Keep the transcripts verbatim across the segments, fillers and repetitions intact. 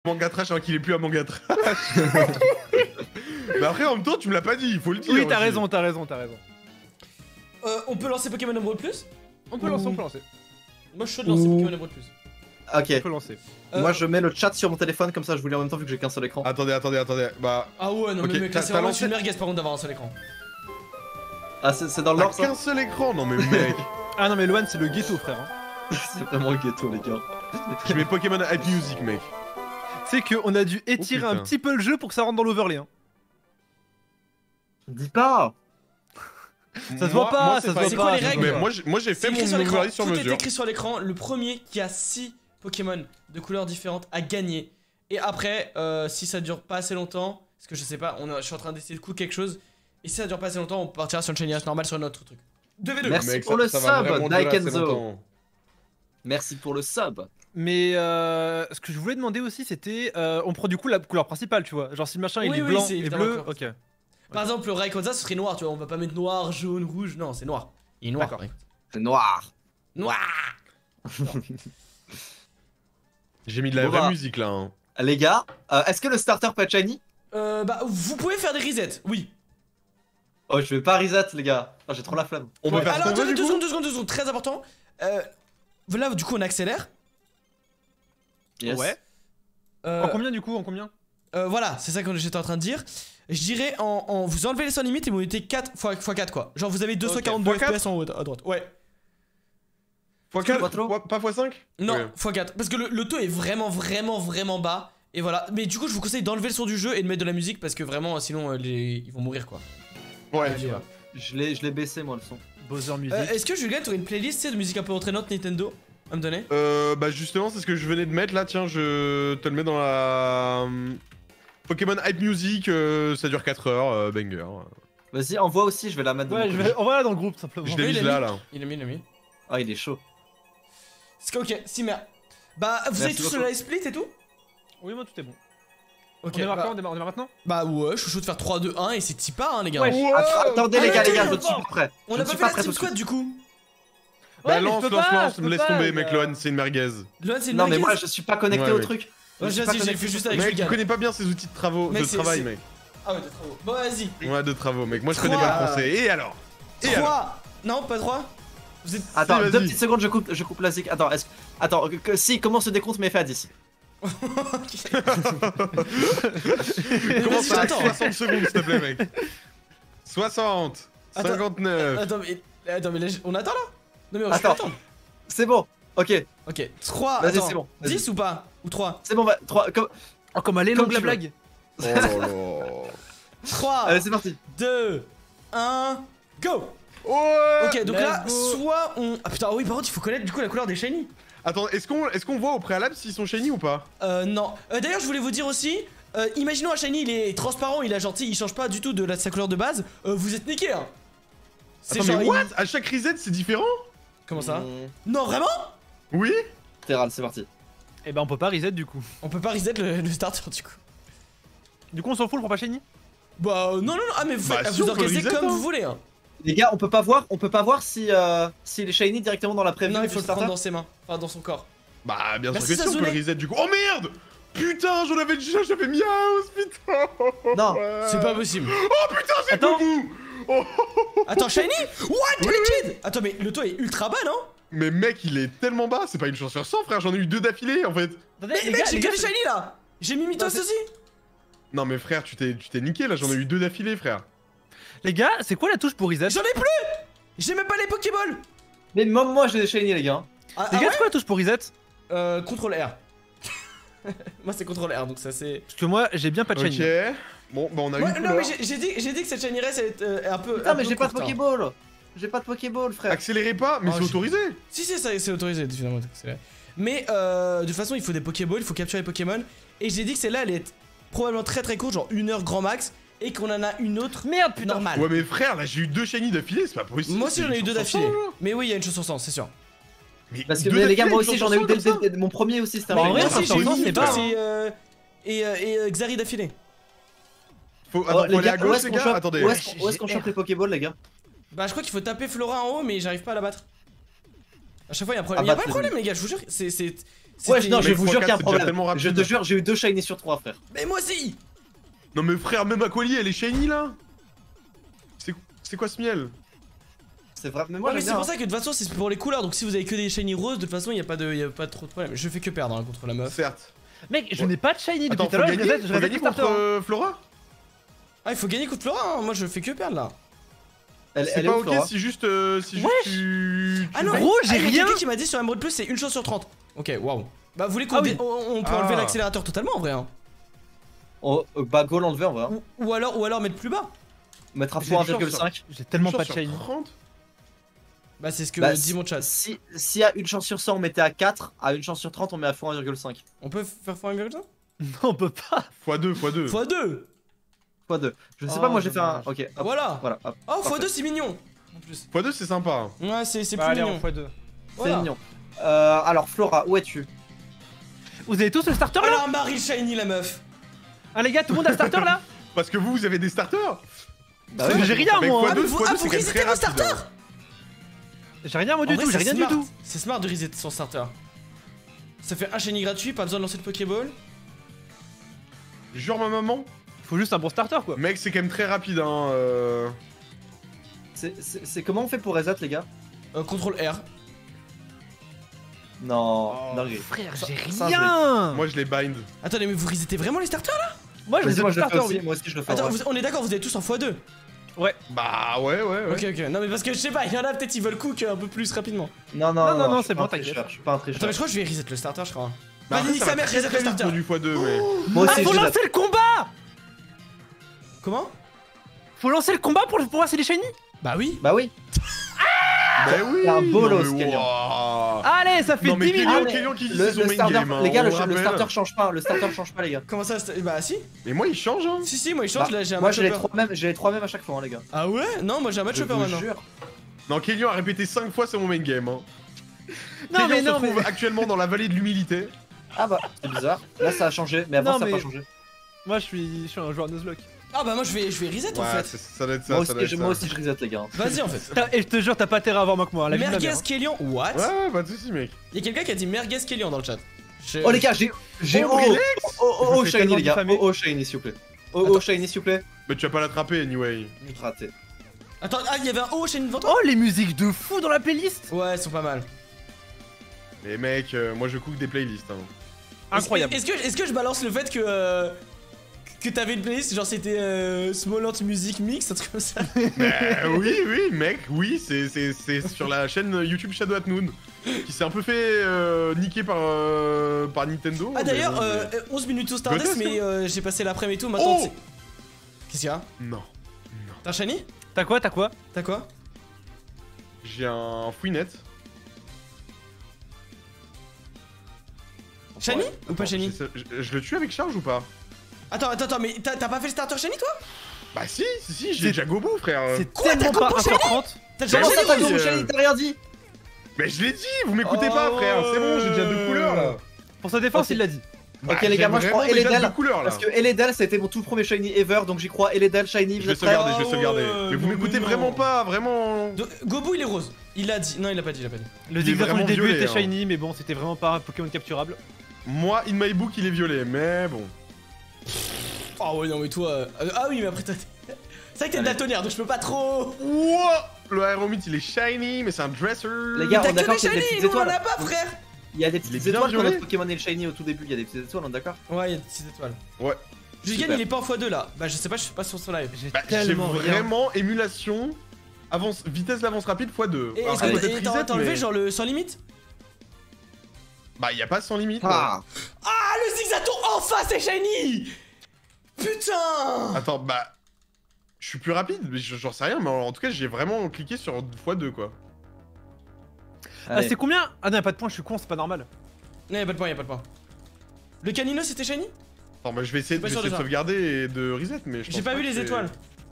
Manga trash alors qu'il est plus à manga trash. Mais après en même temps tu me l'as pas dit, il faut le dire. Oui t'as raison, t'as raison, t'as raison. Euh, on peut lancer Pokémon Emerald Plus? On peut lancer, on peut lancer. Moi je suis chaud de lancer Ouh. Pokémon Emerald Plus. Ok. On peut lancer. Euh, Moi je mets le chat sur mon téléphone comme ça je vous lis en même temps vu que j'ai qu'un seul écran. Attendez, attendez, attendez. Bah. Ah ouais, non Ok, mais mec, t'as- là c'est t'as vraiment lancé- une merguez par contre d'avoir un seul écran. Ah c'est c'est dans T'as l'ordre ça. qu'un seul écran, non mais mec. Ah non mais Loan c'est le ghetto frère. Hein. C'est vraiment le ghetto les gars. Je mets Pokémon Hype Music mec. C'est qu'on a dû étirer Oh, un putain. petit peu le jeu pour que ça rentre dans l'overlay. Hein. Dis pas. Ça se voit pas, ça se voit C'est pas. quoi les ça se règles voit Mais pas. moi j'ai- moi j'ai C'est fait écrit mon sur l'écran, overlay sur tout est mesure. écrit sur l'écran, le premier qui a six Pokémon de couleurs différentes a gagné. Et après, euh, si ça dure pas assez longtemps, parce que je sais pas, on a- je suis en train d'essayer de cook quelque chose, et si ça dure pas assez longtemps, on partira sur une chaîne normale sur notre truc. deux v deux. Merci Mec, pour ça- le ça va sub, vraiment durer assez Daikenzo. longtemps. Merci pour le sub. Mais euh, ce que je voulais demander aussi c'était, euh, on prend du coup la couleur principale tu vois. Genre si le machin il Oui, est oui, blanc c'est et évidemment bleu, la couleur ok. Par exemple, le Rayquaza ce serait noir, tu vois, on va pas mettre noir, jaune, rouge, non, c'est noir. Il est noir. D'accord. Rayquaza. C'est noir. Noir. J'ai mis de la Bon, vraie bah. musique là. Hein. Les gars, euh, est-ce que le starter peut être shiny? Euh, bah, vous pouvez faire des resets, oui. Oh je vais pas reset les gars. Oh, j'ai trop la flamme. On peut Ouais, faire ce alors, qu'on veut attendez, du deux coup. secondes, deux secondes, deux secondes, très important. Euh, là, du coup, on accélère. Yes. Ouais. Euh, En combien du coup, en combien? Euh, voilà, c'est ça que j'étais en train de dire. Je dirais en, en- vous enlevez les sans limites et vous mettez quatre fois quatre quoi. Genre vous avez deux cent quarante-deux fois quatre F P S en haut à droite. Ouais. fois Pas quatre, trop. fois- pas fois cinq. Non, Ouais. fois quatre. Parce que le, le taux est vraiment, vraiment, vraiment bas. Et voilà. Mais du coup, je vous conseille d'enlever le son du jeu et de mettre de la musique parce que vraiment, sinon, euh, les... ils vont mourir quoi. Ouais. Allez, voilà. Je l'ai je l'ai baissé moi le son. Bowser Music. Euh, Est-ce que Julien, tu aurais une playlist tu sais, de musique un peu entraînante Nintendo à me donner? Euh, bah justement c'est ce que je venais de mettre là, tiens je te le mets dans la... hum, Pokémon Hype Music, euh, ça dure quatre heures, euh, banger. Vas-y envoie aussi, je vais la mettre dans Ouais, mon je colis. vais envoyer dans le groupe simplement. Je Oui, l'ai il mis a là mis. là. Il a mis, il a mis. Ah il est chaud. C'est ok, si merde. Bah, vous avez Merci tous beaucoup. le live split et tout? Oui, moi tout est bon. Ok, on démarre bah, quand on démarre, on démarre maintenant? bah ouais, je suis chaud de faire trois, deux, un et c'est Tipa hein les gars. Ouais. Att- Attendez les gars les gars, je ne attends. suis pas prêt. On Je a ne pas suis fait pas la prêt Team tout de suite. Squad du coup. Ouais, Bah mais je lance, peux lance, pas, lance, je me peux laisse pas, tomber les mec, gars. Lohan, c'est une merguez. Loan, c'est une Non mais merguez. moi je suis pas connecté Ouais, au ouais. truc. Je Ouais, suis vas-y, pas j'ai connecté fait au juste truc. avec Mec, tu Julien. connais pas bien ces outils de travaux, Mec, de c'est- travail c'est- mec. Ah ouais, de travaux. Bon, vas-y. Ouais, de travaux mec, moi je connais Trois. pas le français. Et alors? Et alors? trois. Non, pas trois. Vous êtes. Attends, Si, deux vas-y. petites secondes, je coupe, je coupe la zik. Attends, est-ce Attends, que, que- si, comment se décompte mes faits à dix? Comment Vas-y, ça? j'attends. soixante secondes s'il te plaît mec. soixante, Attends. cinquante-neuf. Attends, mais. Attends, mais là, on attend là? Non, mais on Attends. attend. C'est bon, ok, Ok. trois. Vas-y, Attends. c'est bon, vas-y. dix ou pas? Ou trois? c'est bon, bah, trois, comme... Oh, comme aller Comme longue la tu veux. blague. Oh là là. trois, Allez, c'est parti. deux, un, go! Ouais. Ok, donc let's là, go. soit on. Ah putain, oui, par contre, il faut connaître du coup la couleur des shiny. Attends, est-ce qu'on est qu'on voit au préalable s'ils sont shiny ou pas? Euh, non. Euh, D'ailleurs, je voulais vous dire aussi. Euh, imaginons un shiny, il est transparent, il est gentil, il change pas du tout de la, sa couleur de base. Euh, vous êtes niqué, hein. C'est Attends genre. mais il- what? À chaque reset c'est différent? Comment ça? Mmh. Non, vraiment? Oui? Terral, c'est parti. Et ben on peut pas reset du coup. On peut pas reset le, le starter du coup. Du coup on s'en fout, on prend pas shiny. Bah, euh, non, non, non, ah, mais vous, Bah, faites- si, vous on peut organisez reset, comme hein. vous voulez, hein. Les gars, on peut pas voir, on peut pas voir si, euh, s'il est shiny directement dans la preview Non, il du faut le starter. prendre dans ses mains, enfin dans son corps. Bah bien Merci, sûr que si on peut le Sazune. reset du coup. Oh merde! Putain, j'en avais déjà, j'avais Miaus, putain! Non. Ouais. C'est pas possible. Oh putain, j'ai Attends. beaucoup! Oh. Attends, shiny? What? Oui, Liquid? Attends, mais le taux est ultra bas, non? Mais mec, il est tellement bas, c'est pas une chance sur cent frère, j'en ai eu deux d'affilée en fait. Attendez, Mais les mec, gars, j'ai les que gars, des shiny là! J'ai mis Mitos Non, c'est- aussi! Non mais frère, tu t'es tu t'es niqué là, j'en ai eu deux d'affilée frère. les gars, c'est quoi la touche pour reset? J'en ai plus! J'ai même pas les Pokéballs! Mais même moi, j'ai des shiny, les gars. Ah, Les ah gars, ouais? c'est quoi la touche pour reset? Euh, contrôle R. Moi, c'est contrôle R, donc ça c'est. Parce que moi j'ai bien pas de Ok. shiny. Bon, bah on a Ouais, une non, couleur. mais j'ai- j'ai dit, j'ai dit que cette shiny race elle est euh, un peu. Putain, un mais peu j'ai pas de courte, hein. Pokéball. J'ai pas de Pokéball, frère. Accélérez pas, mais Oh, c'est j'ai- autorisé. Si, si, ça- c'est autorisé, finalement, d'accélérer. Mais euh, de toute façon, il faut des Pokéballs, il faut capturer les Pokémon. Et j'ai dit que celle-là, elle est probablement très très courte, genre une heure grand max. Et qu'on en a une autre Merde putain. normale. Ouais mais frère, là j'ai eu deux shiny d'affilée, c'est pas possible. Moi aussi, c'est j'en ai eu une deux chance sur d'affilée. cent, là. Mais oui, il y a une chose sur cent, c'est sûr. Mais Parce que, deux mais les gars, moi d'affilée, aussi, une j'en ai eu chance dès sur cent, le dé- mon premier aussi, c'était un Bah, en shiny. vrai, Moi aussi, sur j'ai eu cent, c'est Mitos pas, et, euh, et, euh, et euh, Xari d'affilée. Faut, Oh, attends, les faut aller gars, à où gauche est-ce les qu'on gars, chope attendez. Où est-ce qu'on- où est-ce qu'on chope les Pokéballs, les gars? Bah, je crois qu'il faut taper Flora en haut, mais j'arrive pas à la battre. À chaque fois, il y a un problème. Ah, Il y a bah, pas de c'est problème, les gars, je vous jure. C'est. c'est- Ouais, non, je Mec, vous jure qu'il y a un c'est déjà problème. tellement rapide. Je te jure, j'ai eu deux shiny sur trois, frère. Mais moi aussi. Non mais frère, même Aquali elle est shiny là. C'est c'est quoi ce miel? C'est vrai, mais Ouais, moi mais j'aime c'est bien. pour ça que de toute façon, c'est pour les couleurs. Donc si vous avez que des shiny roses, de toute façon, il y a pas de, y a pas trop de problème. Je fais que perdre hein, contre la meuf. Certes. Mec, je Ouais. n'ai pas de shiny depuis Attends, tout à faut l'heure, je gagner, reset- je faut reset gagner les contre starters. euh, Flora. Ah, il faut gagner contre Flora. Hein. Moi, je fais que perdre là. Elle, C'est elle est pas où, ok Flora? si juste euh, si juste Wesh. tu... Ah non, Gros, j'ai ah, il y a rien. quelqu'un qui m'a dit sur Emerald Plus, c'est une chance sur trente. Ok, waouh. Bah, vous voulez qu'on Ah oui. dé- on, on peut Ah. enlever l'accélérateur totalement en vrai. Hein. Oh, euh, bah, go l'enlever en vrai. hein. Ou, ou alors, ou alors mettre plus bas. Mettre à J'ai fond une chance un virgule cinq. J'ai tellement Une pas chance de sur shiny. trente. Bah, c'est ce que Bah, dit mon chat. Si, s'il y a une chance sur cent, on mettait à quatre. À une chance sur trente, on met à fond un virgule cinq. On peut faire fois un virgule cinq Non, on peut pas. fois deux, fois deux. fois deux. Fois deux. Je sais Oh, pas, moi j'ai fait un. dommage. Ok, hop, Voilà. voilà. Hop. Oh, fois Parfait. deux, c'est mignon. En plus. fois deux c'est sympa. Ouais, c'est c'est Bah, plus allez, mignon. on fois deux. C'est Voilà. mignon. Euh, alors, Flora, où es-tu? Vous avez tous le starter Elle là a un baril shiny, la meuf. Ah les gars, tout le monde a le starter là? Parce que vous, vous avez des starters. Bah Parce que j'ai rien Mec, moi. fois hein. Ah, deux, mais vous, fois ah, deux, vous c'est quand même resetez très vos rapide. starters. J'ai rien moi En du vrai, tout, j'ai c'est rien du smart. tout. C'est smart de reset son starter. Ça fait un shiny gratuit, pas besoin de lancer le Pokéball. Jure ma maman. Faut juste un bon starter quoi. Mec, c'est quand même très rapide hein. euh. C'est- C'est c'est comment on fait pour reset, les gars? Euh, contrôle R. Non, Oh. dinguerie. Frère, Ça- j'ai ça, je l'ai. rien. Moi je les bind. Attendez, mais vous resetez vraiment les starters là? Moi je Vas-y, les ai moi le je le fais starter aussi. oui. Moi aussi je le fais. Attends, en vrai. vous- on est d'accord, vous êtes tous en fois deux. Bah ouais, ouais, ouais. Ok, ok. Non, mais parce que je sais pas, il y en a peut-être ils veulent cook un peu plus rapidement. Non, non, Non, non, non, je suis c'est pas bon, un tricheur, t'inquiète. Je suis pas un Attends, mais tricheur. je crois que je vais reset le starter, je crois. Bah, Vas-y, après, nique ça sa va mère, très, reset très le vite starter. pour du fois deux mais. Moi Ah aussi faut je lancer reset. le combat. Comment? Faut lancer le combat pour, pour voir si les shiny. Bah oui. Bah oui. Bah oui. c'est un bolos, non, mais Kélian. waouh. Allez, ça fait Non mais dix Kélian, minutes. mais Kélian qui dit Le, c'est son le main starter, game hein, les gars, on le, le le rappelle. starter change pas. Le starter change pas, les gars. Comment ça c'est- Bah si. Mais moi il change hein. Si, si, moi il change, Bah, là j'ai un moi match j'ai les hopper. trois mêmes, j'ai les trois mêmes à chaque fois, hein, les gars. Ah ouais? Non, moi j'ai un match Je hopper vous maintenant. jure. Non, Kélian a répété cinq fois c'est mon main game hein. Non Kélian mais se non trouve mais. actuellement dans la vallée de l'humilité. Ah bah, c'est bizarre. Là ça a changé, mais avant Non, ça a mais- pas changé. Moi je suis, je suis un joueur Nuzlocke. Ah bah moi je vais, je vais reset en Ouais, fait. c'est- ça doit être ça, Moi ça aussi, doit être je- ça. moi aussi je reset, les gars. Vas-y en fait. T'as- Et je te jure, t'as pas intérêt à avoir moins que moi. La vie de ma Merguez mère, hein. Kélian, what? Ouais, ouais, pas de soucis mec. Y'a quelqu'un qui a dit Merguez Kélian dans le chat. Je- Oh les gars, j'ai j'ai Oh, oh Brilex. oh oh, Je oh, me fais shiny tellement les gars. diffamer. Oh oh shiny s'il vous plaît. Oh Attends. oh shiny s'il vous plaît. Mais tu vas pas l'attraper anyway. Raté. Attends, ah il y avait un haut chez une vente. Oh les musiques de fou dans la playlist. Ouais, elles sont pas mal. Mais mec, euh, moi je cook des playlists hein. Incroyable. Est-ce que, est-ce que je balance le fait que. euh, que t'avais une playlist, genre c'était euh, Smolant Music Mix, un truc comme ça? Bah oui, oui, mec, oui, c'est c'est- c'est sur la chaîne YouTube Shadow at Noon qui s'est un peu fait euh, niquer par, euh, par Nintendo. Ah mais d'ailleurs, bon, euh, mais- onze minutes au Stardust, Grotesque, mais euh, j'ai passé l'après-midi et tout, maintenant Oh c'est- Qu'est-ce qu'il y a? Non, non. T'as un shiny? T'as quoi, t'as quoi? T'as quoi? J'ai un fouinette. Shiny? Ou pas Attends, shiny? c'est ça- Je, je le tue avec charge ou pas? Attends, attends, attends, mais t'as t'as pas fait le starter shiny toi? Bah si, si, si, j'ai C'est- déjà Gobu frère. C'est Quoi, tellement t'as pas combo un heure trente. T'as déjà Bah Comment shiny? ça oui, t'as gros euh, shiny, t'as rien dit? Mais je l'ai dit, vous m'écoutez Oh, pas frère, c'est bon, j'ai déjà deux couleurs là. Pour sa défense, Ok. il l'a dit. Bah, Ok, les gars, j'ai moi, je vraiment prends déjà Eledel, deux couleurs là. Parce que Eledel c'était mon tout premier shiny ever, donc j'y crois. Eledel shiny, Je vous vais êtes prêts? sauvegarder, je vais Ah sauvegarder. ouais, Mais vous non, m'écoutez mais vraiment non. pas, vraiment. De- Gobu il est rose. Il a dit. Non, il a pas dit, il a pas dit. Le Il est zigzag vraiment du début violet, était hein. shiny, mais bon, c'était vraiment pas un Pokémon capturable. Moi, in my book, il est violet, mais bon. Oh ouais, non, mais toi. euh, Ah oui, mais après toi. t'es- C'est vrai que t'es Allez. daltonien, donc je peux pas trop. Wouah, le aéromite il est shiny, mais c'est un dresser. Les gars, T'as on est que d'accord des qu'il y a des shiny, petites nous on en étoiles. a pas, frère. Il y a des Il est petites bien étoiles quand violet. notre Pokémon est shiny au tout début, il y a des petites étoiles, on est d'accord? Ouais, il y a des petites étoiles. Ouais. Jusgan, Super. il est pas en fois deux là. Bah, je sais pas, je suis pas sur son live. J'ai Bah, j'ai tellement rien. vraiment émulation, avance, vitesse d'avance rapide x deux. Et Alors, est-ce que peut-être et t'as reset, t'as enlevé mais- genre le sans limite? Bah, y a pas sans limite. Ah Ah, le zigzaton enfin c'est shiny. Putain. Attends, bah. Je suis plus rapide, mais je- j'en sais rien, mais en tout cas, j'ai vraiment cliqué sur x deux quoi. Ah, Allez. c'est combien? Ah non, y'a pas de points, je suis con, c'est pas normal. Non, y'a pas de point, y'a pas de point. Le canino c'était shiny? Attends, bah, je vais essayer, Je suis pas je vais sûr essayer de de ça. sauvegarder et de reset, mais je J'ai pense pas vu que les c'est- étoiles.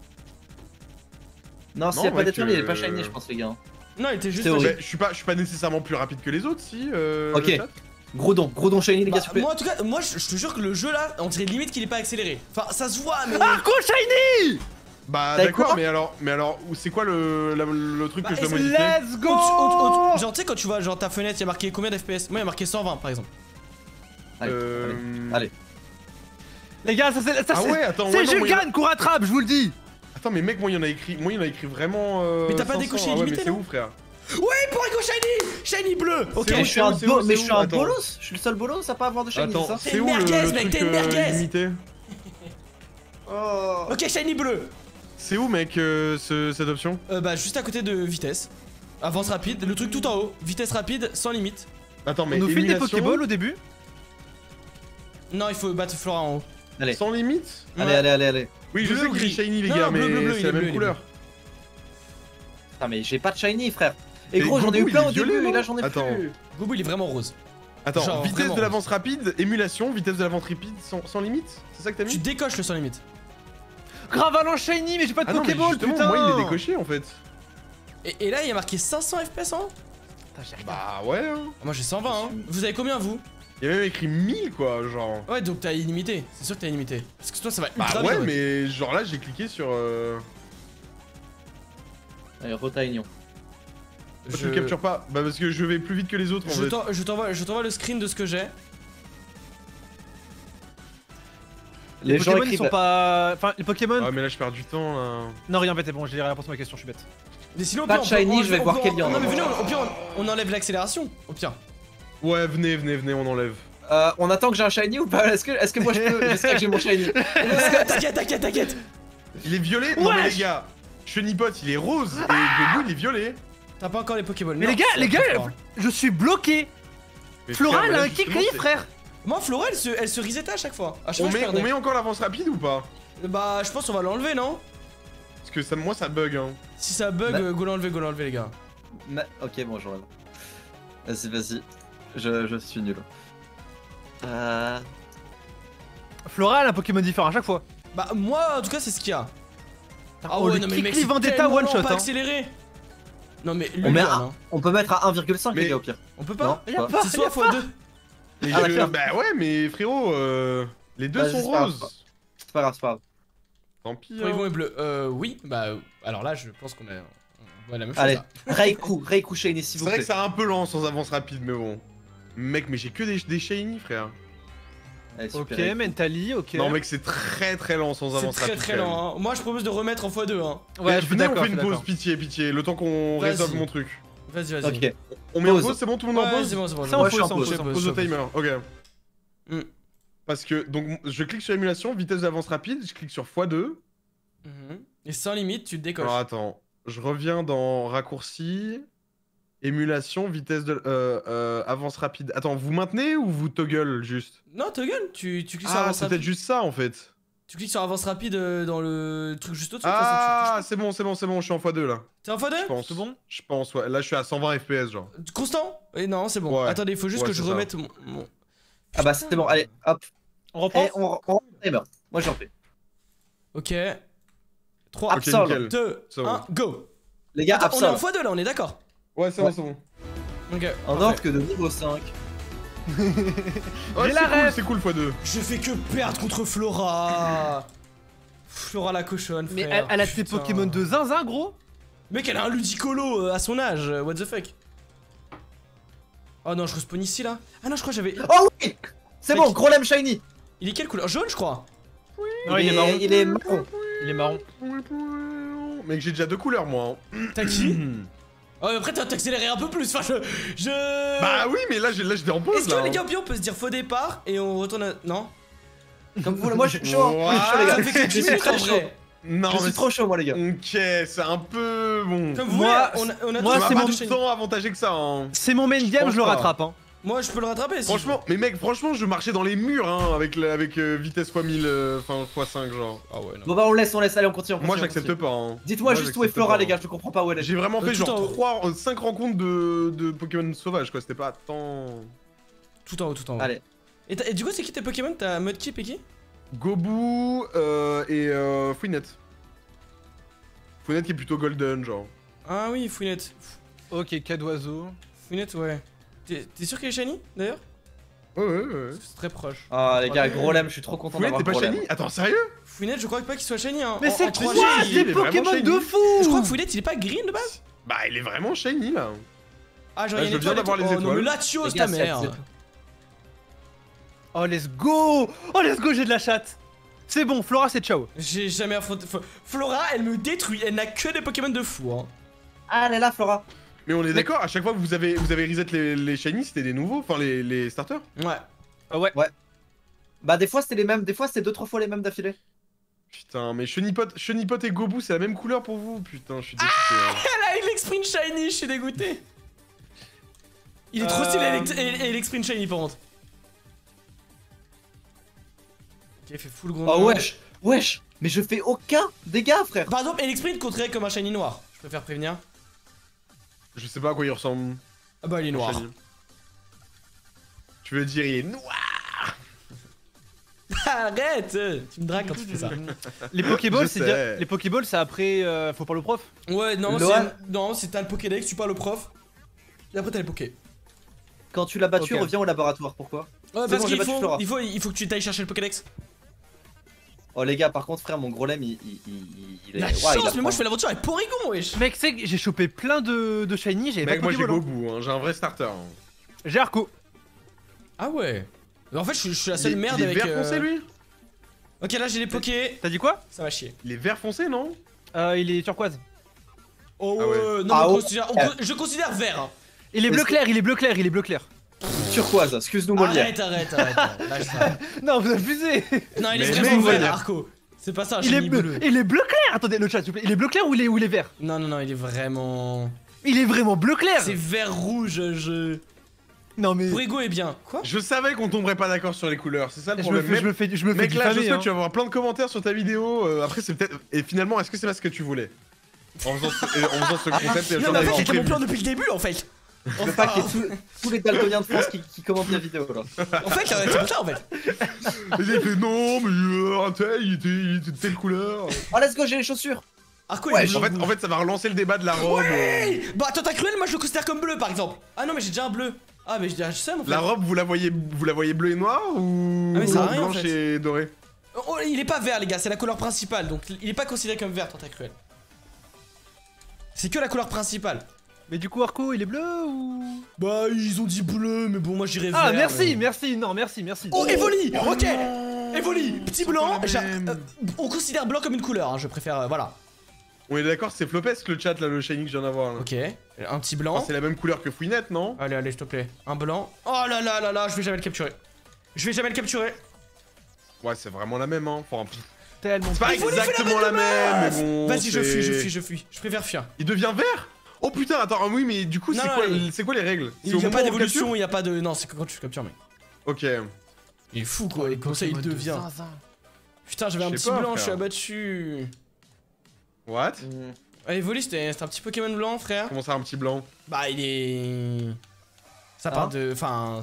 Non, s'il y Non, a pas mec, d'étoiles, il est pas euh, shiny, je pense, les gars. Non, il était juste. C'est pas horrible. Bah, je suis pas, je suis pas nécessairement plus rapide que les autres, si. Euh, Ok. le chat. Gros don, gros don shiny, les Bah, gars, s'il vous plaît. moi en tout cas, moi je, je te jure que le jeu là, on dirait limite qu'il est pas accéléré. Enfin, ça se voit, mais. Ah, go shiny! Bah, T'as d'accord, quoi mais alors, mais alors, où- c'est quoi le, la- le truc Bah, que je dois est-ce- modifier? Let's go! Au-dessus- au- au- Genre, tu sais, quand tu vois genre ta fenêtre, il y a marqué combien d'F P S? Moi, il y a marqué cent vingt par exemple. Allez, Euh... allez. Les gars, ça c'est ça, Ah c'est- ouais, attends. c'est ouais, non, Jules moi, il y en a- Gann qu'on rattrape, je vous le dis. Attends, mais mec, moi, il y en a écrit, moi, il y en a écrit vraiment. Euh, Mais t'as pas cinq cents. décoché Ah ouais, illimité, mais c'est non où, frère? Ouais, pour Echo Shiny Shiny bleu. Ok. C'est Mais où, je suis un, c'est bo- où, mais c'est je suis où un Attends. bolos. Je suis le seul bolos à pas avoir de shiny, c'est Attends, ça? T'es c'est une où le, merguez, le mec, truc t'es une euh, merguez. illimité? Oh. Ok, Shiny bleu. C'est où, mec, euh, ce- cette option? Euh, bah, juste à côté de vitesse. Avance rapide, le truc tout en haut. Vitesse rapide, sans limite. Attends, On mais nous file des élimination, Pokéballs au début. Non, il faut battre Flora en haut. Allez. sans limite? Allez, Ouais. allez, allez, allez. Oui, je Bleu sais ou qu'il est gris? shiny, les Non, gars, non, bleu, mais bleu, bleu, c'est il la est bleu, même il est couleur. Putain, mais j'ai pas de shiny, frère. Et Et gros, j'en ai eu Goku, plein il est au début, violet, et là non j'en ai Attends. plus. Gobo, il est vraiment rose. Attends, Genre, vitesse vraiment de l'avance rapide, émulation, vitesse de l'avance rapide sans, sans limite? C'est ça que t'as Tu mis? décoches le sans limite. Gravalanche shiny, mais j'ai pas de Ah non, mais Pokéball, justement, putain. moi, il est décoché, en fait. Et, et là, il y a marqué cinq cents F P S en haut. Putain, j'ai rien. Bah ouais, hein. Ah, moi j'ai cent vingt, hein. Vous avez combien, vous? Il y a même écrit mille, quoi, genre. Ouais, donc t'as illimité. C'est sûr que t'as illimité. Parce que toi, ça va ultra Bah ouais, vite, mais genre là, j'ai cliqué sur. Euh... Allez, Rotaignon. Pourquoi tu le captures pas? Bah parce que je vais plus vite que les autres, en Je fait. t'en- je t'envoie je t'envoie le screen de ce que j'ai. Les, Les gens Pokémon ils écrivent. sont pas. Enfin, les Pokémon. Ah, mais là, je perds du temps, là. Non, rien, bête, bon, j'ai répondu à ma question, je suis bête. Mais sinon, au Pas pire, de on peut- shiny, on- je vais on voir peut- quel il y en a. Non, mais venez, au pire, on, on enlève l'accélération. Au pire. Ouais, venez, venez, venez, on enlève. Euh, on attend que j'ai un shiny ou pas? Est-ce que, est-ce que moi je peux? J'espère que j'ai mon shiny. T'inquiète, t'inquiète, t'inquiète. Il est violet? Non, mais Wesh les gars, Chenipot, il est rose, et Goku, il est violet. T'as pas encore les Pokéballs. Mais Non, les gars, c'est les gars, très fort. je suis bloqué. Mais Flora, frère, elle a là, un justement, kick c'est- frère. Moi, Flora, elle se, elle se resetait à chaque fois. À chaque On fois, je met, perdais. on met encore l'avance rapide ou pas? Bah, je pense qu'on va l'enlever, non? Parce que ça, moi, ça bug, hein. Si ça bug, Bah- euh, go l'enlever, go l'enlever, les gars. Na- Ok, bon, j'enlève. Vas-y, vas-y. Je, je suis nul. Euh... Flora, elle a un Pokémon différent à chaque fois. Bah, moi, en tout cas, c'est ce qu'il y a. Ah Oh, le non, mais Kikli mec, c'est Vendetta tellement one lent, shot, pas hein. accéléré. Non, mais lui, On, met là, un- hein. on peut mettre à un virgule cinq, Mais- les gars, au pire. On peut Non, pas. Y a pas. pas, C'est y a soit pas. fois deux. Les Ah, jeux- d'accord. Bah ouais, mais frérot, euh, les deux Vas-y, sont c'est pas grave. roses. C'est pas grave, c'est pas grave. Tant pis. Pour les hein. bons et bleus. Euh, oui. Bah, euh, alors là, je pense qu'on a, on a la même chose. Allez, là. Raikou, Raikou shiny, s'il C'est vous vrai plaît. que c'est un peu lent sans avance rapide, mais bon. Mec, mais j'ai que des, des shiny, frère. Allez, Ok, super. Mentally, ok. Non, mec, c'est très très lent sans C'est avance très rapide. très quand même. lent. Hein. Moi, je propose de remettre en fois deux. Hein. Ouais, je suis Venez, on d'accord. fait je une suis pause, d'accord. pitié, pitié, le temps qu'on Vas-y. résolve mon truc. Vas-y, vas-y. Ok. On met en Pause. pause, c'est bon, tout le monde en Ouais, pause? c'est bon, c'est bon. Ça, c'est on bon. Ouais, pose, je suis en ça, on pause. pose, Je on pose. pose. Pause de timer, ok. Hmm. Parce que, donc, je clique sur émulation, vitesse d'avance rapide, je clique sur fois deux. Mhm. Et sans limite, tu te décoches. Alors attends, je reviens dans raccourci, émulation, vitesse de euh, euh, avance rapide. Attends, vous maintenez ou vous toggle juste? Non, ta gueule, tu, tu cliques sur Ah, avance c'est rapide. peut-être juste ça en fait. Tu cliques sur avance rapide euh, dans le truc juste au-dessus. de toute Ah, façon, c'est bon, c'est bon, c'est bon, je suis en fois deux là. tu- T'es en fois Je deux pense. C'est bon? Je pense, ouais. Là, je suis à cent vingt F P S, genre. Constant Et non, c'est bon. Ouais. Attendez, il faut juste Ouais, que je c'est ça. remette mon. mon- Ah bah c'est bon, allez, hop. On reprend. Et on on timer. Moi j'en fais. Ok. trois, Ok, Absol. nickel. deux, C'est bon. un, go. Les gars, Attends, on est en Absol. fois deux là, on est d'accord. Ouais, c'est bon, Ouais. c'est bon. Ok. En parfait. or que de niveau cinq. Ouais, J'ai c'est la cool, ref. c'est cool fois deux. Je fais que perdre contre Flora. Flora la cochonne, Mais frère. elle, elle a ses Putain. Pokémon de zinzin, gros. Mec, elle a un ludicolo euh, à son âge. euh, What the fuck. Oh non, je respawn ici là. Ah non, je crois que j'avais. Oh oui. C'est Mec. bon, gros lame shiny. Il est quelle couleur? Jaune, je crois. Non, il est marron. Il est marron. Il est marron. Mec, j'ai déjà deux couleurs, moi. hein. T'as qui? Oh, mais après, t'as accéléré un peu plus. Enfin, je. Je. Bah oui, mais là, j'ai- là j'étais en pause, Est-ce là. que les hein. gars, puis on peut se dire faux départ et on retourne à. Non? Comme vous voulez, moi je suis chaud. Moi, je suis chaud, les Ça gars. fait que Je dix suis minutes en très chaud. vrai. Non, Je mais suis trop chaud, moi, les gars. Ok, c'est un peu bon. Comme vous Moi, voulez, on a, on a moi, tous Tu c'est m'as mon pas shiny. tant avantagé que ça, hein. C'est mon main Je game, pense je le pas. rattrape. Hein. Moi, je peux le rattraper si. Franchement, mais mec, franchement, je marchais dans les murs, hein, avec, la- avec euh, vitesse fois mille, euh, enfin fois cinq, genre. Ah ouais, non. Bon bah on laisse, on laisse, allez on continue. on Moi, continue, on j'accepte continue. pas, hein. Dites-moi Moi, juste où est j'accepte Flora, pas, les gars, hein. je comprends pas où elle est. J'ai vraiment Euh, fait tout genre en haut. trois, cinq rencontres de, de Pokémon sauvages, quoi. C'était pas tant. Tout en haut, tout en haut. Allez. Et, t'as- et du coup, c'est qui tes Pokémon? T'as Mudkip et qui? Gobu euh, et euh, Fouinette. Fouinette qui est plutôt golden, genre. Ah oui, Fouinette. Ok, cas d'oiseau. Fouinette, ouais. T'es t'es sûr qu'elle est shiny d'ailleurs? Ouais, ouais, ouais. Parce que c'est très proche. Ah les gars, gros lame, je suis trop content Fouinette, d'avoir t'es pas gros lame. shiny? Attends, sérieux? Fouinette, je crois pas qu'il soit shiny. Hein. Mais En- c'est en quoi trois G, il des est vraiment Pokémon shiny. de fou? Je crois que Fouinette, il est pas green de base? Bah, il est vraiment shiny, là. Ah, genre, Là, il y a je une viens étoile et d'avoir tout. les Oh non, mais étoiles. Latios, Les ta gars, c'est- mère. c'est- Oh, let's go. Oh, let's go, j'ai de la chatte. C'est bon, Flora, c'est ciao. J'ai jamais affronté. F- Flora, elle me détruit. Elle n'a que des Pokémon de fou. Hein. Ah, elle est là, Flora. Mais on est d'accord, à chaque fois que vous avez, vous avez reset les, les shiny, c'était des nouveaux, enfin les, les starters. Ouais. Ah ouais. Bah, des fois, c'était les mêmes. Des fois, c'était deux, trois fois les mêmes d'affilée. Putain, mais Chenipot, Chenipot et Gobu, c'est la même couleur pour vous. Putain, je suis dégoûté. hein. Elle a Elexprint Shiny, je suis dégoûté. Il est trop stylé, Euh, Elect- Elexprint Shiny par contre. Ok, il fait full gros. Oh, wesh. Wesh. Mais je fais aucun dégât, frère. Par exemple, Elexprint compterait comme un Shiny noir. Je préfère prévenir. Je sais pas à quoi il ressemble. Ah bah, il est noir. Shiny. Tu veux dire il est noir? Arrête. Tu me dragues quand tu fais ça. Les Pokéballs, Je c'est sais. dire- les Pokéballs, c'est après. euh, faut parler au prof. Ouais, non, Loa- c'est. Non, c'est t'as le Pokédex, tu parles au prof. Et après, t'as les Poké. Quand tu l'as battu, Ok. reviens au laboratoire. Pourquoi? Ouais, C'est parce bon, j'ai qu'il battu faut, Flora. il faut, il faut que tu t'ailles chercher le Pokédex. Oh, les gars, par contre, frère, mon gros lemme, il, il, il, il est. La Ouais, il chance, apprend. mais moi je fais l'aventure avec Porygon, wesh. Mec, tu sais que j'ai chopé plein de, de shiny, j'avais pas Mec, de moi j'ai Pokéball. hein. Gobu, hein. J'ai un vrai starter. hein. J'ai Arco. Ah ouais. En fait, je, suis- je suis la seule Il est- merde il est avec. vert euh, foncé lui? Ok, là j'ai les Poké. T'as dit quoi? Ça va chier. Il est vert foncé, non? euh, Il est turquoise. Oh Ah ouais. ouais, non, Ah mais on ouais. considère- on co- je considère vert. hein. Il est bleu Est-ce que- clair, il est bleu clair, il est bleu clair. Turquoise, excuse-nous, Molière. Arrête, arrête, arrête. arrête, lâche ça. Non, vous abusez. Non, il est Mais vraiment mec, vert, ouais. Arco. C'est pas ça, un Il est shiny bleu. bleu. Il est bleu clair. Attendez, le chat, s'il vous plaît. Il est bleu clair ou il est, ou il est vert? Non, non, non, il est vraiment. Il est vraiment bleu clair. C'est vert rouge, je. Non mais. Porygo est bien. Quoi? Je savais qu'on tomberait pas d'accord sur les couleurs, c'est ça le Je me problème. fais, je me fais, je me fais Mec, là, je diffamer, sais que hein. tu vas avoir plein de commentaires sur ta vidéo. euh, après, c'est peut-être. Et finalement, est-ce que c'est pas ce que tu voulais? En faisant ce, et en faisant ce concept, et Non, j'en mais avais en fait, pas c'était mon prévu. plan depuis le début en fait. Je veux pas qu'il y ait tous- tous les daltoniens de France qui, qui commentent la vidéo, là. En fait, c'est pour ça en fait. Et il fait non, mais euh, un tel, il était, il était de telle couleur. Oh, let's go, j'ai les chaussures. Arco, Ouais, il est En bleu. fait, en fait, ça va relancer le débat de la robe. euh, Hey bah, attends, t'as cruel, moi je le considère comme bleu par exemple. Ah non, mais j'ai déjà un bleu. Ah, mais je je sais en fait. La robe, vous la voyez, vous la voyez bleue et noire ou Ah, mais ça a rien, en blanche fait. et dorée? Oh, il est pas vert, les gars, c'est la couleur principale donc il est pas considéré comme vert, Tentacruel. C'est que la couleur principale. Mais du coup, Arco, il est bleu ou. Bah, ils ont dit bleu, mais bon, moi j'irais vert. Ah, merci, mais- merci, non, merci, merci. Oh, Evoli. Oh Ok. non, Evoli, petit c'est pas blanc. la j'a- même. euh, on considère blanc comme une couleur, hein, je préfère. euh, voilà. On est d'accord, c'est flopesque le chat là, le shiny que je viens d'avoir là. Ok. Un petit Enfin, blanc. c'est la même couleur que Fouinette, non? Allez, allez, s'il te plaît. Un blanc. Oh là là là là, je vais jamais le capturer. Je vais jamais le capturer. Ouais, c'est vraiment la même, hein. Enfin, pff, Tellement. c'est pas Il faut lui faire la exactement la belle même, meuf. mais bon. Vas-y, je c'est- fuis, je fuis, je fuis. Je préfère fuir. Il devient vert? Oh putain, attends, ah oui, mais du coup, Non, c'est non, quoi, il- c'est quoi les règles? Il C'est au y a moment pas où on d'évolution, capture il y a pas de. Non, c'est quand tu captures, mec. Ok. Il est fou quoi, et comme ça il Pokémon de devient. zinzin. Putain, j'avais un Je petit sais pas, blanc, je suis frère. abattu. What? Hmm. Allez, Evoli, c'était c'était un petit Pokémon blanc, frère. Comment ça, un petit blanc? Bah, il est. Ça Hein part de. Enfin.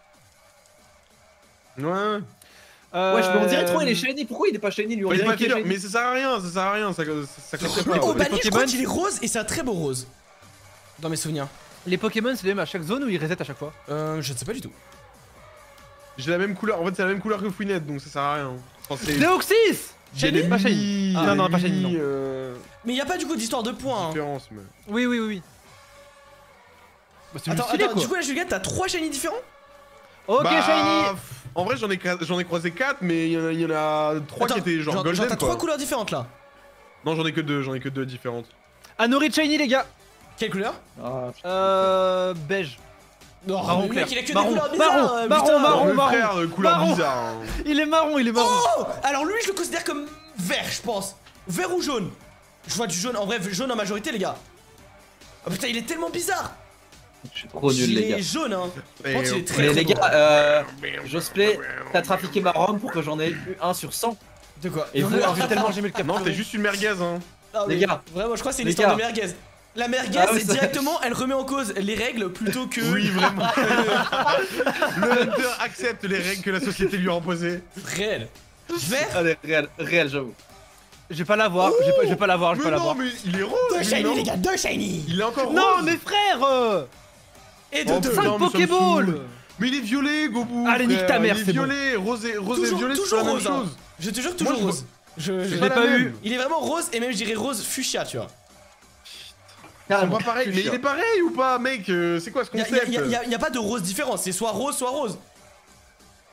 Ouais. Euh, Ouais, je me dirais trop, il est shiny. Pourquoi il est pas shiny, lui? On Bah, il est dirait pas qu'il est killer, shiny. mais ça sert à rien, ça sert à rien, ça, ça, ça capte pas. Oh, ouais. Bali, je crois Pokémon, qu'il est rose et c'est un très beau rose. Dans mes souvenirs. Les Pokémon, c'est les mêmes à chaque zone ou ils reset à chaque fois? Euh, je ne sais pas du tout. J'ai la même couleur, en fait, c'est la même couleur que Fouinette, donc ça sert à rien. Enfin, c'est. Deoxys. J'ai Shiny les Pas shiny. mi- Ah, non, non, les pas shiny, non. mi- euh, Mais il y a pas du coup d'histoire de points. Hein. différence, mais. Oui, oui, oui, oui. Bah, c'est Attends, stylé, attends, quoi. du coup, là, Juliette, t'as trois shiny différents? Ok, Bah, shiny. pff, En vrai, j'en ai, cra- j'en ai croisé quatre, mais il y en a, il y en a trois qui Attends, étaient genre, genre, golden, genre, t'as quoi. trois couleurs différentes là. Non, j'en ai que deux, j'en ai que deux différentes. Anorit shiny, les gars. Quelle couleur? Ah, Euh. Beige. Non, Marron le mec, clair. il a que Marron, des couleurs bizarres. marron, euh, marron, putain. marron. Alors, le frère, euh, couleur marron. bizarre. hein. Il est marron, il est marron. Oh, alors lui, je le considère comme vert, je pense. Vert ou jaune? Je vois du jaune, en vrai, jaune en majorité, les gars. Oh putain, il est tellement bizarre. je suis trop nul, il les est gars. jaune, hein. Et Par contre, il est on- très Mais très les beau. gars, euh. Josplay, t'as trafiqué ma ROM pour que j'en ai eu un sur cent. De quoi? Et Non, vous, mais en j'ai fait, tellement jamais le cap. Non, t'es juste une merguez, hein. Ah, Les mais gars. Vraiment, je crois que c'est une Les histoire de gars. merguez. La merguez, Ah ouais, c'est ça- directement, elle remet en cause les règles plutôt que. Oui, vraiment. Le hunter accepte les règles que la société lui a imposées. Réel. Vert? Allez, réel, réel, j'avoue. Je vais pas l'avoir, je vais pas- je vais pas l'avoir, je vais Mais pas non, l'avoir. mais il est rose, Deux lui, shiny, non les gars, deux shiny! Il est encore rose. Non, mais frère euh, Et de Oh, deux! putain, cinq mais ça me Pokéball. saoule. Mais il est violet, Gobu. Allez, nique frère. ta mère, Il est c'est bon. violet, rose et, rose et Toujours- violet, c'est toujours la même rose, hein. chose. Je te jure, Moi, toujours je rose. Je, je- Je pas l'ai la pas même. eu. Il est vraiment rose et même je dirais rose fuchsia, tu vois. C'est Carrément. pas pareil, mais il est pareil ou pas, mec? euh, C'est quoi ce Y'a concept? y a, y a- y a pas de rose différent, c'est soit rose, soit rose.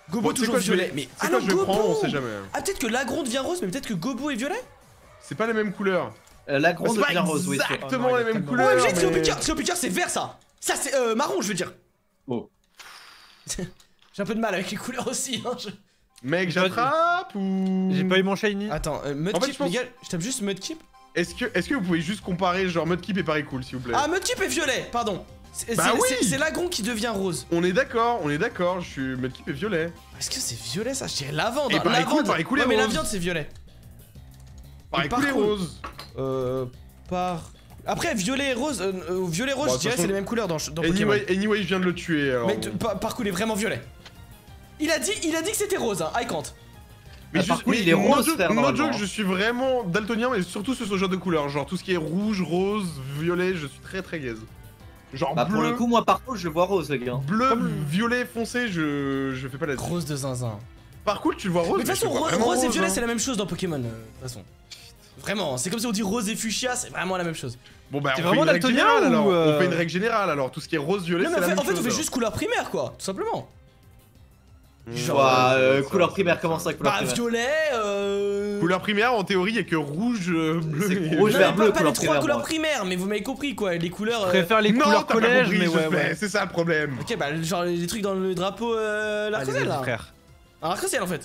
Gobo Bon, c'est toujours quoi, je vais- violet. Mais C'est ah quoi, non, je vais Gobo. prendre, on sait jamais. Ah peut-être que l'agron devient rose, mais peut-être que Gobo est violet. C'est pas les mêmes couleurs. Euh, La grande C'est pas devient rose, oui. c'est- exactement Oh non, il y les a mêmes tellement- couleurs. O M G, mais- Trio Picture, Trio Picture c'est vert ça. Ça c'est euh, marron, je veux dire. Oh. J'ai un peu de mal avec les couleurs aussi. Hein, je- Mec, j'attrape ou. J'ai pas eu mon shiny. Attends, euh, Mudkip, En fait, je pense- les gars, je tape juste Mudkip. Est-ce que, est-ce que vous pouvez juste comparer genre Mudkip et Paris Cool s'il vous plaît? Ah, Mudkip est violet, pardon. C'est Bah c'est- oui. c'est- c'est l'agron qui devient rose. On est d'accord, on est d'accord, je suis Mudkip est violet. Est-ce que c'est violet ça? Je dirais lavande. Et hein, Paris Cool, lavande. Paris Cool est Ouais, mais la rose. viande c'est violet. Paris par Cool est contre- rose. Euh. Par. Après, violet et rose, euh, euh, violet et rose, Bon, je de dirais toute c'est façon- les mêmes couleurs dans, dans Pokémon. Anyway, anyway, je viens de le tuer alors. Mais bon. t- par, Parcours est vraiment violet. Il a dit, il a dit que c'était rose, hein, I can't. Mais Ah, par juste, contre, mais il est no rose, joke- frère, no normalement. joke, je suis vraiment daltonien, mais surtout sur ce genre de couleurs. Genre tout ce qui est rouge, rose, violet, je suis très très gaze. Genre Bah, bleu, pour le coup, moi, par contre, je le vois rose, les gars. bleu, Comme- violet foncé, je, je fais pas la Rose de zinzin. Par contre, tu le vois rose. Mais de toute mais façon, je le vois ro- vraiment rose et violet hein. c'est la même chose dans Pokémon, euh, de toute façon. Vraiment, c'est comme si on dit rose et fuchsia, c'est vraiment la même chose. Bon bah, T'es on fait vraiment une règle daltonien générale ou, alors. euh, On fait une règle générale alors. Tout ce qui est rose, violet, Non, mais c'est en la fait, même en fait, on chose. fait alors. juste couleur primaire, quoi, tout simplement. Genre, Ouah, euh, ça, couleur ça, primaire, ça, comment ça. ça, couleur Bah, primaire violet, euh. Couleur primaire, en théorie, il y a que rouge, euh, bleu. C'est et- rouge, Non, vert, mais bleu, pas, pas couleur les trois primaire, couleurs moi. primaires, mais vous m'avez compris quoi, les couleurs. Je euh, préfère les Non, couleurs t'as pas collège, compris, mais ouais, Jospin, ouais. C'est ça le problème. Ok, bah, genre les trucs dans le drapeau euh, Allez, l'arc-en-ciel vas-y, là. frère. Un arc-en-ciel en fait.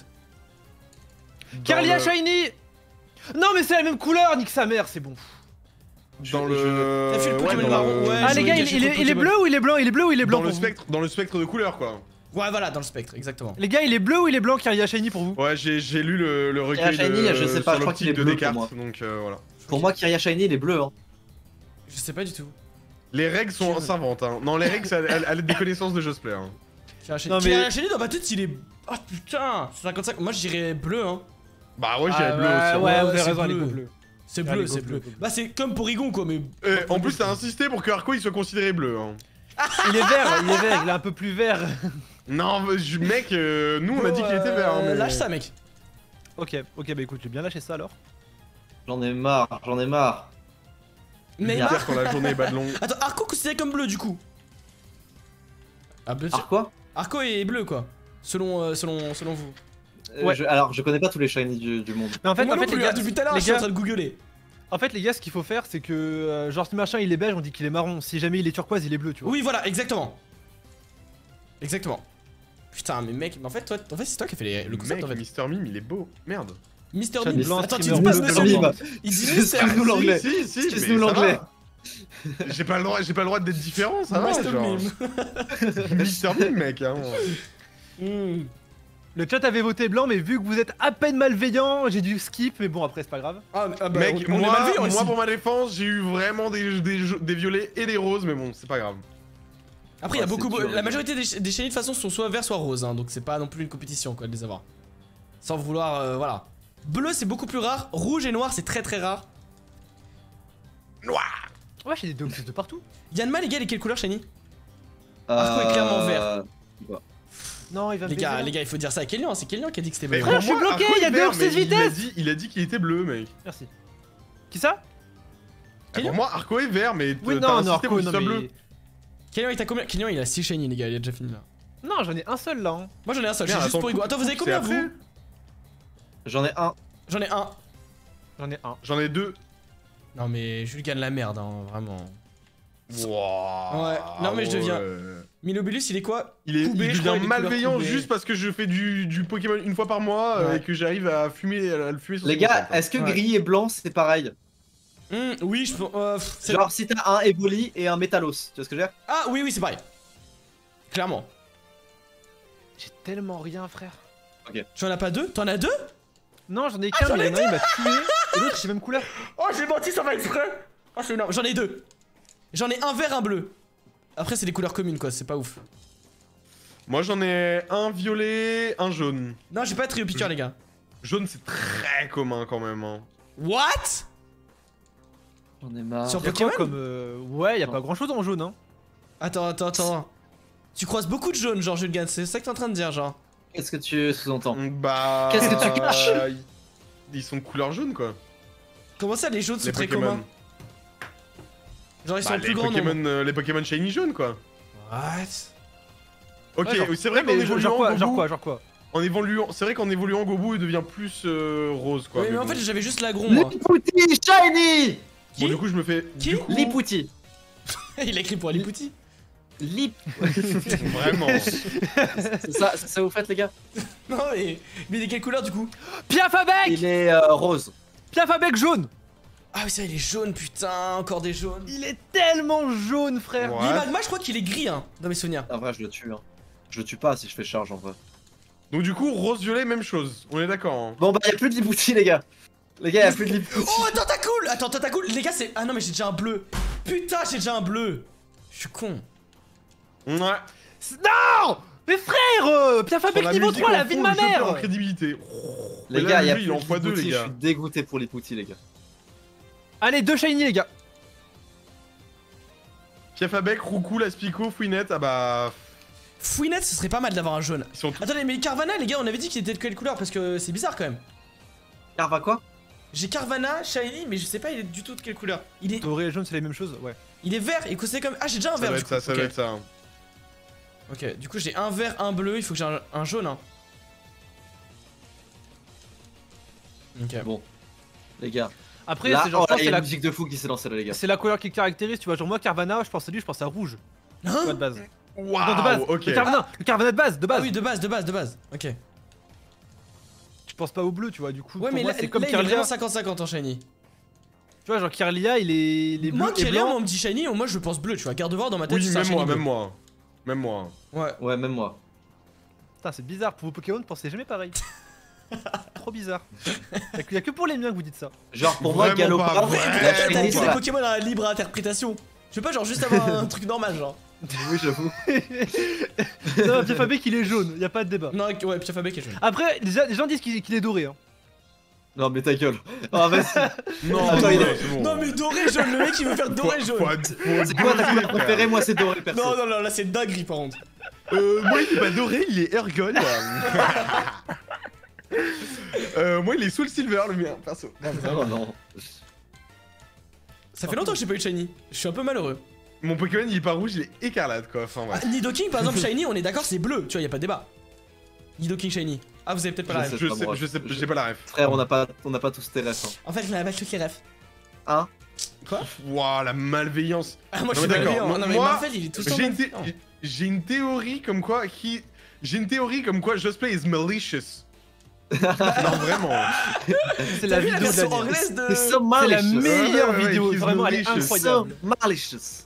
Carlia le- shiny. Non mais c'est la même couleur, nique sa mère, c'est bon. Dans le. T'as fait le ouais, Pokémon dans marron, le- ouais, Ah je les vais gars, il, gâcher il trop est, de il est Pokémon. bleu ou il est blanc? Il est bleu ou il est blanc Dans le pour vous spectre, dans le spectre de couleurs quoi. Ouais, voilà, dans le spectre, exactement. Les gars, il est bleu ou il est blanc Carlia shiny pour vous? Ouais, j'ai j'ai lu le, le recueil Shiny, de, je sais pas, sur je crois qu'il est l'optique de bleu Descartes, pour donc euh, voilà. Pour moi, Kyria Shiny, il est bleu. Hein. Je sais pas du tout. Les règles sont Je- savantes, hein. Non, les règles, c'est elle, elle a des connaissances de Josplay. Hein. Non, Non, mais. mais- Shiny dans ma tête, il est. Oh putain, c'est cinquante-cinq. Moi, je dirais bleu, hein. Bah ouais, j'irais Ah, bleu ouais, aussi. hein. Ouais, Ouais, vous avez c'est raison, elle est bleu. bleue. C'est Ah, bleu, les c'est go, bleu. bleu, bleu. Bah, c'est comme pour Rigon, quoi, mais. Euh, en plus, t'as insisté pour que Arco il soit considéré bleu. Hein. Il est vert, il est vert, il est un peu plus vert. Non, mais je- mec, euh, nous on a dit qu'il était vert. Hein, Euh, mais... Lâche ça, mec. Ok, ok, bah écoute, j'ai bien lâché ça alors. J'en ai marre, j'en ai marre. Mais Bizarre quand la journée est bas de long. Attends, Arco considéré comme bleu du coup. Ah, bleu. Ah, quoi Arco est bleu, quoi. Selon, euh, selon, selon vous. Euh, Ouais. je- Alors, je connais pas tous les shiny du, du monde. Mais en fait, Moi en non fait, plus, les gars, hein, depuis tout à l'heure, les je suis en gars- train de googler. en fait, les gars, ce qu'il faut faire, c'est que euh, genre si machin il est beige, on dit qu'il est marron. Si jamais il est turquoise, il est bleu, tu vois. Oui, voilà, exactement. Exactement. Putain, mais mec, mais en fait, toi, en fait, c'est toi qui as fait les- le concept Mec, en fait. Mister Mime, il est beau. Merde. Mister Chat Mime. blanc, Attends, tu streamer dis pas bleu, Monsieur bleu, Mime. bleu. Il dit Excuse- Mister excuse-nous Mime. l'anglais. Si, si, si, Excuse-nous mais ça l'anglais. va. J'ai pas le droit, j'ai pas le droit d'être différent, ça va. Mister genre. Mime. Mister Mime, mec. Hein. Hmm. Le chat avait voté blanc, mais vu que vous êtes à peine malveillant, j'ai dû skip, mais bon après c'est pas grave. Ah, ah bah, Mec, on, on est moi, malveillant moi ici. pour ma défense, j'ai eu vraiment des, des, des violets et des roses, mais bon, c'est pas grave. Après, il y a Ah, beaucoup. c'est dur, La les majorité des, des shiny de toute façon sont soit verts, soit roses, hein, donc c'est pas non plus une compétition quoi de les avoir. Sans vouloir, euh, voilà. Bleu c'est beaucoup plus rare, rouge et noir c'est très très rare. Noir. Ouais, j'ai des Deoxys de partout. Yanma, les gars, les quelle couleur shiny? Arco est clairement vert. Euh, Non, il va me Les gars, baiser. les gars, il faut dire ça à Kélian, c'est Kélian qui a dit que c'était Mais bleu. Frère, pour je suis moi, bloqué, Arco il y a est deux vert, hors mais six il a vitesses. dit- Il a dit qu'il était bleu, mec. Merci. Qui ça? Ah, Kélian pour moi, Arco est vert, mais Oui, t'as non, insisté non, pour Arco, qu'il non, soit mais. bleu. Kélian, il a combien? Kélian, il a six shiny, les gars, il a déjà fini là. Non, j'en ai un seul là. Hein. Moi j'en ai un seul, j'ai Merde, juste attends, pour Rigo. Attends, vous avez c'est combien après vous? J'en ai un. J'en ai un. J'en ai un. J'en ai deux. Non mais Jules gagne la merde, hein, vraiment. Wouah. Ouais, non, mais je deviens- ouais. Milobulus, il est quoi? Il, est, Coubé, il je crois, devient il est couleur malveillant coubé. juste parce que je fais du, du Pokémon une fois par mois euh, Ouais. et que j'arrive à fumer, à le fumer sur Les son gars, concept. est-ce que Ouais. gris et blanc c'est pareil? Hmm, oui, je peux. euh, pff, c'est- Genre si t'as un Evoli et un Metalos, tu vois ce que je veux dire? Ah oui, oui, c'est pareil. Clairement. J'ai tellement rien, frère. Tu en as pas deux? T'en as deux? Non, j'en ai qu'un, j'en mais ai il y en a un, il m'a tué. Et l'autre, c'est même couleur. Oh, j'ai menti, ça va exprès. Oh, c'est énorme. J'en ai deux. J'en ai un vert, un bleu. Après, c'est des couleurs communes, quoi, c'est pas ouf. Moi j'en ai un violet, un jaune. Non, j'ai pas de trio picture, les gars. Jaune c'est très commun quand même. Hein. What? J'en ai marre. Sur Y'a Pokémon? quoi comme. euh, Ouais, y a pas grand chose en jaune, hein. Attends, attends, attends. Tu croises beaucoup de jaunes, genre, Jules Gans, c'est ça que t'es en train de dire, genre. Qu'est-ce que tu sous-entends? Bah. Qu'est-ce que tu caches? euh, Ils sont de couleur jaune quoi. Comment ça, les jaunes sont Les très Pokémon. communs? Genre, ils sont Bah, en plus les, grands Pokémon nombre. euh, les Pokémon shiny jaune quoi. What? Ok, Ouais, genre- oui, c'est vrai Ouais, qu'en mais genre, évoluant, genre quoi, Goku- genre quoi, genre quoi. en évoluant, c'est vrai qu'en évoluant Gobu il devient plus euh, rose quoi. Oui, mais en bon. fait, j'avais juste l'agron, moi. Lipouti Shiny. Bon, du coup je me fais. Qui Du coup, Lipouti. Il a écrit pour Lipouti. Lip. vraiment. C'est ça, c'est ça que vous faites les gars? Non, mais. Mais il est quelle couleur du coup? Piafabec. Il est euh, rose. Piafabec jaune. Ah, oui, ça, il est jaune, putain, encore des jaunes. Il est tellement jaune, frère. Ouais. L'Imagma, je crois qu'il est gris, hein, dans mes souvenirs. En vrai, je le tue. Hein. Je le tue pas si je fais charge en vrai. Donc du coup rose-violet même chose, on est d'accord. Hein. Bon bah y'a plus de Lipouti les gars. Les gars, y'a plus de Lipouti. Oh, tentacule. Attends, tentacule. Les gars, c'est. Ah non, mais j'ai déjà un bleu. Putain, j'ai déjà un bleu. Je suis con. Ouais. Non. Mais frère, euh, Sur Piafabec la niveau musique, trois, en la vie de fond, ma je perds en mère. crédibilité. Les Mais gars, là, le y'a jeu, plus il est en de fois deux, Lipouti, les je gars. suis dégoûté pour Lipouti les gars. Allez, deux shiny les gars. Piafabec, Roucou, Laspico, Fouinette, ah bah. Fouinette, ce serait pas mal d'avoir un jaune. Ils sont tous. Attendez, mais Carvana, les gars, on avait dit qu'il était de quelle couleur? Parce que c'est bizarre quand même. Carva quoi? J'ai Carvana, Shiny, mais je sais pas, il est du tout de quelle couleur. Il est, Doré et jaune, c'est les mêmes choses, ouais. il est vert et c'est comme. Ah, j'ai déjà un Ça vert. doit du être coup. ça, ça Ok. doit être ça. Ok, du coup, j'ai un vert, un bleu. Il faut que j'ai un, un jaune. Hein. Ok. Bon. Les gars. Après, Là, c'est genre, oh, je pense là, que y c'est a la, une musique de fou qui s'est lancée là les gars. c'est la couleur qui caractérise, tu vois. Genre moi, Carvana, je pense à lui, je pense à rouge. Tu vois, de Hein? base. Waouh, Non, de base. ok. Le Carvana, le Carvana de base, de Ah base. oui, de base, de base, de base. Ok. Je pense pas au bleu, tu vois. Du coup, Ouais, pour mais moi, là, c'est comme là il est Kirlia. vraiment cinquante cinquante en Shiny. Tu vois, genre Kirlia, il est les bleus Moi, et Kirlia, blancs. moi, on me dit Shiny, moi, je pense bleu, tu vois. Garde voir dans ma tête, Oui, c'est un même Shiny moi, bleu. même moi. Même moi. Ouais. Ouais, même moi. Putain, c'est bizarre. Pour vos Pokémon, pensez jamais pareil. Trop bizarre. Y'a que, y a que pour les miens que vous dites ça. Genre pour moi, Vraiment pas, Galopin, vraiment la T'as Shiny, laissé c'est les la- Pokémon à libre interprétation. Je veux pas, genre, juste avoir un truc normal, genre. Oui, j'avoue. Non, Piafabec, il est jaune. Y a pas de débat. Non, ouais, Piafabec est jaune. Après, les, les gens disent qu'il qu'il est doré. Hein. Non, mais ta gueule. Oh, vas-y. Non, Attends, non, il non, est- c'est bon. Non, mais doré jaune, le mec, il veut faire doré Faut- jaune. faut- faut- C'est quoi ta couleur préférée? Moi, c'est doré, perso. Non, non, non, là, c'est dinguerie, par contre. Euh, moi il est pas doré, il est Ergon. euh, moi il est Soul Silver le mien, perso. Non, non. Ça fait longtemps que j'ai pas eu de Shiny. Je suis un peu malheureux. Mon Pokémon il est pas rouge, il est écarlate quoi. Enfin ouais. Ah, Nidoking, par exemple, Shiny, on est d'accord, c'est bleu. Tu vois, y a pas de débat. Nidoking Shiny. Ah, vous avez peut-être pas la Je ref. sais Je pas, sais, moi, je sais, je- j'ai pas la ref. Frère, on n'a pas, on n'a pas tous tes refs. Hein. En fait, je n'avais pas toutes les refs. Hein? Quoi? Waouh, la malveillance. Ah, moi, je Non, suis mais d'accord, malveillant. moi- Non, mais moi, Marvel, il est tout le temps. J'ai une, malveillant. thé- j'ai une théorie comme quoi qui. J'ai une théorie comme quoi Justplay is malicious. Non vraiment. C'est T'as la vu la vidéo de version l'année. anglaise de. C'est so C'est la malicious. meilleure Ouais, ouais, vidéo. he's Vraiment, elle est malicious. So incroyable. malicious.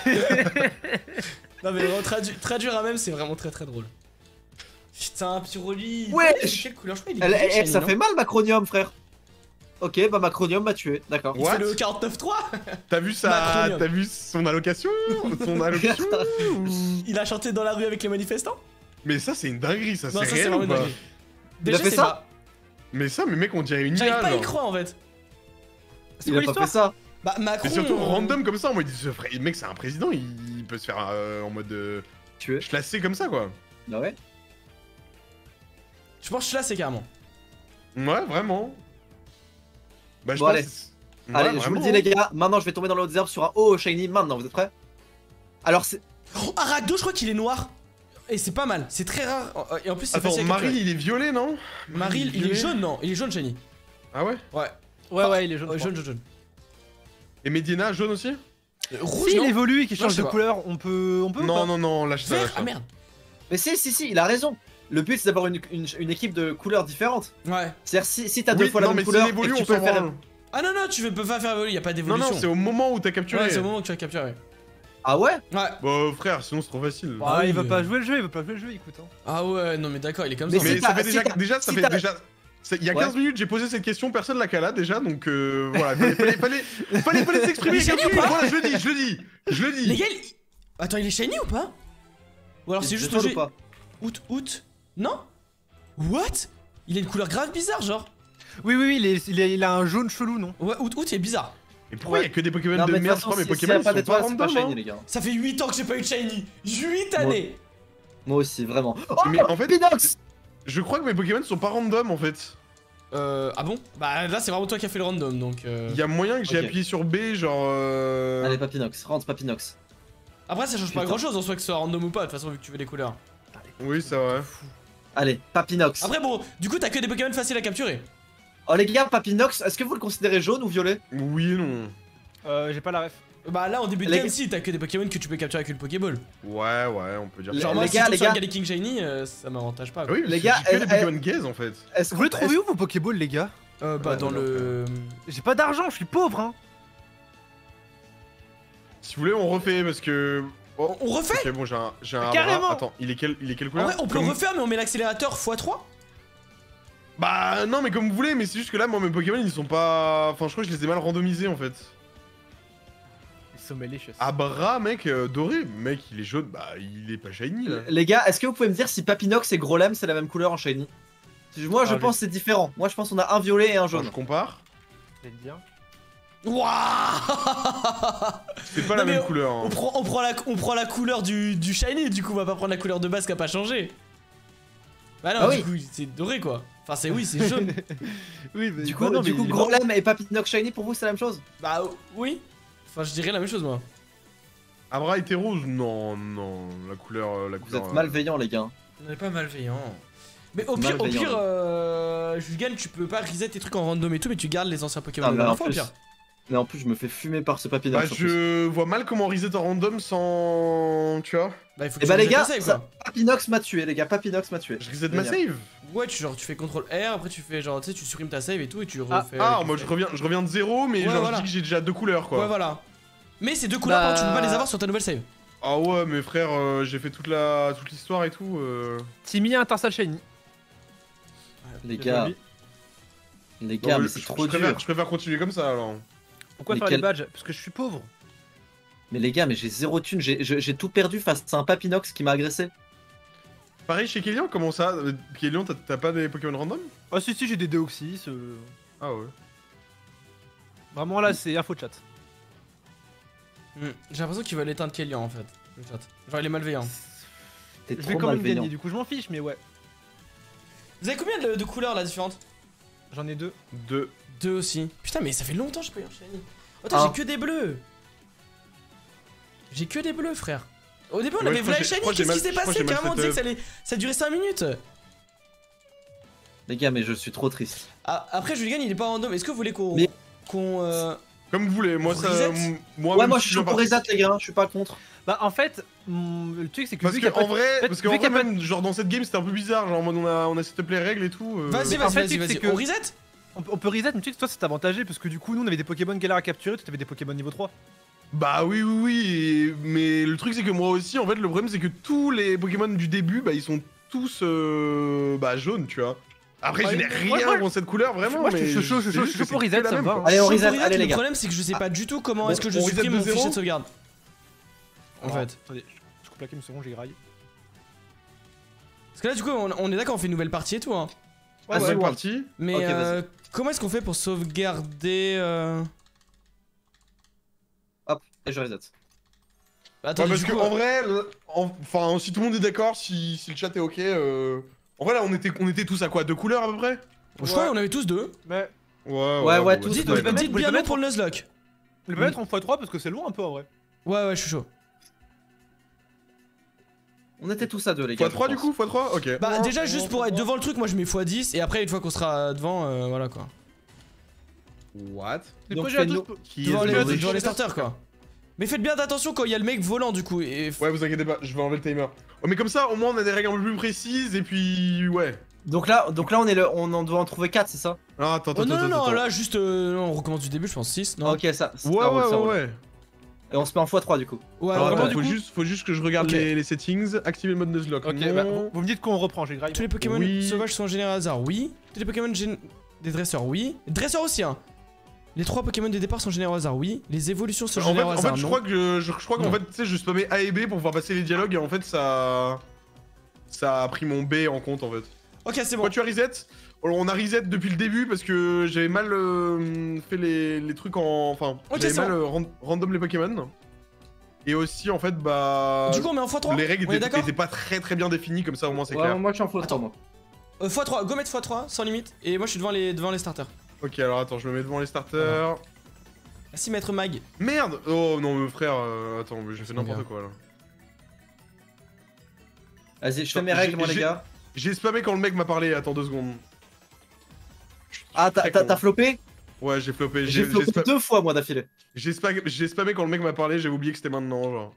Non, mais vraiment, tradu- traduire à même, c'est vraiment très très drôle. Putain, Pyroli. Ouais. C'est quelle couleur? Je crois qu'il est Elle- gris, elle- Shiny, ça non fait mal, Macronium, frère. Ok, bah Macronium m'a tué, d'accord. Il What fait le quarante-neuf trois. T'as vu ça? Macronium. T'as vu son allocation? Son allocation? ou- Il a chanté dans la rue avec les manifestants. Mais ça c'est une dinguerie, ça Non, c'est ça c'est réel vraiment ou une pas? dinguerie. Déjà, fait c'est ça pas- Mais ça, mais mec, on dirait une J'arrive I A. pas à y genre. croire en fait. C'est Il quoi a pas fait l'histoire? ça. Bah, Macron. Mais surtout euh, random comme ça, moi, il dit, ce frère- mec, c'est un président, il, il peut se faire euh, en mode euh, Tué. classé comme ça, quoi. Bah ouais. Je pense que je suis là, c'est carrément. Ouais, vraiment. Bah, je Bon, pense. allez. Ouais, Allez, je vous vraiment. le dis, les gars. Maintenant, je vais tomber dans l'autre herbe sur un haut shiny. Maintenant, vous êtes prêts? Alors, c'est. Oh, Aragdo, je crois qu'il est noir. Et c'est pas mal, c'est très rare. Et en plus, c'est Attends, facile à Maril, capturer. il est violet, non? Maril, il est violet. jaune, non? Il est jaune, Shiny. Ah ouais? Ouais. Ouais, ouais, il est jaune. Ouais, je jaune, crois. jaune, jaune. Et Medina, jaune aussi? Euh, Rouge, Si il non évolue et qu'il Non, change je sais de pas. couleur, on peut. On peut ou Non, pas non, non, lâche ça, Vert. lâche Ah ça. merde. Mais si, si, si, il a raison. Le but, c'est d'avoir une, une, une équipe de couleurs différentes. Ouais. C'est-à-dire, si, si t'as deux Oui, fois la non, même mais couleur, s'il évolue, et que on tu peux s'en le faire. branle. Ah non, non, tu peux pas faire évoluer, y a pas Non, d'évolution. non, c'est au moment où t'as capturé. Ouais, c'est au moment où tu vas capturer. Ah ouais? Ouais. Bah, frère, sinon c'est trop facile. Ouais. Ah, Ah il oui, va pas euh. jouer le jeu, il va pas jouer le jeu, écoute. Hein. Ah ouais, non, mais d'accord, il est comme Mais ça. Mais si ça t'as- fait si déjà, t'as- déjà, ça si fait t'as- déjà. c'est- Il y a Ouais. quinze minutes, j'ai posé cette question, personne l'a cala déjà, donc euh, voilà, fallait, fallait, fallait, fallait, fallait s'exprimer. Mais j'ai quinze dit ou minutes, pas voilà, je le dis, je le dis, je le dis. Les gars, il... Attends, il est shiny ou pas? Ou alors c'est juste Étoile le ou pas? Août, août. Non? What? Il a une couleur grave bizarre, genre. Oui, oui, oui, il, est- il, est- il a un jaune chelou, non? Ouais, août, août, il est bizarre. Mais pourquoi il y a que des Pokémon Non, de mais de merde? toute Je crois, façon, mes si- s'il Pokémon y a ils pas sont pas d'étoile, c'est pas random. shiny, hein. les gars. Ça fait huit ans que j'ai pas eu de shiny. huit années. Moi aussi, vraiment. Oh, Mais en fait, Pinox! je crois que mes Pokémon sont pas random en fait. Euh, ah bon? Bah là, c'est vraiment toi qui as fait le random, donc... Euh... Il y a moyen que j'ai Ok. appuyé sur B, genre. Euh... Allez, Papinox, rentre Papinox. Après, ça change pas Putain. grand chose en soi que ce soit random ou pas, de toute façon, vu que tu veux les couleurs. Oui, c'est vrai. Allez, Papinox. Après, bon, du coup, t'as que des Pokémon faciles à capturer. Oh les gars, Papinox, est-ce que vous le considérez jaune ou violet? Oui et non. Euh, j'ai pas la ref. Bah là, en début de Les game, gars- si, t'as que des Pokémon que tu peux capturer avec une Pokéball. Ouais, ouais, on peut dire Les- ça. Genre, moi, les si gars, je tombe les sur un gars. Galaking Shiny, euh, ça m'avantage pas. Ah quoi. oui, Les les gars, gars, j'ai que elle- des Pokémon gaze en fait. Est-ce Vous les qu'on- trouvez où vos Pokéballs, les gars? Euh, bah, Ouais, dans non, le. J'ai pas d'argent, je suis pauvre, hein. Si vous voulez, on refait parce que. Oh, On refait? ok, bon, j'ai un, j'ai un Carrément. Abra. Attends, il est quel, il est quelle En couleur vrai, on peut Comme- le refaire, mais on met l'accélérateur fois trois. Bah non, mais comme vous voulez, mais c'est juste que là, moi, mes Pokémon, ils sont pas. Enfin, je crois que je les ai mal randomisés en fait. Ils sont malicious. Abra, mec, euh, doré, mec, il est jaune, bah il est pas shiny là. Les gars, est-ce que vous pouvez me dire si Papinox et Grolem c'est la même couleur en shiny? Moi je Ah, pense que c'est différent. Moi je pense qu'on a un violet et un Attends, jaune. je compare. Je vais te dire. Waouh. C'est pas Non, la mais même couleur. On Hein. prend, on, prend la, on prend la couleur du, du shiny, du coup, on va pas prendre la couleur de base qui a pas changé. Bah non, Ah du oui. coup, c'est doré quoi. Enfin, c'est oui, c'est jaune. Oui, mais Du bah coup, non, du mais coup il est Grolem et Papinox shiny pour vous c'est la même chose? Bah oui. Enfin, je dirais la même chose, moi. Abra était rose? Non, non, la couleur. euh, La Vous couleur êtes euh, malveillants les gars. On n'est pas malveillant. Mais au pire, au Malveillant, pire, oui. euh, Julien, tu peux pas reset tes trucs en random et tout, mais tu gardes les anciens Pokémon Ah, de mais la en dernière fois, au plus, pire. mais en plus je me fais fumer par ce Papinox. Bah, en plus. je vois mal comment reset en random sans. Tu vois? Bah, il faut que Et tu bah les reset ta gars, save, ça- quoi. Papinox m'a tué les gars, Papinox m'a tué. Je reset ma Génial. save? Ouais, tu, genre, tu fais contrôle R, après tu fais genre, tu sais, tu supprimes ta save et tout, et tu Ah, refais. Ah, avec moi le je save. reviens, je reviens de zéro, mais Ouais, genre voilà. je dis que j'ai déjà deux couleurs quoi. Ouais, voilà. Mais ces deux couleurs, Bah- par contre, tu peux pas les avoir sur ta nouvelle save. Ah ouais, mais frère, euh, j'ai fait toute la toute l'histoire et tout. Euh... Timmy a un Tarsal Shiny. Les J'ai gars, envie. les Non, gars, mais mais je, c'est je trop préfère, dur. je préfère continuer comme ça alors. Pourquoi Mais faire quel- les badges? Parce que je suis pauvre. Mais les gars, mais j'ai zéro thune, j'ai j'ai- j'ai tout perdu face à un Papinox qui m'a agressé. Pareil chez Kélian, comment ça? Euh, Kélian, t'as- t'as pas des Pokémon random? Ah si si, j'ai des Deoxys. euh, Ah ouais. Vraiment là, c'est info chat. Hmm, J'ai l'impression qu'ils veulent éteindre Kélian en fait. Le chat. Genre, il est malveillant. T'es Je vais trop quand même malveillant. gagner, du coup je m'en fiche, mais ouais. Vous avez combien de, de couleurs là différentes? J'en ai deux. Deux. Deux aussi. Putain, mais ça fait longtemps que je peux y en shiny. Attends, Ah. j'ai que des bleus. J'ai que des bleus, frère. Au début, on Ouais, avait je crois Vlad que j'ai- Shiny, je crois que j'ai qu'est-ce qui mal- s'est je crois que passé? j'ai mal Carrément, on fait, disait que ça, allait... ça durait cinq minutes. Les gars, mais je suis trop triste. Ah, après, Julien, il est pas random. Est-ce que vous voulez qu'on. Mais- qu'on. euh, Comme vous voulez, moi ça. Reset m- Moi, Ouais, même moi si je suis viens pour par- reset les gars, je suis pas contre. Bah en fait, mm, le truc c'est que Parce vu que qu'il y a en pas de- vrai, fait, parce vu qu'en qu'il y vrai a pas de- même, genre dans cette game c'était un peu bizarre, genre en mode on a, on a setup les règles et tout. euh. Vas-y, mais en vas-y, fait, vas-y, c'est vas-y. que- On reset? on, peut- on peut reset, mais tu sais que toi c'est avantagé parce que du coup nous on avait des Pokémon galères à capturer, toi t'avais des Pokémon niveau trois. Bah oui, oui, oui, et- mais le truc c'est que moi aussi, en fait, le problème c'est que tous les Pokémon du début, bah ils sont tous euh, bah jaunes, tu vois. Après, Ouais, je n'ai moi, rien moi, contre cette couleur, vraiment. moi, je suis mais chaud, chaud, c'est chaud, juste chaud que pour c'est reset, que la ça me même, va, quoi. hein. Allez, on Je suis reset, pour reset, allez mais les le gars. problème, c'est que je sais pas du tout comment Bon, est-ce que je on reset supprime de mon zéro fichier de sauvegarde. En Alors, fait. Attendez, je, je coupe la cam une seconde, j'ai graillé. Parce que là, du coup, on, on est d'accord, on fait une nouvelle partie et tout, hein. Ah, Ouais, c'est ouais. parti. Mais Ok, vas-y. euh, comment est-ce qu'on fait pour sauvegarder. Euh... Hop, et je reset. Attends, Ouais, parce du que coup, en vrai, le- en- enfin, si tout le monde est d'accord, si, si le chat est ok, euh... en vrai là, on était, on était tous à quoi, deux couleurs à peu près? je crois qu'on avait tous deux. Mais Ouais, Ouais, ouais, bon, tous c'est Dites, deux. pas le grave. mettre- dites vous le bien non mettre pour le Nuzlocke. on peut mettre en fois trois parce que c'est loin un peu en vrai. Ouais, ouais, je suis chaud. On était tous à deux les gars. fois trois je du pense. coup, fois trois, ok. Bah, Non, déjà, non, juste non, pour être non. devant le truc, moi je mets fois dix. Et après, une fois qu'on sera devant, euh, voilà quoi. What? Les Donc, projets à fais-nous- tous. Qui Devant est les, le devant riche les starters quoi. Mais faites bien attention quand il y a le mec volant du coup. Et... Ouais, vous inquiétez pas, je vais enlever le timer. Oh, mais comme ça, au moins on a des règles un peu plus précises et puis ouais. Donc là, donc là on est le, on en doit en trouver quatre, c'est ça? Ah, attends, attends, Oh non, non, attends, non, attends. là juste. euh, non, on recommence du début, je pense six. Non. Ok, ça. ça Ouais, roule, ouais, ça ouais, roule. ouais. Et on se met en fois trois du coup. Ouais, Alors, ouais, attends, ouais. faut, du coup- juste, faut juste que je regarde Ok. les, les settings, activer le mode Nuzlocke. Ok, non. bah, vous, vous me dites qu'on reprend, j'ai graillé. Tous les Pokémon Oui. sauvages sont générés au hasard, oui. Tous les Pokémon gén- des dresseurs, oui. Dresseurs aussi, hein. Les trois Pokémon de départ sont générés au hasard, oui. Les évolutions sont En fait, générées au en hasard, fait je non. crois que je, je crois qu'en Non. fait, tu sais, je spammais A et B pour pouvoir passer les dialogues et en fait ça ça a pris mon B en compte en fait. Ok, c'est bon. Pourquoi tu as reset? Alors, on a reset depuis le début parce que j'avais mal euh, fait les, les trucs en enfin, Ok, j'avais c'est mal bon. euh, ran- random les Pokémon. Et aussi en fait bah Du coup, on met en fois trois. les règles on est étaient, d'accord étaient pas très très bien définies comme ça au moins c'est Ouais, clair. moi je suis en fois trois Attends. moi. Euh, fois trois, go mettre fois trois, sans limite. Et moi, je suis devant les, devant les starters. Ok, alors attends, je me mets devant les starters. Merci, maître Mag. Merde! Oh non, mais frère, euh, attends, mais j'ai fait Trop n'importe bien. quoi là. Vas-y, je fais mes J'ai- règles moi les j'ai- gars. J'ai spammé quand le mec m'a parlé, attends deux secondes. Ah, t'as Très t'as- con. t'as flopé? Ouais, j'ai flopé. J'ai flopé spa- deux fois moi d'affilée. j'ai spa- j'ai spammé quand le mec m'a parlé, j'ai oublié que c'était maintenant, genre.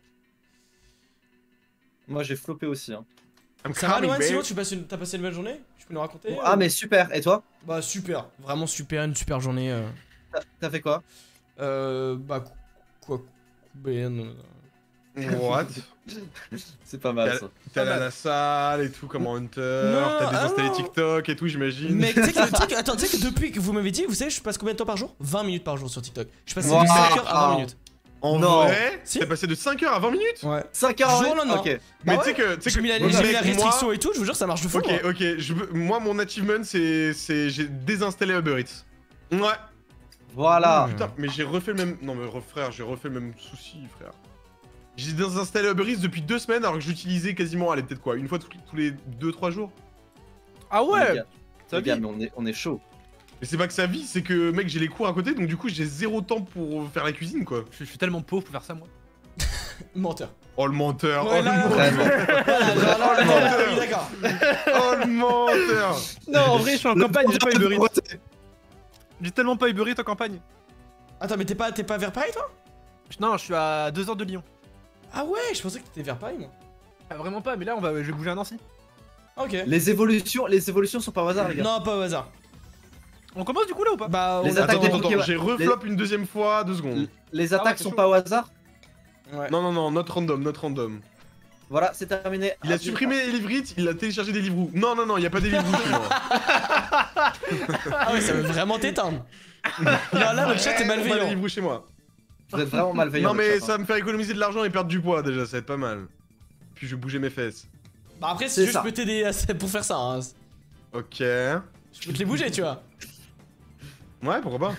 Moi j'ai flopé aussi. Hein. I'm Ça va, coming, Loan, babe. sinon tu passes une... t'as passé une bonne journée? Tu peux nous raconter? Ah euh mais super, et toi? Bah super, vraiment super, une super journée. Euh, T'as- T'as fait quoi? euh bah cou- quoi? Ben, What? C'est pas mal ça. T'es allé à la salle et tout comme un Hunter, Non, t'as ah désinstallé non. TikTok et tout, j'imagine. Mec, tu sais que, tu sais que- attends, tu sais que depuis que vous m'avez dit, vous savez, je passe combien de temps par jour? vingt minutes par jour sur TikTok. Je passe de Wow. cinq heures à vingt minutes. En Non. vrai, Si. t'es passé de cinq heures à vingt minutes? Ouais. cinq heures Jour au lendemain. Ok. Mais Bah tu sais ouais. que, tu sais J'ai que, mis la, mec, j'ai mis la moi- restriction et tout, je vous jure, ça marche de fou. Ok, moi. ok, je veux... moi mon achievement c'est, c'est, j'ai désinstallé Uber Eats. Ouais. Voilà. Putain, mais j'ai refait le même, non mais re- frère, j'ai refait le même souci, frère. J'ai désinstallé Uber Eats depuis deux semaines alors que j'utilisais quasiment, allez peut-être quoi, une fois tous tous les deux trois jours. Ah Les ouais. gars, Ça les gars, vit. mais on est, on est chaud. Mais c'est pas que ça vit, c'est que mec j'ai les cours à côté donc du coup j'ai zéro temps pour faire la cuisine quoi. Je, je suis tellement pauvre pour faire ça moi. Menteur. Oh le menteur, Ouais, oh là, le là, menteur, Vraiment. Ah, genre, là, là, là, là, oui, d'accord. oh le menteur. Non, en vrai, je suis en campagne, j'ai pas Le Uber Eats. J'ai tellement pas Uber Eats en campagne. Attends, mais t'es pas, t'es pas vers Paris toi? Non, je suis à deux heures de Lyon. Ah ouais, je pensais que t'étais vers Paris moi. Ah, vraiment pas, mais là, on va, je vais bouger à Nancy. Ok. Les évolutions, les évolutions sont pas au hasard les gars. Non, pas au hasard. On commence du coup là ou pas? Bah, on Les a- attaques Attends, des attends, attends, Pokémon. j'ai reflop une deuxième fois, deux secondes. Les Ah ouais, attaques c'est sont chaud. pas au hasard. Ouais. Non non non, not random, not random. Voilà, c'est terminé. Il a Ah, supprimé les livres Eats, il a téléchargé des livres. Non non non, y a pas des livres chez moi. Ah ouais, ça veut vraiment t'éteindre. Non, là, le chat est Vraiment pas des malveillant. livres chez moi. Vous êtes vraiment malveillant. Non le mais chat, ça hein. va me faire économiser de l'argent et perdre du poids déjà, ça va être pas mal. Puis je vais bouger mes fesses. Bah, après, si C'est tu veux, je ça. peux t'aider à- pour faire ça. Hein. Ok. Je peux te les bouger, tu vois. Ouais, pourquoi pas.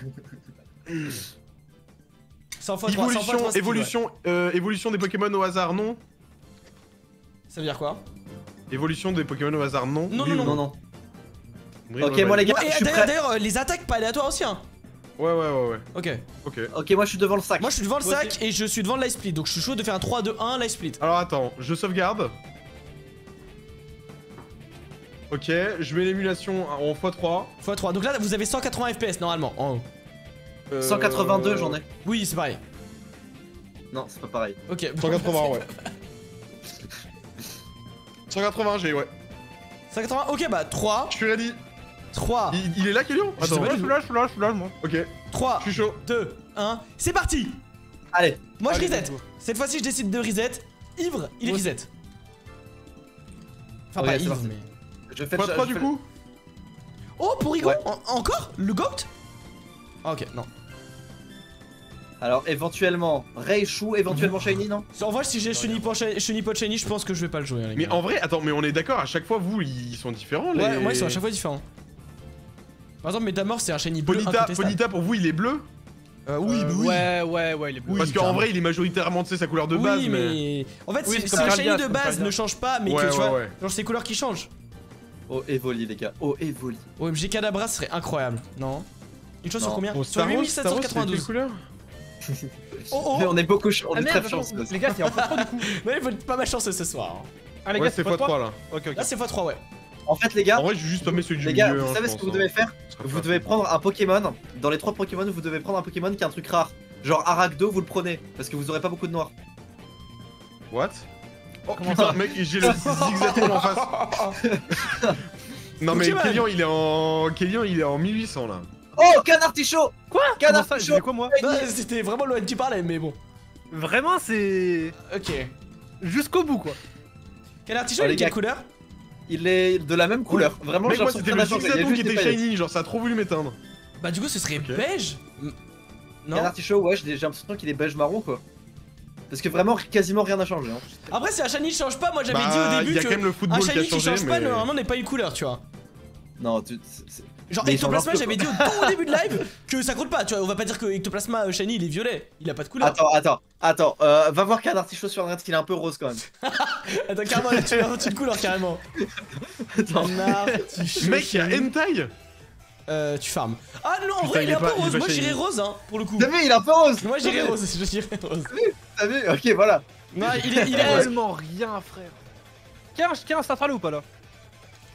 cent fois trois, cent fois Évolution, trois, c'est évolution, euh, évolution des Pokémon au hasard, non. ouais. Ça veut dire quoi? Évolution des Pokémon au hasard, non. Non, Oui non, ou Non non. Oui, Ok, ouais, moi ouais. les gars, Et je suis d'ailleurs, prêt. d'ailleurs, euh, les attaques pas aléatoires aussi, hein. Ouais, ouais, ouais, ouais. Ok. Ok. Ok, moi je suis devant le sac. Moi, je suis devant le Moi sac et je suis devant le live split. Donc, je suis chaud de faire un trois, deux, un live split. Alors attends, je sauvegarde. Ok, je mets l'émulation en fois trois. fois trois. Donc là, vous avez cent quatre-vingts F P S normalement en haut. Euh, cent quatre-vingt-deux j'en ai. Oui, c'est pareil. Non, c'est pas pareil. Ok. cent quatre-vingts, ouais. cent quatre-vingts, j'ai, ouais. cent quatre-vingts, ok, bah trois, Je suis ready. trois, Il, il est là, Kélion? Je sais Attends. pas Ouais, du je tout. suis là, je suis là, je suis là, moi. Ok, trois, je suis chaud. deux, un. C'est parti. Allez, Moi, je Allez, reset. let's go. Cette fois-ci, je décide de reset. Ivre, il Moi reset. Enfin, Ok, pas c'est ivre, parti. mais. je fais Fois le- trois je du fais coup? Oh, pour Rigo Ouais. en- Encore le GOAT. Ah, ok, non. le- Alors éventuellement Raichu, éventuellement Shiny, non? En vrai, si j'ai Chenipot Chenipot Shiny, je pense que je vais pas le jouer. hein, les Mais gars. en vrai, attends, mais on est d'accord, à chaque fois, vous, ils sont différents, les... Ouais, ouais, ils sont à chaque fois différents. Par exemple, Metamorph, c'est un Shiny bleu Ponita, incontestable. Ponita, pour vous, il est bleu? Euh, oui, Euh, bah oui. Ouais, ouais, ouais, il est bleu. Oui, Parce qu'en carrément. vrai, il est majoritairement, tu sais, sa couleur de oui, base, mais... mais... En fait, Oui, si, c'est si comme un Cardia, Shiny de c'est comme base Cardia. ne change pas, mais Ouais, que tu ouais, vois, ouais. genre c'est couleurs qui changent. Oh Evoli les gars, oh Evoli. O M G Kadabra serait incroyable, non? Une chance sur Non. combien? Bon, Sur Staros, huit mille Staros, sept cent c'est quatre-vingt-douze. quelle couleur? Oh Mais oh! on est beaucoup, ch- on Ah est merde, très attends, chanceux. les gars, c'est en fois trois du coup. Ouais, il faut être pas mal chanceux ce soir. hein. Ah, les Ouais, gars, c'est fois trois, là. Ok, ok. Là, c'est fois trois, ouais. En fait les gars, En vrai, je vais juste pas mettre celui du les gars, milieu, vous hein, savez je ce que pense, vous devez hein. faire? Ce sera Vous pas devez fait. prendre un Pokémon. Dans les trois Pokémon, vous devez prendre un Pokémon qui est un truc rare. Genre Arachdo, vous le prenez. Parce que vous aurez pas beaucoup de noir. What? Oh putain, mec, j'ai le zigzag en face. Non mais Pokémon. Kélian, il est en... Kélian, il est en mille huit cents, là. Oh, Canartichaud! Quoi? Canard Comment ça? chaud. J'ai quoi moi? Non, c'était vraiment loin qui parlait, mais bon. Vraiment, c'est. Ok. Jusqu'au bout quoi. Canard Tichot, Oh, il les est quelle gars. couleur? Il est de la même couleur. Vraiment, Mec, genre moi, son c'était trait le n'a changé. Il y a zigzag juste qui des était paillettes. shiny, genre ça a trop voulu m'éteindre. Bah, du coup, ce serait Ok. beige? M- Non? Canartichaud, ouais, j'ai j'ai l'impression qu'il est beige marron quoi. Parce que vraiment, quasiment rien n'a changé. Hein. Après, si un shiny change pas, moi j'avais Bah, dit au il début y a que quand même le un football qui a shiny qui changé, change pas, mais... normalement, n'est pas une couleur, tu vois. Non, tu. c'est- c'est- Genre, Mais ils ont Ectoplasma, leur- j'avais dit au tout début de live que ça compte pas, tu vois. On va pas dire que Ectoplasma euh, shiny il est violet, il a pas de couleur. Attends, attends, attends. Euh, va voir Canartichaud sur internet, qu'il est un peu rose quand même. Attends, carrément, là, tu inventes une couleur carrément. Attends. Canard, Tichot, Mec, il y a shiny. hentai. Euh, tu farmes. Ah non, en Putain, vrai, il il est est un peu pas- il est rose. pas Moi, shiny. j'irais rose, hein, pour le coup. T'as vu, il est un peu rose. Moi, j'irais T'as vu rose, je dirais rose. T'as vu? Ok, voilà. Non, il est, il est rose. Tellement rien, frère. Tiens, tiens, ça fera ou pas là?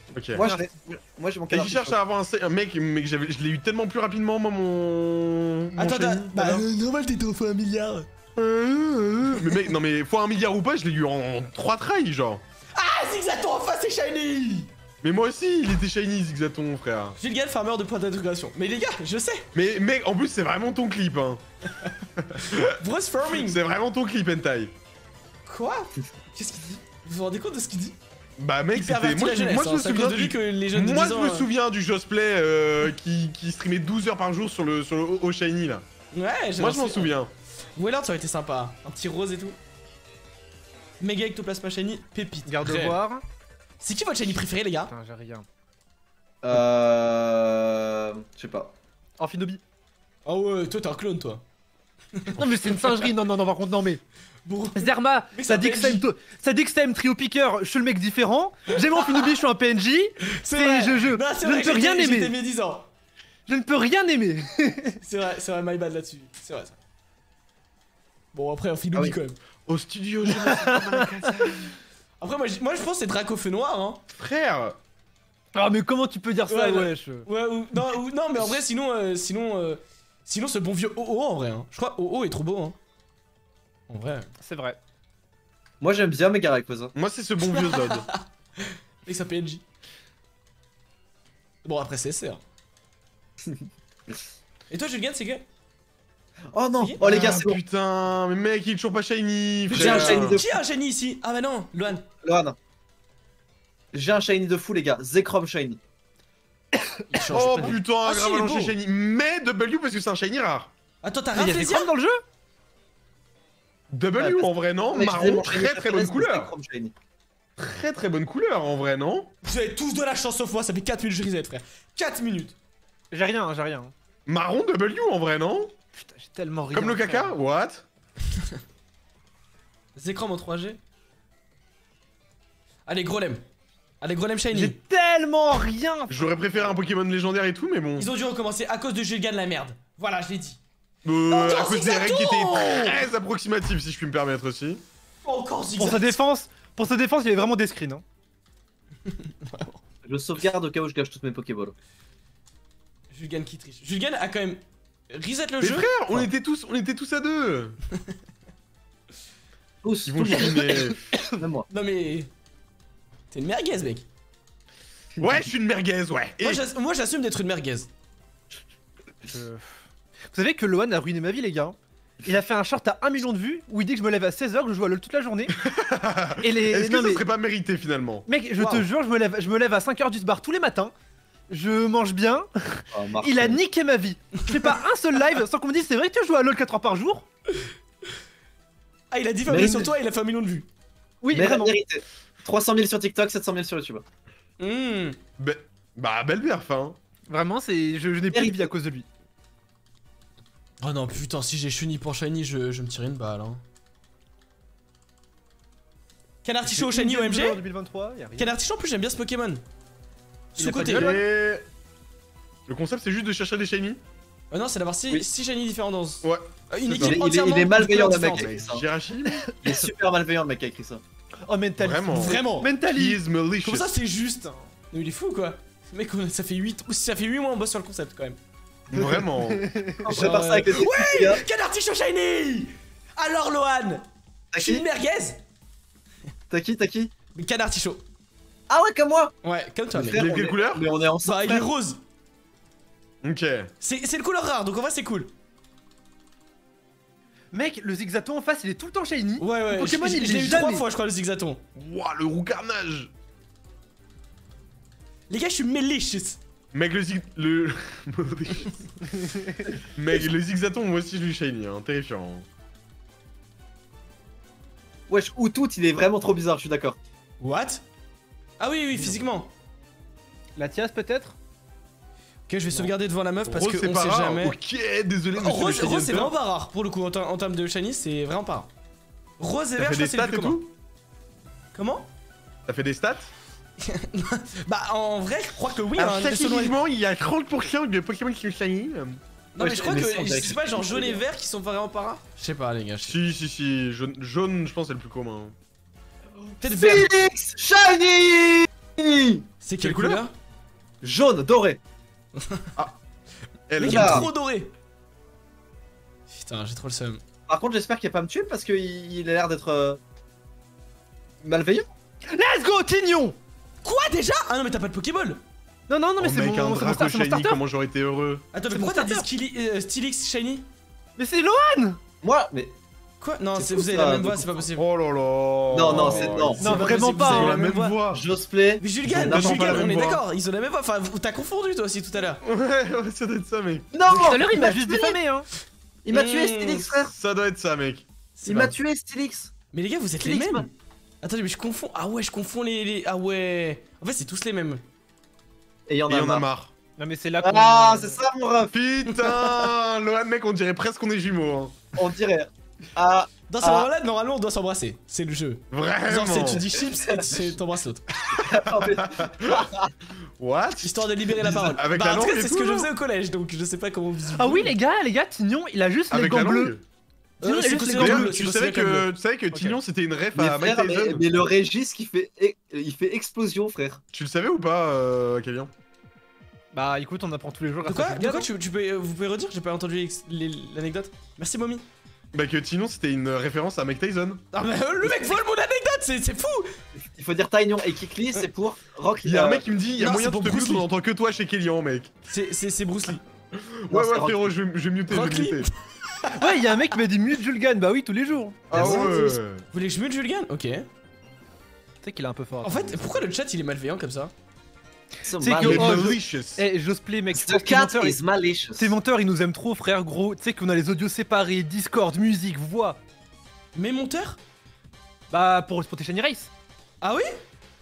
Ok. Moi, je l'ai- moi, j'ai mon Et qui canard. cherche à avoir un, un mec, mais que j'avais, je l'ai eu tellement plus rapidement, moi, mon. mon Attends, shiny, attends, bah, alors. euh, normal, t'étais au fond un milliard. Mais mec, non mais fois un milliard ou pas, je l'ai eu en trois tries, genre. Ah, Zigzaton, enfin, c'est shiny! Mais moi aussi, il était shiny, Zigzaton, frère. Vulgaire farmer de point d'intégration. Mais les gars, je sais, Mais mec, en plus, c'est vraiment ton clip, hein. Bros farming. C'est vraiment ton clip, Hentai. Quoi? Qu'est-ce qu'il dit? Vous vous rendez compte de ce qu'il dit? Bah mec, Il c'était. pervertit Moi, la je, jeunesse, moi, je hein, me c'est à souviens cause de lui du. que les jeunes de Moi, dix je ans, me euh, souviens du Josplay euh, qui, qui streamait douze heures par jour sur le, sur le haut shiny là. Ouais, j'ai Moi, je m'en souviens. Wellard, ça aurait été sympa. Un petit rose et tout. Méga ectoplasma shiny, pépite. Garde Vrai. voir. C'est qui votre shiny préféré, les gars? Putain, j'ai rien. Euh. Je sais pas. Amphinobi. Ah ouais, toi, t'es un clone, toi. Non, mais c'est une singerie. Non, non, non, par contre, non, mais. Bon. Zerma, Mais ça c'est dit, un que P ça N J. aime to- ça dit que ça aime trio piqueur, je suis le mec différent. J'aime Amphinobi, je suis un P N J. C'est C'est- vrai. je- je- Non, c'est je vrai, ne peux j'étais- rien J'étais aimer. médisant. Je ne peux rien aimer. C'est vrai, c'est vrai, my bad là-dessus. C'est vrai, ça. Bon, après, un film Ah oui. quand même. Au studio, je Après, moi, je- moi, je pense que c'est Draco Feu Noir, hein. Frère. Ah, mais comment tu peux dire ça, Ouais, wesh? Ouais, ou, non, ou- non, mais en vrai, sinon, euh, sinon, euh, sinon, ce bon vieux O O en vrai. Hein. Je crois O O est trop beau, hein. En vrai. C'est vrai. Moi, j'aime bien Mega Rayquaza. Moi, c'est ce bon vieux Zod. Avec sa P N J. Bon, après, c'est S R. Et toi, Julien, c'est que Oh non. Qui Oh les gars, Ah, c'est bon. putain, mais mec, il est toujours pas shiny, frère. J'ai un shiny de- Qui a un génie ici? Ah bah non, Loan. Lohan. J'ai un shiny de fou, les gars. Zekrom shiny. Il change Oh pas. putain, Ah, si, grave il est allongé beau. shiny. Mais W parce que c'est un shiny rare. Attends, t'as Il y a des Rafflesia? crânes dans le jeu? W Ouais, parce- en vrai, non? Mais je disais, Marron, mon shiny très très préféré, bonne c'est couleur. Zekrom shiny. Très très bonne couleur en vrai, non? Vous avez tous de la chance sauf moi, ça fait quatre minutes que je reset, frère. quatre minutes. J'ai rien, j'ai rien. Marron W en vrai, non? Putain, j'ai tellement rien. Comme le caca? frère. What? Zekrom en trois G. Allez, Grolem. Allez, Grolem Shiny. J'ai tellement rien. J'aurais préféré un Pokémon légendaire et tout, mais bon. Ils ont dû recommencer à cause de Julgan la merde. Voilà, je l'ai dit. Euh, Encore à cause des règles qui Zigzaton étaient très approximatives, si je puis me permettre aussi. Encore Pour Zigzag. sa défense, pour sa défense, il y avait vraiment des screens. Hein. Je sauvegarde au cas où je cache toutes mes Pokéballs. Julgan qui triche. Julgan a quand même reset le Mais jeu. frère, on était tous, on était tous à deux. Tous, Ils tout vont le monde. chiner. Même moi. Non mais. T'es une merguez, mec. Ouais, je suis une merguez, ouais. Et Moi, j'ass- Moi, j'assume d'être une merguez. Je- Vous savez que Lohan a ruiné ma vie, les gars. Il a fait un short à un million de vues où il dit que je me lève à seize heures, que je joue à LoL toute la journée. Et les. est-ce que non, ça mais- serait pas mérité finalement? Mec, je te Wow. jure, je me lève, je me lève à cinq heures du bar tous les matins. Je mange bien. Oh, Marc, Il a euh, niqué ma vie. Je fais pas un seul live sans qu'on me dise c'est vrai que tu joues à LoL quatre heures par jour. Ah, il a dit Mais- famille sur toi, il a fait un million de vues. Oui, mais vraiment. mérité. trois cent mille sur TikTok, sept cent mille sur YouTube. Mmh. Bah, bah belle perf, hein. Vraiment, c'est. Je, je n'ai plus de vie à cause de lui. Oh non, putain, si j'ai Shiny pour Shiny, je, je me tire une balle. Hein. Canartichaud au Shiny O M G? En deux mille vingt-trois, y a rien. Canartichaud, en plus, j'aime bien ce Pokémon. Il a Sous-côté. pas de gueule. Et... Le concept c'est juste de chercher des shiny. Euh, non, c'est d'avoir six Oui. Shiny différents dans. Ouais. Euh, une C'est équipe ça. Il est- il est- entièrement. il est malveillant, de le mec. couleurs Ouais, différentes. ça. Jirachi Il est super malveillant le mec qui a écrit ça. Oh, Mentally. Vraiment. Vraiment. He Mentally. is malicious. Comme ça, c'est juste. Mais il est fou, quoi. Ce mec, on a- ça fait huit ça fait huit mois on bosse sur le concept quand même. Vraiment. On prépare ça avec les équipes, les gars. Canartichaud Shiny. Alors, Lohan, T'as je suis une qui merguez. T'as qui T'as qui Mais Canartichaud. Ah ouais, comme moi. Ouais, comme toi, mec. Il est de on quelle est- couleur? Mais on est ensemble. Bah, il est frère. rose. Ok. C'est c'est le couleur rare, donc en vrai, c'est cool. Mec, le Zigzaton en face, il est tout le temps shiny. Ouais, ouais. Pokémon, je- je- il je l'ai est eu trois jamais. fois, je crois, le Zigzaton. Ouah, le roux carnage. Les gars, je suis malicious. Mec, le zig... Le... Mec, le zigzaton, moi aussi je lui shiny, hein. Terrifiant. Wesh, ou tout, il est vraiment trop bizarre, je suis d'accord. What? Ah oui, oui, physiquement. La Tias peut-être. Ok, je vais sauvegarder devant la meuf parce Rose, que c'est on pas sait rare. jamais. Ok, désolé, Oh, monsieur le Rose, shiny Rose c'est hunter. vraiment pas rare pour le coup en, ter- en termes de shiny, c'est vraiment pas rare. Rose et T'as vert, fait je des crois que c'est le stats plus et commun. tout? Comment? T'as fait des stats? Bah en vrai, je crois que oui. Alors, hein, selon les- statistiquement, il y a trente pour cent de Pokémon qui sont shiny. Non Ouais, mais je crois mais que c'est- je sais pas, genre jaune et vert qui sont vraiment pas rares. Je sais pas les gars. je sais- Si, si, si. Jaune, jaune, je pense, c'est le plus commun. Peut-être vert. Phoenix Shiny Shiny. C'est quelle Quelle couleur couleur? Jaune, doré. Elle Mec, il est est là. trop doré. Putain, j'ai trop le seum. Par contre, j'espère qu'il va pas me tuer parce qu'il il a l'air d'être euh, malveillant. Let's go, Tignon. Quoi déjà? Ah non, mais t'as pas de Pokéball. Non, non, non, mais Oh c'est mec, mon, un c'est mon, Draco star- c'est mon Shiny, starter. comment j'aurais été heureux. Attends, mais C'est pourquoi mon t'as dit starter. Skili- euh, Steelix Shiny? Mais c'est Lohan. Moi, mais Quoi? Non, C'est c'est- fou, vous avez ça, la même de voix, c'est pas possible. Oh là là. Non, non, c'est- non. C'est Non, pas vraiment possible, pas, vous avez hein. la même voix. voix. Josplay. Mais Ils Julien, ont vraiment Julien, pas la on même est voix. d'accord, ils ont la même voix. Enfin, vous- t'as confondu toi aussi tout à l'heure. Ouais, ouais, ça doit être ça, mec. Non. Tout à l'heure, il m'a juste tué. diffamé, hein. Il m'a Mmh. tué, Stylix, frère. Ça doit être ça, mec. C'est Il pas- m'a tué, Stylix. Mais les gars, vous êtes les Stylix, mêmes. man. Attendez, mais je confonds. Ah ouais, je confonds les. les- Ah ouais. En fait, c'est tous les mêmes. Et il y en Et a y en a marre. marre. Non, mais c'est là qu'on. Ah, c'est ça, mon ref. Putain, Lohan, mec, on dirait presque qu'on est jumeaux. Hein. On dirait. Ah, Dans ce Ah. moment-là, normalement, on doit s'embrasser. C'est le jeu. Vraiment. Genre, c'est tu dis chips et tu t'embrasses l'autre. attends, mais- What? Histoire de libérer la parole. Avec bah, la en tout langue cas, et c'est ce tout, que je non faisais au collège, donc je sais pas comment vous. Ah oui, les gars, les gars, Tignon, il a juste les Avec gants la bleus. langue. Tignon, il a c'est juste quoi, les c'est gants quoi, bleus. le- Tu tu savais considères que, tu savais que Tignon c'était une ref Mais à Mike frère, mais, Tyson. mais le Régis qui fait, il fait explosion, frère. Tu le savais ou pas, euh, Kélian? Bah écoute, on apprend tous les jours. De grâce à quoi, de Julien, quoi non tu, tu peux, euh, vous pouvez redire? J'ai pas entendu l'ex- les- l'anecdote. Merci, Mommy. Bah que Tignon c'était une référence à Mike Tyson. Ah, mais euh, le mec vole mon anecdote, c'est c'est fou! Il faut dire Taignon et Kikli, c'est pour Rock. Il y a un euh, mec qui me dit, il y a non, moyen c'est de pour te Bruce mute, on Lee. entend que toi chez Kélian, mec. C'est c'est- c'est Bruce Lee. Non, Ouais, c'est ouais, Rock. frérot, je vais, je vais muter, je Rock vais Lee. muter. Ouais, il y a un mec qui m'a dit mute Julgan. Bah oui, tous les jours. Ah Merci. ouais. Vous voulez que je mute Julien? Ok. Tu sais qu'il est un peu fort. En fait, pourquoi le chat il est malveillant comme ça? So C'est que- Il est Oh, je- malicious. Eh, j'ose play, mec. je The pense que tes cat menteurs, is malicious. Tes menteurs, ils nous aiment trop, frère, gros. Tu sais qu'on a les audios séparés, Discord, musique, voix. Mes monteurs? Bah, pour, pour tes Shiny Race. Ah oui?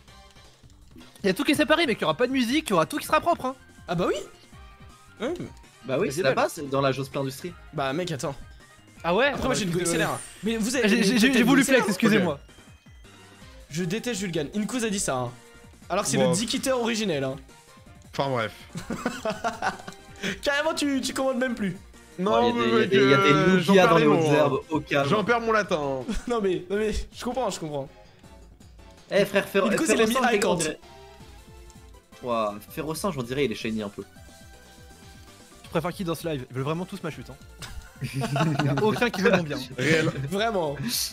Il y a tout qui est séparé, mec. Il y aura pas de musique, il y aura tout qui sera propre, hein. Ah bah oui? Ouais. Bah oui, Vas-y, c'est la base dans la Jospin Industrie. Bah mec, attends. Ah ouais Après, moi j'ai une Go X L R. Mais vous avez. J'ai vous j'ai- avez j'ai peut-être voulu une Go X L R? flex, excusez-moi. Je déteste Julgan. Inkuz a dit ça, hein. Alors que c'est Bon. le Dikitter originel, hein. Enfin bref. Carrément, tu, tu commandes même plus. Non, il y a des- mec, il y a des euh, j'en loupias perds dans les les hautes mots, hein. herbes, au calme. J'en perds mon latin. non mais, non mais, je comprends, je comprends. Eh frère, Ferro. Du coup, c'est Ferro l'ami Singe, Icant. on dirait- Ouah, Ferro Singe, on dirait il est shiny un peu. Je préfère qui dans ce live? Ils veulent vraiment tous ma chute, hein. Y'a aucun qui veut mon bien. Réel. Vraiment.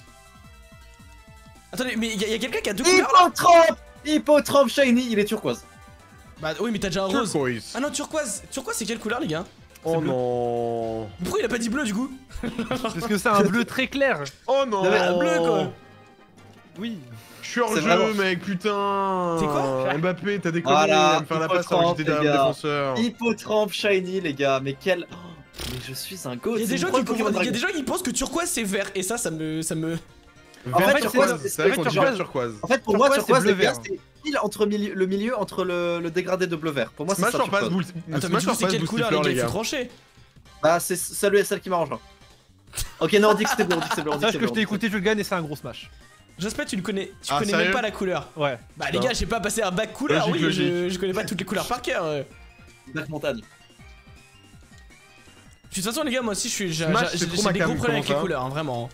Attendez, mais il y a, y a quelqu'un qui a deux couleurs là? Hippotrampe Hippotrampe shiny, il est turquoise. Bah oui, mais t'as déjà un rose. Turquoise. Ah non, turquoise. Turquoise, c'est quelle couleur, les gars? Oh bleu. non. Pourquoi il a pas dit bleu du coup? Parce que c'est un bleu très clair. Oh non. Non, mais Un bleu quoi. Oui. Je suis hors C'est jeu, vraiment- mec, putain. C'est quoi? Mbappé, t'as déconné Voilà, à me faire la passe alors que j'étais les derrière le gars. défenseur. Hippotrampe shiny, les gars, mais quel. Oh, mais je suis un goat. Il y a c'est des gens mon qui premier il y a Pokémon des gens qui pensent que turquoise c'est vert et ça, ça me, ça me. En Vert fait, turquoise, c'est- c'est vrai en qu'on fait, dit vert turquoise- turquoise. En fait, pour moi, Turquoise, turquoise, c'est les gars, bleu-vert. c'est pile entre milieu- le milieu entre le, le dégradé de bleu-vert. Pour moi, c'est Smash ça. or pass, turquoise. boule. Attends, mais Smash du coup, or c'est pass, quelle couleur, les boostifleur, gars? les Il faut gars. trancher. Bah, c'est celle, celle qui m'arrange là. Ok, non, on dit que c'était bleu, on dit que c'est bleu. on dit Sache c'est que je bleu, t'ai on dit écouté Julgan et c'est un gros smash. J'espère que tu le connais. Tu Ah, connais sérieux même pas la couleur. Ouais. Bah les Non. gars, j'ai pas passé un bac couleur, Logique, oui, je, logique. je connais pas toutes les couleurs par cœur. euh. c'est Black Montagne. De toute façon, les gars, moi aussi, je suis, j'ai Smash, j'ai- c'est trop j'ai ma des cam, gros problèmes avec comment les ça couleurs, hein, vraiment.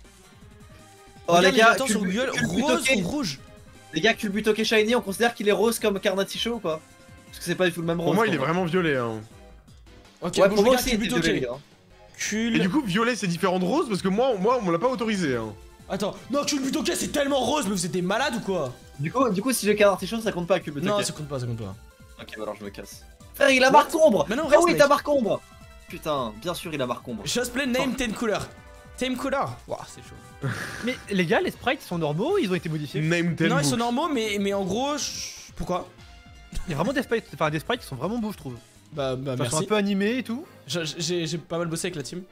Oh, les Regarde gars, attends sur Culbu- Google, Culbutoke- rose ou rouge. Les gars, Culbutoke shiny, on considère qu'il est rose comme Carnaticho ou pas? Parce que c'est pas du tout le même rose. Pour moi, il est pour vraiment violet. Hein. Ok, Ouais, bon, pour je moi regarde aussi, il était Culbutoke. violet, les gars. Cul. Et du coup, violet, c'est différent de rose parce que moi, moi, on me l'a pas autorisé. Hein. Attends, non, Culbutoke, c'est tellement rose, mais vous êtes des malades ou quoi? Du coup, du coup, si j'ai Carnaticho, ça compte pas à Culbutoke. Non, ça compte pas, ça compte pas. Ok, bah alors je me casse. Frère, il a marque ombre. Mais non, Ah reste, oui, mec. t'as marque ombre. Putain, bien sûr, il a marque ombre. Just play name ten couleurs. Tame couleur. Waouh, c'est chaud. Mais les gars, les sprites sont normaux ou ils ont été modifiés? Name ten Non, ils sont books. normaux, mais, mais en gros, je- pourquoi? Il y a vraiment des sprites, enfin des sprites qui sont vraiment beaux, je trouve. Bah, bah Enfin, ils sont un merci. peu animés et tout. Je- J'ai j'ai pas mal bossé avec la team.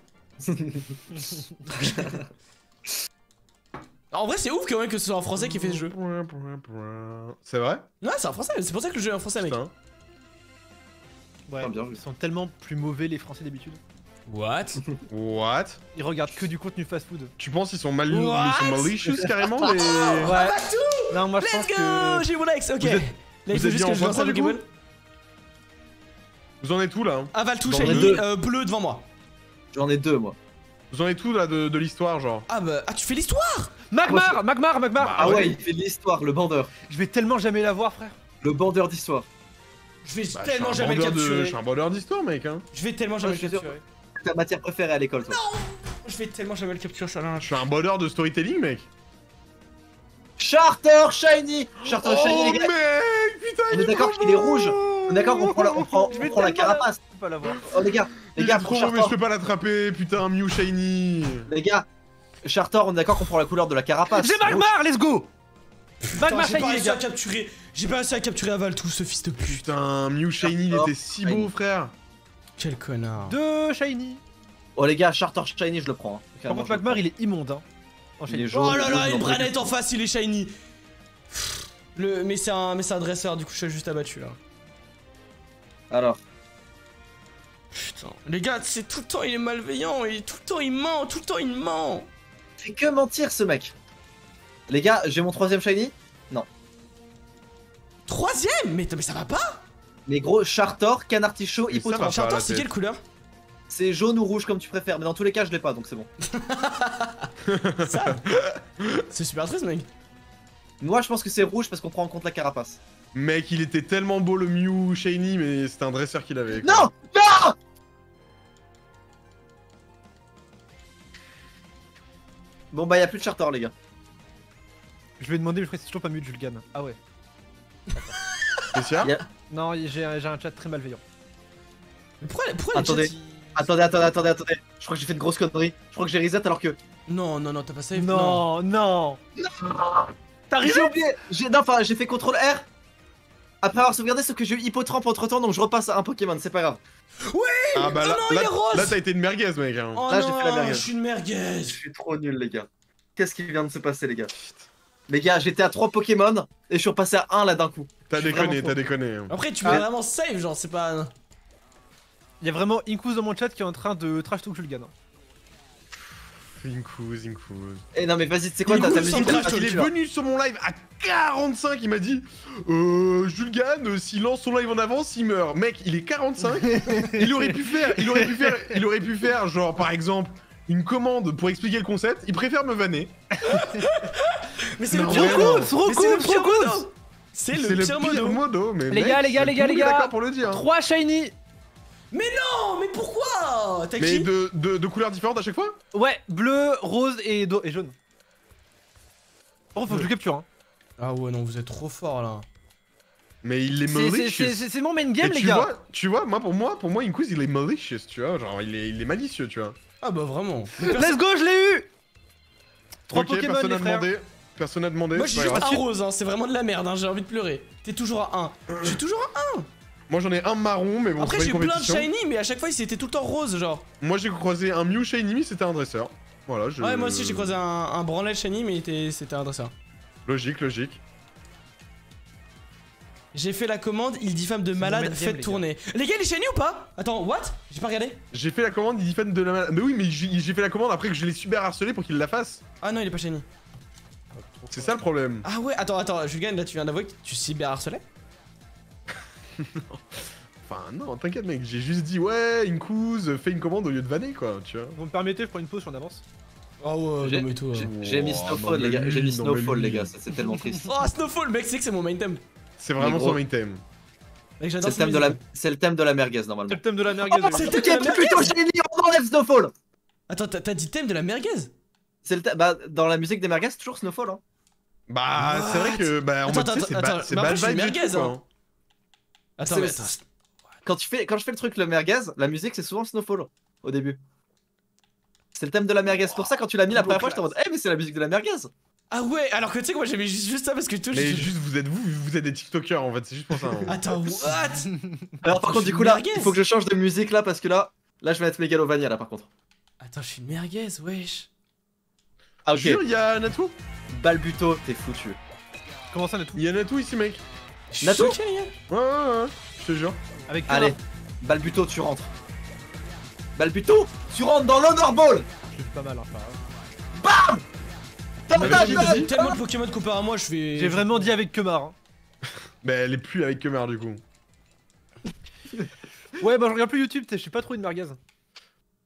En vrai, c'est ouf quand même que ce soit un français qui fait ce jeu. C'est vrai? Ouais, c'est un français, c'est pour ça que le jeu est un français, mec. Putain. Ouais. Ah, bien vu. Ils sont tellement plus mauvais les français d'habitude. What? What? Ils regardent que du contenu fast-food. Tu penses qu'ils sont mal, ils What? sont malicious carrément les... Ouais. Non, moi je Let's pense go! que. J'ai mon ex, ok. Vous êtes- Là, il vous faut êtes juste bien que en je lance point un du coup Pokéball. Vous en êtes où là? Aval tout J'en ai shiny, deux. euh, bleu devant moi. J'en ai deux, moi. Vous en êtes où là de, de l'histoire genre? Ah bah, ah tu fais l'histoire? Magmar, Magmar, Magmar. Bah, Ah ouais, ouais. il fait de l'histoire, le bandeur. Je vais tellement jamais l'avoir, frère. Le bandeur d'histoire. Je vais Bah, tellement je suis un jamais le bandeur de- capturer. Je suis un bandeur d'histoire, mec. Hein. Je vais tellement jamais je le suis sûr. capturer. Ta matière préférée à l'école, toi. Je vais tellement jamais le capturer, ça là. Je suis un bandeur de storytelling, mec. Charter Shiny Charter Oh, Shiny, les gars. mec, putain, On il est est d'accord trop qu'il est beau. rouge. On est d'accord qu'on prend la, on prend, Je on vais prend la tellement la- carapace. Je peux pas l'avoir. Oh les gars, les Il gars, est pour trop beau, mais Charter, je peux pas l'attraper, putain, Mew Shiny. les gars, Charter, on est d'accord qu'on prend la couleur de la carapace. J'ai Magmar, let's go. Putain, Magmar j'ai pas shiny, les réussi à gars. capturer. J'ai pas réussi à capturer Avaltou, ce fils de pute. Putain, Mew Shiny, il Oh, était si beau, frère. Quel connard. Deux shiny. Oh les gars, Charter Shiny, je le prends. hein. Par Clairement, contre, je le Magmar, il est immonde. Hein. En Il shiny. est jaune. Oh là là, jaune, une jaune, branette en face, il est shiny. Le... Mais c'est un... Mais c'est un dresseur, du coup je suis juste abattu là. prends. Alors, Putain. Les gars, c'est tout le temps il est malveillant, et tout le temps il ment, tout le temps il ment. fait que mentir ce mec. Les gars, j'ai mon troisième Shiny. Troisième mais, mais ça va pas. Mais gros, Charter, Canard Tichot, Mais ça Hippotron. va pas. Charter, la c'est tête. quelle couleur? C'est jaune ou rouge comme tu préfères, mais dans tous les cas, je l'ai pas, donc c'est bon. Ça c'est super triste mec. Moi, je pense que c'est rouge parce qu'on prend en compte la carapace. Mec, il était tellement beau le Mew Shiny, mais c'était un dresseur qu'il avait. quoi. Non, non. Bon bah, y a plus de Charter, les gars. Je vais demander, mais je crois que c'est toujours pas mieux de Julgan. Ah ouais. Spécial. Y a- Non, j'ai j'ai un chat très malveillant. Mais pourquoi, pourquoi Attendez. les chats, ils- Attendez, attendez, attendez, attendez. Je crois que j'ai fait une grosse connerie. Je crois que j'ai reset alors que. Non, non, non, t'as pas save. Non, non. T'as J'ai raison. oublié. J'ai non, enfin, j'ai fait contrôle R. Après avoir sauvegardé, sauf que j'ai eu Hippotramp entre temps, donc je repasse à un Pokémon, c'est pas grave. Ah bah Oh là, non, il là, est rose. là, t'as été une merguez, mec. Hein. Oh Là, j'ai non, fait la merguez. je suis une merguez. Je suis trop nul, les gars. Qu'est-ce qui vient de se passer, les gars? Les gars, j'étais à trois Pokémon et je suis repassé à un là d'un coup. T'as Je suis déconné, vraiment t'as déconné. hein. Après, tu veux Ah. vraiment save, genre, c'est pas. Il y a vraiment Inkuz dans mon chat qui est en train de trash talk Julgan. hein. Inkuz, Inkuz. Eh non, mais vas-y, tu sais quoi, Il t'as ta coule sans musique crash, elle Il est tu vois. venu sur mon live à quarante-cinq, il m'a dit Euh. Julgan, euh, s'il lance son live en avance, il meurt. Mec, il est quarante-cinq. il aurait pu faire, il aurait pu faire, il aurait pu faire, genre, par exemple, une commande pour expliquer le concept. Il préfère me vanner. Mais c'est le Non, pire vraiment. modo. Trop Mais c'est le cool, pire trop cool. modo. C'est C'est le le pire pire modo. modo, mais. Les mec, gars, les gars, les gars, tout le les monde est gars. d'accord pour le dire. trois shiny. Non, mais pourquoi? T'as Mais qui? de, de, de couleurs différentes à chaque fois. Ouais, bleu, rose et, do- et jaune. Oh, faut que je le capture. Hein. Ah ouais, non, vous êtes trop fort là. Mais il est C'est- c'est- malicious. C'est c'est mon main Et game, les tu gars. vois, tu vois, moi pour moi, pour moi, Inkuz il est malicious, tu vois, genre il est, il est malicieux, tu vois. Ah bah vraiment. Let's go, je l'ai eu. Trois Ok, Pokémon, personne les n'a frères. demandé. Personne n'a demandé. Moi je c'est suis pas juste grave. un rose, hein, c'est vraiment de la merde, hein, j'ai envie de pleurer. T'es toujours à un. Je suis toujours à un. Moi j'en ai un marron, mais bon, Après c'est j'ai pas eu une plein de compétition. shiny, mais à chaque fois c'était tout le temps rose, genre. Moi j'ai croisé un Mew Shiny, mais c'était un dresseur. Voilà, je. Ouais, moi aussi j'ai croisé un, un branlet shiny, mais il était- c'était un dresseur. Logique, logique. J'ai fait la commande, il dit femme de mon malade, main game, faites les tourner. Les gars, il est shiny ou pas? Attends, what? J'ai pas regardé. J'ai fait la commande, il dit fan de la malade. Mais oui, mais j'ai j'ai fait la commande après que je l'ai super harcelé pour qu'il la fasse. Ah non, il est pas shiny. C'est ça le problème. Ah ouais, attends, attends, Julien, là tu viens d'avouer que tu cyber harcelais? Enfin, non, t'inquiète, mec, j'ai juste dit ouais, Inkuz, fais une commande au lieu de vanner, quoi, tu vois. Vous me permettez, je prends une pause, je suis en avance. Ah ouais, J'ai- non mais toi. j'ai- J'ai mis Oh, Snowfall, non, les gars. mais J'ai mis lui, non, mais Snowfall, lui. les gars. Ça, c'est tellement triste. Oh, Snowfall, mec, c'est que c'est mon main theme. C'est vraiment Mais gros. son main theme. Mec, C'est j'adore le thème de la, c'est le thème de la merguez normalement. C'est le thème de la merguez. Oh, les c'est gars. le Ok, thème de la plutôt merguez. génie, on enlève Snowfall. Attends, t'as t'as dit thème de la merguez? C'est le thème. Bah, dans la musique des merguez, c'est toujours Snowfall. Hein. Bah, What? c'est vrai que, bah, en Attends, mode, tu sais, attends, c'est attends, ba- c'est mais bad après, je suis vibes et merguez, tout, quoi. hein. Attends, C'est- mais attends. Quand tu fais, quand je fais le truc le merguez, la musique c'est souvent Snowfall au début. C'est le thème de la merguez. C'est pour ça quand tu l'as mis la première fois, j'étais en mode, eh mais c'est la musique de la merguez. Ah ouais, alors que tu sais que moi j'avais juste, juste ça parce que toi Mais j'ai. juste, vous êtes vous, vous êtes des TikTokers en fait, c'est juste pour ça. hein. Attends, what? Alors par Je contre suis du coup là, merguez. il faut que je change de musique là parce que là, là je vais être Megalovania là par contre. Attends, je suis une merguez, wesh. Ah ok. Jure, il y a Natou. Balbuto, t'es foutu. Comment ça, Natou? Il y a Natou ici, mec. Je suis Natou choqué, les gars. Ouais, ouais, ouais, je te jure. Avec Allez, Balbuto, tu rentres. Balbuto, tu rentres dans l'Honor Ball. Je suis pas mal, hein, pas grave. T'as Mais pas vas-y, de- vas-y. J'ai tellement de Pokémon comparé à moi, je vais. J'ai vraiment dit avec Kemar. Hein. Bah, elle est plus avec Kemar du coup. Ouais, bah je regarde plus YouTube, t'sais, je suis pas trop une merguez.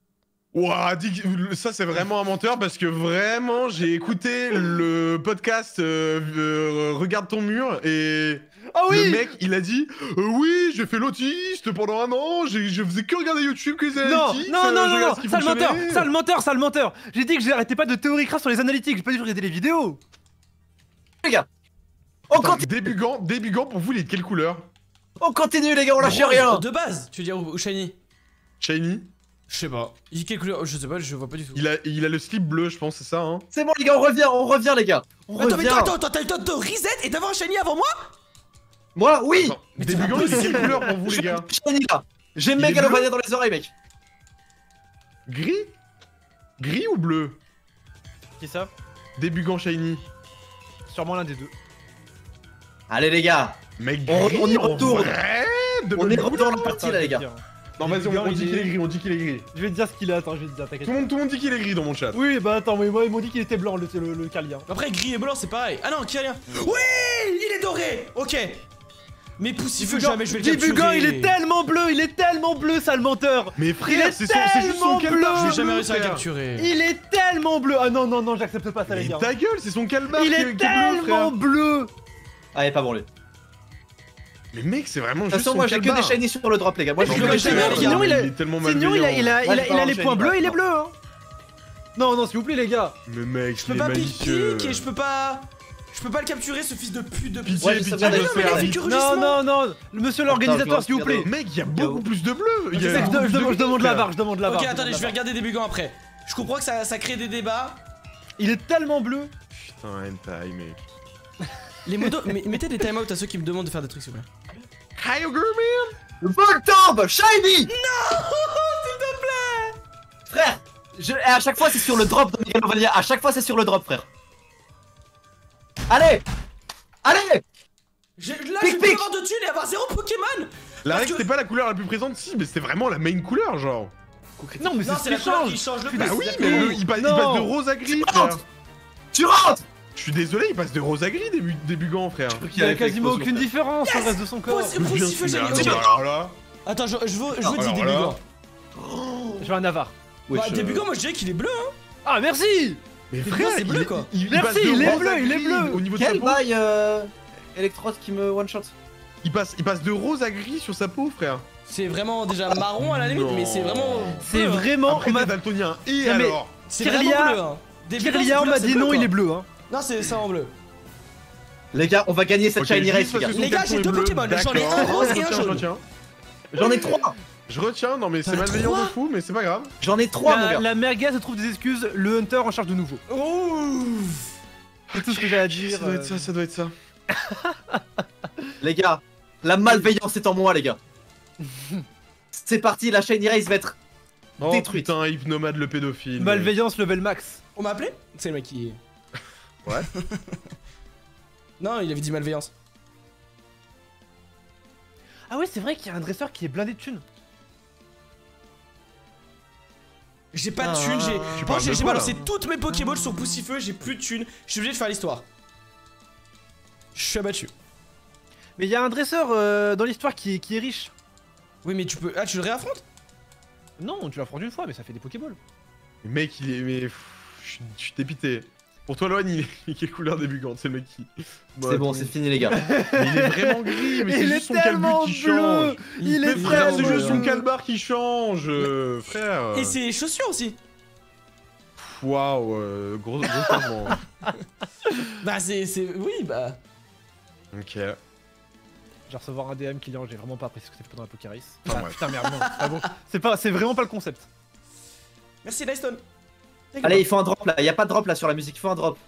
Ouah, dis- ça c'est vraiment un menteur parce que vraiment j'ai écouté le podcast euh, euh, Regarde ton mur et Ah oui. le mec il a dit euh, oui j'ai fait l'autiste pendant un an, j'ai- je faisais que regarder YouTube que les Non, analytics, non, euh, non, je non, regarde non, ce qui sale menteur, fonctionnait. sale menteur, sale menteur. J'ai dit que j'arrêtais pas de théorie crasse sur les analytiques, j'ai pas dit que je regardais les vidéos. Les gars, on Attends, continue, Débugant, Débugant pour vous il est de quelle couleur? on continue les gars, on lâche Rose, rien. De base, tu veux dire ou, ou shiny? Shiny? Je sais pas. Il quelle couleur? Je sais pas, je vois pas du tout. Il a, il a le slip bleu je pense, c'est ça hein? C'est bon les gars, on revient, on revient les gars. On Attends, mais revient. attends, attends, t'as eu le temps de reset et d'avoir un shiny avant moi? Moi, oui. Attends, Débugant il est de quelle couleur pour vous les gars? Shiny là. J'ai Il est Megalovania dans les oreilles mec. Gris? Gris ou bleu? Qui ça? Débugant Shiny. Sûrement l'un des deux. Allez les gars, Mec On- gris, on y en retourne. vrai De on bonne est couleur. retour dans la partie Attends, là les je vais gars. te dire. Non vas-y on, Débugant, on dit il qu'il est- est gris, on dit qu'il est gris. Je vais te dire ce qu'il a, attends, je vais te dire, t'inquiète. Tout le monde, tout le monde dit qu'il est gris dans mon chat. Oui, bah attends, mais moi ils m'ont dit qu'il était blanc le, le, le Kalia. Après, gris et blanc, c'est pareil. Ah non, qui a rien? Oui, il est doré. Ok. Mais Poussifeu, jamais je vais le capturer. Débugant, il est tellement bleu, il est tellement bleu, sale menteur. Mais Il frère, est c'est son- c'est juste son tellement calbar. bleu. Je vais jamais réussir à le frère. capturer. Il est tellement bleu. Ah non, non, non, j'accepte pas ça, les Mais gars. ta gueule, c'est son calbar Il qui est qui bleu, tellement frère. bleu. Allez, pas bon lui. De Mais mec, c'est vraiment toute juste façon, son moi j'ai que calbar. des shiny sur le drop les gars. Moi Non, j'ai Non, que mais des mais shiny sinon, les sinon, gars. il a- il est tellement Sinon, il a, il a, Ouais, il a, je il a parle les en points chaîne, bleus, il est d'accord. bleu, hein. Non, non, s'il vous plaît, les gars. Mais mec, Je peux il est pas malicieux. pique et je peux pas. Je peux pas le capturer, ce fils de pute de Pitié, Ouais, je pitié, sauvegarde je les vais mais faire il fait vite. que Non, rugissement. non, non. Monsieur l'organisateur, Attends, s'il vous plaît. Mec, il y a beaucoup plus de bleu. Il y Je, a sais que je, beaucoup je- plus de je demande la gris, barre, je demande la barre. Ok, je attendez, demande je vais la barre. regarder des bugants après. Je comprends que ça, ça crée des débats. Il est tellement bleu. Putain, hentai, mec. Les modos, mais mettez des timeouts à ceux qui me demandent de faire des trucs, s'il vous plaît. Kyogre, man. Voltorb Shiny. Non, s'il te plaît. Frère, je, et à chaque fois c'est sur le drop de Megalovania. À chaque fois c'est sur le drop, frère. Allez, allez. J'ai- Là, Pic, je vais plus pic. avoir de thunes et avoir zéro Pokémon. La Parce règle, que- c'était pas la couleur la plus présente, si, mais c'était vraiment la main couleur, genre. Non, mais Non, c'est c'est la ce qui couleur change. qui change le plus. Bah oui, C'est mais la le- couleur. il, passe, il Non. passe de rose à gris, Tu frère. rentres. Tu rentres. Je suis désolé, il passe de rose à gris, début, débugant, frère. Il y a quasiment aucune différence sur le reste de son corps. Pousse- Poussifeu, j'ai mis. Mais Ok. alors là. Attends, je, je veux, je veux Alors dire des là. bugants. Je veux un Navarre. Bah, Wesh, des euh, bugants, moi je dirais qu'il est bleu, hein. Ah, merci. Mais Mais frère, non, c'est bleu, il- quoi. Il, il Merci, passe de il est rose bleu, à il est gris bleu. Au niveau de sa Quel peau, bail euh, Electrode qui me one shot. il passe, il passe de rose à gris sur sa peau, frère. C'est vraiment déjà marron à la limite, Non. mais c'est vraiment. C'est bleu, hein. vraiment. Après, on m'a- t'es daltonien. Et Non, mais- alors C'est Kirlia- vraiment bleu, hein. Des bugants, Kirlia, c'est on m'a bleu, dit c'est non, bleu, il quoi. est bleu, hein. Non, c'est ça en bleu. Les gars, on va gagner cette Ok, shiny juste race, les parce gars. que son Les gars, carton j'ai est deux bleu, Pokémon, j'en ai un d'accord. rose et Je un retiens, jaune. Je retiens, J'en ai trois. je retiens, non mais c'est T'en as malveillant trois de fou, mais c'est pas grave. J'en ai trois, mon La, gars. la merguez se trouve des excuses, le Hunter en charge de nouveau. Ouh. C'est tout ce que j'ai à dire. Ça doit être euh. ça, ça doit être ça. Les gars, la malveillance est en moi, les gars. C'est parti, la shiny race va être Oh détruite. putain, Hypnomade le pédophile. Malveillance level max. On m'a appelé? C'est le mec qui. Ouais. Non, il avait dit malveillance. Ah ouais, c'est vrai qu'il y a un dresseur qui est blindé de thunes. J'ai pas de Ah. thunes, j'ai. Tu Bon, parles j'ai de j'ai quoi, balancé là toutes mes Pokéballs sur Poussifeu, j'ai plus de thunes, je suis obligé de faire l'histoire. Je suis abattu. Mais il y a un dresseur euh, dans l'histoire qui, est- qui est riche. Oui, mais tu peux. Ah, tu le réaffrontes? Non, tu l'affrontes une fois, mais ça fait des Pokéballs. Le mec, il est. Mais. pff, Je suis- je suis dépité. Pour toi, Loan, il est quelle couleur débugante? C'est le mec qui. C'est bon, c'est fini, les gars. Mais il est vraiment gris, mais c'est Il est juste son tellement calbut qui bleu. change. Il Mais est frère, c'est tellement juste son bleu. calbar qui change, euh, frère. Et ses chaussures aussi. Waouh, euh, gros, gros changement. Bah, c'est. c'est- Oui, bah. Ok. Je vais recevoir un D M client, j'ai vraiment pas apprécié ce que c'est pendant la Pokérace. Enfin, Ah, bref. putain, merde, non. Ah bon. C'est pas, c'est vraiment pas le concept. Merci, Lyston. Allez, il faut un drop là. Il y a pas de drop là sur la musique. Il faut un drop.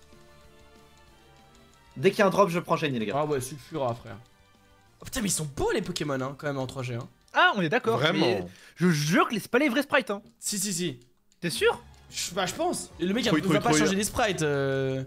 Dès qu'il y a un drop, je prends shiny, les gars. Ah, ouais, suffira, frère. Oh putain, mais ils sont beaux les Pokémon, hein, quand même en trois G. Hein. Ah, on est d'accord. Vraiment. mais Je jure que c'est pas les vrais sprites, hein. Si, si, si. T'es sûr? Je- Bah, je pense. Et le mec, Trop, il trop, va pas trop, changer trop. les sprites. Euh...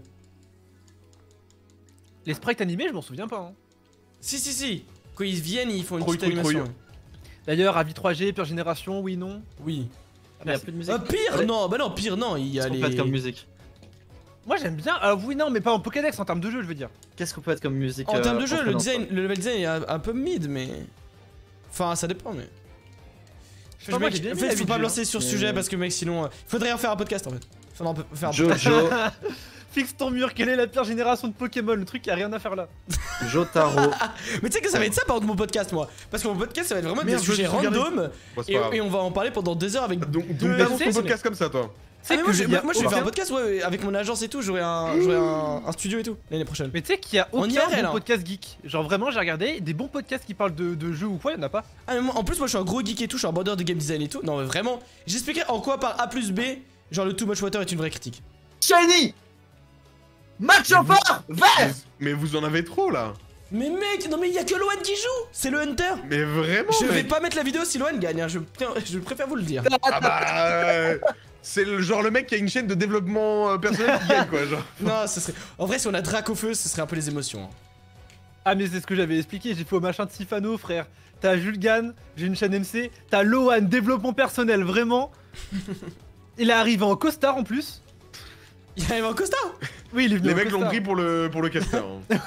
Les sprites animés, je m'en souviens pas. Hein. Si, si, si. Quand ils viennent, ils font une Trouille, petite trouille, animation. D'ailleurs, avis trois G, pure génération, oui, non. Oui. Il y a plus de musique. Euh, pire, Allez. non, bah non, pire, non. Il y a Qu'est-ce qu'on les. peut être comme musique Moi j'aime bien. Ah oui, non, mais pas en Pokédex, en termes de jeu, je veux dire. Qu'est-ce qu'on peut être comme musique En euh, termes de jeu, le entraînante, design, le level design est un, un peu mid, mais. Enfin, ça dépend, mais. sais pas, moi, j'ai bien En aimé fait, la faut vie pas de me jeu, lancer sur ce Mais- sujet parce que, mec, sinon. euh, Faudrait en faire un podcast en fait. Faudrait en faire un Jojo, Fixe ton mur, quelle est la pire génération de Pokémon? Le truc, y a rien à faire là. Jotaro. Mais tu sais que ça va être ça par contre mon podcast, moi. Parce que mon podcast, ça va être vraiment Merde, des je sujets me suis regardé. random. Bon, c'est Et, pas grave. et on va en parler pendant deux heures avec. Donc, deux donc t'annonces invités, ton mais- podcast comme ça, toi. Ah, mais moi, je, qu'il y a moi, je vais faire un aucun- podcast, ouais, ouais, avec mon agence et tout. J'aurai un, j'aurai un, un studio et tout l'année prochaine. Mais tu sais qu'il y a En aucun I R L, bon hein. podcast geek. Genre vraiment, j'ai regardé des bons podcasts qui parlent de, de jeux ou quoi, y'en a pas. Ah, mais moi, en plus, moi, je suis un gros geek et tout. Je suis un border de game design et tout. Non, mais vraiment. J'expliquerai en quoi par A plus B, genre le Too Much Water est une vraie critique. Shiny. Match Mais au vous- fort. Vert. Mais vous en avez trop là. Mais mec, non, mais il y a que Loan qui joue. C'est le Hunter. Mais vraiment. Je vais mec. pas mettre la vidéo si Loan gagne. hein, Je, je préfère vous le dire. Ah bah. euh, C'est le genre le mec qui a une chaîne de développement euh, personnel qui gagne quoi, genre. Non, ce serait. En vrai, si on a Drac au feu, ce serait un peu les émotions. hein. Ah mais c'est ce que j'avais expliqué, j'ai fait au machin de Sifano, frère. T'as Julgan, j'ai une chaîne M C, t'as Loan, développement personnel, vraiment. Il est arrivé en costard en plus. Il arrive en costard. Oui, il est venu Les en mecs l'ont costard. pris pour le pour le caster. hein.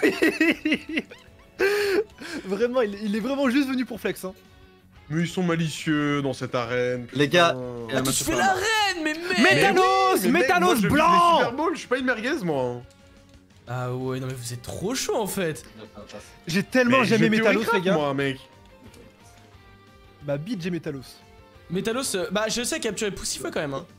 Vraiment, il, il est vraiment juste venu pour flex. Hein. Mais ils sont malicieux dans cette arène. Les gars, putain. et la Tu meuf fais se la parle. reine, mais mec. Mais Métalos, oui, mais mec, Métalos moi, je vis les blanc. Super Bowl, je suis pas une merguez moi. Ah ouais, non mais vous êtes trop chaud en fait. J'ai tellement Mais jamais j'ai Métalos, théorie les gars. craft, moi, mec. Bah, bite, j'ai Métalos. Métalos, euh, bah je sais capturer Poussifeu quand même. Hein.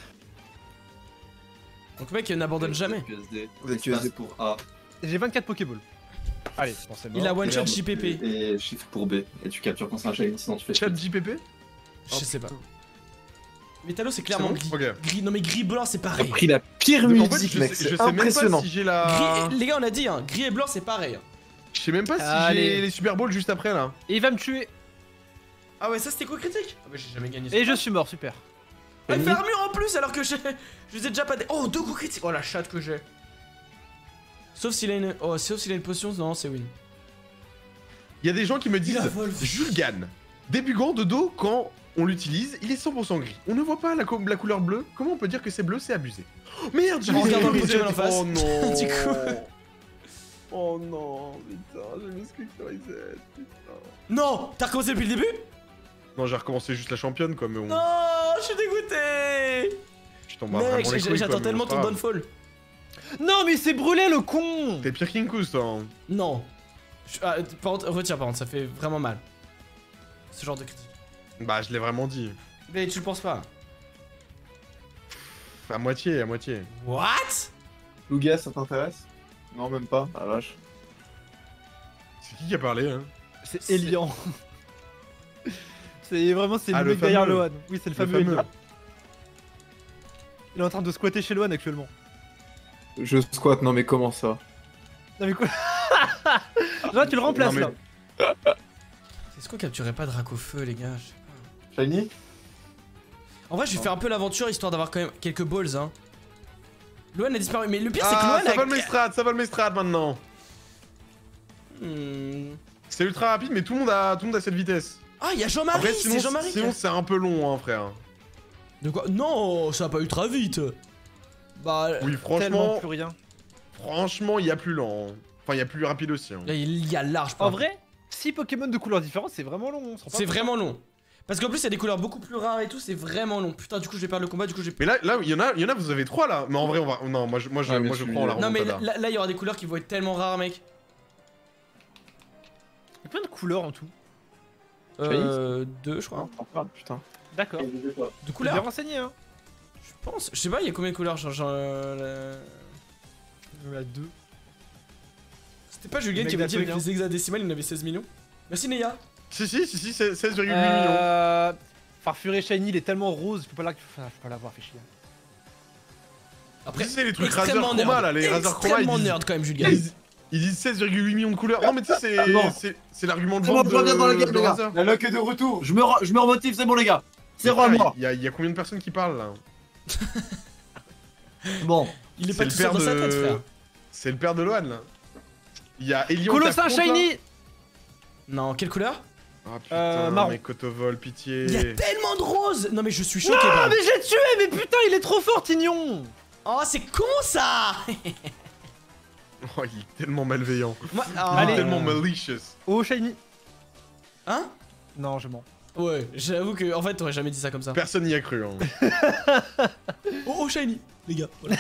Donc mec, n'abandonne jamais. Q S D. Vous êtes Q S D pour A. J'ai vingt-quatre Pokéballs. Allez, bon, c'est mort. Il a one shot Merde, J P P. Et shift pour B. Et tu captures quand c'est un shiny, sinon tu fais Chat shift. J P P. Je sais pas. Métalos c'est clairement bon gris. Ok. Gris. Non mais gris blanc c'est T'as pareil. pris la pire Donc, en fait, musique, je mec. sais, je C'est sais même pas impressionnant. si j'ai la. Gris, les gars on a dit hein, gris et blanc c'est pareil. Je sais même pas si Allez. j'ai les Super Bowl juste après là. Et il va me tuer. Ah ouais ça c'était quoi critique? Ah bah j'ai jamais gagné. Et je suis mort, super. Ah, il fait armure en plus alors que j'ai. Je les ai déjà pas. dé- Oh deux coups critiques. Oh la chatte que j'ai. Sauf s'il a une. Oh sauf s'il a une potion, non c'est win. Il y a des gens qui me disent Il a Wolf. Julgan, débugant de dos quand on l'utilise, il est cent pour cent gris. On ne voit pas la, co- la couleur bleue. Comment on peut dire que c'est bleu? C'est abusé. Oh, merde, j'ai En mis regardant les le Pokémon en face. Oh non. Du coup. Oh non, putain, j'ai mis Scripture Reset, putain. Non. T'as recommencé depuis le début? Non, j'ai recommencé juste la championne quoi, mais on... Non, je suis dégoûté. je t'en bats vraiment Mec, les j'ai- couilles, j'attends quoi, mais tellement bon, ton c'est pas grave. downfall. Non, mais il s'est brûlé le con. T'es pire qu'Inkus toi. hein. Non. Je- ah, par contre, retiens par contre, ça fait vraiment mal. Ce genre de critique. Bah, je l'ai vraiment dit. Mais tu le penses pas. À moitié, à moitié. What? Lugia, ça t'intéresse? Non, même pas. Ah vache. C'est qui qui a parlé hein? C'est Elian. C'est vraiment, c'est Ah, le le mec derrière fameux. Loan. Oui, c'est le Le fameux fameux. Elian. Il est en train de squatter chez Loan actuellement. Je squatte, non mais comment ça? Non mais quoi? Là, tu le remplaces Non, mais- là. Est-ce qu'on capturait pas Dracofeu, les gars? Je sais pas. Shiny? En vrai, je vais faire un peu l'aventure histoire d'avoir quand même quelques balls, hein. Loan a disparu, mais le pire c'est que Ah, Loan ça a. vole mes strats, ça vole mes strats maintenant. Hmm. C'est ultra rapide, mais tout le monde a, tout le monde a cette vitesse. Ah, il y a Après, Jean-Marie, sinon, c'est Jean-Marie. sinon c'est un peu long, hein, frère. De quoi? Non, ça a pas eu très vite. Bah, Oui, Tellement franchement, plus rien. franchement, il y a plus lent. hein. Enfin, il y a plus rapide aussi. hein. il y a large. En vrai, six Pokémon de couleurs différentes, c'est vraiment long. on se rend pas C'est compte. vraiment long. Parce qu'en plus, il y a des couleurs beaucoup plus rares et tout, c'est vraiment long. Putain, du coup, je vais perdre le combat, du coup, j'ai. Mais là, là, il y en a, il y en a, vous avez trois là. Mais en vrai, on va. Non, moi, je, moi, je, Ouais, mais moi, je tu- prends la Non, mais remontada. là, là, il y aura des couleurs qui vont être tellement rares, mec. Il y a plein de couleurs en tout. Euh. Deux, je crois. Ah putain. D'accord. De T'es bien couleurs renseigné, hein. Je pense. Je sais pas, il y a combien de couleurs genre, genre, euh, Il y en a deux. C'était pas Julien Le qui mec avait dit avec d'Atelier. les hexadécimales, il en avait seize millions. Merci, Neya. Si, si, si, si, c'est seize virgule huit millions. Euh... Farfuré Shiny, il est tellement rose, je peux pas la... enfin, je peux pas l'avoir, fait chier. Après, Tu sais, les trucs Razer extrêmement Chroma nerd. là, les Razer Chroma, ils Extrêmement disent, nerd quand même, Julien. ils disent- ils disent seize virgule huit millions de couleurs. Non, mais tu sais, c'est Bon. c'est- c'est l'argument de C'est bon, vente je reviens dans la de, game, de les gars. Razer. La luck est de retour. Je me, re- je me remotive, c'est bon, les gars. C'est Mais à frère, moi. Il y, a- il y a combien de personnes qui parlent là? Bon. Il est C'est pas le tout seul père dans sa tête, frère. de. C'est le père de Loan là. Il y a Elion. Colossin qui affronte, là. Shiny. Non, quelle couleur? Ah putain, Euh, marron. mais Cotovol, pitié. Il y a tellement de roses. Non, mais je suis choqué, Ah, par mais j'ai tué, mais putain, il est trop fort, Tignon. Oh, c'est con ça. Oh, il est tellement malveillant. Moi, Il ah, est Allez. tellement malicious. Oh, Shiny. Hein? Non, je mens. Ouais, j'avoue que en fait t'aurais jamais dit ça comme ça. Personne n'y a cru. Hein. Oh, oh shiny, les gars. Voilà.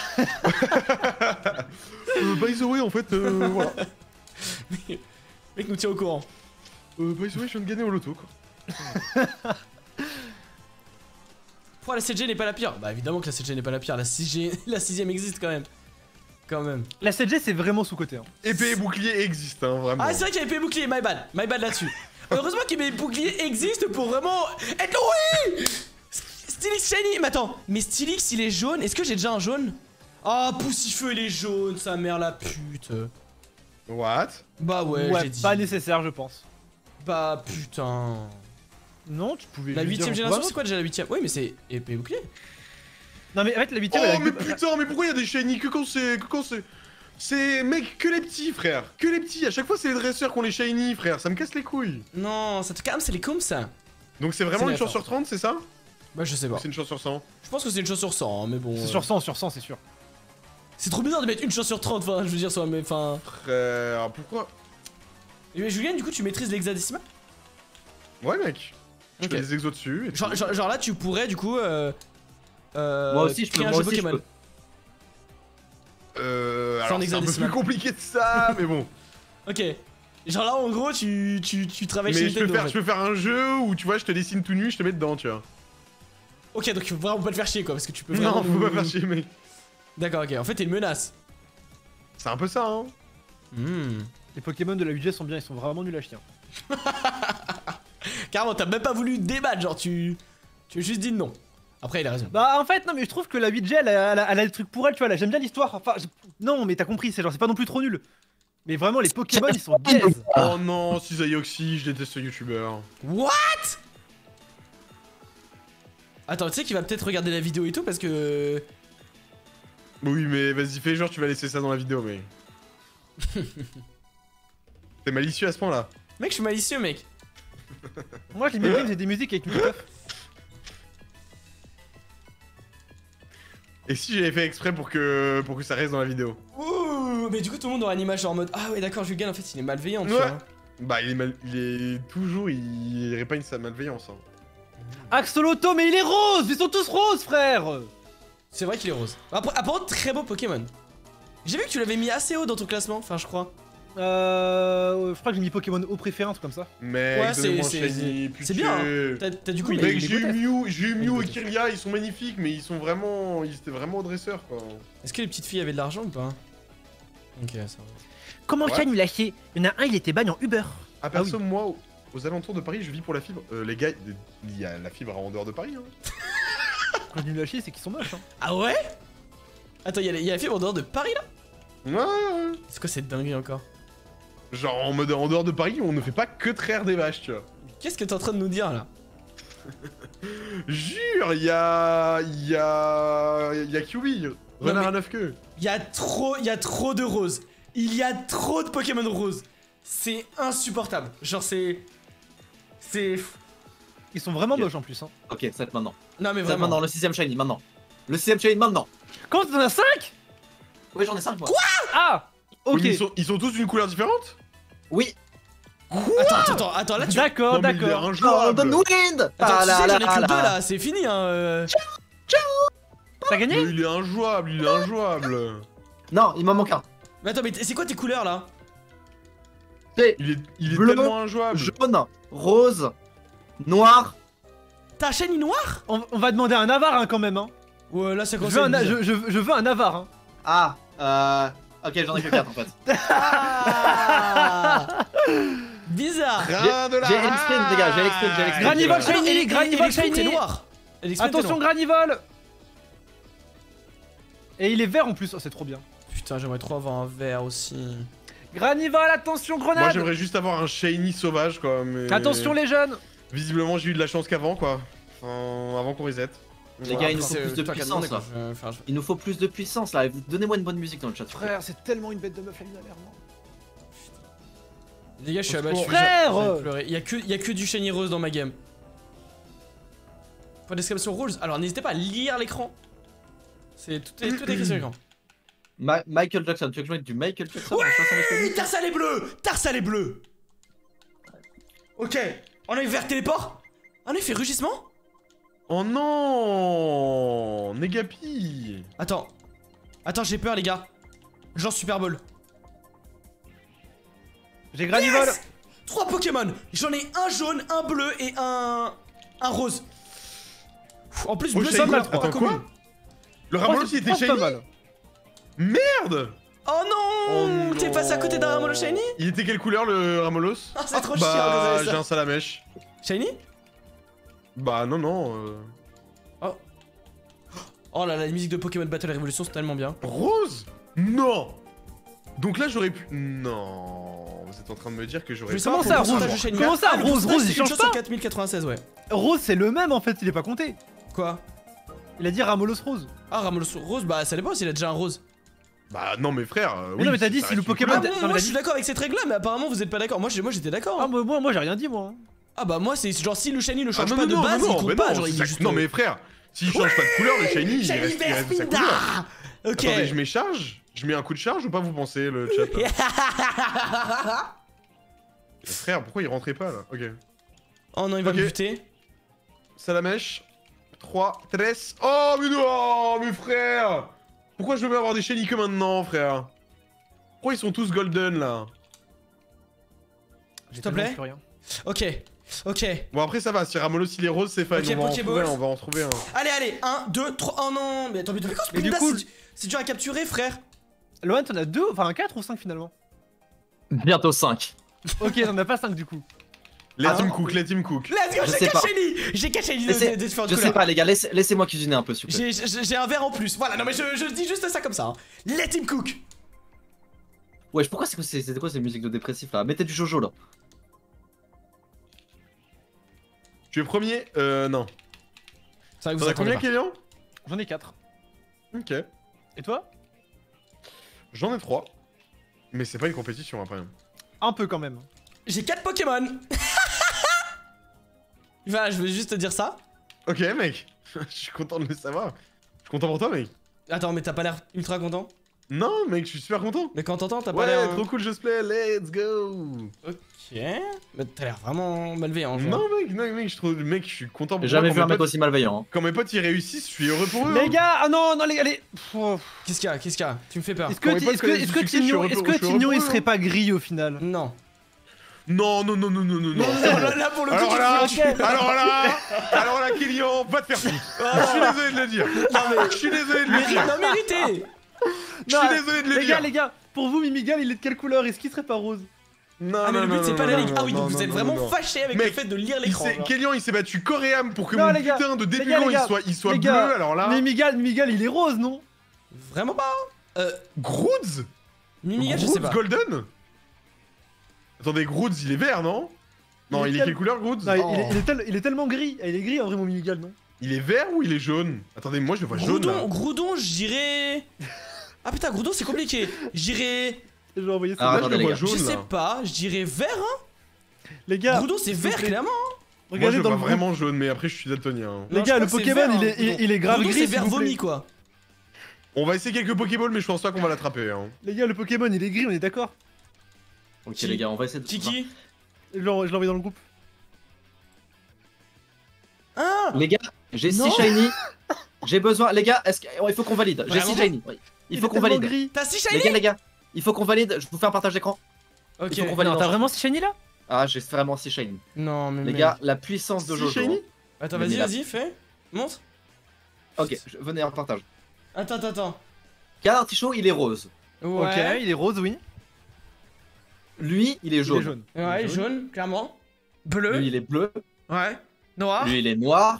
euh, by the way, en fait, euh, voilà. Mec nous tient au courant. Euh, by the way, je viens de gagner au loto, quoi. Pourquoi la C G n'est pas la pire? Bah évidemment que la C G n'est pas la pire. La, C G... la sixième existe quand même. Quand même. La sept G c'est vraiment sous-côté. Hein. Épée et bouclier existent, hein, vraiment. Ah c'est vrai qu'il y avait épée et bouclier, my bad. My bad là-dessus. Heureusement qu'épée et bouclier existent pour vraiment être oui. Stylix shiny. Mais attends, mais Stylix il est jaune. Est-ce que j'ai déjà un jaune? Ah oh, Poussifeu il est jaune, sa mère la pute. What? Bah ouais, Ouais, j'ai dit. pas nécessaire je pense. Bah putain. Non, tu pouvais. La lui huitième dire génération quoi, c'est quoi déjà la huitième? Oui mais c'est épée et bouclier. Non mais en fait la huitième Oh, elle a mais que- putain, mais pourquoi il y a des shiny que quand c'est. que quand c'est. C'est. Mec, que les petits, frère. Que les petits. À chaque fois, c'est les dresseurs qui ont les shiny, frère. Ça me casse les couilles. Non, ça te calme, c'est les coms ça. Donc c'est vraiment C'est une chance d'accord. sur trente, c'est ça? Bah je sais Ou pas. c'est une chance sur cent? Je pense que c'est une chance sur cent, hein, mais bon. C'est euh, sur cent, sur cent c'est sûr. C'est trop bizarre de mettre une chance sur trente, enfin je veux dire soit mais enfin. Frère, pourquoi? Mais Julien, du coup tu maîtrises l'hexadécimal? Ouais, mec. Je Ok. fais des exos dessus. Et Genre, tout. genre, genre là tu pourrais du coup euh, euh, Moi aussi, je peux, créer un moi jeu aussi, je Pokémon. peux. Euh. Sans Alors, c'est un peu hexadécimal. plus compliqué de ça, mais bon. Ok. Genre là en gros tu, tu, tu travailles Mais chez je peux, Nintendo. faire, en je fait. peux faire un jeu où tu vois, je te dessine tout nu, je te mets dedans, tu vois. Ok donc faut vraiment pas te faire chier quoi parce que tu peux Non, vraiment. faut nous- pas faire chier, mec. D'accord ok, en fait t'es une menace. C'est un peu ça, hein. Hmm. Les Pokémon de la huit G sont bien, ils sont vraiment nuls à chier. Carrément t'as même pas voulu débattre, genre tu. Tu as juste dit non. Après il a raison. Bah en fait non mais je trouve que la huit G elle a, elle a, elle a des trucs pour elle tu vois là j'aime bien l'histoire enfin je- non mais t'as compris c'est genre c'est pas non plus trop nul mais vraiment les Pokémon ils sont gaze. Oh non, Cisaioxy, je déteste ce youtubeur. What? Attends, tu sais qu'il va peut-être regarder la vidéo et tout parce que. Oui, mais vas-y, fais genre, tu vas laisser ça dans la vidéo, mais. T'es malicieux à ce point-là. Mec, je suis malicieux, mec. Moi je les mets j'ai des musiques avec une teuf. Et si j'avais fait exprès pour que pour que ça reste dans la vidéo? Ouh, mais du coup, tout le monde aura une image genre en mode ah ouais, d'accord, Julien, en fait, il est malveillant, tu Ouais. vois. Bah, il est mal... il est toujours, il répègne sa malveillance. Hein. Axolotl mais il est rose ils sont tous roses frère. C'est vrai qu'il est rose. Après, ah, par contre, très beau Pokémon. J'ai vu que tu l'avais mis assez haut dans ton classement, enfin, je crois. Euh je crois que j'ai mis Pokémon au préféré un truc comme ça. Mec, Ouais, c'est- donnez-moi un c'est- shiny, c'est- c'est bien, pitié. T'as t'as du coup, Oui, il mais a- Mec, il est j'ai eu beau test. Mew, j'ai eu Il est beau Mew et test. Kirlia, ils sont magnifiques, mais ils sont vraiment, ils étaient vraiment dresseurs, quoi. Est-ce que les petites filles avaient de l'argent ou pas? Ok, ça va. Comment Ouais. Shine il a chié? Il y en a un il était bagne en Uber. Ah, perso, moi, aux- aux alentours de Paris, je vis pour la fibre. Euh, les gars, il y a la fibre en dehors de Paris, hein. Quand je dis nul à chier c'est qu'ils sont moches hein. Ah ouais? Attends, il y, a la- il y a la fibre en dehors de Paris là? Ouais, ouais, ouais. C'est quoi cette dinguerie encore? Genre, en mode en dehors de Paris, on ne fait pas que traire des vaches, tu vois. Qu'est-ce que t'es en train de nous dire là? Jure, il y a. Il y a. Il y a Q B, renard mais- à neuf queues. Il y a trop, il y a trop de roses. Il y a trop de Pokémon roses. C'est insupportable. Genre c'est, c'est. Ils sont vraiment Ok. moches en plus hein. Ok, ça va être maintenant. Non mais Ça va être vraiment. maintenant, le sixième shiny, maintenant. Le sixième shiny, maintenant. Comment t'en as cinq? Oui, j'en ai cinq moi. Ah Oui, ok mais ils, sont, ils sont tous d'une couleur différente? Oui. Attends, attends, attends, attends, là tu. D'accord Non, mais il est d'accord injouable. Golden Wind. Attends, Ah tu là sais, là j'en ai que là. deux là, c'est fini hein. euh. T'as gagné? Mais il est injouable, il est injouable. Non, il m'en manque un. Mais attends, mais t- c'est quoi tes couleurs là? C'est Il est, il est Bleu, tellement injouable. jaune, rose, noir. T'as un shiny noir? on, on va demander un avare hein, quand même hein. Ouais, là ça Je commence veux à un, être je, bizarre. je- je veux un avare hein. Ah, euh. Ok, j'en ai que quatre en fait. Ah bizarre. Rien de la j'ai Elixprint, les gars, j'ai Elixprint, j'ai Elixprint. Granivol Ah, shiny, Alors, Eli- Granivol Eli- Elixprint, shiny. c'est noir. Elixprint, c'est Attention noir. Granivol. Et il est vert en plus, oh, c'est trop bien. Putain, j'aimerais trop avoir un vert aussi. Granivol, attention Moi grenade. j'aimerais juste avoir un shiny sauvage quoi, mais. Attention les jeunes. Visiblement j'ai eu de la chance qu'avant quoi. Enfin, avant qu'on reset. Les gars, il nous faut C'est, plus euh, de toi qui as puissance demandé, quoi. là. Je vais faire- je- Il nous faut plus de puissance là. Donnez-moi une bonne musique dans le chat. Frère, c'est tellement une bête de meuf la ligne alarmante. Les gars, je suis Au abattu. secours. Frère j'ai- j'ai pleuré. Il y a que, il y a que du shiny rose dans ma game. Point d'exclamation rouge. Alors n'hésitez pas à lire l'écran. C'est tout est, tout est écrit sur l'écran. Ma- Michael Jackson, tu veux que je mette du Michael Jackson Ouais, en soixante et demi? Tarsal est bleu. Tarsal est bleu. Ok. On a eu vert téléport. Un effet rugissement? Oh non, Negapi. Attends. Attends, j'ai peur, les gars. Genre Super Bowl. J'ai Granivol. Yes, trois Pokémon. J'en ai un jaune, un bleu et un. un rose. En plus, Oh, bleu, shiny. c'est pas Attends, pas quoi? commun. Le Oh, Ramolos c'est- il était oh, c'est pas shiny. mal. Merde. Oh non, Oh non. t'es passé à côté d'un Ramolo Shiny? Il était quelle couleur le Ramolos? Ah, c'est trop chiant, Bah, désolé, ça. j'ai un salamèche. Shiny? Bah, non, non. euh, Oh là là, la musique de Pokémon Battle Revolution, c'est tellement bien. Rose? Non. Donc là, j'aurais pu. Non. Vous êtes en train de me dire que j'aurais Je vais pas. savoir Comment ça, pour le Rose pourcentage de Shiny. Comment ça, Ah, le Rose, pourcentage, Rose, il c'est une change chose pas sur quatre mille quatre-vingt-seize, ouais. Rose, c'est le même en fait, il est pas compté. Quoi? Il a dit Ramolos Rose. Ah, Ramolos Rose, bah ça dépend s'il a déjà un rose. Bah, non, mais frère. euh, Mais oui, non, mais t'as ça dit reste si le une Pokémon- Ah, couleur. bon, non, moi mais je suis d'accord avec cette règle là, mais apparemment vous êtes pas d'accord. Moi j'ai- moi j'étais d'accord. Ah, hein. moi, moi, moi j'ai rien dit moi. Ah bah moi c'est genre si le shiny ne Ah, change non, pas non, de non, base, non, il non, compte mais pas, non, genre il ça- est juste. Non, mais frère, s'il change pas de couleur, le shiny, il Shiny reste, il reste sa Verfinda. couleur. Ok. Attendez, je mets charge. Je mets un coup de charge ou pas, vous pensez, le chat là Frère, pourquoi il rentrait pas là? Ok. Oh non, il va Ok. me buter. Salamèche. trois, treize. Oh, mais non, mes frères. Pourquoi je veux avoir des shiny que maintenant, frère? Pourquoi ils sont tous golden là? J'ai S'il te tellement plaît. plus rien. Ok. Ok. Bon, après, ça va. Si Ramolos il est rose, c'est fine. Ok, on, va en Pokéball. trouver un, on va en trouver un. Allez, allez, un, deux, trois. Oh non, mais attends, mais t'as fait quoi ce Mais du Spinda? coup, C'est- C'est dur à capturer, frère. Lohan, t'en as deux, enfin quatre ou cinq finalement. Bientôt cinq. Ok, t'en as pas cinq du coup. Let Ah him non. cook, let him cook. Let's go, Je j'ai sais pas. caché Shiny. J'ai caché Shiny de Laissez- de différentes Je sais couleurs. pas, les gars, laisse- laissez-moi cuisiner un peu, s'il vous plaît. J'ai- J'ai j'ai un verre en plus. Voilà, non mais je, je dis juste ça comme ça. hein. Let him cook. Wesh, pourquoi c'est quoi, c'est- c'était quoi ces musiques de dépressif là? Mettez du Jojo là. Tu es premier? Euh, non. C'est vrai que T'en vous as combien, attendez Kélian? J'en ai quatre. Ok. Et toi? J'en ai trois. Mais c'est pas une compétition après. Un peu quand même. pas. J'ai quatre Pokémon. Voilà, je veux juste te dire ça. Ok, mec. Je suis content de le savoir. Je suis content pour toi, mec. Attends, mais t'as pas l'air ultra content? Non, mec, je suis super content. Mais quand t'entends, t'as pas Ouais, l'air. trop cool, just play, let's go. Ok. Mais t'as l'air vraiment malveillant. je vois. Non, mec, non, mec, je trouve, mec, je suis content pour J'ai toi. jamais Quand vu un mes mec potes- aussi malveillant. hein. Quand mes potes ils réussissent, je suis heureux pour eux. Les hein. gars, ah non, non, les gars, les. Pff, oh. Qu'est-ce qu'il y a? Qu'est-ce qu'il y a? Tu me fais peur. Est-ce que, Quand mes Ti- potes est-ce que, connaissent est-ce du que succès, je suis Tignon, heureux est-ce pour- que je suis heureux Tignon, pour il eux, serait hein. pas gris au final? Non. Non, non, non, non, non, non, non. là, là, pour le coup, Alors tu là, te fais- alors là, alors là, Kélian, va te faire foutre. Je suis désolé de le dire. Non mais. Je suis désolé de le Méri- dire. Non, mérité. Je suis désolé de le Les gars, dire. les gars, pour vous, Mimigal, il est de quelle couleur? Est-ce qu'il serait pas rose? Non, Ah, mais le non, but non, c'est pas non, la non, ligue. Ah oui, non, donc vous non, êtes non, vraiment non. fâché avec Mec, le fait de lire Il l'écran. s'est- genre. Kélian, il s'est battu corps et âme pour que Non, mon les gars, putain de les débutant gars, les il gars, soit, il soit les bleu. gars, Alors là, Mimigal, Mimigal, il est rose, non? Vraiment pas. Euh. Groods, Mimigal, je Groods sais pas. Golden. Attendez, Groods, il est vert, non? Non, Il est il est tel- quelle couleur, Groods? Non, il- Oh. il, est, il est tel- il est tellement gris. Il est gris en vrai, mon Mimigal, non? Il est vert ou il est jaune? Attendez, moi je le vois jaune Groudon, là. Groudon, j'irais. Ah putain, Groudon, c'est compliqué. J'irais. Je vais envoyer ça. Ah, Là, je le attendez, les vois gars. Je jaune sais là. pas, je dirais vert, hein. Les gars, Groudon, c'est s'il vous vert, plaît, clairement. Moi je regardez le dans vois le groupe. vraiment jaune, mais après je suis daltonien. hein. Les Non, gars, je le crois que c'est Pokémon, vert, il, est, hein, il, est- Groudon. il est grave Groudon, gris. c'est s'il vert vous plaît. vomi, quoi. On va essayer quelques Pokéballs, mais je pense pas qu'on va l'attraper. Hein. Les gars, le Pokémon, il est gris, on est d'accord? Ok, Qui- les gars, on va essayer de. Kiki. Je l'ai je l'ai envoyé dans le groupe. Ah. Les gars, j'ai Non. six shiny. J'ai besoin. Les gars, est-ce que. oh, il faut qu'on valide. J'ai Vraiment six shiny. Oui. Il faut est qu'on tellement valide. gris. T'as six Les shiny? gars, les gars, il faut qu'on valide. Je vous fais un partage d'écran. Ok. Il faut qu'on valide. Non, t'as vraiment si shiny là? Ah, j'ai vraiment six shiny. Non, mais. Les mais- gars, la puissance de Si, Jojo. shiny Attends, mais vas-y, là- vas-y, fais. Montre. Ok, je- venez en partage. Attends, attends, attends. Car Artichaut, il est rose. Ok, Ouais. il est rose, oui. Lui, il est Il jaune. est jaune. Ouais, Il est jaune, clairement. Bleu. Lui, il est bleu. Ouais. Noir. Lui, il est noir.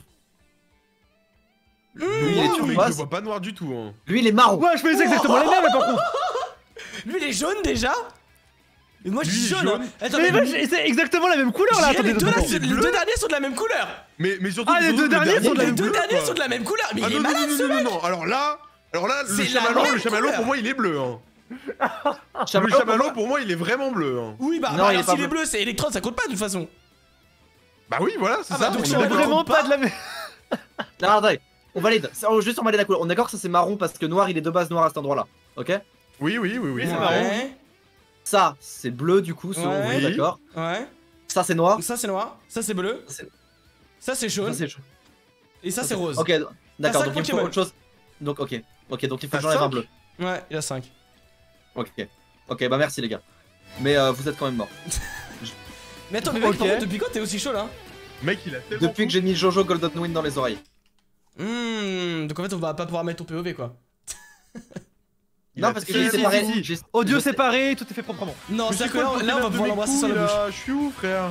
Mmh. Lui, il est Noir, mais je le turquoise. vois pas noir du tout. Hein. Lui, il est marron. Ouais, je fais exactement les mêmes, mais par contre. Lui, il est jaune déjà. Et moi, je Lui, dis il est jaune. jaune. hein. Attends, Mais mais. ouais, c'est c'est exactement la même couleur là. je dirais Attendez, les, deux, là, attendez, c'est- les bleu. deux derniers sont de la même couleur. Mais, mais surtout, Ah, les surtout deux le derniers dernier, sont de la Les même deux bleu, derniers quoi. sont de la même couleur. Mais Ah il est non, non, malade, non, ce non, non, mec. non, alors là, alors là, le C'est la chamallow, même le chamallow couleur. pour moi il est bleu. Hein. Le Chamallow, chamallow pour moi il est vraiment bleu. Hein. Oui, bah, Non, bah il est alors pas s'il est bleu. bleu, c'est électrone, ça compte pas de toute façon. Bah oui, voilà, c'est Ah bah ça. donc on je est On est suis d'accord. vraiment pas. pas de la même. Non, attendez. On valide. Ça, on- Juste on valide la couleur. On est d'accord que ça c'est marron parce que noir, il est de base noir à cet endroit-là. Ok. Oui, oui, oui, oui. c'est c'est marrant. Ouais. Ça, c'est bleu du coup, selon Ouais. vous, d'accord. Ouais. Ça, c'est noir. Ça, c'est noir. Ça, c'est bleu. C'est- Ça c'est Ça, jaune. c'est chaud. Et ça c'est rose. Ok, d'accord, cinq donc il me faut Pokémon. autre chose. Donc, ok. Ok, donc il faut T'as que j'enlève un cinq bleu. Ouais, il a cinq. Ok. Ok, bah merci les gars. Mais euh, vous êtes quand même morts. Mais attends, mais mec, Ok. par contre, depuis quand t'es aussi chaud là? Mec, il a tellement. Depuis que j'ai mis Jojo Golden Wind dans les oreilles. Hmm, donc en fait on va pas pouvoir mettre ton P O V quoi. Il Non, a parce que tellement j'ai si, séparé. si, si. j'ai- Audio je sais- séparé, tout est fait proprement. Non, Mais c'est c'est que là, quoi le là, on va Pokémon de pouvoir mes l'embrasser sur la couilles, bouche. là? Je suis où, frère?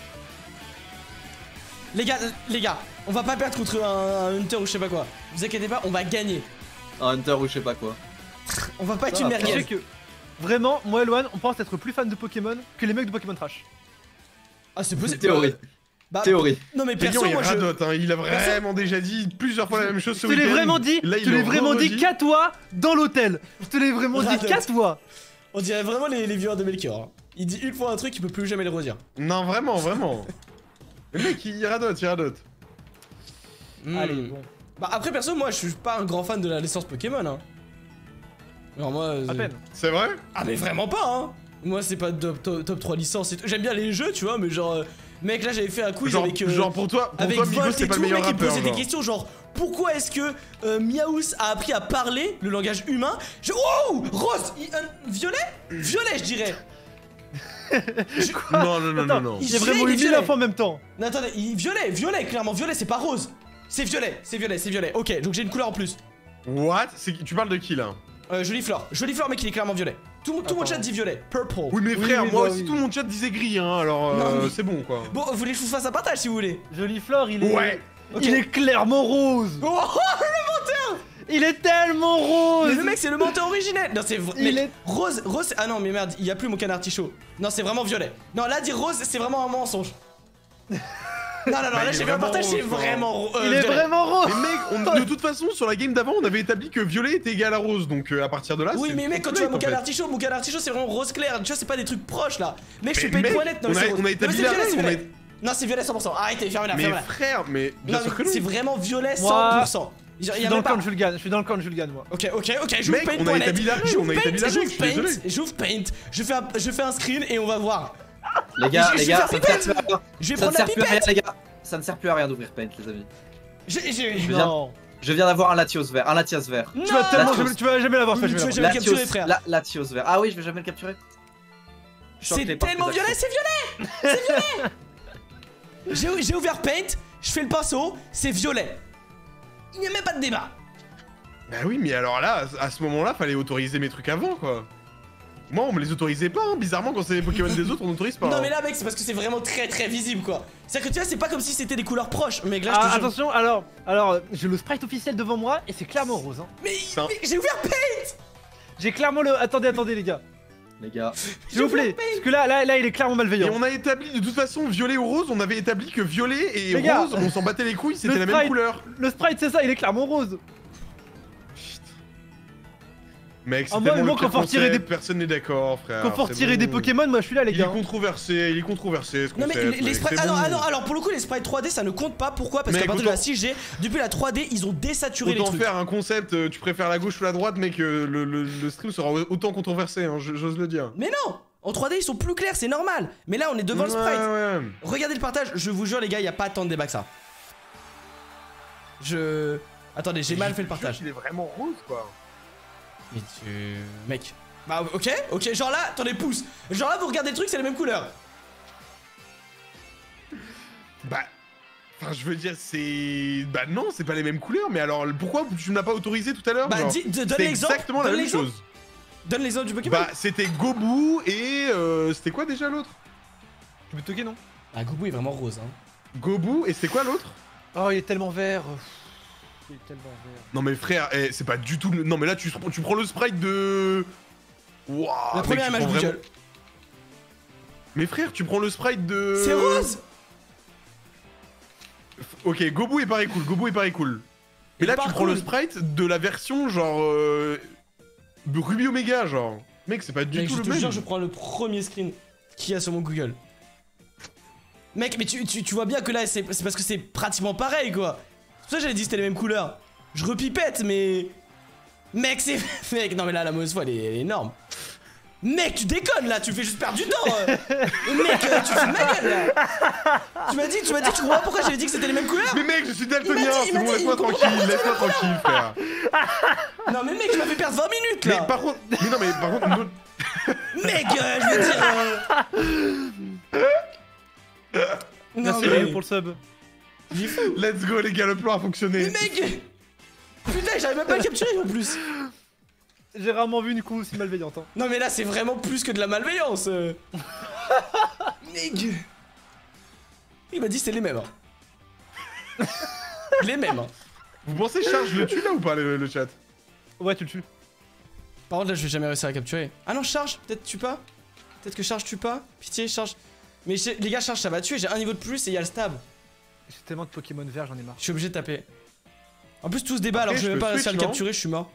Les gars, les gars, on va pas perdre contre un, un Hunter ou je sais pas quoi. Vous inquiétez pas, on va gagner. Un Hunter ou je sais pas quoi. On va pas être Ah, une après, Sachez merguez. que vraiment, moi et Loan, on pense être plus fan de Pokémon que les mecs de Pokémon Trash. Ah, c'est possible. Théorie. Bah, Théorie. non, mais Pignon, perso, il moi je. radote, hein. Il a vraiment déjà dit plusieurs fois la même chose ce Je te l'ai week-end. vraiment dit, Là, je il te l'ai le vraiment dit redit. qu'à toi dans l'hôtel. Je te l'ai vraiment dit Radote. qu'à toi. On dirait vraiment les, les viewers de Melchior. hein. Il dit une fois un truc, il peut plus jamais le redire. Non, vraiment, vraiment. Le mec, il radote, il radote. Hmm. Allez, bon. Bah, après, perso, moi je suis pas un grand fan de la licence Pokémon. Hein. Alors, moi. euh, À peine. C'est vrai? Ah, mais vraiment pas, hein. Moi, c'est pas top, top, top trois licences. et tout. J'aime bien les jeux, tu vois, mais genre. euh, Mec, là j'avais fait un quiz Genre, avec. euh, genre pour toi, pour Avec toi, Migos, Volt c'est et pas tout, le mec, meilleur il me rappeur. posait des genre. questions genre pourquoi est-ce que euh, Miaous a appris à parler le langage humain? Je... Oh Rose il- euh, Violet Violet, je dirais. Je- Non, non, non, non, Attends, non. il- J'ai Violet, vraiment il eu est mille violet. infos en même temps. Non, attendez, il- Violet, Violet, clairement, Violet, c'est pas Rose. C'est Violet, c'est Violet, c'est Violet. Ok, donc j'ai une couleur en plus. What? C'est- Tu parles de qui là? Euh, Jolie Fleur. Jolie Fleur, mec, il est clairement violet. Tout, tout mon Attends. chat dit violet. Purple. Oui, mais Oui, frère, oui, moi bah aussi, oui. tout mon chat disait gris, hein, alors Non, euh, mais- c'est bon quoi. Bon, vous voulez que je vous fasse un partage si vous voulez? Jolie Flore, il est. Ouais. Ok. Il est clairement rose. Oh, Il est tellement rose. mais le mec, c'est le menteur originel. Non, c'est vrai. Il mec, est- Rose, Rose. Ah non, mais merde, il y a plus mon canard artichaut. Non, c'est vraiment violet. Non, là, dire rose, c'est vraiment un mensonge. Non, non, non, Bah, là, il est j'ai vu un vraiment partage, c'est rose, quoi. vraiment ro- euh, Il est violet. vraiment rose. Mais mec, on- de toute façon, sur la game d'avant, on avait établi que violet était égal à rose, donc euh, à partir de là, Oui, c'est mais mec, quand tu complète, vois mon en fait. canard artichaut, mon canard artichaut, c'est vraiment rose clair. Tu vois, c'est pas des trucs proches là. Mec, je suis Mais pas une mec, poilette. Non, on mais a- c'est rose. on a établi Non, mais c'est la violet, règle, c'est on a- violet. Non, c'est violet cent pour cent. Arrêtez, fermez-la, Mais fermez-la. frère, mais bien Non, sûr que mais c'est non. vraiment violet Moi, cent pour cent. Je Y a suis même dans le pas. camp de Julgan. Je suis dans le camp de Julgan, moi. Ok, ok, ok, j'ouvre Mec, Paint on a Toilette. établi la règle, J'ouvre on a Paint, établi la règle, j'ouvre je suis Paint, désolé. j'ouvre Paint. Je fais un, je fais un screen et on va voir. Les gars, Je- je les vais gars, faire ça ne pipette. sert plus à rien. Je vais Ça ne prendre la sert plus à rien, pipette. les gars. Ça ne sert plus à rien d'ouvrir Paint, les amis. Je, je... Je viens- Non. Je viens d'avoir un Latios vert, un Latias vert. Non. Tu vas tellement Latios. jamais, tu vas jamais l'avoir fait. Oui, Je vais tu l'avoir. vas jamais le capturer, frère. La, Latios vert. Ah oui, je vais jamais le capturer. Choqué C'est par tellement tes violet, actions. c'est violet. C'est violet. J'ai j'ai ouvert Paint, je fais le pinceau, c'est violet. Il n'y a même pas de débat. Bah oui, mais alors là, à ce moment-là, fallait autoriser mes trucs avant, quoi. Moi, on me les autorisait pas, hein. Bizarrement, quand c'est les Pokémon des autres, on n'autorise pas. Non hein. mais là mec c'est parce que c'est vraiment très très visible quoi. C'est-à-dire que tu vois c'est pas comme si c'était des couleurs proches. Mec là je te Ah, jure. attention, alors, alors, j'ai le sprite officiel devant moi et c'est clairement rose. Hein. Mais, Ça- mais j'ai ouvert Paint. J'ai clairement le. Attendez, attendez, les gars. Les gars, S'il vous plaît. Parce que là, là, là, il est clairement Et malveillant. on a établi, de toute façon, violet ou rose, on avait établi que violet et Les gars, rose, on s'en battait les couilles, c'était le la même sprite- couleur. Le sprite, c'est ça, il est clairement rose. Mec, c'est Ah, moi, tellement moi, le pire quand faut retirer concept, des- personne n'est d'accord, frère. Quand faut c'est retirer bon. des Pokémon, moi je suis là, les Il est gars. controversé, il est controversé ce Non mais concept. les, les mec, sprites. c'est Ah non, bon. ah non, alors pour le coup les sprites trois D ça ne compte pas. Pourquoi? Parce Mec, qu'à partir de la autant- six G, depuis la trois D ils ont désaturé les Autant trucs. faire un concept, euh, tu préfères la gauche ou la droite, mec, euh, le, le, le stream sera autant controversé, hein, j- j'ose le dire. Mais non. En trois D ils sont plus clairs, c'est normal. Mais là on est devant le Ouais, sprite. ouais. Regardez le partage, je vous jure les gars, y a pas tant de débat que ça. Je... Attendez, j'ai mal fait le partage. Il est vraiment rose, quoi. Mais tu... Mec. Bah ok, ok, genre là, attendez, pouce. Genre là, vous regardez le truc, c'est les mêmes couleurs. Bah... Enfin, je veux dire, c'est... Bah non, c'est pas les mêmes couleurs, mais alors, pourquoi tu me l'as pas autorisé tout à l'heure Bah genre dis, de- donne C'est l'exemple. exactement la donne même l'exemple. chose. Donne l'exemple du Pokémon. Bah, c'était Gobu et... Euh, c'était quoi déjà l'autre? Tu peux toquer, non? Ah, Goubou est vraiment rose, hein. Gobu et c'était quoi l'autre? Oh, il est tellement vert. Il est tellement vert. Non mais frère, eh, c'est pas du tout... le- Non mais là, tu, tu prends le sprite de... Waouh, La mec, première tu image prends Google. vraiment- Mais frère, tu prends le sprite de... C'est rose. Ok, Gobu est pareil cool, Gobu est pareil cool. Il Mais est là, pas tu prends le cool. sprite de la version genre... Euh... Ruby Omega, genre. Mec, c'est pas du Mec, tout je le te même. jure, je prends le premier screen qu'il y a sur mon Google. Mec, mais tu, tu, tu vois bien que là, c'est c'est parce que c'est pratiquement pareil, quoi. C'est pour ça que j'avais dit que c'était les mêmes couleurs. Je repipette, mais... Mec, c'est... Mec, non mais là, la mauvaise foi, elle est, elle est énorme. Mec, tu déconnes là, tu fais juste perdre du temps. euh. Mec, euh, tu fais de ma gueule là. Tu m'as dit, tu m'as dit, tu comprends pourquoi j'avais dit que c'était les mêmes couleurs? Mais mec, je suis Il m'a daltonien, dit- il c'est m'a bon, dit, laisse-moi il comprend tranquille, laisse-moi tranquille, frère. Non mais mec, tu m'as fait perdre vingt minutes Mais là. par contre, mais non, mais par contre, nous- Mec, euh, je veux dire. euh, Non Merci mais. Léo pour le sub. Il est fou. let's go, les gars, le plan a Mais fonctionné. mec. Putain, j'arrive même pas à le capturer en plus. J'ai rarement vu une coup aussi malveillante. Hein. Non mais là c'est vraiment plus que de la malveillance. euh. Mec. Il m'a dit c'est les mêmes. Hein. Les mêmes. Hein. Vous pensez Charge le tue là ou pas, le, le chat? Ouais, tu le tues. Par contre là je vais jamais réussir à capturer. Ah non Charge, peut-être tue pas. Peut-être que Charge tue pas. Pitié Charge. Mais je- les gars Charge ça va tuer, j'ai un niveau de plus et il y a le stab. J'ai tellement de Pokémon verts, j'en ai marre. Je suis obligé de taper. En plus tout se débat alors que Après, je vais je même pas peux réussir à le switch, non capturer, je suis mort.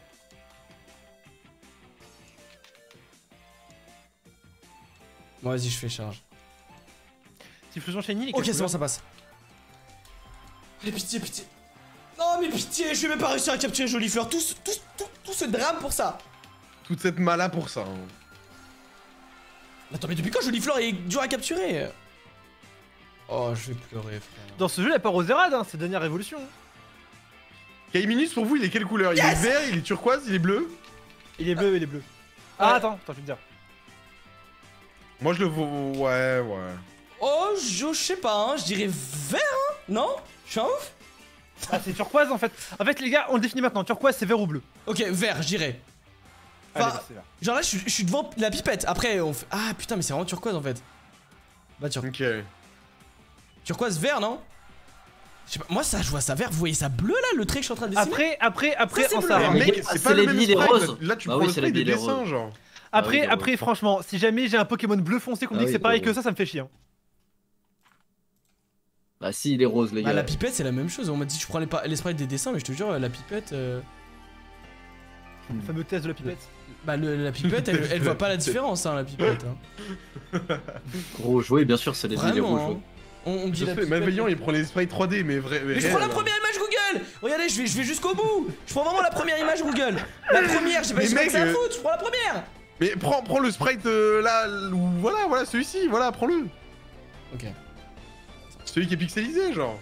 Bon vas-y je fais Charge. Typhlosion Shiny, les Ok quelles c'est bon couleurs ça passe. Allez pitié pitié. Non mais pitié, je vais même pas réussir à capturer Jolifleur. Tout, ce- tout, ce- tout, tout ce drame pour ça. Toute cette mala pour ça. hein. Attends mais depuis quand Jolifleur est dur à capturer? Oh je vais pleurer frère. Dans ce jeu, il n'y a pas Roserade, hein, c'est dernière révolution. Kaiminus, pour vous, il est quelle couleur? Il est vert, il est turquoise, il est bleu? Il est bleu, il est bleu. Ah, Ouais. attends, attends, je vais te dire. Moi, je le vois. Ouais, ouais. Oh je, je sais pas hein, je dirais vert hein. Non? Je suis un ouf? Ah, c'est turquoise en fait. En fait, les gars, on le définit maintenant. Turquoise, c'est vert ou bleu. Ok vert je dirais. Allez, Enfin, bah, c'est vert. genre là je, suis- je suis devant la pipette. Après on fait... Ah putain mais c'est vraiment turquoise en fait. Bah tur... Ok. turquoise vert non? Je sais pas, moi ça je vois ça vert, vous voyez ça bleu là le trait que je suis en train de dessiner? Après, après, après, Ça, c'est en bleu. ça. Mais mais mec, ah, c'est c'est pas le les même billes, les sprite, roses. Là, tu Bah prends oui, le c'est les sprite des billes, les dessins, roses. genre. Après, Ah oui, après, franchement, si jamais j'ai un Pokémon bleu foncé qu'on me Ah dit que oui, c'est pareil de que rose. ça, ça me fait chier. hein. Bah si, il est rose, les Bah gars. la pipette c'est la même chose, on m'a dit tu prends les, pa- les sprites des dessins mais je te jure la pipette... euh, Le fameux test de la pipette. Bah le- la pipette elle, elle voit pas la différence hein la pipette hein. Gros jouet, bien sûr, c'est les billes, les Vraiment rouges. hein. On, on dit Je la sais, pipette. Malveillant, il prend les sprites trois D, mais vrai. Mais je prends la première image Google. Regardez je vais, je vais jusqu'au bout. Je prends vraiment la première image Google. La première, j'ai pas Mais j'ai pas que mec, ça à euh, foutre, je prends la première. Mais prends, prends le sprite euh, là, ou voilà, voilà, celui-ci, voilà, prends-le. Ok. Celui qui est pixelisé, genre.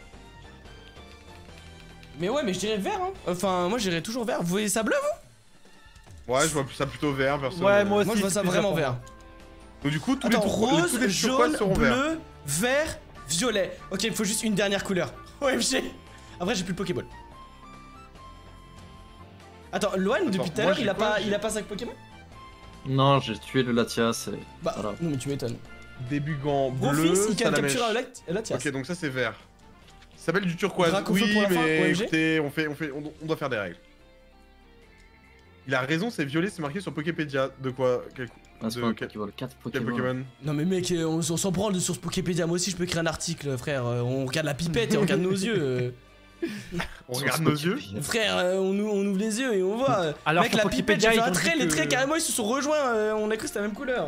Mais ouais mais je dirais vert hein. Enfin moi je dirais toujours vert. Vous voyez ça bleu vous? Ouais, je vois ça plutôt vert, personne. Ouais, moi aussi. Moi je vois ça c'est plus vraiment pour moi. vert. Donc du coup, tous Attends, les tours- rose, tous les turquoises jaune, seront verts. bleu, vert, violet. Ok, il me faut juste une dernière couleur. O M G. Après, j'ai plus le Pokéball. Attends, Loan, depuis tout à moi, l'heure, j'ai il a quoi, pas, j'ai- il a pas cinq Pokémon? Non, j'ai tué le Latias. Et... Bah, Voilà. non, mais tu m'étonnes. Début gant bleu, Brofist, il can Salamèche. capturer un Lact- Latias. Ok, donc ça c'est vert. Ça s'appelle du turquoise. Dracofeu Oui, pour la fin, mais O M G. écoutez, on fait, on fait, on, on doit faire des règles. Il a raison, c'est violet, c'est marqué sur Poképédia. De quoi? Quel, Ah, c'est de pas un quel, Pokéball, quatre quel Pokémon. Pokémon? Non, mais mec, euh, on, on s'en branle sur ce Poképédia. Moi aussi, je peux écrire un article, frère. Euh, On regarde la pipette et on regarde nos yeux. euh. On Sur regarde ce nos yeux. Poképédia. Frère, euh, on, ou- on ouvre les yeux et on voit. euh, Alors mec, sur la pipette, Poképédia, j'ai fait ils un ont trait. dit Les que- traits, carrément, ils se sont rejoints. euh, On a cru que c'était la même couleur.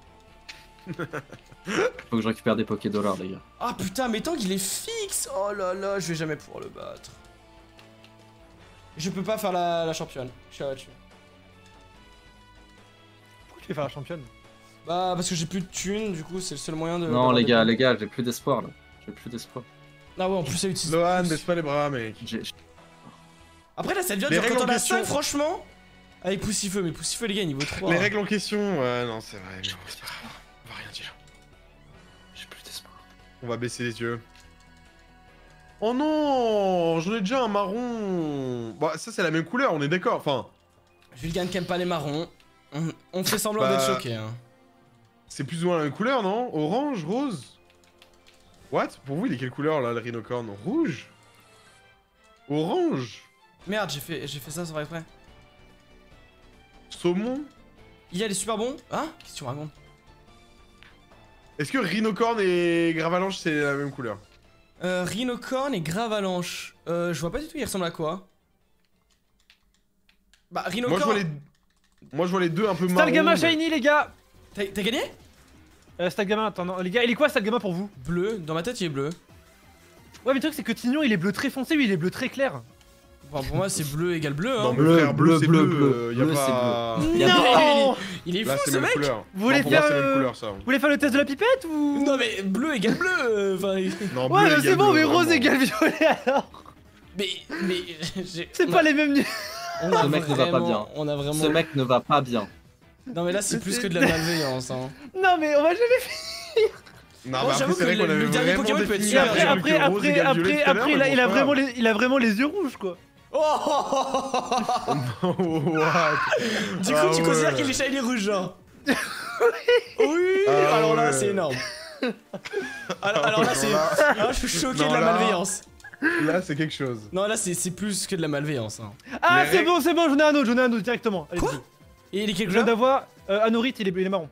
Faut que je récupère des Pokédollars, les gars. Ah putain, mais tant qu'il est fixe. Oh là là, je vais jamais pouvoir le battre. Je peux pas faire la, la championne. Je suis là-dessus. Pourquoi tu fais faire la championne? Bah, parce que j'ai plus de thunes, du coup, c'est le seul moyen de. Non, d'avoir les des gars, points. les gars, j'ai plus d'espoir là. J'ai plus d'espoir. Ah ouais, en plus, ça utilise. Lohan, plus. baisse pas les bras, mec. J'ai- Après, là, ça devient Les dur règles quand en on a question. cinq, franchement. Avec Poussifeu, mais Poussifeu, les gars, niveau trois. Les règles en question, ouais, non, c'est vrai. mais c'est pas grave, on va rien dire. J'ai plus d'espoir. On va baisser les yeux. Oh non, j'en ai déjà un marron. Bah, ça c'est la même couleur, on est d'accord. Enfin, Vulgan qui aime pas les marrons. On, on fait semblant Bah, d'être choqué. Hein. c'est plus ou moins la même couleur, non? Orange, rose. What? Pour vous, il est quelle couleur là, le rhinocorne? Rouge? Orange? Merde, j'ai fait, j'ai fait ça sans faire exprès. Saumon? I A, elle est super bon. Hein? Qu'est-ce que tu racontes? Est-ce que rhinocorne et gravalanche c'est la même couleur? Euh, Rhinocorn et Gravalanche. Euh, je vois pas du tout, il ressemble à quoi? Bah, Moi je Rhinocorn. vois les, moi je vois les deux un peu marron. Stalgama mais- Shiny, les gars! T'as t'as gagné? Euh, Stalgama, attends, non, les gars, il est quoi Stalgama pour vous? Bleu, dans ma tête, il est bleu. Ouais, mais le truc, c'est que Tignon, il est bleu très foncé, lui, il est bleu très clair. Enfin, pour moi, c'est bleu égale bleu. Hein. Non, mais Bleu, frère, bleu, bleu, c'est bleu, bleu. bleu. euh, Y a Bleu, pas. Y a Non. Il est Là, fou c'est ce même mec. couleur. Vous voulez Non, pour faire, moi, c'est euh, même couleur, ça. Vous voulez faire le test de la pipette ou? Non, mais bleu égale bleu. euh, Enfin, Non, Ouais, bleu mais égale c'est bon, bleu, mais rose vraiment. égale violet alors. mais. mais j'ai- C'est on pas a- les mêmes nu- On a Ce mec ne va pas vraiment- bien. On a vraiment. Ce mec ne va pas bien. Non, mais là, c'est plus que de la malveillance. Hein. Non, mais on va jamais. Non, Bon, mais j'avoue après, c'est vrai que qu'on le- avait le dernier vraiment Pokémon peut être défini Et super un après, dur. truc après, rose après, égale violet après, tout à l'heure, après, mais là, bon, il a c'est pas vraiment grave. les, il a vraiment les yeux rouges quoi. Oh What? Du coup, Ah tu ouais. considères qu'il est shiny rouge, genre Oui Ah Alors là, ouais. c'est énorme. Alors, alors là, c'est. Alors, je suis choqué Non, de la là- malveillance. Là, c'est quelque chose. Non, là, c'est c'est plus que de la malveillance. Hein. Ah, Les c'est règles- bon, c'est bon, j'en ai un autre, j'en ai un autre directement. Allez, Quoi bisous. Et il est quelle Je viens couleur d'avoir euh, Anorit, il est, il est marron.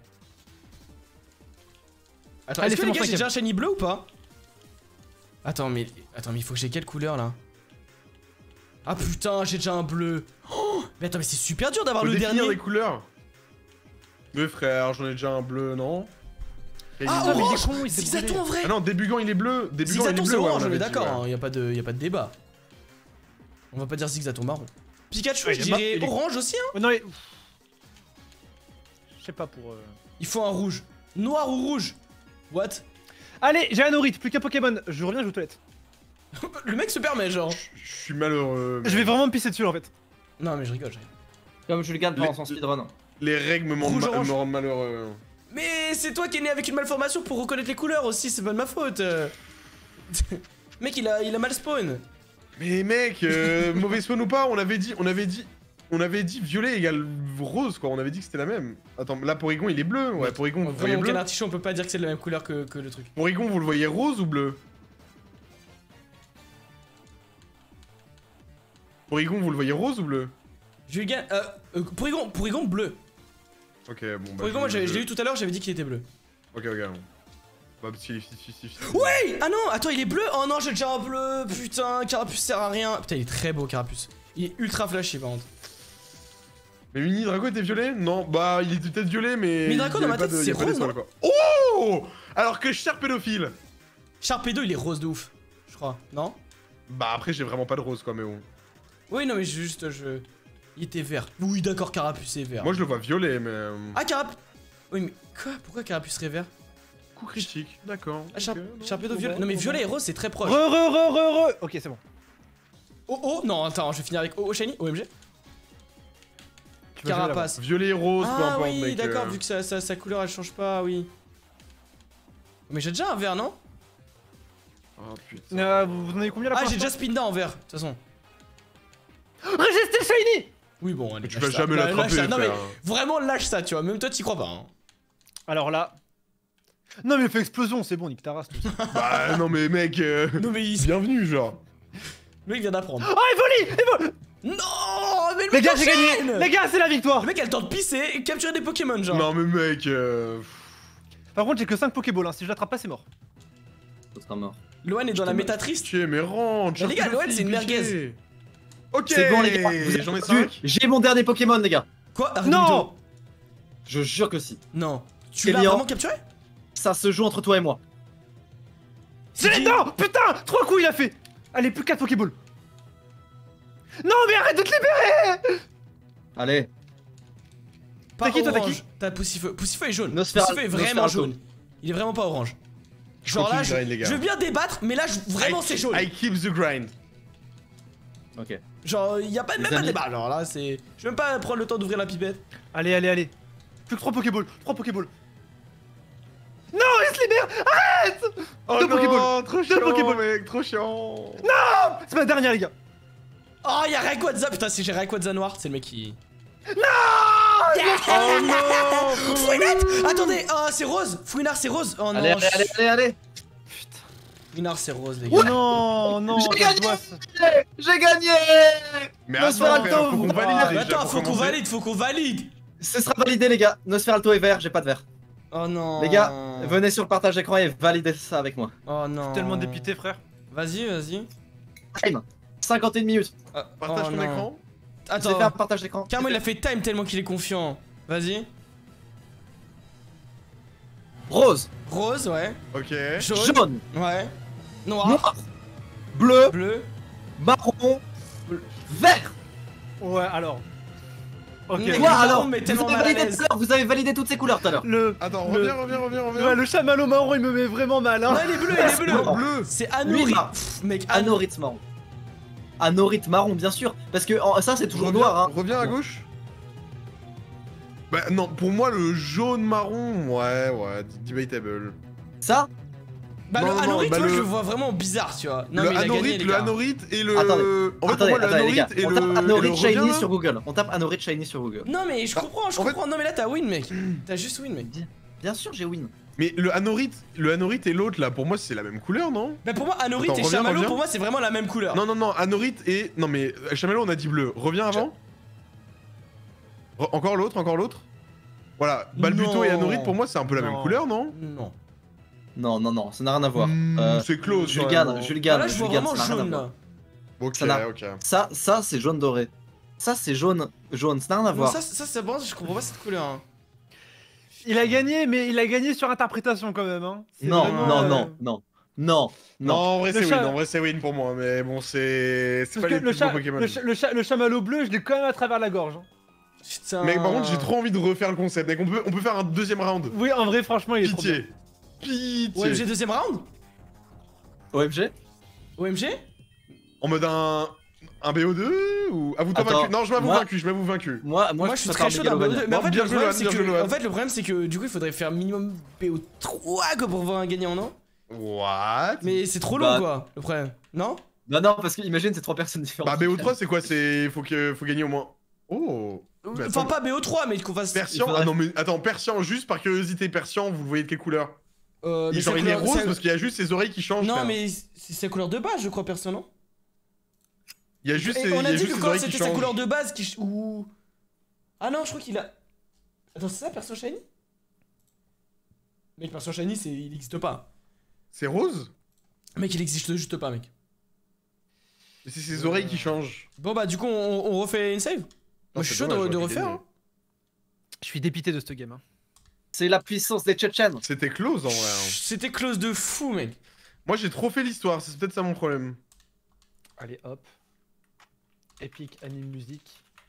Attends, Allez, est-ce que c'est les mon gars, j'ai cinquième. déjà un shiny bleu ou pas Attends, mais. Attends, mais il faut que j'ai quelle couleur là Ah putain, j'ai déjà un bleu. Oh mais attends, mais c'est super dur d'avoir Faut le définir dernier. les couleurs. Mais frère, j'en ai déjà un bleu, non? Et Ah, il est- mais il est orange con, il s'est Zigzaton brûlé. en vrai Ah non, débugant il est bleu. Débugant il est Zigzaton, bleu. c'est ouais, on orange, on avait est dit, d'accord, ouais. hein, y a pas de, y a pas de débat. On va pas dire Zigzaton marron. Pikachu, Ouais, je il est mar- dirais il est- orange aussi, hein. Oh, non, mais. Je sais pas pour. euh, Il faut un rouge. Noir ou rouge What Allez, j'ai Anorit, plus qu'un Pokémon. Je reviens, je vais aux toilettes. Le mec se permet, genre. Je suis malheureux. mais Je vais vraiment me pisser dessus en fait. Non, mais je rigole, je rigole. Comme je le garde pendant Les- son speedrun. Les règles me, Rouge, rendent ma- orange. me rendent malheureux. Mais c'est toi qui es né avec une malformation pour reconnaître les couleurs aussi, c'est pas de ma faute. euh. Mec, il a, il a mal spawn. Mais mec, euh, mauvais spawn ou pas, on avait dit, on avait dit, on avait dit violet égale rose quoi. On avait dit que c'était la même. Attends, là Porygon il est bleu. Ouais, Porygon vous le voyez Vraiment, bleu. Canartichon, on peut pas dire que c'est de la même couleur que, que le truc. Porygon vous le voyez rose ou bleu? Porygon vous le voyez rose ou bleu? Julien, euh, euh, Porygon, Porygon bleu. Ok, bon bah. Porygon, moi je- j'avais- je je- l'ai eu tout à l'heure, j'avais dit qu'il était bleu. Ok, ok. Bah, parce qu'il est fif, fif, fif. Ouais. Ah non, attends, il est bleu. Oh non, j'ai déjà un bleu. Putain, Carapuce sert à rien. Putain, il est très beau, Carapuce. Il est ultra flashy par contre. Mais Mini Draco était violet? Non, bah il était peut-être violet, mais. Mini Draco, il y dans avait ma pas tête, de- il y c'est a pas rose, d'étoile, quoi. Oh! Alors que cher pédophile! Sharpedo, il est rose de ouf. Je crois, non? Bah après, j'ai vraiment pas de rose quoi, mais bon. Oui, non, mais juste, je. Il était vert. Oui, d'accord, Carapuce est vert. Moi je le vois violet, mais. euh, Ah, Carapuce. Oui, mais quoi? Pourquoi Carapuce serait vert? Coup critique, d'accord. Ah, Char- ok, non, Sharpedo bon, violet. bon, Non, mais bon, violet et bon. rose, c'est très Re, proche. re, re, re, re. Ok, c'est bon. Oh, oh, non, attends, je vais finir avec Oh, oh shiny, O M G. Tu vas jamais Carapace. Violet et rose, peu Ah importe, oui, mec. d'accord, euh. vu que sa, sa, sa couleur elle change pas, oui. Mais j'ai déjà un vert, non? Oh putain. l'avoir. Euh, vous vous en avez combien là Ah, pour j'ai déjà l'instant Spinda en vert, de toute façon. Résistez Shiny. Oui, bon, allez. Tu lâche vas ça. jamais Lâche l'attraper, ça. Non, mais frère. vraiment, lâche ça, tu vois. Même toi, t'y crois pas. Hein. Alors là. Non, mais il fait explosion, c'est bon, nique ta race. tout ça. Bah non, mais mec, euh, Non, mais il... bienvenue, genre. le mec vient d'apprendre. Oh, il volit, il vole. Non, mais le Les mec gars, j'ai enchaîne. gagné. Les gars, c'est la victoire. Le mec a le temps de pisser et capturer des Pokémon, genre. Non, mais mec. euh, Par contre, j'ai que cinq Pokéballs. Hein. Si je l'attrape pas, c'est mort. Ce sera mort. Loan est dans Je la te- méta triste. Pitié, mais rentre. Mais les gars, cher Noël, c'est une pédophile, merguez. pitié. Ok, C'est bon, les gars. Vous j'en ai avez vu cinq. J'ai mon dernier Pokémon, les gars. Quoi Arrête Non. de mytho. Je jure que si. Non. Tu Eh l'as bien. vraiment capturé? Ça se joue entre toi et moi. C'est C'est qui non, putain, trois coups il a fait. Allez, plus quatre Pokéballs. Non, mais arrête de te libérer. Allez. Pas T'as qui, toi, t'as orange. qui T'as Poussifeu. Poussifeu est jaune. Nosferatu- Poussifeu est vraiment Nosferatu. jaune. Il est vraiment pas orange. Genre là, continue je, de grind, les gars. je veux bien débattre, mais là, je- vraiment, I- c'est jaune. I keep the grind. Ok. Genre, y a pas, Les même pas de amis. débat. Alors là, c'est. Je vais même pas prendre le temps d'ouvrir la pipette. Allez, allez, allez. Plus que trois Pokéballs. Trois Pokéballs. Non, il se libère. Arrête. Oh Deux non, Pokéballs. trop Deux chiant, Pokéballs. mec, trop chiant. C'est ma dernière, les gars. Oh, y'a Rayquaza. Putain, si j'ai Rayquaza noir, c'est le mec qui. Oh non. Fouinette. Attendez, oh, c'est rose. Fouinard, c'est rose. Oh non. Allez, allez, je- allez, allez, allez. Fouinard, c'est rose, les gars. Non, non. J'ai ça gagné. doit se- J'ai gagné. Mais Nosferatu, attends, frère, faut qu'on vous- valide Ah, déjà attends, pour faut qu'on commencer. valide, faut qu'on valide. Ce sera validé, les gars. Nosferatu est vert, j'ai pas de vert. Oh non. Les gars, venez sur le partage d'écran et validez ça avec moi. Oh non. Tellement dépité, frère. Vas-y, vas-y. Time. cinquante et une minutes. Ah, Partage oh ton non. écran. J'ai Attends. fait un partage d'écran. Carrément, il a fait time tellement qu'il est confiant. Vas-y. Rose, Rose, ouais. Ok. Jaune. jaune, Ouais. Noir. noir, bleu, Bleu. marron, alors. Ok. Mais Quoi marron, alors mais vous tellement avez, mal à validé l'aise. tout à l'heure, vous avez validé toutes ces couleurs tout à l'heure. Le. Attends, le- reviens, reviens, reviens, reviens. Ouais, le chamallow marron, il me met vraiment mal, hein. Non, il est bleu, il est bleu. Non. Bleu. C'est Lui, Anorit. mar- Pff, Mec, Anorit. Anorite marron. Anorite marron, bien sûr. Parce que en- ça, c'est toujours Reviens- noir. Hein. Reviens à gauche. Bah non, pour moi le jaune marron, ouais, ouais, debatable. Ça, Bah, Non, le non, Anorit, bah, moi, le- je le vois vraiment bizarre, tu vois. Non, le mais il a Anorit, gagné, les le gars. Anorit et le. Attendez. En fait, attendez, pour moi, le attendez, les Anorit gars. et On le. tape et le Anorite revient, Shiny là. sur Google. On tape Anorite Shiny sur Google. Non, mais je comprends, je en fait- comprends. Non, mais là, t'as win, mec. T'as juste win, mec. Bien sûr, j'ai win. Mais le Anorit, le Anorit et l'autre là, pour moi c'est la même couleur, non? Bah, pour moi, Anorit Attends, et reviens, Chamallow, reviens. pour moi, c'est vraiment la même couleur. Non, non, non, Anorit et. Non, mais Chamallow on a dit bleu. Reviens avant. Re- Encore l'autre, encore l'autre. Voilà, Balbuto Non. et Anorit pour moi c'est un peu la même Non. couleur, non? Non. Non, non, non, ça n'a rien à voir. Hmm, Euh, c'est close. Jules quand Gane, même, hein. Jules Bah, Gane, là, je vois Jules Gane, vraiment ça n'a rien à jaune, voir. là. Ok, Ça n'a- ok. Ça, ça c'est jaune doré. Ça, c'est jaune, jaune, ça n'a rien à Non, voir. ça, ça c'est bon, je comprends pas cette couleur. Hein. Il a gagné, mais il a gagné sur interprétation quand même, hein. C'est Non, vraiment, non, euh, non, non, non, Non, non. en vrai Le c'est chat- win, en vrai c'est win pour moi, mais bon c'est. C'est Parce pas que les le, plus chat, beaux Pokémon. le, chat- le, chat- le chamallow bleu, je l'ai quand même à travers la gorge. hein. Putain. Mec, par contre j'ai trop envie de refaire le concept, mec, on peut, on peut faire un deuxième round. Oui, en vrai, franchement, il est trop bien. Pitié. Pitié. O M G deuxième round O M G O M G En mode un. Un B O deux ou. Ah, vous t'en Attends, vaincu. Non, je m'avoue moi- vaincu, je m'avoue vaincu. Moi, moi, Moi, je suis préfère très chaud d'un B O deux. Megalovania. Mais en fait, Bien le joué, problème, Lohan, c'est bien joué, que. Lohan. En fait, le problème, c'est que du coup, il faudrait faire minimum B O trois quoi, pour voir un gagnant, non? What? Mais c'est trop long, Bah- quoi, le problème. Non? Non, non, parce que imagine, c'est trois personnes différentes. Bah, B O trois, c'est quoi? C'est. Faut, que... Faut gagner au moins. Oh! Mais Enfin, attends, pas B O trois, mais qu'on fasse. Persian? faudrait- Ah non, mais attends, Persian, juste par curiosité, Persian, vous le voyez de quelle couleur? Euh, Il, mais genre, c'est il est couleur- rose c'est- parce qu'il y a juste ses oreilles qui changent. Non, frère. mais c'est sa couleur de base, je crois, perso, non? Il y a juste Et ses, on il y a a dit juste que ses quand oreilles qui c'était sa changent. couleur de base qui. ch- Ou. Ah non, je crois qu'il a. Attends, c'est ça, perso shiny? Mec, perso shiny, c'est... il existe pas. C'est rose? Mec, il existe juste pas, mec. Et c'est ses oreilles qui changent. Bon, bah, du coup, on, on refait une save? Moi, je suis c'est chaud de, dommage, de j'aurais pu refaire. gagner. Hein. Je suis dépité de ce game. hein. C'est la puissance des Tchétchènes. C'était close en vrai. hein. C'était close de fou, mec. Moi j'ai trop fait l'histoire, c'est peut-être ça mon problème. Allez, hop. Epic anime musique.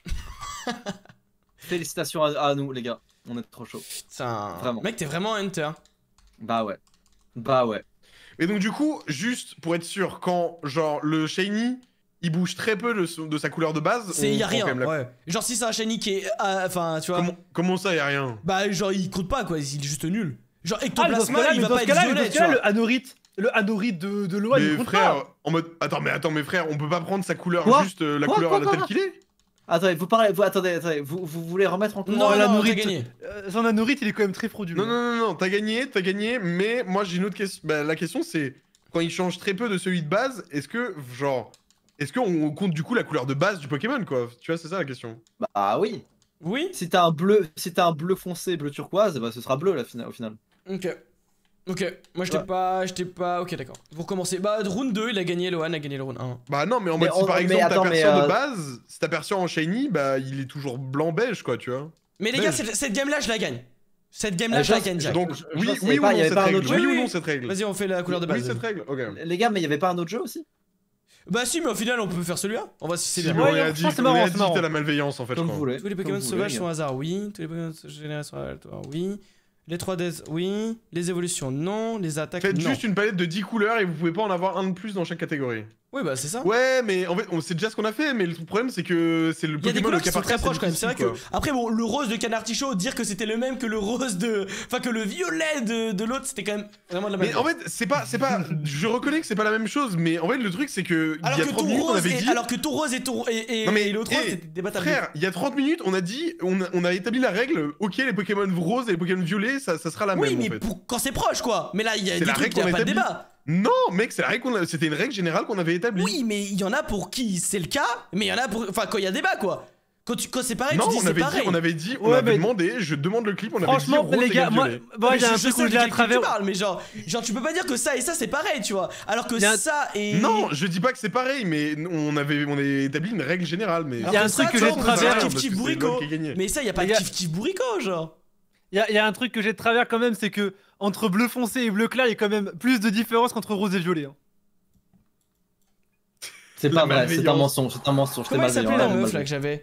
Félicitations à, à nous, les gars. On est trop chaud. Putain. Vraiment. Mec, t'es vraiment un hunter. Bah ouais. Bah ouais. Et donc du coup, juste pour être sûr, quand genre le shiny, il bouge très peu de, son- de sa couleur de base. C'est on y a prend rien, quand même la- ouais. Genre, si c'est un shiny qui est. ah, Enfin, tu vois. Comment, comment ça, y a rien? Bah, genre, il compte pas, quoi. Il est juste nul. Genre, Ah, mais dans ce Ectoplasma, cas-là, il mais va dans pas ce être cas-là, mais dans violet, ce tu cas-là, vois. le Anorit, le Anorit de, de Loa, il Mais compte frère, pas. en mode. Attends, mais attends, mes frères, on peut pas prendre sa couleur, Quoi juste euh, la Quoi, couleur quoi, à la quoi, telle quoi qu'il est? Attendez, vous parlez, vous, attendez, attendez, vous, vous voulez remettre en cause Non, Oh, la non, nourrice. t'as gagné. Euh, son Anorit, il est quand même très frauduleux. Non, non, non, non, t'as gagné, t'as gagné, mais moi j'ai une autre question. Bah, la question c'est, quand il change très peu de celui de base, est-ce que, genre, est-ce qu'on compte du coup la couleur de base du Pokémon, quoi? Tu vois, c'est ça la question. Bah oui. Oui? Si t'as un bleu, si t'as un bleu foncé, bleu turquoise, bah ce sera bleu la fina- au final. Ok. Ok. Moi, j'étais Ouais. pas. J'étais pas. Ok, d'accord. Vous recommencez. Bah, round deux, il a gagné. Lohan a gagné le round un. Bah non, mais en Mais mode, si on- par mais exemple attends, t'as mais, perso euh, de base, si t'as perso en shiny, bah il est toujours blanc-beige, quoi, tu vois. Mais les Mais gars, je- cette, cette game-là, je la gagne. Cette game-là, Euh, je la je- gagne direct. Donc, je- je oui, pense qu'il y oui avait ou pas- il y non avait cette pas un règle? autre Oui jeu ou Oui, non oui. cette règle? Vas-y, on fait la couleur de base. Oui, cette règle, ok. Les gars, mais il y avait pas un autre jeu aussi? Bah, si, mais au final, on peut faire celui-là. On va si c'est Si, bien. mais Ouais, on lui a franchement, dit, c'est on marrant, lui a c'est dit marrant. t'as la malveillance en fait, je Comme vous crois. voulez. Tous les Comme Pokémon vous sauvages voulez, sont hasard, oui. Tous les Pokémon générés sont aléatoires, oui. Les trois deaths, oui. Les évolutions, non. Les attaques, Faites non. juste une palette de dix couleurs et vous pouvez pas en avoir un de plus dans chaque catégorie. Oui, bah, c'est ça. Ouais, mais en fait, on sait déjà ce qu'on a fait, mais le problème c'est que c'est le Il y a des Pokémon couleurs au qui cas sont par très cas, proches quand même. C'est vrai que. difficile, quoi. Après, bon, le rose de Canartichaud, dire que c'était le même que le rose de. Enfin, que le violet de, de l'autre, c'était quand même vraiment de la même Mais en fait, c'est pas, c'est pas. Je reconnais que c'est pas la même chose, mais en fait, le truc c'est que alors il y a que trente ton minutes, on rose avait et, dit. alors que ton rose et ton et, et, Non, mais, et l'autre rose eh, c'était débattable. Frère, il y a trente minutes, on a dit, on a, on a établi la règle. Ok, les Pokémon roses et les Pokémon violets, ça, ça sera la oui, même. mais en fait. pour quand c'est proche quoi. Mais là il y a C'est des la trucs règle il y a qu'on pas de établit. débat. Non, mec, c'est la règle qu'on a- c'était une règle générale qu'on avait établie. Oui, mais il y en a pour qui c'est le cas, mais il y en a pour enfin quand il y a débat quoi. Quand tu quand c'est pareil, non, tu dis on c'est avait dit, pareil. on avait dit, on Ouais, avait mais- demandé, je demande le clip, on avait Franchement, dit rose les gars, égale moi, violet. moi, Mais il y a je- un je truc sais où de je l'ai à quel clip tu travers. parles, mais genre, genre tu peux pas dire que ça et ça c'est pareil, tu vois. Alors que Il y a un- ça et Non, je dis pas que c'est pareil, mais on avait, on a établi une règle générale, mais. Il y a un ça, truc que tu j'ai vois, de on peut faire travers, un parce kiff que kiff c'est bourrico. l'autre qui a gagné. Mais ça y a pas Les de gars- kiff kiff bourrico genre. Il y, a- il y a un truc que j'ai de travers quand même, c'est que entre bleu foncé et bleu clair, il y a quand même plus de différence qu'entre rose et violet. hein. C'est La pas vrai, c'est un malveillance. mensonge, c'est un mensonge, c'est Comment elle malveillant. s'appelait la hein, meuf là malveillant. que j'avais?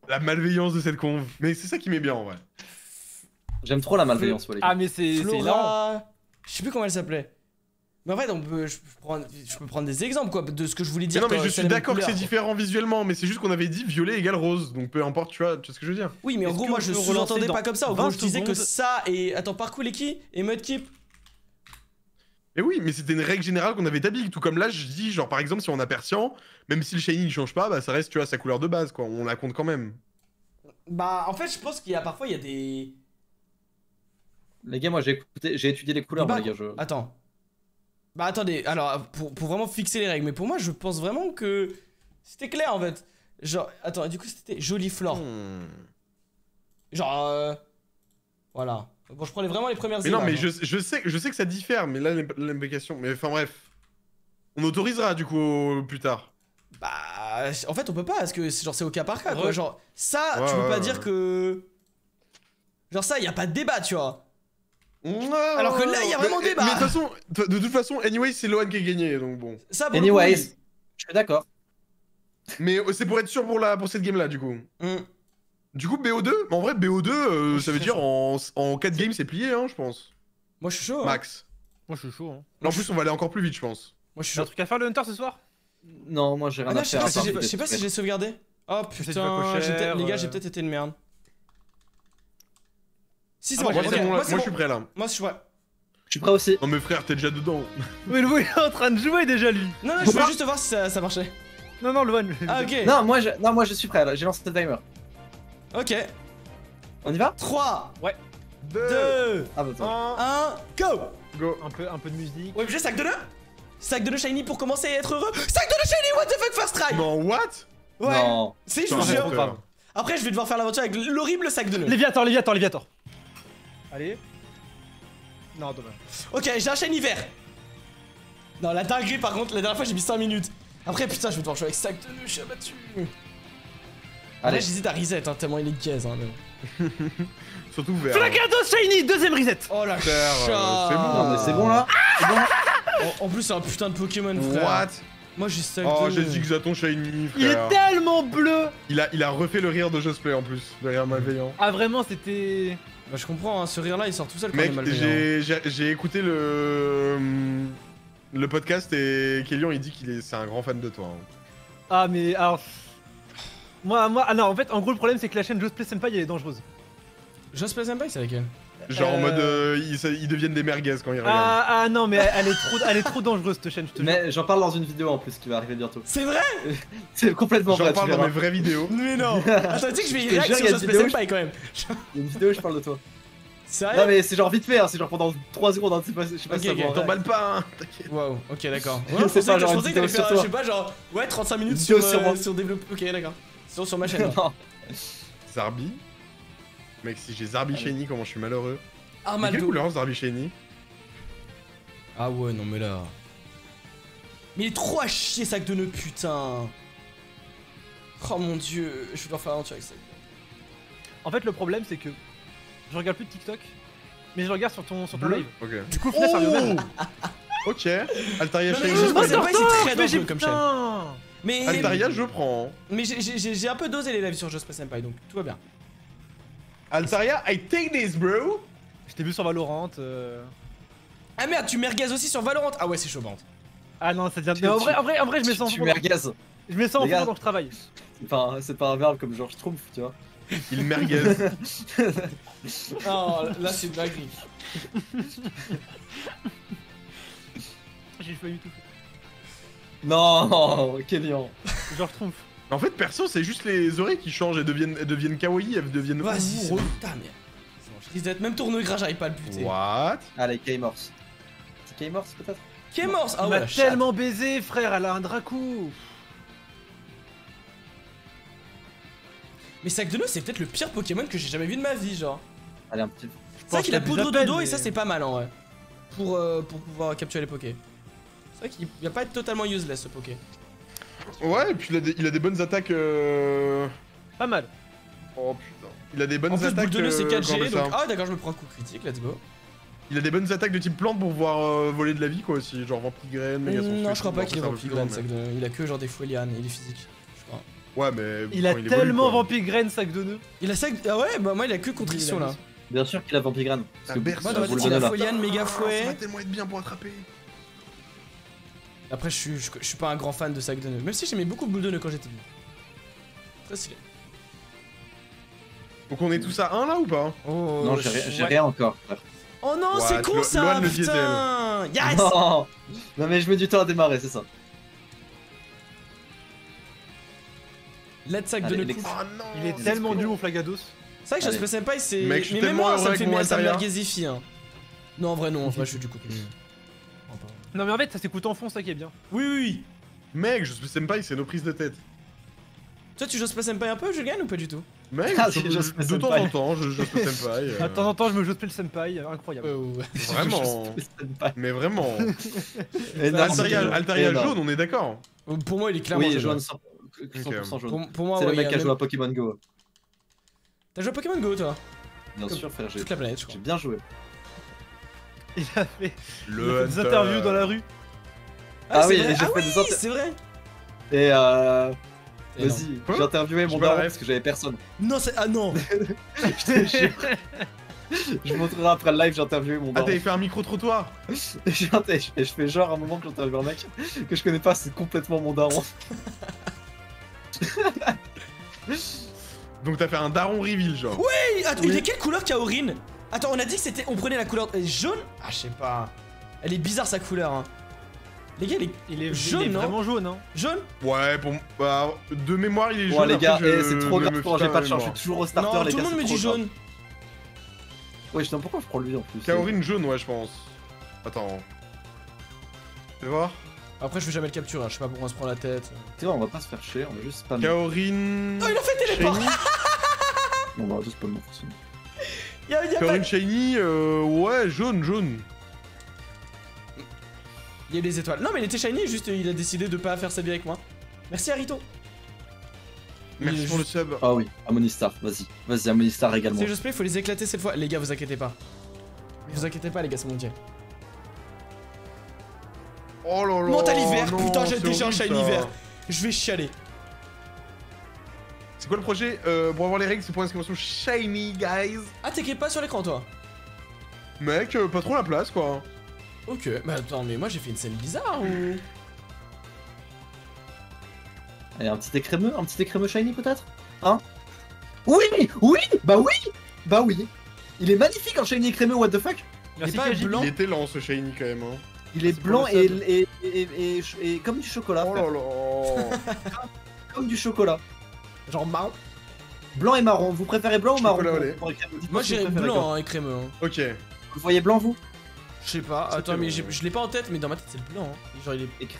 La malveillance de cette conve. Mais c'est ça qui m'est bien en vrai. J'aime trop la malveillance, Wally. Ah, mais c'est c'est hilarant. Flora. Je sais plus comment elle s'appelait. Mais en fait, on peut, je, peux prendre, je peux prendre des exemples quoi de ce que je voulais Mais dire. non, mais quand je c'est suis la même d'accord que c'est couleur, quoi. différent visuellement, mais c'est juste qu'on avait dit violet égale rose, donc peu importe, tu vois, tu vois ce que je veux dire. Oui, mais en Est-ce gros, que moi on je peut sous-entendais relancer pas dans comme ça. En gros, vingt je disais que secondes ça et. Attends, Parcours qui et Mudkip. Mais oui, mais c'était une règle générale qu'on avait établie, tout comme là, je dis, genre par exemple, si on a Persian, même si le shiny il change pas, bah ça reste, tu vois, sa couleur de base, quoi, on la compte quand même. Bah, en fait, je pense qu'il y a parfois il y a des. Les gars, moi j'ai écouté, j'ai étudié les couleurs, des moi, bacs- les gars. Je... Attends. Bah, attendez, alors, pour, pour vraiment fixer les règles, mais pour moi, je pense vraiment que. C'était clair en fait. Genre, attends, du coup, c'était Jolie Flore. Hmm. Genre, euh... voilà. Bon, je prenais vraiment les premières Mais non, mais images, je, hein. je, sais, je sais que ça diffère, mais là, l'implication. Mais enfin bref. On autorisera du coup plus tard. Bah, en fait, on peut pas, parce que c'est genre c'est au cas par cas, quoi. Ouais. Genre, ça, Ouais, tu peux ouais, pas ouais. dire que. Genre, ça, y a pas de débat, tu vois. Alors que là, il y a vraiment mais, débat. Mais de toute façon, de toute façon, anyway, c'est Lohan qui a gagné, donc bon. Ça, pour le coup, Anyways, oui. je suis d'accord. Mais euh, c'est pour être sûr pour, la, pour cette game-là, du coup. Hmm. Du coup, B O deux, en vrai, B O deux, euh, Moi, je ça veut suis dire très en, en quatre games, c'est plié, hein, je pense. Moi, je suis chaud. Hein. Max. Moi, je suis chaud. Hein. Là, en plus, on va aller encore plus vite, je pense. Moi, je suis J'ai un chaud. truc à faire le Hunter ce soir? Non, moi j'ai Ah rien non, à je sais faire. pas à si part j'ai- des je sais pas si trucs. j'ai sauvegardé. Oh J'essaie de putain, pas j'ai peut-être- les gars, euh. j'ai peut-être été une merde. Si, c'est Ah, bon, moi, Moi, ok, c'est bon, là. moi, c'est Moi, je bon. suis prêt, là. Moi, je suis prêt. Je suis prêt aussi. Non, mais frère, t'es déjà dedans. Mais le il est en train de jouer déjà lui. Non, non, je voulais juste voir si ça, ça marchait. Non, non, Loan. Ah, ok. Non, moi je, non, moi je suis prêt. là. J'ai lancé le timer. Ok. On y va? trois, Deux, deux, Ah bah attends. un, un, go. go. Un peu, un peu de musique. Ouais, j'ai sac de nœud. Sac de nœud shiny pour commencer à être heureux. Sac de nœud shiny, what the fuck, first try. Non, what? Ouais. Non. Si, je Putain, vous j'ai jure. trop peur. Après, je vais devoir faire l'aventure avec l'horrible sac de nœud. Léviator, Léviator, Léviator. Allez. Non, dommage. Ok, j'ai un shiny vert. Non, la dinguerie, par contre, la dernière fois, j'ai mis cinq minutes. Après, putain, je vais devoir jouer avec sac de nœud, je suis abattu. Allez, Allez. j'hésite à reset, hein, tellement il est gaze. Hein, mais... Surtout vert. Flagados Shiny, deuxième reset. Oh la Frère, euh, chat. c'est bon. Non, mais c'est bon là? C'est bon là? En, en plus, c'est un putain de Pokémon, frère. What? Moi, j'ai sac Oh, de j'ai nœud. dit que Zaton shiny, Il est frère. tellement bleu. Il a, il a refait le rire de Justplay en plus, le rire malveillant. Ah, vraiment, c'était. Bah, je comprends, hein, ce rire-là, il sort tout seul quand Mec, il est malveillant. j'ai j'ai- j'ai écouté le le podcast et Kélian il dit qu'il est c'est un grand fan de toi. hein. Ah, mais alors. Moi, moi, ah non, en fait, en gros, le problème, c'est que la chaîne Just Play Senpai, elle est dangereuse. Just Play Senpai, c'est laquelle? Genre en Euh. mode euh, ils, ça- ils deviennent des merguez quand ils regardent. Ah, ah non, mais elle, elle est trop, elle est trop dangereuse, cette chaîne, je te jure. Mais j'en parle dans une vidéo en plus qui va arriver bientôt. C'est vrai? C'est complètement J'en vrai. tu parle dans verras. mes vraies vidéos. Mais non. Attends, tu sais que je vais y Je te réagir jure, il y a sur une Just Play vidéo, Senpai quand même. Il y a une vidéo où je parle de toi. Sérieux? Non mais c'est genre vite fait, hein, c'est genre pendant trois secondes, hein, c'est pas- je sais pas Ok, si ça ok, va en vrai. T'emballes pas, hein, t'inquiète. Waouh, ok, d'accord. Je Ouais, je sais pensais pas, que- genre je une pensais que t'allais vidéo faire, sur je toi. sais pas, genre, ouais, trente-cinq minutes Une sur, vidéo sur euh, moi. sur développer. Ok, d'accord. Sinon, sur ma chaîne. là. Non. Zarbi. Mec, si j'ai Zarbi Allez. shiny, comment je suis malheureux. Mais quelle Armaldo. couleur Zarbi shiny? Ah ouais, non, mais là. Mais il est trop à chier, sac de nœud, putain. Oh mon dieu, je vais devoir faire l'aventure avec ça. En fait, le problème, c'est que je regarde plus de TikTok, mais je regarde sur ton, sur ton Bleu. live. Ok. Du coup, au final, ça revient au même. Ok. Altaria Non, mais shiny. juste moi, je c'est prends. pas- c'est très mais dangereux j'ai comme putain. Mais, Altaria, je prends. mais j'ai- j'ai j'ai un peu dosé les lives sur Just Play Senpai, donc tout va bien. Altaria, I take this, bro. Je t'ai vu sur Valorant. euh. Ah merde, tu merguez aussi sur Valorant. Ah ouais, c'est chaud, par contre. Ah non, ça devient. Tu- Mais en tu- vrai, en vrai, en vrai, je mets ça en Tu fond. merguez. Je mets ça en Les gars. fond quand je travaille. C'est pas, un- c'est pas un verbe comme Georges Trump, tu vois. Il merguez. Oh, là, c'est une dinguerie. J'ai failli tout. Non, Kélian. Genre trompe. En fait, perso, c'est juste les oreilles qui changent, elles deviennent, elles deviennent kawaii, elles deviennent Vas-y, c'est roses. putain, mais. C'est bon, je risque d'être même tourne gras, j'arrive pas à le buter. What? Allez, K-Morse. C'est K-Morse peut-être? Qui est mort? Ah Elle ouais, m'a la chatte. tellement baisé, frère. Elle a un Dracou. Mais sac de nœud, c'est peut-être le pire Pokémon que j'ai jamais vu de ma vie, genre. Allez, un petit. C'est vrai qu'il a que t'as poudre déjà de dos peine, et ça mais- c'est pas mal en vrai. Pour, euh, pour pouvoir capturer les Pokés. C'est vrai qu'il va pas être totalement useless ce Poké. Ouais, et puis il a des, il a des bonnes attaques. Euh... Pas mal. Oh putain. Il a des bonnes En plus, attaques. boule de nœud c'est euh, quatre comment on G appelle donc. ça Ah d'accord, je me prends un coup critique, let's go. Il a des bonnes attaques de type plante pour pouvoir euh, voler de la vie, quoi aussi. Genre Vampigraine, Méga non, je crois pas qu'il est vampire Vampigraine, sac de nœud. Il a que genre des Fouelianes, il est physique. Je crois. Ouais, mais. Il a quand évolue, tellement quoi. Vampire Graine, sac de nœuds. Il a ça. Ah ouais, bah moi il a que contrition là. Bien sûr qu'il a Vampigrane. Ah, Parce que berceuse. Moi dans ma vous tête le il a donnez là. Foliane, méga Ça va fouet. tellement être bien pour attraper. Après je suis, je, je suis pas un grand fan de sac de nœuds. Même si j'aimais beaucoup boule de nœuds quand j'étais petit. Très stylé. Donc on est tous à un là ou pas? Oh, Non, j'ai rien- j'ai ouais. rien encore. frère. Oh non, Ouais, c'est con Lo- ça, Loan le putain. Yes. Non. Non, mais je mets du temps à démarrer, c'est ça. Let's sac de Allez, nœuds. Lex. cool. Oh non. Il est c'est tellement trop nul long. mon Flagados. C'est vrai que Allez. Just Play Senpai c'est. Mec, je suis Mais tellement même moi heureux ça me avec fait mon mer- ça me intérieur. merguezifie, hein. Non en vrai non, en vrai je suis du coup. Non mais en fait ça s'écoute en fond, ça qui est bien. Oui oui oui. Mec, je sais même pas, c'est nos prises de tête. Toi tu Just Play Senpai un peu, Julien ou pas du tout? Mec, Ah, je- c'est Just Play de temps Senpai. en temps, je je fais senpai. euh, De temps en temps je me joue de le Senpai, euh, incroyable. Euh, ouais. Vraiment. Mais vraiment. Énorme. Altaria, Altaria Énorme. jaune, on est d'accord. Pour moi il est clairement Oui, jaune. jaune, cent pour cent jaune. Pour, pour moi C'est ouais, le il y mec a qui a même- joué à Pokémon Go. T'as joué à Pokémon Go toi? Bien Comme sûr, frère, j'ai Toute la planète je crois. j'ai bien joué. Il a fait, il a Le fait des Hunter. interviews dans la rue. Ah c'est oui, vrai. j'ai Ah fait oui, des inter- c'est vrai. Et euh. Et non. Vas-y, Quoi j'ai interviewé J'ai mon pas la daron ref. parce que j'avais personne. Non c'est ah non. Je te jure. Je vous montrerai après le live, j'ai interviewé mon Ah, daron. t'avais fait un micro-trottoir. Et je et je fais genre un moment que j'interviewe un mec que je connais pas, c'est complètement mon daron. Donc t'as fait un daron reveal, genre. Hey, attends, Oui. il est quelle couleur Kaorin? Attends, on a dit que c'était. On prenait la couleur euh, jaune? Ah, je sais pas. Elle est bizarre sa couleur, hein. Les gars, elle est Il est, Jaune, il est non vraiment jaune hein. jaune? Ouais, pour bah, de mémoire, il est Bon jaune. les gars, après, je eh, c'est trop me grave méfie pour j'ai pas de de chance, je suis mémoire. toujours au starter Non, les tout gars. le monde me c'est dit trop grave. jaune. Ouais, je sais pas pourquoi je prends lui en plus. Kaorin jaune, ouais, je pense. Attends. Fais voir. Après, je vais jamais le capturer, hein. Je sais pas pourquoi on se prend la tête. Tu vois, on va pas se faire chier, on va juste spam. Kaorin. Oh, il a fait téléport! Shiny. On va juste spam mon fortune. Y'a y a pas. Kaorin Shiny, euh, ouais, jaune, jaune. Il y a des étoiles. Non, mais il était shiny, juste il a décidé de pas faire sa vie avec moi. Merci Arito. Merci Il est pour le juste- sub. Ah oui, Amonistar, vas-y. Vas-y, Amonistar également. C'est Just Play, faut les éclater cette fois. Les gars, vous inquiétez pas. Vous inquiétez pas, les gars, c'est mon dieu. Oh là là. Mental hiver, non, putain, j'ai c'est déjà un horrible, shiny ça. vert. Je vais chialer. C'est quoi le projet euh, Pour avoir les règles, c'est pour l'exclamation shiny, guys. Ah, t'écris pas sur l'écran, toi? Mec, euh, pas trop la place, quoi. Ok, mais attends, mais moi j'ai fait une scène bizarre ou. Allez, un petit écrémeux, un petit écrémeux shiny peut-être. Hein? Oui, oui, bah oui, bah oui. Il est magnifique en shiny écrémeux, what the fuck? Merci pas Kaji. blanc. Il était lent ce shiny quand même. Hein. Il est C'est blanc pour le et, sub. et, et, et, et- et comme du chocolat, Oh frère. là là. Comme du chocolat. Genre marron. Blanc et marron, vous préférez blanc ou marron Chocolat au pour- lait. pour écrémeux Dites-moi Moi si vous j'irais préférez quoi. blanc hein, et crémeux. Hein. Ok. Vous voyez blanc vous? Je sais pas, Ça, attends, c'est mais bon. j'ai- je l'ai pas en tête, mais dans ma tête c'est le blanc. Hein. Genre il est. Écré-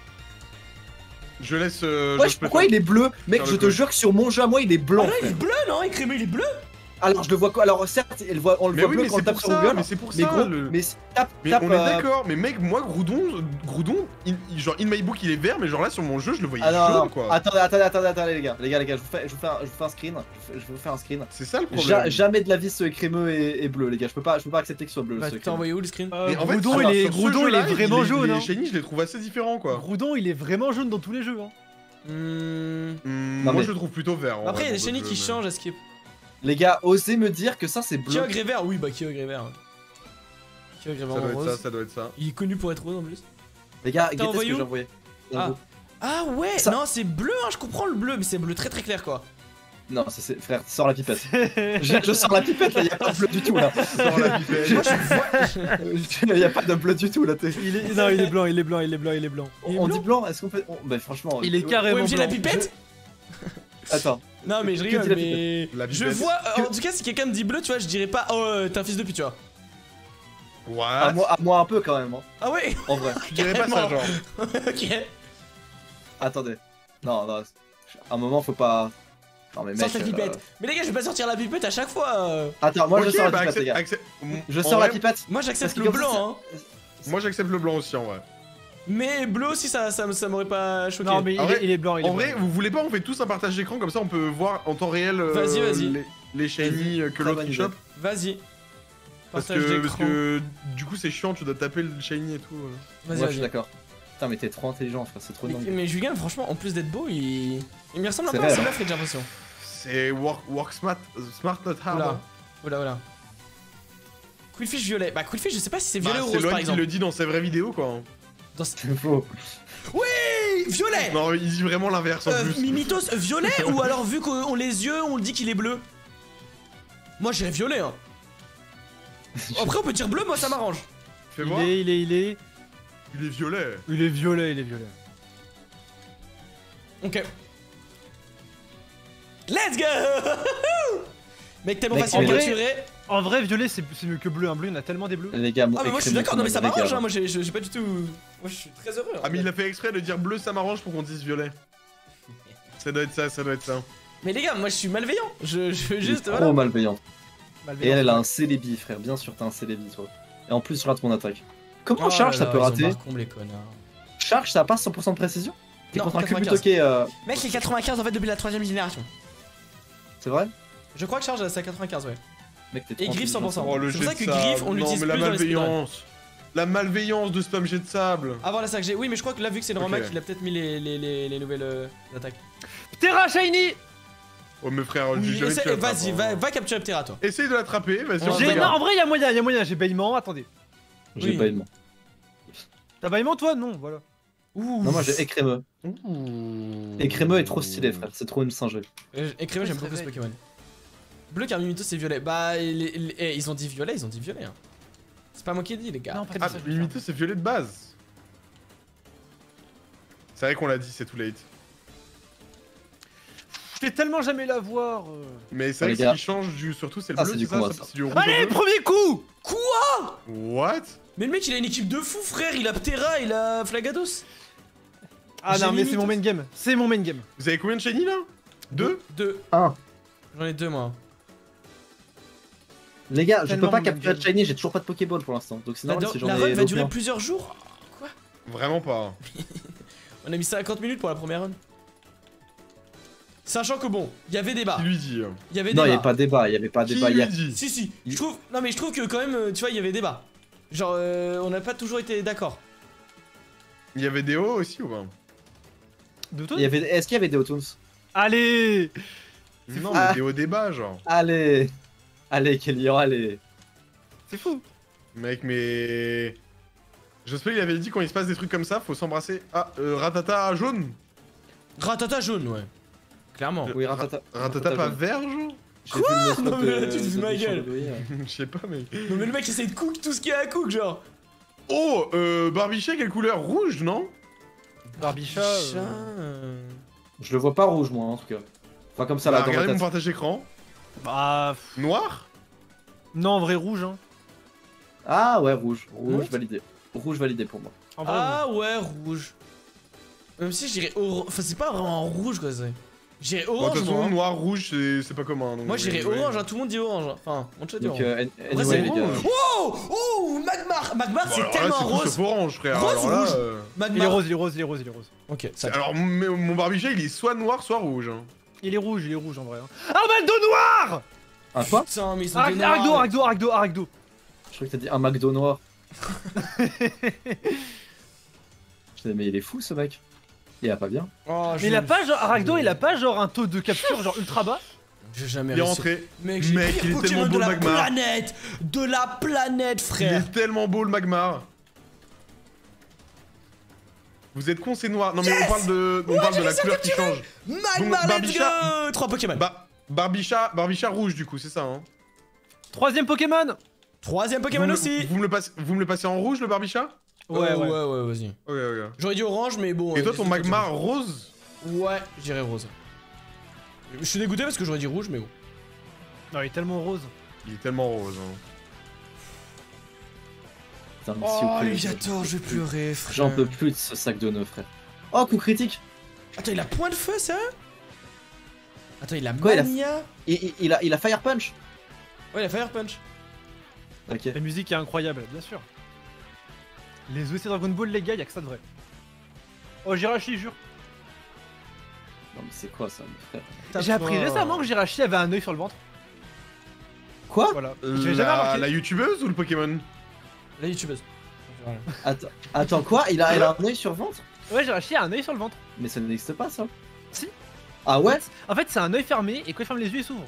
Je laisse. Euh, Wesh, je pourquoi il est bleu? Mec, Faire je le te code. jure que sur mon jeu à moi il est blanc. Ah là il est frère. bleu non? Et crémeux il est bleu? Alors je le vois quoi? Alors certes, elle voit- on le Mais voit oui, bleu mais quand on c'est tape pour sur ça. Google. Mais c'est pour Mais ça. gros, le- mais si tape, Mais tape, on est euh, d'accord, mais mec, moi, Groudon, Groudon, in- genre in my book il est vert, mais genre là sur mon jeu je le voyais Ah non, jaune non, quoi. attendez, attendez, attendez, attendez les gars, les gars, les gars, je vous fais, je vous fais, un, je vous fais un screen, je vous fais, je vous fais un screen. C'est ça le problème. Ja- jamais de la vie ce crémeux et, et bleu, les gars, je peux pas, je peux pas accepter qu'il soit bleu. Bah ce t'as crémeux. envoyé où le screen? Euh, Mais en fait, Groudon, sur- il est, sur ce Groudon, il est jeu-là, vraiment les- jaune. Les Hein. shiny, je les trouve assez différents quoi. Groudon, il est vraiment jaune dans tous les jeux. Hein. Hmm. Hmm, Non, moi mais- je le trouve plutôt vert. en Après il y a vrai, des dans shiny d'autres qui jeux, changent à skip. Les gars, osez me dire que ça c'est bleu. Kyogre est vert? Oui, bah Kyogre est vert. Kyogre est mais Ça vraiment doit être ça, rose. ça doit être ça. Il est connu pour être rose en plus. Les gars, guettez ce envoyé que où j'ai envoyé. Ah. Ah ouais, Ça- non c'est bleu, hein, je comprends le bleu, mais c'est bleu très très clair quoi. Non, c'est- c'est frère, sors la pipette. je, je sors la pipette là, y a pas de bleu du tout là. Dans la pipette. Moi je vois. y a pas de bleu du tout là. t'es- Il est... Non, il est blanc, il est blanc, il est blanc, il est blanc. Il est On blanc. dit blanc, est-ce qu'on fait. on- Bah franchement. Il est ouais. carrément O M G blanc. la pipette? Attends. Non mais je Que rigole, dit la mais La je pipette. vois. euh, en tout cas, si quelqu'un me dit bleu, tu vois, je dirais pas oh euh, t'es un fils de pute, tu vois. What À moi, à moi un peu quand même, hein, Ah ouais. en vrai. Je dirais pas ça, Carrément. genre. Ok. Attendez. Non, non. À un moment, faut pas. Non, mais mec. Sors ta euh, pipette. Mais les gars, je vais pas sortir la pipette à chaque fois. euh. Attends, moi je Ok, sors la bah, pipette, les gars. accepte- accepte- Je en sors la vrai, pipette. Moi Parce j'accepte que le comme ça, blanc, hein. Moi j'accepte le blanc aussi en vrai. Mais bleu aussi, ça, ça, ça m'aurait pas choqué. Non, mais il, En est, vrai- il est blanc, il est En blanc. vrai, vous voulez pas, on fait tous un partage d'écran comme ça on peut voir en temps réel euh, Vas-y, vas-y. les, les shiny euh, que Très l'autre bonne il idée. chope. Vas-y. Parce Partage que, parce d'écran. que du coup c'est chiant, tu dois taper le shiny et tout. euh. Vas-y, Moi je suis vas-y. d'accord. Putain, mais t'es trop intelligent, frère, c'est trop Mais, dingue. mais Julien, franchement, en plus d'être beau, il. Il me ressemble un C'est peu à vrai, Sam hein. Lafrite, j'ai l'impression. C'est work, work smart, smart not hard. Oula, oula, oula. Quillfish violet. Bah, Quillfish, je sais pas si c'est Bah, violet ou c'est rose par Loan qui exemple. le dit dans ses vraies vidéos quoi. Dans ce- C'est faux. Oui, violet. Non, il dit vraiment l'inverse en Euh, plus. Mimitos violet ou alors vu qu'on les yeux, on le dit qu'il est bleu. Moi, j'irais violet. Hein. Après, on peut dire bleu, moi ça m'arrange. Fais Il voir. est, il est, il est. Il est violet. Il est violet, il est violet. Ok. Let's go. Mec, tellement Mec, facile à en vrai- capturer. En vrai, violet, c'est c'est mieux que bleu. Un bleu, il y en a tellement des bleus. Les gars, moi, Ah, mais moi je suis écrivez-moi d'accord, non mais ça comment les m'arrange, gars. hein. Moi j'ai j'ai pas du tout. Moi je suis très heureux. hein. Ah mais il a fait exprès de dire bleu ça m'arrange pour qu'on dise violet. Ça doit être ça, ça doit être ça. Mais les gars, moi je suis malveillant. Je, je veux Il est juste. trop Voilà. malveillant. Et Malveillant. elle, elle a un célébi, frère. Bien sûr, t'as un célébi, toi. Et en plus, je rate mon attaque. Comment Oh charge, là ça là, peut ils ont rater barre comble, les connards. Charge, ça passe cent pour cent de précision. T'es Non, contre un quatre-vingt-quinze. Kubutoke, euh... Mec, c'est quatre-vingt-quinze en fait depuis la troisième génération. c'est vrai? Je crois que charge c'est à quatre-vingt-quinze, ouais. Mec, t'es Et trop Griff cent pour cent. Oh le C'est jet pour ça de que sable. Griff, on l'utilise Non mais la plus dans les speedruns. malveillance. La malveillance de spam jet de sable. Avant la cinq G, oui, mais je crois que là, vu que c'est le Ok. Romac, il a peut-être mis les, les, les, les nouvelles euh, attaques. Terra Shiny. Oh mais frère, Oui, j'ai jamais essaie- pu l'attraper, Vas-y, hein. va, va capturer Ptera, toi. Essaye de l'attraper, vas-y. Oh, on J'ai- regarde. Non, en vrai, il y a moyen, il y a moyen. J'ai bâillement. Attendez. J'ai Oui. pas eu T'as bâillement, toi? Non, voilà. Ouh. Non, moi j'ai écrémeux. Ouh. Écrémeux est trop stylé, frère. C'est trop une singerie. Euh, Écrivez, j'aime Ouais, beaucoup c'est ce vrai. Pokémon. Bleu car Mimito c'est violet. Bah, les- les- eh, ils ont dit violet, ils ont dit violet. Hein. C'est pas moi qui ai dit, les gars. Non, pas Ah, ça. Mimito c'est violet de base. C'est vrai qu'on l'a dit, c'est too late. Je vais tellement jamais la voir. euh. Mais c'est Ah, vrai les que ce gars. qui change du surtout c'est le Ah, bleu, c'est c'est du ça, combat, c'est ça. c'est du rouge. Allez, au bleu. premier coup. What? Mais le mec, il a une équipe de fous, frère. Il a Ptera, il a Flagados. Ah J'ai non, mais limite- c'est mon main game. C'est mon main game. Vous avez combien de shiny là? Deux? Deux. Un. J'en ai deux, moi. Les gars, je Tellement peux pas mon capturer game. Shiny, j'ai toujours pas de Pokéball pour l'instant. Donc c'est La, normal si j'en la ai. run va loupé durer un. plusieurs jours. Vraiment pas. On a mis cinquante minutes pour la première run. Sachant que bon, il y avait débat. Qui lui dit? Il y avait Non, il y débat. avait pas débat, il y avait pas Qui débat. Il y lui a- dit? Si, si. Il- Je trouve. Non, mais je trouve que quand même, euh, tu vois, il y avait débat. Genre, euh, on n'a pas toujours été d'accord. Il y avait des hauts aussi ou pas? De toi? il y avait... Est-ce qu'il y avait des Autons? Allez. Non, fou. Ah. mais des hauts débats genre. Allez. Allez, Kelly, allez. C'est fou. Mec, mais. J'espère qu'il avait dit quand il se passe des trucs comme ça, faut s'embrasser. Ah, euh, Ratata jaune? Ratata jaune, ouais. Clairement. Oui, Ratata. Ratata pas jaune. vert, genre? J'ai vu le Non, spot mais là, de- tu te fous de de ma Bichon gueule. de Louis, euh. Je sais pas, mec. Non, mais le mec essaie de cook tout ce qu'il y a à cook, genre. Oh, euh, Barbichet, quelle couleur? Rouge, non? Barbicha. Chat, euh, euh, Je le vois pas rouge, moi, en tout cas. Enfin, comme ça, Bah, là, dans ma regardez mon tête. partage écran. Bah. pff, Noir? Non, en vrai, rouge, hein. Ah, ouais, rouge. Rouge What? validé. Rouge validé pour moi. En vrai, Ah ouais, rouge. Même si je dirais orange. Enfin, c'est pas vraiment rouge, quoi. c'est- J'irais Bon, de orange, toute moi. façon, hein. noir, rouge, c'est c'est pas commun. donc Moi, vous j'irais voyez. orange, hein. Tout le monde dit orange. hein. Enfin, mon chat dit Donc, orange. euh, Après, anyway, c'est les gars. rouge. Oh Oh Magmar Magmar, Bon, c'est alors là, tellement c'est tout rose. sauf orange, frère. Rose alors ou là, rouge euh, Il est Magmar. rose, il est rose, il est rose, il est rose. Ok, ça. Alors, mais mon Barbichet, il est soit noir, soit rouge. hein. Il est rouge, il est rouge en vrai. hein. Arbaldo noir. Un quoi? Putain, mais ils sont Arac- des noirs. Aracdo, Aracdo, Aracdo, Aracdo. Je crois que t'as dit un McDo noir. Je disais, mais il est fou, ce mec. Il a pas bien. Oh, Mais il a pas genre Aracdo, il a pas genre un taux de capture genre ultra bas. J'ai jamais Il est réussi. rentré. Mec, j'ai Mec, le il est pire tellement Pokémon beau, de la le Magmar. planète. De la planète, Il frère. est tellement beau, le Magmar. Vous êtes con, c'est noir. Non, mais on parle de, on parle de la couleur qui change. Magmar, Donc, let's Barbicha- go. Trois Pokémon. Bah, Barbichat, Barbichat rouge, du coup, c'est ça, hein. Troisième Pokémon. Troisième Pokémon vous me- aussi. Vous me, le passez, vous me le passez en rouge, le Barbichat? Ouais, Euh, ouais. ouais, ouais, vas-y. Ok, ok. J'aurais dit orange, mais bon. Et euh, toi, les ton autres Magmar rose? Pokémon. Ouais, je dirais rose. Je suis dégoûté parce que j'aurais dit rouge, mais bon. Non, il est tellement rose. Il est tellement rose, hein. Putain, mais s'il vous Oh, plaît, Léviator, je vais pleurer, frère. J'en peux plus de ce sac de nœuds, frère. Oh, coup critique. Attends, il a point de feu, ça? Attends, il a Quoi, il a- Mania. Il, il- il a, il a Fire Punch. Ouais, il a Fire Punch. Ok. La musique est incroyable, bien sûr. Les O C Dragon Ball, les gars, y'a que ça de vrai. Oh, Jirachi, jure. Non, mais c'est quoi ça, mon frère? J'ai appris pas. récemment que Jirachi avait un œil sur le ventre. Quoi? Voilà. J'avais jamais La, remarqué. la youtubeuse ou le Pokémon? La youtubeuse. Voilà. Attends, attends quoi il a, il a un œil sur le ventre? Ouais, j'ai un chien, un œil sur le ventre. Mais ça n'existe pas ça. Si. Ah ouais? En fait, c'est un œil fermé et quand il ferme les yeux, il s'ouvre.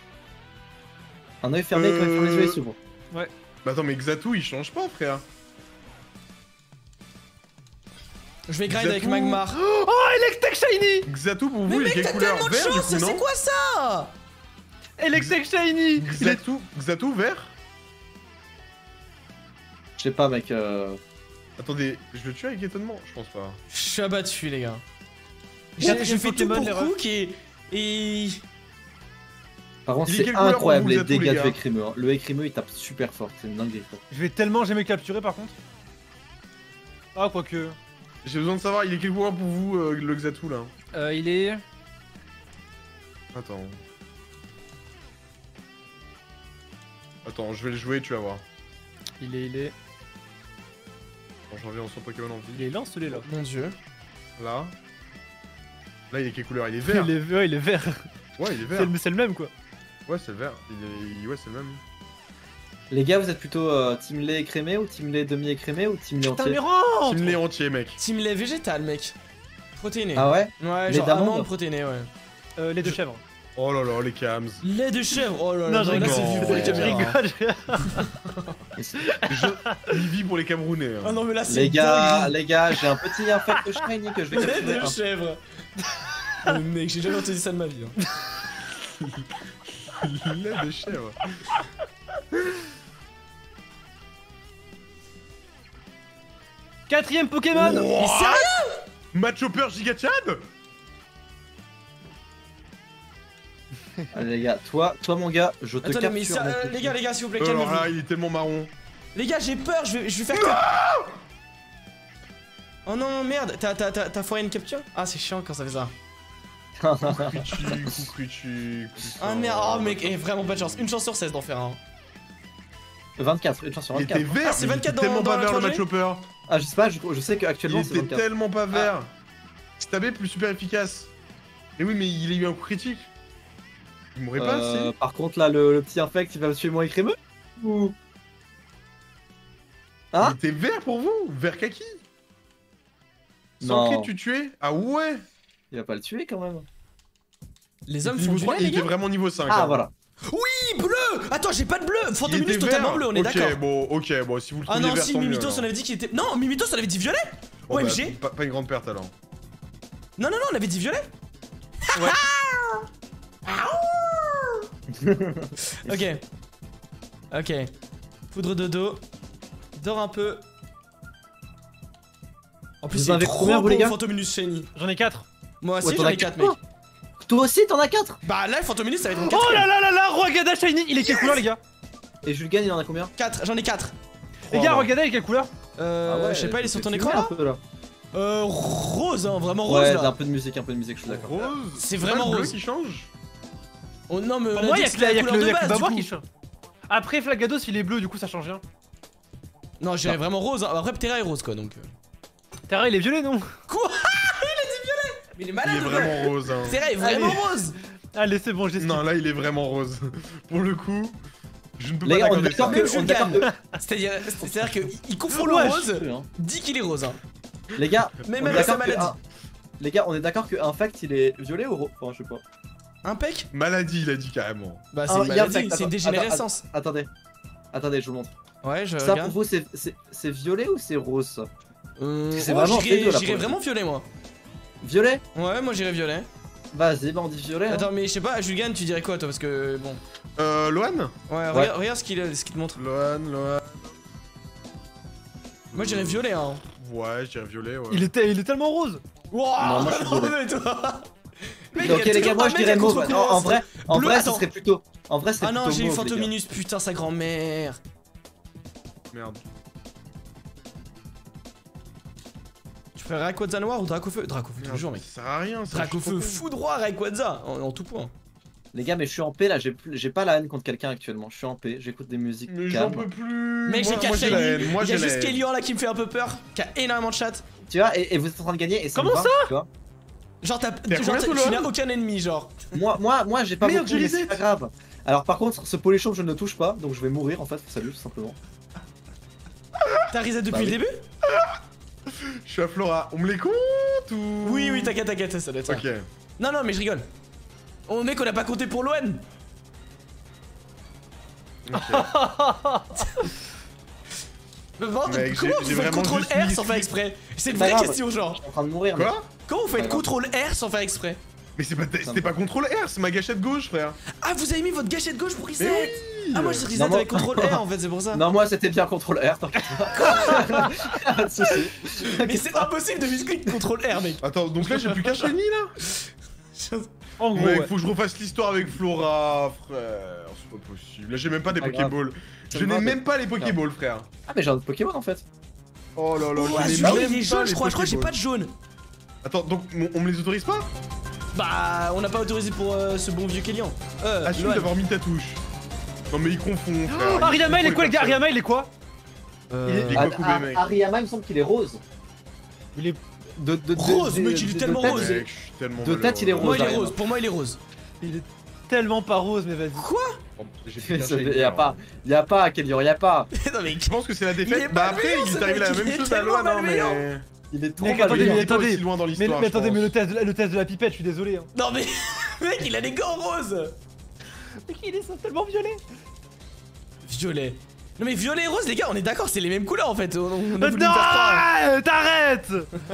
Un œil fermé quand il ferme les yeux Euh. il s'ouvre. Bah attends, mais Xatu il change pas, frère. Je vais grind avec Xatu. Magmar. Oh, Electek Shiny. Xatu pour Mais vous, il est mec, quelle t'as couleur? tellement de Vert du chance, coup, c'est non? quoi ça? Electek Shiny. Il est- Xatu, Xatu vert? Je sais pas mec. Euh... Attendez, je le tue avec étonnement? Je pense pas. Je suis abattu, les gars. Quatrième J'ai j'ai fait tout Pokémon, pour les refs. Cook et. Et. Par contre Il est c'est quelle couleur incroyable pour les vous, Xatu, dégâts les de gars écrimeux. Hein. Le écrimeux il tape super fort, c'est une dinguerie. quoi. Je vais tellement jamais capturer par contre. Ah, quoique. J'ai besoin de savoir, il est quelle couleur pour vous, euh, le Xatu là? Euh, il est. Attends. Attends, je vais le jouer, tu vas voir. Il est. Il est. Attends, j'en reviens sur Pokémon en Il vie. est lent celui-là. Mon dieu. Là. Là, il est quelle couleur? Il est vert. Il est, ouais, il est vert. Ouais, il est C'est vert. le, c'est le même quoi. Ouais, c'est le vert. Il est... il- Ouais, c'est le même. Les gars vous êtes plutôt euh, team lait écrémé ou team lait demi écrémé ou team lait Putain, entier? mais rentre. Team lait entier, mec. Team lait végétal, mec. Protéiné. Ah ouais? Ouais, lait genre d'amande amande protéiné, ouais. Euh, les deux chèvres. Oh là là, les cams. Lait de chèvre, oh là là. Non, je là, rigole. c'est vu pour les Je Je caméras. rigole. Je... Il vit pour les Camerounais. Ah Hein. non, mais là, c'est Les gars, dingue. les gars, j'ai un petit infect de shiny que je vais Lait capturer. de hein. chèvre. Oh, mec, j'ai jamais entendu ça de ma vie. Hein. Lait de chèvre. Quatrième Pokémon. Mais sérieux? Matchhopper Gigachad. Allez les gars, toi, toi mon gars, je te Attendez, mais capture. ça, mon euh, petit. les gars, les gars, s'il vous plaît, Euh, Alors calmez-vous. là, il est tellement marron. Les gars, j'ai peur, je vais, je vais faire que. Oh non, merde, t'as, t'as, t'as, t'as foiré une capture? Ah, c'est chiant quand ça fait ça. Cucu, cucu, Ah merde, oh mec, eh, vraiment pas de chance. Une chance sur seize d'en faire un. vingt-quatre, une chance sur Il était vingt-quatre. vert, Ah, c'est mais il vingt-quatre était tellement dans- pas dans vert le l'étranger Matchhopper. Ah, je sais pas, je, je sais Il qu'actuellement c'est était vingt-quatre. tellement pas vert. Stabé plus super efficace. Mais oui, mais il a eu un coup critique. Il mourrait pas, Euh, si. par contre, là, le, le petit infect, il va me tuer mon écrémeux ou... Hein? Il était vert pour vous? Vert kaki? Non. Sans cri, tu tuais? Ah ouais? Il va pas le tuer quand même. Les hommes font Niveau du trois, lait, il les était gars? vraiment niveau cinq. Ah, hein. voilà. Oui, bleu! Attends, j'ai pas de bleu! Il Fantominus était totalement vert. bleu, on est Ok, d'accord. bon, ok, bon, si vous le Ah trouvez non, vert, si tant mieux, Mimitos alors. on avait dit qu'il était. Non, Mimitos on avait dit violet? Bon, bah, O M G? pas, pas une grande perte alors. Non, non, non, on avait dit violet? Ok. Ok. Poudre de dos. Dors un peu. En plus, Vous c'est en avez trop combien, vous, les beau, gars? Fantominus Shiny. J'en ai quatre. Moi Ouais, aussi, t'en j'en as ai quatre, mec. quatre. Toi aussi, t'en as quatre. Bah là, Fantominus, ça va être mon Oh quatrième. là là là là, Rogada Shiny. Il est quelle couleur, les gars? Et Julien, il en a combien? quatre, j'en ai quatre. Les gars, Rogada, il est quelle couleur? Euh, Ah ouais, je sais pas, il est sur ton tu écran mets là? un peu là. Euh, rose, hein, vraiment rose Ouais, là. un peu de musique, un peu de musique, je suis d'accord. Rose. C'est pas vraiment le bleu rose. qui change. Oh non, mais. on Pour a moi, dit il y a que que la- c'était y a que couleur le de y a que base, Babar du qui coup. change. Après, Flagados, il est bleu, du coup, ça change rien. Non, j'irais vraiment rose. hein. Après, Ptera est rose quoi donc. euh. Terra, il est violet, non? Quoi? Il a dit violet! Mais il est malade Il est ou quoi? vraiment rose. Hein. Ptera est vraiment Allez. rose! Allez, c'est bon, j'ai Non, là, il est vraiment rose. Pour le coup, je ne peux Les pas gars, on est t'accorder ça. d'accord Même que. on est Julien. d'accord que- C'est-à-dire c'est-à-dire que il confond le Ouais, rose, hein. dit qu'il est rose. Hein. Les gars, Mais on même est à sa d'accord que maladie. un- les gars, on est d'accord que Infect il est violet ou rose? Enfin, je sais pas. Impec? Maladie, il a dit carrément. Bah c'est Ah, une il y a maladie, Infect, c'est une attends, dégénérescence. Attendez, attendez, je vous montre. Ouais, je Ça pour regarde. vous, c'est- c'est c'est violet ou c'est rose ça? Euh, c'est oh, vraiment j'irais- les deux, là, J'irais pour le vraiment violet moi. Violet? Ouais, moi j'irais violet. Vas-y, bah on dit violet. hein. Attends, mais je sais pas, Julien, tu dirais quoi toi? Parce que bon. Euh, Loan Ouais, regarde, regarde ce qu'il ce qu'il te montre. Loan, Loan. Moi j'irais violet, hein. Ouais, je dirais violet, ouais. Il est, il est tellement rose. Wouah! Non, moi, je suis violet. mais toi. Mec, Ok il y a les gars, toujours moi un je mec dirais à mauve. contre-courant, En, en c'est- vrai, en Bleu, vrai, attends. ce serait plutôt. En vrai, c'est Ah non, plutôt j'ai eu mauve, les gars. Fantominus, putain, sa grand-mère. Merde. Tu ferais Rayquaza noir ou Dracofeu? Dracofeu Merde, toujours, mec. Ça sert à rien, ça. Dracofeu foudroie Rayquaza en, en tout point. Les gars, mais je suis en paix là. J'ai plus- j'ai pas la haine contre quelqu'un actuellement. Je suis en paix. J'écoute des musiques Mais j'en calmes. peux plus. Mec, j'ai Moi- quatre moi, j'ai la shiny. haine, Moi, Il y a j'ai la juste haine. Kélian là qui me fait un peu peur, qui a énormément de chat. Tu vois, et, et vous êtes en train de gagner. Et ça me Comment va, tu vois. Genre, t'as, T'es à genre, combien, t'as- toi, tu Loan n'as aucun ennemi, genre. Moi, moi, moi, j'ai pas Merde, beaucoup, j'ai mais les c'est aides. pas grave. Alors par contre, ce polychauve, je ne le touche pas, donc je vais mourir en fait. Salut, tout simplement. T'as reset depuis Bah le oui. début? Je suis à Flora. On me les compte ou... Oui, oui, t'inquiète, t'inquiète, ça doit être ça. Ok. Non, non, mais je rigole. Oh mec, on a pas compté pour l'O N. Ok. Mais bon, Mec, comment j'ai- vous j'ai faites vraiment contrôle juste R mis- sans faire exprès? C'est une Pas vraie grave. question, Je genre. suis en train de mourir. mais- Quoi? Comment vous faites Pas grave. contrôle R sans faire exprès? Mais c'est pas, c'était pas contrôle R, c'est ma gâchette gauche, frère. Ah, vous avez mis votre gâchette gauche pour reset? Mais oui. Ah, moi je reset Non, moi- avec contrôle R en fait, c'est pour ça. Non, moi c'était bien contrôle R, t'inquiète pas. Pas de soucis. Mais c'est impossible de misclick contrôle R, mec. Attends, donc là j'ai plus qu'un shiny là. En gros, Mec, ouais. faut que je refasse l'histoire avec Flora, frère. C'est pas possible. Là j'ai même pas des Pas grave. Pokéballs. Ça Je me n'ai va, même pas les Pokéballs, frère. Ah, mais j'ai un autre Pokémon en fait. Oh là là, Oh, je n'ai celui-là même il est pas jaune, les je crois. Je crois que j'ai pas Pokéballs. de jaune. Attends, donc on, on me les autorise pas? Bah, on n'a pas autorisé pour euh, ce bon vieux Kélian. Euh, Assume Loan. d'avoir mis ta touche. Non mais il confond, frère. Oh, Ariama, il est quoi, les gars? Ariama Ariama, il est quoi? Il est quoi, Koubé, mec? Ariyama, il me semble qu'il est rose. Il est. De, de, de- Rose, de- mec, il est de- tellement de tête, rose. il est- Mec, je suis tellement De tête, il est Pour moi, il est Ariama. rose. Pour moi, il est rose. Il est tellement pas rose, mais vas-y. Quoi? J'ai plus qu'un shiny, Il y a alors. pas, il y a pas, Kélian, il y a pas. Non, mais. Je pense que c'est la Il est défaite. Bah après, malveillant, il ce est arrivé mec, la il même est chose à tellement Loan, non malveillant. mais... Il est trop Mec, mal. attendez, Il mais est pas attendez. aussi loin dans Mais, l'histoire, mais je attendez, pense. mais le test, de la, le test de la pipette, je suis désolé. Hein. Non, mais. Mec, il a les gants roses. Mec, il est tellement violet. Violet. Non, mais violet et rose, les gars, on est d'accord, c'est les mêmes couleurs en fait. On, on a Euh, voulu me faire croire. Non, t'arrêtes.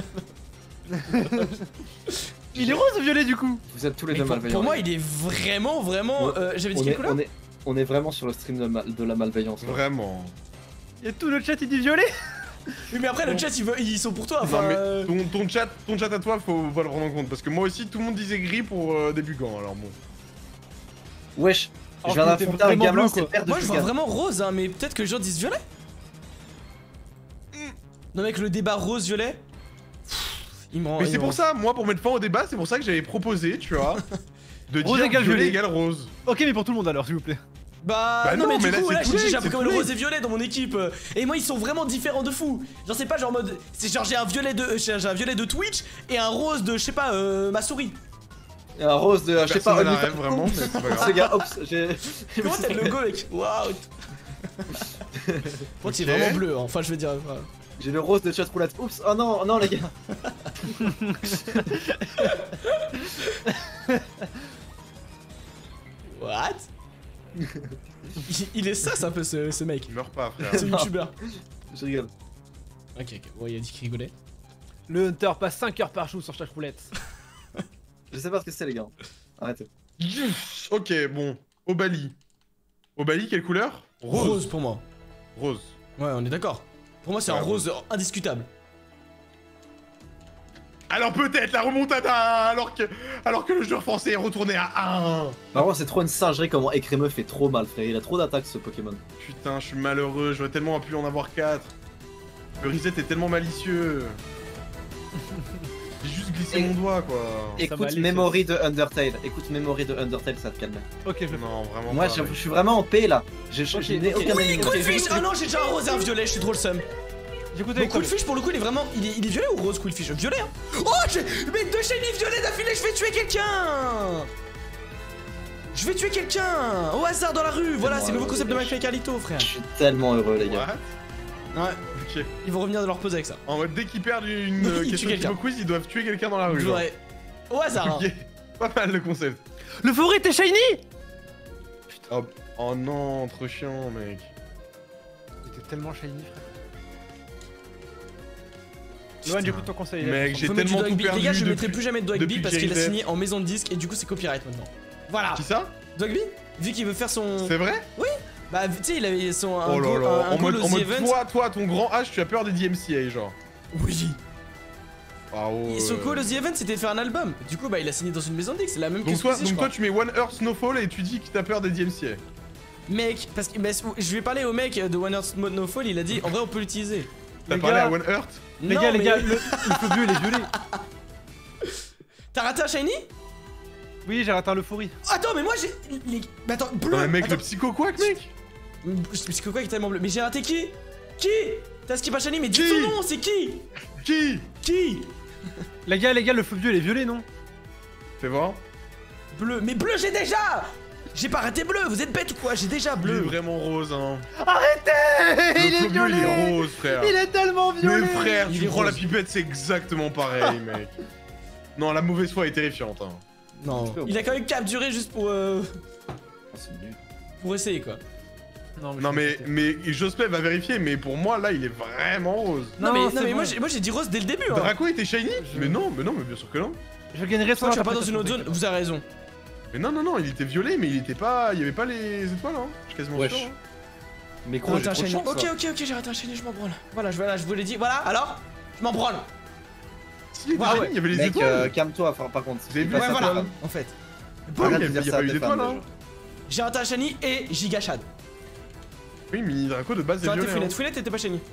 Il est rose ou violet du coup? Vous êtes tous les Mais deux pour, malveillants. pour moi, les gars. il est vraiment, vraiment. Ouais. euh, J'avais dit on quelle est, couleur? on, est, on est vraiment sur le stream de, mal- de la malveillance. là. Vraiment. Et tout le chat il dit violet. Oui, mais après, le chat, ils, veulent- ils sont pour toi. Enfin, Non mais euh, ton, ton chat, ton chat à toi, faut pas le prendre en compte parce que moi aussi tout le monde disait gris pour euh, début gant, alors bon. Wesh, Oh, je viens t'es d'affronter un vraiment gamin, bleu, c'est le quoi. père de moi, je vois Julien. vraiment rose, hein, mais peut-être que les gens disent violet. Non, mec, le débat rose-violet. Il me rend. Mais il c'est me pour rend- ça, moi pour mettre fin au débat, c'est pour ça que j'avais proposé, tu vois, de Rose dire égale violet violet. égale rose. Ok, mais pour tout le monde alors, s'il vous plaît. Bah, Bah non, non, mais, mais du là, coup, c'est là, too j'ai j'ai late, un c'est Pokémon too rose late. et violet dans mon équipe. Et moi, ils sont vraiment différents de fou. Genre, c'est pas genre en mode. C'est genre, j'ai un violet de. J'ai un violet de Twitch et un rose de, je sais pas, euh, ma souris. Et un rose de, je sais Personne pas, n'a la Only- rêve vraiment, mais c'est pas Ce grave. gars, oups, j'ai. Comment t'as le logo, mec? Waouh. Bon, il est Ok. vraiment bleu, hein. Enfin, je veux dire. enfin, J'ai le rose de chat roulette. Oups, oh non, non les gars. What? il, il est ça, c'est un peu ce, ce mec. Il meurt pas, frère. Ce youtubeur. Je rigole. Ok, ok. Bon, il a dit qu'il rigolait. Le Hunter passe cinq heures par jour sur chaque roulette. Je sais pas ce que c'est les gars. Arrêtez. Yes. Ok, bon. Obali. Obali, quelle couleur? Rose. Rose. pour moi. Rose. Ouais, on est d'accord. Pour moi, c'est Ouais, un rose indiscutable. Alors peut-être la remontada, alors que, alors que le joueur français est retourné à un. Par contre, c'est trop une singerie comment Écrémeux fait trop mal, frère. Il a trop d'attaques ce Pokémon. Putain, je suis malheureux, j'aurais tellement pu en avoir quatre. Le reset est tellement malicieux. J'ai juste glissé Et- mon doigt, quoi. va Écoute aller, Memory de Undertale. Écoute Memory de Undertale, ça te calme. Ok, je le fais. Non, vraiment Moi, pas. je, mec. je suis vraiment en paix là. J'ai je- Ok, je n'ai ok. aucun Oui, ennemi. cool. Quillfish! Ah non, j'ai déjà un rose et un violet, je suis trop le seum. J'écoute Donc avec toi. Quillfish, pour le coup, il est vraiment. Il est, il est violet ou rose, Quillfish? Violet, hein? Oh, j'ai. Mais deux shiny violets d'affilée, je vais tuer quelqu'un! Je vais tuer quelqu'un! Au hasard dans la rue! Voilà, moi, c'est le nouveau euh, concept de je- Mike et Carlito, frère. Je suis tellement heureux, les gars. What? Ouais, Ok. ils vont revenir de leur pause avec ça. En mode, dès qu'ils perdent une Ils euh, tuent question quelqu'un. Kimo quiz, ils doivent tuer quelqu'un dans la rue. genre. Ouais. Au hasard, hein. Ok. Pas mal le concept. Le favori t'es shiny. Oh, oh non, trop chiant, mec. T'es tellement shiny, frère. Loan, j'écoute ton conseil. Mec, j'ai Faut mettre du tellement tout Dogby. perdu. Les gars, je depuis- mettrai plus jamais de Dogby depuis parce que qu'il a j'ai signé en maison de disque et du coup, c'est copyright maintenant. Voilà. Qui ça? Dogby, vu qu'il veut faire son. C'est vrai? Bah, tu sais, il avait son. Un Oh là goal- là. un- un En goal mode, aux en The mode Event. toi, toi, ton grand H, tu as peur des D M C A, genre. Oui. Ah ouais. Et son goal aux The Event, c'était de faire un album. Du coup, bah, il a signé dans une maison de disque. C'est la même que Donc toi, Squeezie, je donc toi, crois. tu mets One Earth Snowfall et tu dis que t'as peur des D M C A. Mec, parce que bah, je vais parler au mec de One Earth No Fall, il a dit en vrai, on peut l'utiliser. T'as Les parlé gars. à One Earth? Les Non, gars, les mais- gars, le, le feu bleu il est violet. T'as raté un shiny? Oui, j'ai raté un euphorie. Attends, mais moi j'ai. Les... Mais attends, bleu! Non, mais mec, attends. le psycho quack, mec! Parce que quoi, il est tellement bleu. Mais j'ai raté qui? Qui? T'as skip un shiny, mais dis Qui son nom, c'est qui? Qui? Qui? Les gars, les gars, le feu bleu il est violet, non? Fais voir. Bleu. Mais bleu, j'ai déjà! J'ai pas raté bleu, vous êtes bête ou quoi? J'ai déjà Il est bleu. vraiment rose, hein. Arrêtez! Il Le est Flo bleu, il violet! est rose, frère. Il est tellement violet! Mais frère, Il tu est prends la rose. pipette, c'est exactement pareil, mec. Non, la mauvaise foi est terrifiante, hein. Non, il a quand même capturé juste pour, euh, Ah, c'est nul. pour essayer quoi. Non, Non, mais, mais Jospeh va vérifier, mais pour moi, là, il est vraiment rose. Non, Non, mais, c'est non, mais bon. moi j'ai- moi j'ai dit rose dès le début. Hein. Draco était shiny Je- Mais non, mais non, mais bien sûr que non. je gagnerai Toi, sans tu vas pas dans une autre zone, interprétation. vous avez raison. Mais non, non, non, il était violet, mais il était pas. Il y avait pas les étoiles, hein. Je suis quasiment Wesh. sûr. hein. Mais J'ai gros, raté j'ai un trop de shiny. chance. Ok, là. ok, ok, j'ai raté un shiny, je m'en branle. Voilà, je, voilà, je vous l'ai dit. Voilà, alors Je m'en branle. Si, il était Ah shiny, ouais. il y avait les Mec, étoiles. euh, calme-toi, enfin, par contre. Vous avez il vu passe Ouais, à voilà, ta femme. en fait. Ah, Arrête il y de avait- dire il y ça a à pas eu tes d'étoiles, fans, hein. déjà. J'ai raté un shiny et giga shad. Oui, mais Draco de base Tu est as raté violet. Fouinette, hein. Fouinette t'étais pas shiny.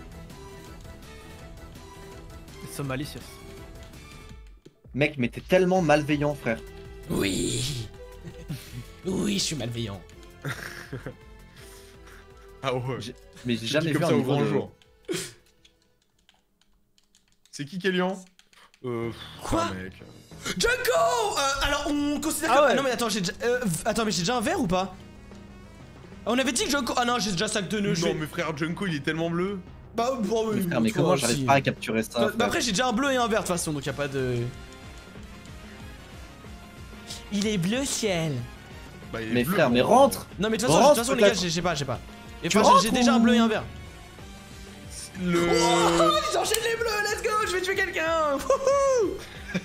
Ils sont malicieux. Mec, mais t'es tellement malveillant, frère. Oui. Oui, je suis malveillant. Ah ouais. J'ai- Mais j'ai Tu jamais dis vu comme un ça au niveau grand de... jour. C'est qui Kélian Euh. pff, Quoi ah, mec. Junko euh, Alors on considère Ah que... ouais. Non mais attends, j'ai déjà... euh, attends, mais j'ai déjà un verre ou pas? Ah, on avait dit que Junko... Ah non, j'ai déjà sac de nœuds, je Non, vais... mais frère, Junko, il est tellement bleu. Bah, bon, Mais oui, frère, mais toi comment aussi. j'arrive pas à capturer ça, Bah, frère. après, j'ai déjà un bleu et un vert de toute façon, donc y a pas de... Il est bleu ciel. Bah, il est Mais bleu, frère, bon. mais rentre. Non mais de toute façon, de Rentre, toute façon les gars, peut-être. j'ai j'ai pas, j'ai pas. Et Tu enfin, j'ai- rentres j'ai déjà un ou- bleu et un vert. Le. Oh, j'enchaîne les bleus, let's go, je vais tuer quelqu'un. Wouhou.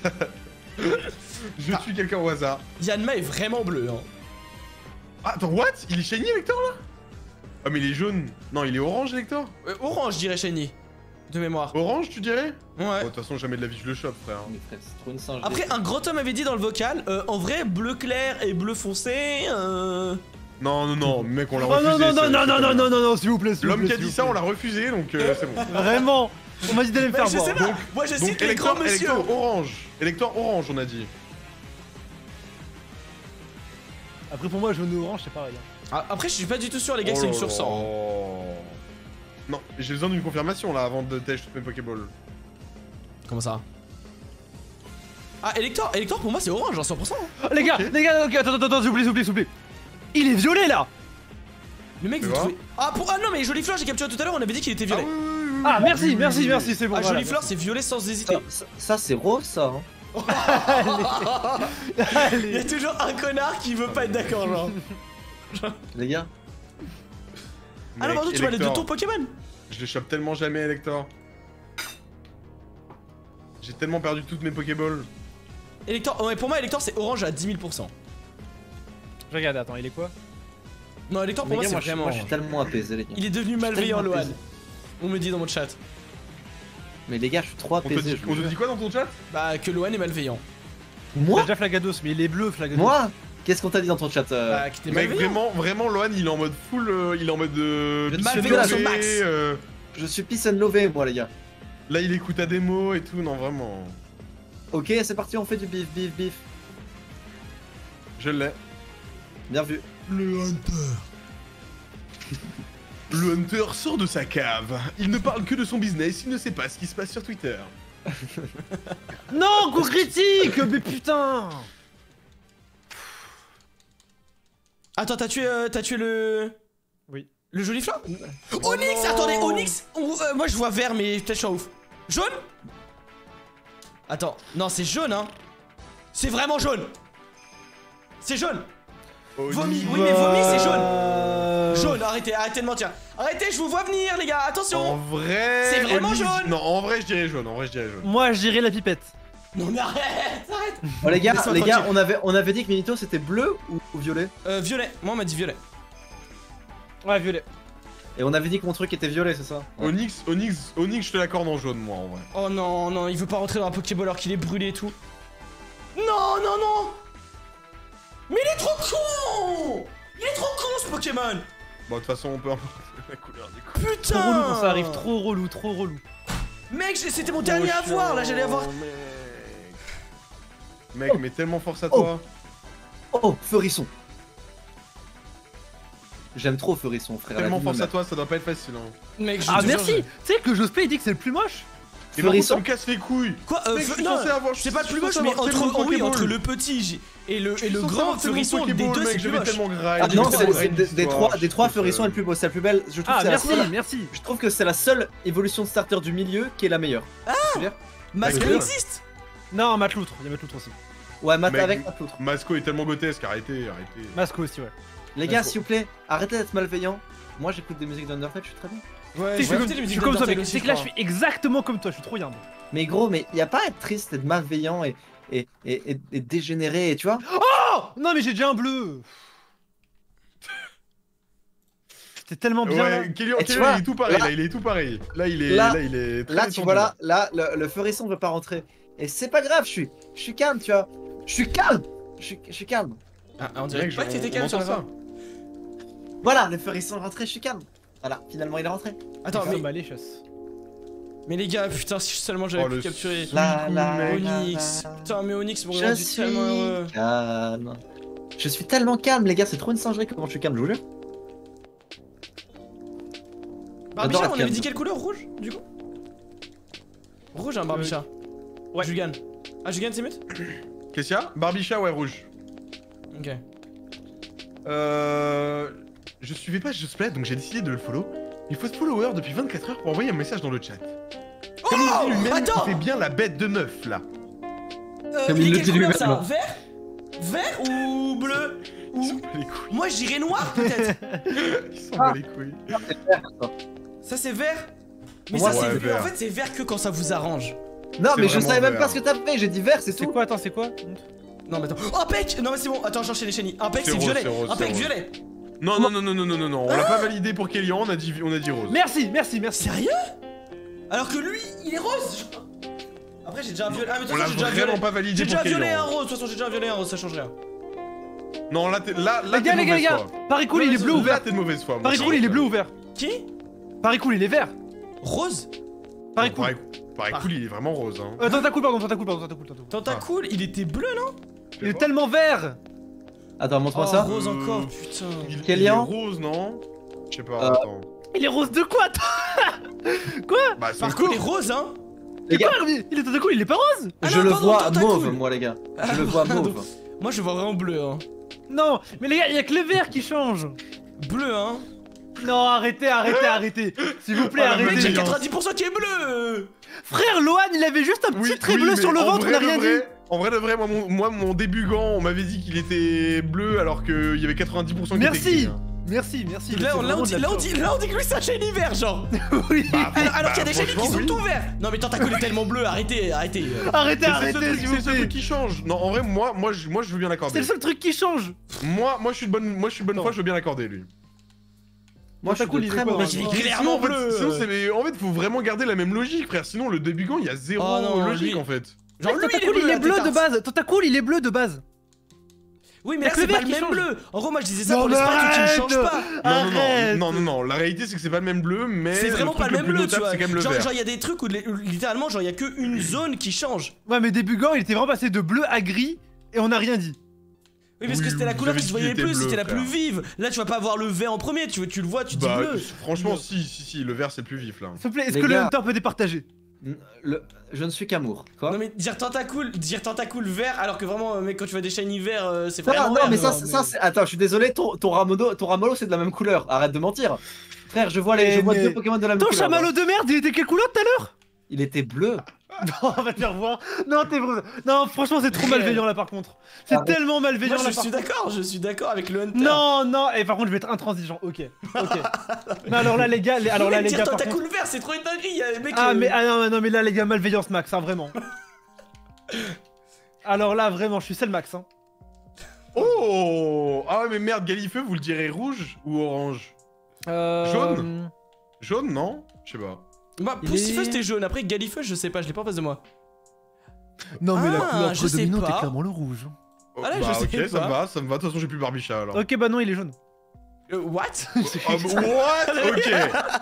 Je tue quelqu'un au hasard. Yanma est vraiment bleu, hein. Ah, attends, what? Il est shiny, Elector, là? Ah, mais il est jaune. Non, il est orange, Elector? Euh, orange, je dirais shiny. De mémoire. Orange, tu dirais? Ouais. Oh, de toute façon, jamais de la vie, je le chope, frère. Mais frère, c'est trop une singe. Après, un gros homme avait dit dans le vocal, euh, en vrai, bleu clair et bleu foncé, euh... Non, non, non, mec, on l'a Oh refusé. non, non, non, c'est- non, c'est non, pas non, bien. non, non, non, s'il vous plaît, s'il vous L'homme plaît, qui a s'il dit vous ça, plaît. on l'a refusé, donc euh, c'est bon. Vraiment. On m'a dit d'aller me Mais faire je voir. sais pas, Donc- moi je Donc, cite les grands Elector, monsieur. Elector orange. Elector orange, on a dit. Après, pour moi, jaune ou orange, c'est pareil. hein. Ah, après, je suis pas du tout sûr, les gars, que Oh c'est une là sur cent. là. Non, j'ai besoin d'une confirmation là avant de tester toutes mes Pokéballs. Comment ça? Ah, Elector, Elector pour moi c'est orange, hein, cent pour cent. hein. Oh, les gars, Ok. les gars, ok, attends, attends, attends, s'il vous plaît, s'il vous plaît, s'il vous plaît. Il est violet là. Le mec, Tu vous vois trouvez. Ah, pour... ah non, mais Jolie Fleur, j'ai capturé tout à l'heure, on avait dit qu'il était Ah violet. oui, oui, oui, oui, Ah, oui, merci, oui, oui, merci, oui, oui. merci, c'est bon. Ah, voilà, Jolie Fleur, merci. c'est violet sans hésiter. Ça, ça, ça, c'est rose, ça. Hein. Il y a Allez. toujours un connard qui veut pas être d'accord, genre. Les gars. Ah non, Mec, pardon, tu vas les deux Elector, tours Pokémon. Je les chope tellement jamais, Elector. J'ai tellement perdu toutes mes Pokéballs. Elector, ouais, pour moi, Elector c'est orange à dix mille pour cent. Je regarde, attends, il est quoi? Non, Elector pour Les moi gars, c'est moi, je, vraiment. moi, je suis tellement apaisé, les gars. Il est devenu suis malveillant, tellement Lohan. apaisé. On me dit dans mon chat. Mais les gars, je suis trop On te apaisé. dit, je vous on te jure. dit quoi dans ton chat? Bah, que Lohan est malveillant. T'as Moi déjà Flagados, mais il est bleu, Flagados. Moi Qu'est-ce qu'on t'a dit dans ton chat euh, Bah, qui était Mec, malveillant. vraiment, vraiment, Lohan, il est en mode full. euh, il est en mode. Euh, Je pisse suis and malveillant lové, au max. euh, Je suis peace and lové, moi, les gars. Là, il écoute à des mots et tout, non, vraiment. Ok, c'est parti, on fait du bif, bif, bif. Je l'ai. Bien vu. Le Hunter. Le Hunter sort de sa cave. Il ne parle que de son business, il ne sait pas ce qui se passe sur Twitter. Non, coup critique. Mais putain. Attends, t'as tué, euh, t'as tué le. Oui. Le Joli Fleur Onyx, attendez, Onyx on- euh, moi je vois vert, mais peut-être je suis en ouf. Jaune Attends, non, c'est jaune, hein. C'est vraiment jaune. C'est jaune. Vomi, oui, mais vomi, c'est jaune. Euh, Jaune, arrêtez, arrêtez de mentir. Arrêtez, je vous vois venir, les gars, En attention. vrai. C'est vraiment Onyx- jaune. Non, en vrai, je dirais jaune. En vrai, je dirais jaune. Moi, je dirais la pipette. Non, mais arrête, arrête. Oh, les gars, Laisse-moi les gars tranquille. on, avait, on avait dit que Minito c'était bleu ou, ou violet. Euh, violet, moi on m'a dit violet. Ouais, violet. Et on avait dit que mon truc était violet, c'est ça Ouais. Onyx, Onyx, Onyx, je te l'accorde en jaune, moi, en vrai. Oh non, non, il veut pas rentrer dans un Pokéball alors qu'il est brûlé et tout. Non, non, non. Mais il est trop con. Il est trop con ce Pokémon. Bon, de toute façon, on peut importer la couleur du coup. Putain. Trop relou quand ça arrive, trop relou, trop relou. Mec, j'ai- c'était mon dernier à voir, là j'allais avoir... Mec, mais tellement force à toi. Oh, Feurisson. J'aime trop Feurisson, frère. la Tellement vie de ma force à mère. toi, ça doit pas être facile. Hein. Mec, je Ah, te jure, merci. Tu sais que Jospeh il dit que c'est le plus moche. Et par contre, ça Feurisson. me casse les couilles. Quoi euh, Mec, je fe- suis Non, censé avoir- je c'est pas le suis plus moche, censé mais avoir entre, tellement de oh oui, Pokéball. entre le petit j- et le, Je et suis le censé grand avoir tellement de Feurisson, des Pokéball, deux, mec, c'est je plus vais moche. tellement grailler. Ah non, je vais c'est tellement c'est grailler des, cette des histoire, trois, je des trois trouve Feurisson ça- est le plus beau, c'est la plus belle. Je trouve Ah, que c'est la merci, seule. merci. Je trouve que c'est la seule évolution de starter du milieu qui est la meilleure. Ah Masque D'accord. existe. Non, Matloutre, il y a Matloutre aussi. Ouais, mat Mec, avec Matloutre. Masco est tellement grotesque, arrêtez, arrêtez. Masco aussi, ouais. Les gars, Masco. s'il vous plaît, arrêtez d'être malveillants. Moi, j'écoute des musiques d'Undertale, je suis très bien. Ouais, Tu sais, je suis comme- écouté les je musiques suis comme toi, d'Undertale mec. aussi, C'est que là, je crois. suis exactement comme toi, je suis trop yard. Mais gros, mais y a pas à être triste, être malveillant et, et, et, et, et dégénéré, tu vois. Oh non, mais j'ai déjà un bleu. C'était tellement bien. là. Ouais, Kélian, Et tu Kélian, vois, il est tout pareil, là- là, il est tout pareil. Là, il est, Là- là, il est très Là, tu détendu, vois, là, là, le, le Feurisson veut pas rentrer. Et c'est pas grave, je suis, je suis calme, tu vois. Je suis calme. Je suis, je suis calme. Ah, on dirait Mec, pas genre, que t'étais on calme sur la entend fin. Voilà, le Feurisson est rentré, je suis calme. Voilà, finalement, il est rentré. Attends, mais... mais, malicious. mais les gars, putain, si seulement j'avais Oh, pu le capturer La, la, la, Onyx. la. Putain, mais Onyx m'aurait Je rendu suis tellement heureux. calme. Je suis tellement calme, les gars, c'est trop une singerie comment je suis calme, je vous jure. Barbicha, J'adore on être avait dit calme. quelle couleur? Rouge, du coup? Rouge, un Barbicha. ouais. Jugan. Ah, Jugan, c'est mute? Qu'est-ce qu'il y a? Barbicha, ouais, rouge. Ok. Euh... Je suivais pas Splat, donc j'ai décidé de le follow. Il faut se follower depuis vingt-quatre heures pour envoyer un message dans le chat. Comme il dit lui-même, attends il fait bien la bête de meuf, là. Euh, Comme il il est le quelle dit couleur lui-même. ça? Vert? Vert ou bleu? Ils s'en Ou... bat les couilles. Moi, je dirais noir peut-être. Ils s'en bat les couilles. Ça, c'est vert? Mais Moi, ça, ouais, c'est vert. En fait, c'est vert que quand ça vous arrange. Non, C'est mais je vraiment savais même vert. pas ce que t'as fait, j'ai dit vert, c'est C'est tout. quoi, attends, c'est quoi? Non, mais attends. Oh, Pec! Non, mais c'est bon. Attends, j'enchaîne les chenilles. Un Pec, C'est c'est rose, violet. c'est rose, Un c'est Pec rose. violet. Non, non, non, non, non, non, non, non. On l'a pas validé pour Kélian, on a dit, on a dit rose. Merci, merci, merci. Sérieux? Alors que lui, il est rose. je- Après, j'ai déjà un violet. Ah, mais de On toute l'a façon, j'ai déjà un vraiment violet. pas validé J'ai pour déjà un violet et un Kélian. rose. De toute façon, j'ai déjà un violet et un rose, ça change rien. Non, là, t'es, là, là, Les gars, t'es les gars, les mauvaise gars, foi. Paris cool, il est bleu ou Là, vert? t'es de mauvaise foi. Paris moi, cool, je il est pense. bleu ou vert? Qui? Paris cool, il est vert. Rose? Paris Bon, cool. Paris, Paris Ah. cool, il est vraiment rose, hein. Euh, Tentacool, pardon, Tentacool, pardon, Tentacool, Tentacool. Tentacool, il était bleu, non? Il est tellement vert. Attends, montre-moi Oh, ça. rose Euh, encore, putain. Il, il est Kélian rose, non? Je sais pas, Euh, attends. Il est rose de quoi, toi? Bah, son Par contre, corps. il est rose, hein? Les gars, Quoi, il est Tentacool, il est pas rose? Ah je non, le pardon, vois Tentacool. mauve, moi, les gars. Je le vois pardon. mauve. Moi, je vois vraiment bleu, hein. Non, mais les gars, il y a que le vert qui change. Bleu, hein. Non, arrêtez, arrêtez, arrêtez. S'il vous plaît, Ah, la Mec, j'ai arrêtez. Méchant. quatre-vingt-dix pour cent qui est bleu. Frère, Lohan, il avait juste un petit Oui, trait oui, bleu mais sur le en ventre, vrai on a de rien vrai- dit. En vrai de vrai, moi mon, moi, mon début gant, on m'avait dit qu'il était bleu alors qu'il y avait quatre-vingt-dix pour cent qui était Merci. gris, hein. Merci, merci. Là, c'est on, là, on vraiment dit, de la là, on chance. dit, là, on dit que lui, c'est un shiny vert, genre. Oui. Bah, Alors, alors bah, qu'il y a des shiny qui franchement, sont oui. tout verts. Non, mais Tentacool est tellement bleu, arrêtez, arrêtez. euh. Arrêtez, Mais c'est le seul arrêtez, truc- s'il c'est vous le seul plaît. truc qui change. Non, en vrai, moi, moi, je, moi, je veux bien C'est l'accorder. le seul truc qui change. Moi, moi, je suis de bonne, moi, je suis de bonne Non. foi, je veux bien l'accorder, lui. Moi, je suis Tentacool, de il est très quoi, mauvaise hein foi. Il est Sinon, clairement en fait, bleu. sinon, c'est- en fait, faut vraiment garder la même logique, frère. Sinon, le début gant, il y a zéro Oh non, logique, lui- en fait. Genre, lui, Tentacool, il est bleu la de tétard. base. Tentacool, il est bleu de base. Oui, mais Y'a là, que c'est le pas vert le qui même change. bleu. En gros, moi, je disais ça Non, pour les mais sprites où tu ne arrête. changes pas. Non, non, Arrête. non, non, non, non, la réalité c'est que c'est pas le même bleu, mais. C'est vraiment pas truc le même plus bleu, tu notable, vois. C'est quand même le Genre, vert. genre, il y a des trucs où, les- où littéralement, genre, il y a que une zone qui change. Ouais, mais début gant, il était vraiment passé de bleu à gris et on a rien dit. Oui, parce Oui, que c'était la vous couleur avez qui se dit qu'il voyait était plus, bleu, c'était la plus frère. vive. Là, tu vas pas avoir le vert en premier, tu, tu le vois, tu dis Bah, bleu. franchement, Bleu. si, si, si, le vert c'est plus vif là. S'il vous plaît, est-ce Les que le gars. Hunter peut départager? Le... Je ne suis qu'amour. Quoi Non, mais dire tentacool, dire tentacool vert, alors que vraiment, euh, mec, quand tu vois des shiny verts, euh, c'est Non, vraiment. non, vert, mais ça, genre, c'est- ça c'est. Attends, je suis désolé, ton, ton, Ramodo, ton Ramolo, c'est de la même couleur. Arrête de mentir. Frère, je vois, les, Mais- je vois mais- deux Pokémon de la même Ton couleur. chamallow de merde, il était quelle couleur tout à l'heure? Il était bleu. Non, on va te faire voir. Non, t'es vrai. Non, franchement, c'est trop malveillant là par contre. C'est Arrête. tellement malveillant Moi, là je par suis contre. d'accord, je suis d'accord avec le Hunter. Non, non, et par contre, je vais être intransigeant. Ok, ok. Non, alors là, les gars, les- alors Mais là, les dire gars, par contre. tentacool vert, c'est trop une dinguerie, y a- mec. Ah, euh, mais, ah non, non, mais là, les gars, malveillance max, hein, vraiment. Alors là, vraiment, je suis seul max, hein. Oh. Ah ouais, mais merde, Galifeu, vous le direz rouge ou orange? Euh... Jaune Jaune, non? Je sais pas. Bah, il Poussifeu est- c'était jaune, après Galifeu, je sais pas, je l'ai pas en face de moi. Non, mais la Ah, couleur je sais prédominante pas. est clairement le rouge. Oh, Ah là, bah, je sais ok, ça pas. me va, ça me va. De toute façon, j'ai plus Barbicha alors. Ok, bah non, il est jaune. Euh, what? Ah, bah, what? Ok.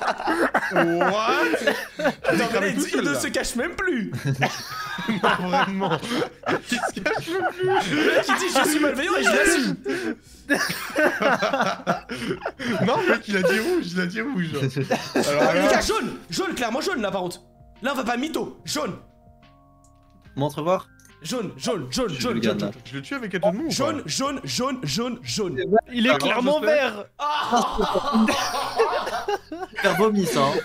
What? Non, mais là, cramé il, tout il seul, ne là. se cache même plus. Non, vraiment. Il se cache même plus. Le mec, il dit je suis malveillant et je l'assume. Non, mec, il a dit rouge, il a dit rouge. Alors, Ah, mais les là- gars, jaune! Jaune, clairement jaune là par contre. Là, on va pas mytho. Jaune. Montre voir. Jaune, jaune, jaune, Je jaune, le jaune, garde, jaune. là. Je le tue avec un ton de mou ou pas Jaune, jaune, jaune, jaune, jaune. Il est Ah, clairement j'espère. vert. Ah Faire vomi ça. Hein.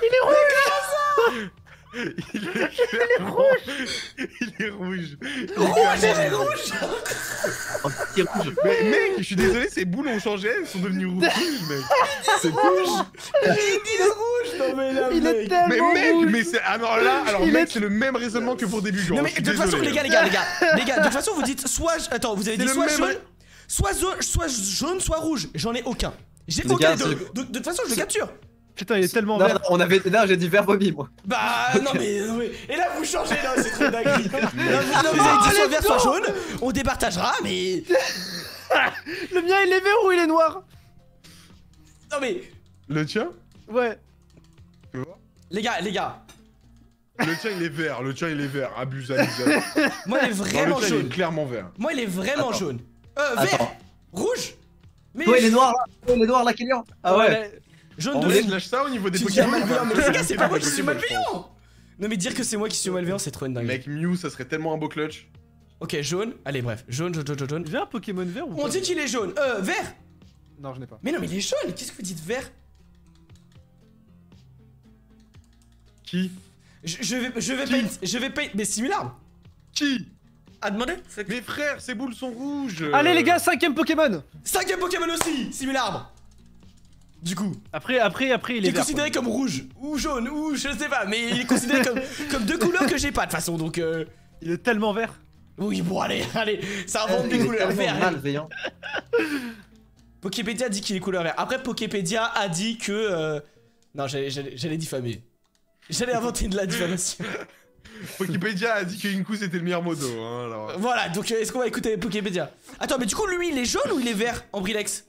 Il est clairement... Il est rouge. Il est Rouge, clairement elle est rouge. Oh, petit rouge. Mais mec, je suis désolé, ces boules ont changé, elles sont devenues rouges, mec. C'est rouge. Il est rouge. Non mais là, Il est mec. tellement Mais mec, rouge. mais c'est... Alors là, alors Il mec, est- c'est le même raisonnement que pour début genre. Non mais je suis de toute façon désolé, les gars, hein. les gars, les gars, les gars, de toute façon vous dites soit, attends, vous avez C'est dit le soit même- jaune, soit jaune, soit jaune, soit rouge. J'en ai aucun. J'ai Les aucun gars, des deux. c'est- De, de toute façon je le capture. Putain, il est tellement Non, vert. non, on avait. Non, j'ai dit vert vomi moi. Bah non mais, non mais, et là vous changez là, c'est trop dingue. Là, vous, là, vous avez dit soit vert, soit jaune. On départagera, mais Le mien, il est vert ou il est noir? non mais, Le tien Ouais. Tu vois les gars, les gars, Le tien, il est vert, le tien, il est vert. Abuse, abuse. moi il est Non, vraiment le tien, il jaune. est clairement vert. Moi il est vraiment Attends. jaune. Euh vert, Attends. rouge. Mais Toi il est noir là. Toi il est noir là Kylian. Ah ouais. jaune On de laisse lâche ça au niveau des Tu dis Pokémon. malveillant, mais enfin, les gars, c'est pas moi qui suis Pokémon, je pense. malveillant. Non mais dire que c'est moi qui suis malveillant, c'est trop une dingue. Mec, Mew, ça serait tellement un beau clutch. Ok, jaune. Allez, bref, jaune, jaune, jaune, jaune, jaune. J'ai un Pokémon vert ou On pas? dit qu'il est jaune. Euh, vert. Non, je n'ai pas. Mais non, mais il est jaune. Qu'est-ce que vous dites vert? Qui je, je vais, je vais Qui paint, je vais paint. Mais similar. Qui À demander. Mes frères, ces boules sont rouges. Allez, les gars, cinquième Pokémon. Cinquième Pokémon aussi, similar. Du coup, Après, après, après, il il est est vert. considéré comme rouge ou jaune ou je sais pas, mais il est considéré comme, comme deux couleurs que j'ai pas de toute façon, donc. Euh... Il est tellement vert. Oui, bon, allez, allez, ça invente Il des est couleurs tellement vert. malveillant. Poképédia dit qu'il est couleur vert. Après, Poképédia a dit que. Euh... Non, j'allais- j'allais j'allais diffamer. J'allais inventer de la diffamation. Wikipédia a dit que Inku c'était le meilleur modo. Hein, alors. Voilà, donc euh, est-ce qu'on va écouter Poképédia? Attends, mais du coup, lui, il est jaune ou il est vert en Brilex?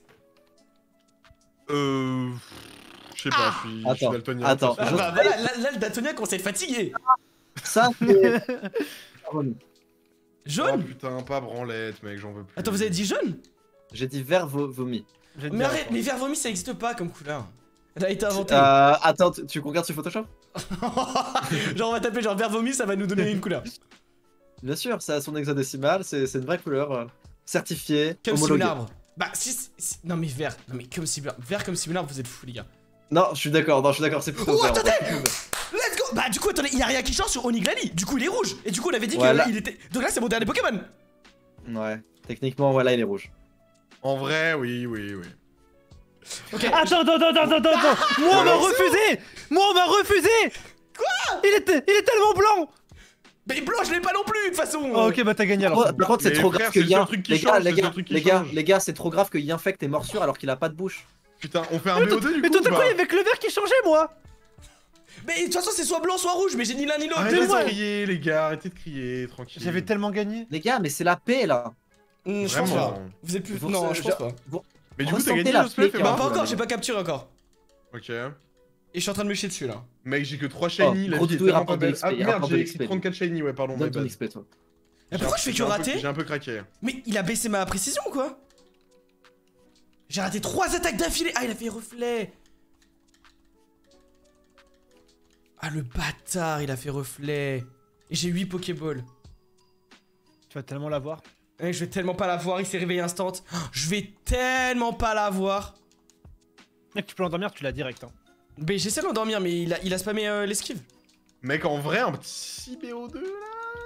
Euh. Je sais pas, je suis, je suis Attends, daltonien. attends. Ah Je- bah voilà, là, là, le daltonien commence à être fatigué. Ça c'est. Oh Jaune? putain, pas branlette, mec, j'en veux plus. Attends, vous avez dit jaune? J'ai dit vert vo- vomi. J'ai Mais dit arrête, vert, les verts vomis ça existe pas comme couleur. Elle a été inventée. Euh, attends, tu, tu regardes sur Photoshop? Genre on va taper genre vert vomi, ça va nous donner une couleur. Bien sûr, ça a son hexadécimal, c'est c'est une vraie couleur. euh, certifiée, Comme homologuée. similar. Bah si, si- non mais vert, non mais comme similar, vert comme similar, vous êtes fous les gars. Non, je suis d'accord, non, je suis d'accord, c'est plutôt Oh, vert. attendez Let's go. Bah du coup attendez, il y a rien qui change sur Oniglali. Du coup il est rouge. Et du coup on avait dit Voilà. qu'il était. Donc là c'est mon dernier Pokémon. Ouais, techniquement, voilà, il est rouge. En vrai, oui, oui, oui. Ok. Attends, attends, attends, attends, attends, attends. Moi, on m'a refusé. Moi, on m'a refusé. Quoi? Il est, il est tellement blanc. Mais blanc je l'ai pas non plus de toute façon. Oh, ok, bah t'as gagné alors. Oh, par contre, c'est Les trop frères, grave c'est que le Yin. seul truc qui Les gars, change, les c'est le gars, seul truc qui les gars, change. les gars, c'est trop grave que Yin infecte tes morsures alors qu'il a pas de bouche. Putain, on fait un Mais B O deux du mais coup tout ou à coup, pas il y avait que le vert qui changeait, moi. Mais de toute façon c'est soit blanc soit rouge, mais j'ai ni l'un ni l'autre. Arrêtez Mais moi- de crier, les gars, arrêtez de crier, tranquille. J'avais tellement gagné. Les gars, mais c'est la paix là. Hmm, je pense Vraiment. pas. Vous êtes plus. Vous- Non, je- je pense pas. Mais du coup, t'as Ressentez gagné la Joseph plaie et Bah bah pas vous encore, l'avez. j'ai pas capturé encore. Ok. Et je suis en train de me chier dessus là. Mec, j'ai que trois shiny, Oh, la gros vie est doudou, il tellement pas rapporte de belle. l'X P, Ah il merde, rapporte de j'ai l'X P. écrit trente-quatre shiny, ouais, pardon, my Donne ton bad. X P, toi. Mais pourquoi je fais que J'ai un peu- rater? J'ai un peu craqué. Mais il a baissé ma précision ou quoi? J'ai raté trois attaques d'affilée. Ah, il a fait reflet. Ah, le bâtard, il a fait reflet. Et j'ai huit Pokéballs. Tu vas tellement l'avoir. Eh, je vais tellement pas l'avoir, il s'est réveillé instant. Oh, je vais tellement pas l'avoir. Mec, tu peux l'endormir, tu l'as direct. Hein. Mais j'essaie de l'endormir, mais il a, il a spammé euh, l'esquive. Mec, en vrai, un petit B O deux là.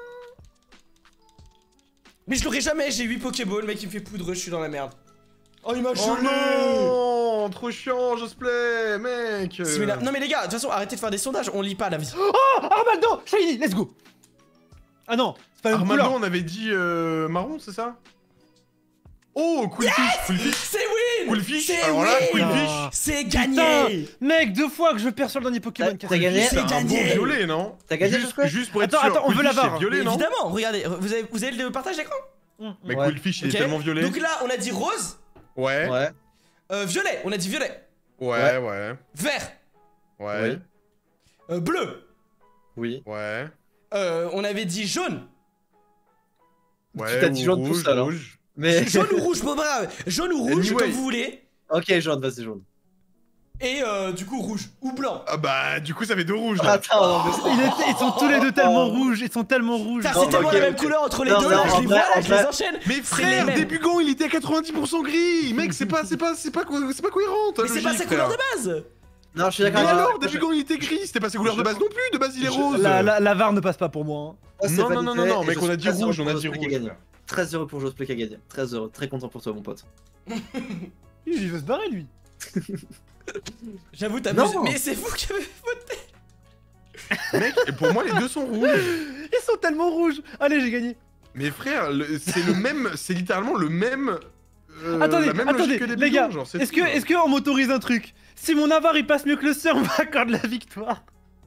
Mais je l'aurai jamais, j'ai huit Pokéballs, mec, il me fait poudre, je suis dans la merde. Oh, il m'a Oh gelé. non, trop chiant, Josplay, mec. C'est là- Non mais les gars, de toute façon, arrêtez de faire des sondages, on lit pas la vie. Oh, Armaldo, shiny, let's go. Ah non, c'est pas une Armando, couleur. on avait dit euh, marron, c'est ça? Oh, Coolfish, Coolfish, C'est win. Coolfish. C'est Alors là, win. Coolfish, C'est Putain, gagné. mec, deux fois que je perds sur le dernier Pokémon. T'as- casse t'as les gagné couilles. C'est c'est un bon gagné. violet, non? T'as gagné, juste, Joseph juste pour être Attends, sûr. attends, on veut Coolfish, la c'est barre. violet, Mais non? évidemment, regardez, vous avez, vous avez le partage d'écran? Mais Ouais. Coolfish, il Ok. est tellement violet. Donc là, on a dit rose, Ouais, ouais, Ouais. euh, violet, on a dit violet, ouais, ouais, vert, ouais, euh, bleu, Oui. ouais, euh, on avait dit jaune. ouais, t'as dit ou jaune tout rouge, seul, hein. rouge. Mais. Jaune ou rouge, bon, bravo. Jaune ou rouge, Anyway. comme vous voulez. Ok, jaune, vas-y, jaune. Et euh, du coup, rouge ou blanc. Ah bah, du coup, ça fait deux rouges là. Attends, non, mais c'est- Il était- ils sont tous les deux tellement rouges, ils sont tellement rouges. Putain, Non, c'est tellement ok, la même ok. couleur entre les Non, deux, non, là, je en les vrai, vois, là, en je les vrai. enchaîne. Mais C'est les frère, mêmes. Débugant, il était à quatre-vingt-dix pour cent gris. Mec, c'est pas, c'est pas, c'est pas, co- c'est pas cohérent. ta Mais c'est logique, pas sa couleur de frère. base. Non, je suis Mais d'accord avec alors, toi. Débugant, il était gris. C'était pas ses couleurs de base non plus. De base, il est Je- rose. La, la, la V A R ne passe pas pour moi. hein. Moi, c'est Non, non, non, validé, non, non, et mec, je on a suis dit très rouge, heureux on a pour dit Josplay qui rouge, a gagné. frère. Très heureux pour Josplay qui a gagné. Très heureux, très content pour toi, mon pote. Il veut se barrer lui. J'avoue, t'as Non. abusé. Mais c'est vous qui avez. Mec, et pour moi, les deux sont rouges. Ils sont tellement rouges. Allez, j'ai gagné. Mais frère, le- c'est le même, c'est littéralement le même. euh, attendez, la même attendez, logique que les Débugant, gars. genre, c'est Est-ce tout, que, genre. est-ce que on m'autorise un truc? Si mon avare il passe mieux que le sien, on m'accorde la victoire.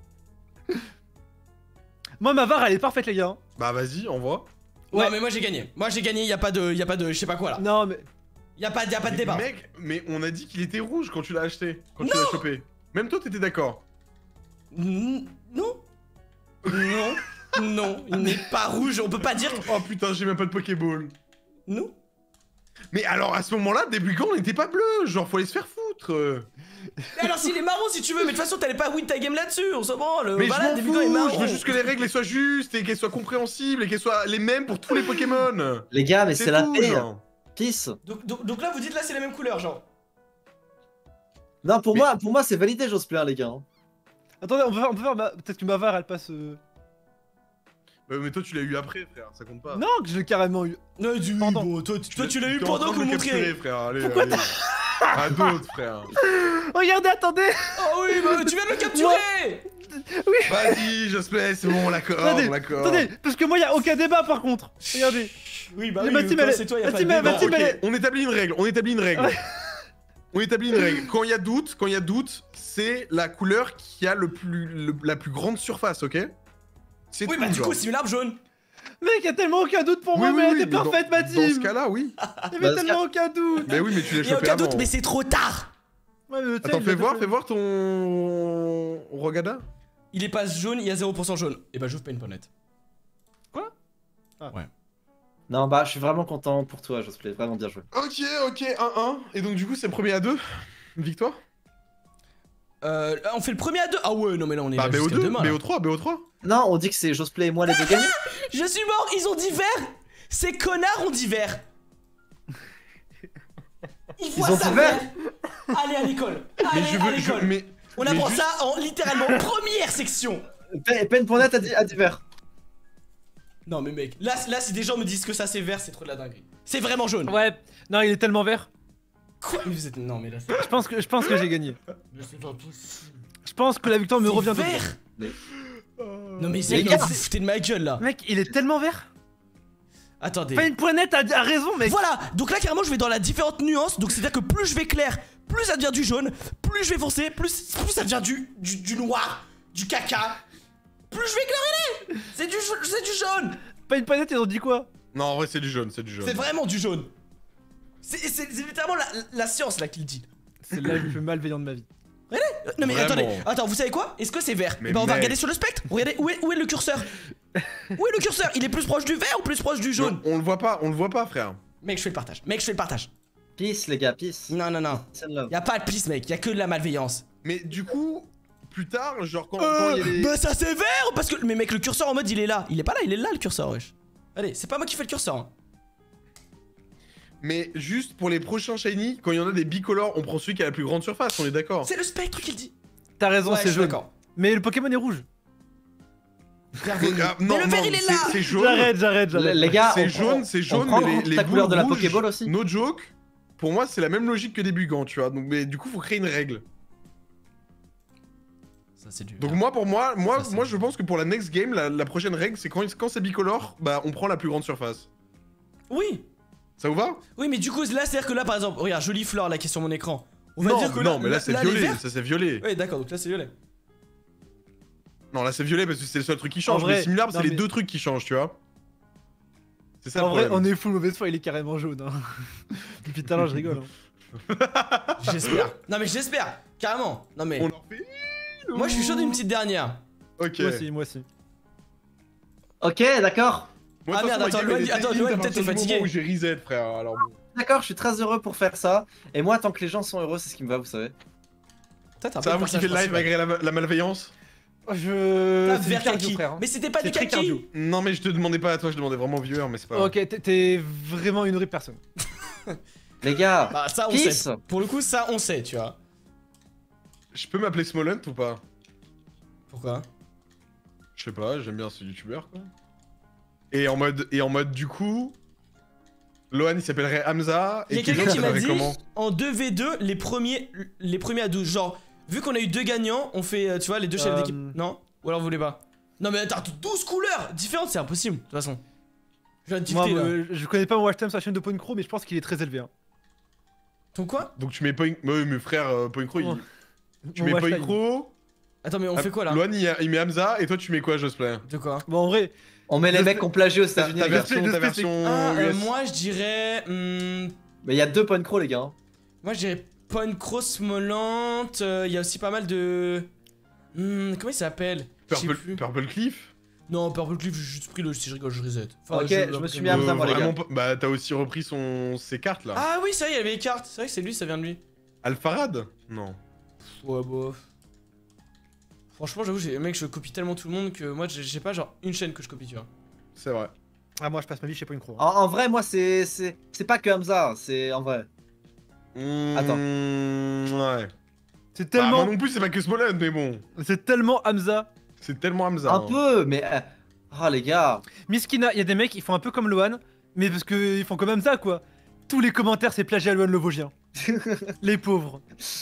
Moi, ma V A R elle est parfaite, les gars. hein. Bah vas-y, envoie. Ouais. Non, mais moi j'ai gagné. Moi j'ai gagné, y a pas de. Y a pas de. Je sais pas quoi là. Non, mais. Y a pas, y a pas de Mais débat. Mec, mais on a dit qu'il était rouge quand tu l'as acheté, quand tu l'as chopé. Même toi, t'étais d'accord. N- Non. Non. Non, il n'est pas rouge, on peut pas dire. Oh putain, j'ai même pas de Pokéball. Non. Mais alors à ce moment-là, Débugant n'était pas bleu, genre faut aller se faire foutre. euh. Mais alors s'il est marron si tu veux, mais de toute façon t'allais pas win ta game là-dessus, on s'en branle. Mais Voilà, je Débugant m'en est fous, marron. je veux juste que les règles elles soient justes et qu'elles soient compréhensibles et qu'elles soient les mêmes pour tous les Pokémon. Les gars, mais c'est la tout, paix. genre. Peace. Donc, donc, donc là vous dites là c'est la même couleur, genre. Non, pour Mais- moi, pour moi c'est validé, Josplay, les gars. hein. Attendez, on peut faire, on peut faire ma- peut-être que ma V A R elle passe. euh, Euh, mais toi tu l'as eu après, frère, ça compte pas. Non, que je l'ai carrément eu. Non, du Pendant. bon, toi, toi tu l'as eu T'es en pendant train que de vous me capturer, montriez. frère. Allez, Pourquoi allez. À d'autres, frère. Regardez, attendez. Oh oui, bah tu viens de le capturer. Vas-y, Josplay, c'est bon, on l'accorde, Attendez, on l'accorde. attendez, parce que moi y a aucun débat par contre. Regardez. Oui, bah Mais oui, ma team, toi, elle est- c'est toi, y a ma pas team, de elle- ma débat. team, Ok, elle est- on établit une règle, on établit une règle. On établit une règle. Quand il y a doute, quand il y a doute, c'est la couleur qui a le plus, le- la plus grande surface, ok? C'est Oui, tout, bah du genre. coup c'est une arbre jaune. Mec, y a tellement aucun doute pour Oui, moi, oui, mais elle oui, était mais dans- parfaite ma Dans ce team. cas-là, oui. Il y Bah, avait tellement aucun doute. Mais oui, mais tu l'as Y a chopé aucun avant. doute, mais c'est trop tard. Ouais, mais tu sais, Attends, il fais a voir, fait- fais voir ton... Rogada. Il est pas jaune, il y a zéro pour cent jaune. Et bah j'ouvre pas une ponette. Non, bah, je suis vraiment content pour toi, Josplay. Vraiment bien joué. Ok, ok, un un. Et donc du coup, c'est premier à deux. Victoire. Euh, on fait le premier à deux. Ah ouais, non mais là on est Bah là jusqu'à B O deux, demain. là. B O trois, B O trois. Non, on dit que c'est Josplay et moi les deux gagnants. Je suis mort, ils ont dit vert. Ces connards ont dit vert. Ils, voient ont ça dit vert. Allez à l'école. Mais Allez je à veux... Je... l'école. Mais... On mais apprend juste- ça en littéralement première section. Pen Pen pour net a dit, a dit vert. Non mais mec, là, là si des gens me disent que ça c'est vert, c'est trop de la dinguerie. C'est vraiment jaune. Ouais, non, il est tellement vert. Quoi Mais vous êtes... Non mais là c'est... Je pense que, je pense que j'ai gagné. Mais c'est pas possible. Je pense que la victoire me C'est revient de vert. Mais- Non mais Les c'est... gars. Vous vous foutez de ma gueule là. Mec, il est tellement vert. Attendez. Enfin, une poignette a, a raison, mec. Voilà, donc là carrément je vais dans la différente nuance, donc c'est à dire que plus je vais clair, plus ça devient du jaune, plus je vais foncé, plus, plus ça devient du, du, du noir, du caca, plus je vais éclairer. C'est du, ja- c'est du jaune. Pas une poignette, ils ont dit quoi? Non, en vrai, c'est du jaune, c'est du jaune. C'est vraiment du jaune. C'est c'est- c'est littéralement la, la science là qui le dit. C'est la plus malveillante de ma vie. Euh, Non mais Vraiment. attendez, attends, vous savez quoi? Est-ce que c'est vert? Mais Eh ben on va mec. regarder sur le spectre. Regardez, où est, où est le curseur? Où est le curseur? Il est plus proche du vert ou plus proche du jaune? On, on le voit pas, on le voit pas, frère. Mec, je fais le partage. Mec, je fais le partage. Peace, les gars, peace. Non, non, non. Peace and love. Y'a pas de piste, mec. Y'a que de la malveillance. Mais du coup, plus tard, genre quand quand Euh, il y a les... bah ça c'est vert parce que mais mec le curseur en mode il est là, il est pas là, il est là le curseur wesh. Allez, c'est pas moi qui fais le curseur. Hein. Mais juste pour les prochains shiny, quand il y en a des bicolores, on prend celui qui a la plus grande surface, on est d'accord. C'est le spectre qui le dit. T'as raison, Ouais, je c'est suis jaune. d'accord. Mais le Pokémon est rouge. Vert Mais, venu. ah, Mais non, le vert non, il est c'est- là. C'est jaune. J'arrête, j'arrête, Les, j'arrête. les gars, C'est on jaune, prend- c'est on jaune, prend mais en les, compte les la couleur de la boules rouges, Pokéball aussi. No joke. Pour moi, c'est la même logique que des bugants, tu vois. Donc, mais du coup, faut créer une règle. Ça c'est du. Donc moi, pour moi, moi, Ça, c'est moi, bien. je pense que pour la next game, la, la prochaine règle, c'est quand, quand c'est bicolore, bah, on prend la plus grande surface. Oui. Ça vous va? Oui, mais du coup là c'est à dire que là par exemple, regarde, jolie fleur là qui est sur mon écran. On va Non, dire que non, mais là, c'est les violet. verts- Ça, c'est violet. Ouais, d'accord, donc là c'est violet. Non, là, c'est violet parce que c'est le seul truc qui change. En vrai, les similars, non, c'est les mais- deux trucs qui changent, tu vois. C'est ça En le vrai, problème. on est full mauvaise foi, il est carrément jaune. Hein. Depuis tout à l'heure, je rigole. hein. J'espère. Non mais j'espère. Carrément. Non mais. On en fait une, Moi je suis chaud ou- d'une petite dernière. Ok. Moi aussi, moi aussi. Ok, d'accord. Moi, Ah, de toute merde, façon, attends, ma game, Loan- elle était attends, in Loan, à peut-être partir t'es du moment fatigué. où j'ai reset, frère. Alors bon. D'accord, je suis très heureux pour faire ça. Et moi, tant que les gens sont heureux, c'est ce qui me va, vous savez. Toi, t'as un C'est peu à vous qui fait le live malgré la, la malveillance? Je. T'as C'est vers du cardio, Kaki. frère. hein. Mais c'était pas C'est du très Kaki. cardio. Non, mais je te demandais pas à toi, je demandais vraiment au viewer, mais c'est pas. Ok, t'es- t'es vraiment une horrible personne. Les gars, Bah, ça, on Kiss. sait. Pour le coup, ça, on sait, tu vois. Je peux m'appeler Smolent ou pas? Pourquoi? Je sais pas, j'aime bien ce youtubeur quoi. Et en mode, et en mode du coup, Lohan il s'appellerait Hamza. Il y a et quelqu'un Kevin qui m'a s'appellerait dit comment? en deux v deux, les premiers, les premiers à douze. Genre, vu qu'on a eu deux gagnants, on fait, euh, tu vois, les deux chefs Euh, d'équipe. Non? Ou alors vous voulez pas? Non, mais attends, douze couleurs différentes, c'est impossible, de toute façon. Je viens de Moi, tilter, là. euh, je connais pas mon watchtime sur la chaîne de Poincro, mais je pense qu'il est très élevé. Hein. Ton quoi? Donc tu mets Point. Ouais, mais frère, euh, Poincro, il... Ouais. tu Mon mets watchtime. Poincro. Attends, mais on fait quoi là? Lohan il, il met Hamza et toi tu mets quoi, Josplay? De quoi? Bon, en vrai, on met les Je mecs sais- qu'on plagie aux Ta, États-Unis. ta les gars. version, je ta sais, version Ah, euh, U S. moi je dirais. hmm, Mais il y a deux points les gars. hein. moi je dirais Point Cross Molante. Il y a aussi pas mal de. Hmm, comment il s'appelle? Je sais Purple, plus. Purple Cliff. Non, Purple Cliff, j'ai juste pris le. Si je rigole, je reset. Enfin, Ok, je, je me suis mis à Hamza, Euh, moi, les gars. vraiment pas- Bah t'as aussi repris son... ses cartes là. Ah oui, c'est vrai, il y avait les cartes. C'est vrai que c'est lui, ça vient de lui. Alfarad? Non. Ouais, bof. Franchement, j'avoue, j'ai- mec, je copie tellement tout le monde que moi, j'ai j'ai pas genre une chaîne que je copie, tu vois. C'est vrai. ah, moi je passe ma vie chez Poincro. En, en vrai, moi, c'est c'est c'est pas que Hamza, c'est en vrai. Attends. Mmh, ouais. C'est Bah, tellement, moi non plus c'est pas que Smolent, mais bon. c'est tellement Hamza. C'est tellement Hamza. Un hein. peu, mais euh, ah les gars. Miskina, il y a des mecs, ils font un peu comme Lohan, mais parce qu'ils font comme Hamza quoi. Tous les commentaires, c'est plagiat Lohan le Vosgien. Les pauvres.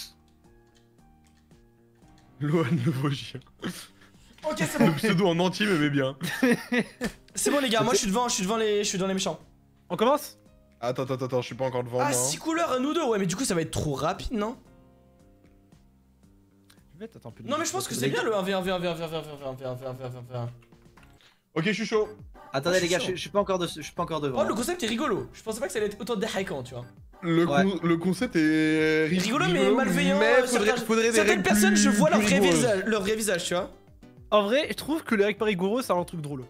Lohan le Vosgien. Ok, c'est bon. Le pseudo en entier me met bien. C'est bon, les gars, moi, je suis devant, je suis devant les, je suis dans les méchants. On commence? Attends, attends, attends, je suis pas encore devant Ah, moi. six couleurs, nous deux. Ouais, mais du coup, ça va être trop rapide, non? Je vais t'attends un peu. Non, mais je pense que c'est bien le un v un v un v un v un v un v un v un v un v un v un v un. Ok, je suis chaud. Attendez Oh, je les suis gars, chaud. je, je suis pas encore de, je suis pas encore devant. Oh, le concept est rigolo. Je pensais pas que ça allait être autant déhackant, tu vois. Le, Ouais. con- le concept est ri- Rigolo, mais malveillant. Mais euh, faudrait, certains- faudrait des Certaines règles personnes, plus- je vois leur plus vrai, rigoureuses. visage, leur vrai visage, tu vois. En vrai, je trouve que le Eric Parigouro, c'est un truc drôle.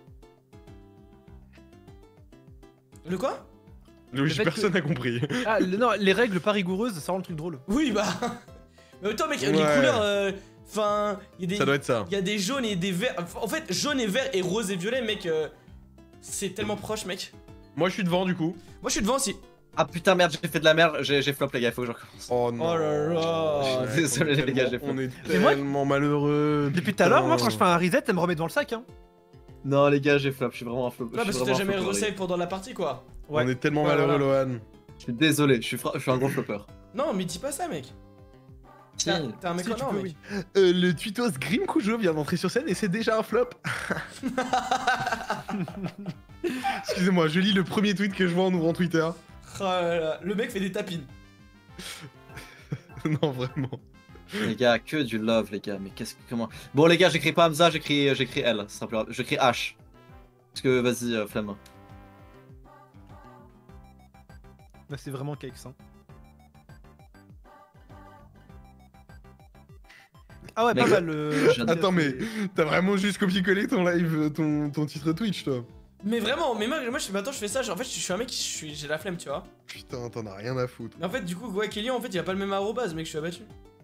Le quoi? Le- fait Personne n'a compris. Ah, le- non, les règles pas rigoureuses, ça rend le truc drôle. Oui, bah. Mais autant, mec, les Ouais. couleurs. euh, Enfin, il y a des. Ça doit être ça. Il y a des jaunes et des verts. En fait, jaune et vert et rose et violet, mec. euh, C'est tellement proche, mec. Moi je suis devant du coup. Moi, je suis devant aussi. Ah putain merde, j'ai fait de la merde, j'ai j'ai flop les gars, faut que je recommence. Oh non. Oh là là. Ouais, Désolé, on est les gars, tellement- j'ai On est Mais moi- tellement malheureux. Depuis tout à l'heure, moi, putain. quand je fais un reset, elle me remet devant le sac. Hein. Non les gars, j'ai flop, je suis vraiment un flop. Ouais, je parce suis que t'as vraiment un jamais flopper, les resave gars. pendant la partie, quoi. Ouais. On est tellement Ouais, malheureux, voilà. Lohan. Je suis désolé, je suis, fra- je suis un gros flopper. Non, mais dis pas ça, mec. Si. T'es un- t'es un mec Si, tu honneur, peux, mec. oui. Euh, le tweetos Grim Kujo vient d'entrer sur scène et c'est déjà un flop. Excusez-moi, je lis le premier tweet que je vois en ouvrant Twitter. Oh là là, le mec fait des tapines. Non, vraiment. Les gars, que du love les gars, mais qu'est-ce que comment. Bon les gars, j'écris pas Hamza, j'écris j'écris L, ça sera plus rapide. J'écris H. Parce que vas-y, euh, flemme. Bah, c'est vraiment cakes. Hein. Ah ouais, Mais pas je- mal. euh, j'adore. Attends, mais t'as vraiment juste copié-collé ton live, ton, ton titre Twitch, toi. Mais vraiment, mais moi, moi je, maintenant je fais ça. genre, En fait, je suis un mec qui je suis- j'ai la flemme, tu vois. Putain, t'en as rien à foutre. Mais en fait, du coup, ouais, Kelly, en fait, il a pas le même arrobase, mec, je suis abattu.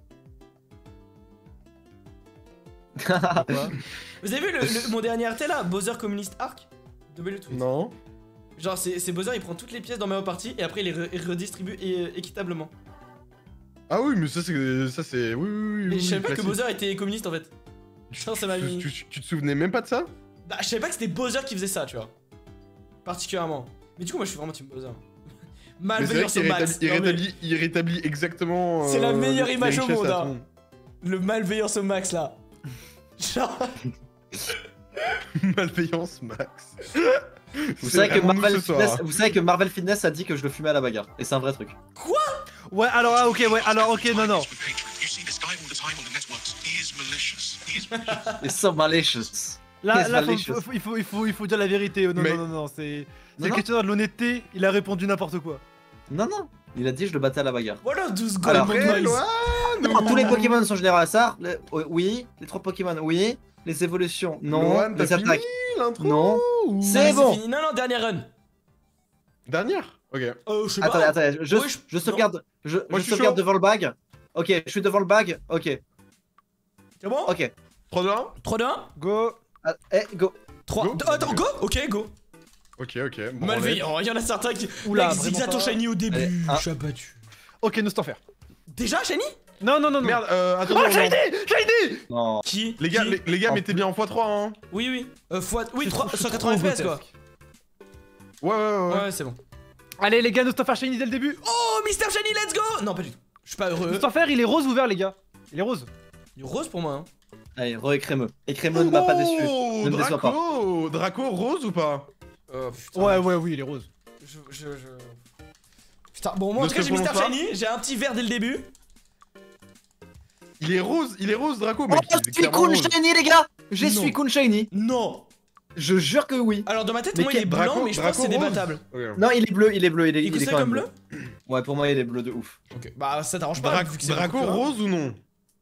Vous avez vu le, le- mon dernier R T là, Bowser Communist Arc? Double tweet. Non. Genre, c'est c'est Bowser, il prend toutes les pièces dans ma partie et après il les re- il redistribue é- équitablement. Ah oui, mais ça c'est. Ça c'est. Oui, oui, oui. Mais oui, je savais pas que classique. Bowser était communiste en fait. Putain, ça m'a Tu, mis. tu- tu te souvenais même pas de ça? Bah, je savais pas que c'était Bowser qui faisait ça, tu vois. Particulièrement. Mais du coup, moi je suis vraiment team Bowser. Mais c'est vrai Malveillance au qu'il max. rétablit, il, Non, mais rétablit, il rétablit exactement. C'est la euh, meilleure les- image les au richesses monde, à hein. tout le monde. Le malveillance au max là. Genre. Malveillance max. Vous savez, que Célébrons-nous Marvel ce soir. Fitness, vous savez que Marvel Fitness a dit que je le fumais à la bagarre. Et c'est un vrai truc. Ouais, alors, ah, ok, ouais, alors, ok, non, non. You see this guy all the time on the networks. He is malicious. He is malicious. Et so malicious. Là, Yes, là faut, malicious. faut- il, faut, il, faut, il faut dire la vérité. Oh, non, Mais- non, non, non, c'est. C'est Non, le non. questionnaire de l'honnêteté, il a répondu n'importe quoi. Non, non. Il a dit je le battais à la bagarre. Voilà douze Alors, gold Après, miles. Lohan, Non, tous les Pokémon sont généraux à ça. Les- Oui. Les trois Pokémon, oui. Les évolutions, non. Lohan, t'as Les attaques, fini l'intro non. ou- C'est Allez, bon. fini. Non, non, dernière run. Dernière. Ok. Oh, je sais pas. Attendez, attendez. Je, Oui, je- je sauvegarde. Je, Moi, je je suis sauvegarde chaud. devant le bag. Ok, je suis devant le bag. Ok. C'est bon? Ok. trois, deux, un. trois, deux, un. Go. Ah, eh, go. trois, Go. deux, attends, go. Ok, go. Ok, ok. Bon, Malveillant, il y en a certains qui. Oula, Mec, vraiment zigzag ton pas. shiny au début. Allez, un. Je suis abattu. Ok, nous faire. Déjà, shiny? Non, non, non, non. Merde, euh, attends. Oh, non, Shiny non. Shiny Non. Qui? Les gars, Qui les, les gars, En mettez bien en fois trois, hein. Oui, oui. Euh, fois. Oui, C'est trois- trop- c'est cent quatre-vingts trop F P S quoi. grotesque. Ouais, ouais, ouais. ouais. Ouais, c'est bon. Allez, les gars, nous faire Shiny dès le début. Oh, Mister Shiny, let's go! Non, pas du tout. Je suis pas heureux. Nous faire, il est rose ou vert, les gars? Il est rose. Du rose pour moi. Hein. Allez, re-écrémeux. Et crémeux ne m'a pas déçu. Oh, Ne me déçois pas. Draco Draco rose ou pas? Oh putain. Ouais, ouais, oui, il est rose. Je. je, je... Putain, bon, moi en Ne tout cas, se j'ai Mister prononce pas. Shiny. J'ai un petit vert dès le début. Il est rose, il est rose Draco, Oh, mec. il est je suis clairement Kun rose. Shiny, les gars. Je Non. suis Kun Shiny. Non. Je jure que oui. Alors, dans ma tête, Mais moi, il est quel blanc, Draco- mais je pense que c'est Draco rose. débattable. Ok. Non, il est bleu, il est bleu, il est, Il il est considère quand comme même bleu? bleu. Ouais, pour moi, il est bleu de ouf. Ok. Bah, ça t'arrange pas. Dra- vu que c'est Draco beaucoup plus rare. rose ou non?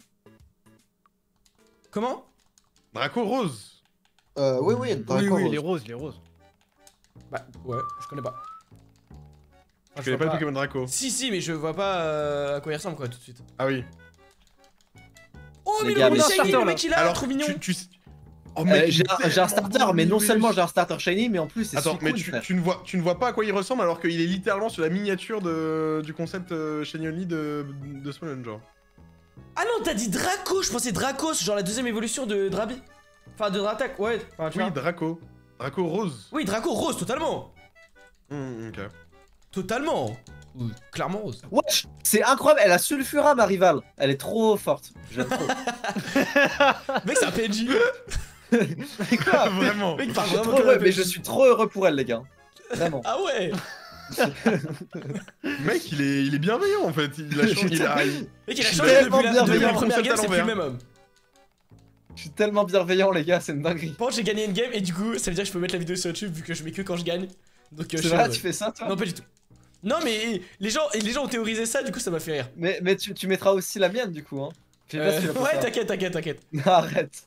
Comment? Draco rose. Euh, oui, oui, Oui, oui, il est rose, il est rose. Bah, ouais, je connais pas. Je connais pas le Pokémon Draco. Si, si, mais je vois pas euh, à quoi il ressemble, quoi, tout de suite. Ah oui. Oh, Les mais gars, le mais Shiny, starter, le là. mec, il a Alors, trop mignon. tu, tu... Oh, Euh, mec, j'ai il est un, j'ai un tellement starter, beau, mais non oui, seulement oui. j'ai un starter shiny, mais en plus c'est Attends, mais cool, tu, frère. tu ne vois, tu ne vois pas à quoi il ressemble alors qu'il est littéralement sur la miniature de, du concept euh, Shiny Only de, de Smollen, genre. Ah non, t'as dit Draco, je pensais Dracos, genre la deuxième évolution de Drabi. Enfin, de Dratak, ouais. Enfin, tu Oui, vois. Draco. Draco rose. Oui, Draco rose, totalement. Hmm, ok. Totalement. Oui, clairement rose. Wesh, c'est incroyable, elle a Sulfura ma rivale. Elle est trop forte. J'aime trop. Mec, c'est un P N J. Quoi Vraiment. Mec, Je parle suis vraiment trop comme un heureux, mais P N J. je suis trop heureux pour elle, les gars. Vraiment. Ah ouais. Mec, il est, il est bienveillant en fait. Il a changé. il a- il- Mec, il a Je suis changé tellement depuis la, depuis la bienveillant. première game, c'est plus le Concept à même homme. Je suis tellement bienveillant, les gars, c'est une dinguerie. Par contre, j'ai gagné une game et du coup, ça veut dire que je peux mettre la vidéo sur YouTube vu que je mets que quand je gagne. Donc, euh, je C'est suis vrai, heureux. tu fais ça, toi? Non, pas du tout. Non, mais les gens, les gens ont théorisé ça, du coup, ça m'a fait rire. Mais, mais tu, tu mettras aussi la mienne, du coup, hein. Je sais pas Euh, si tu vas faire ouais, ça. t'inquiète, t'inquiète, t'inquiète. Non, arrête.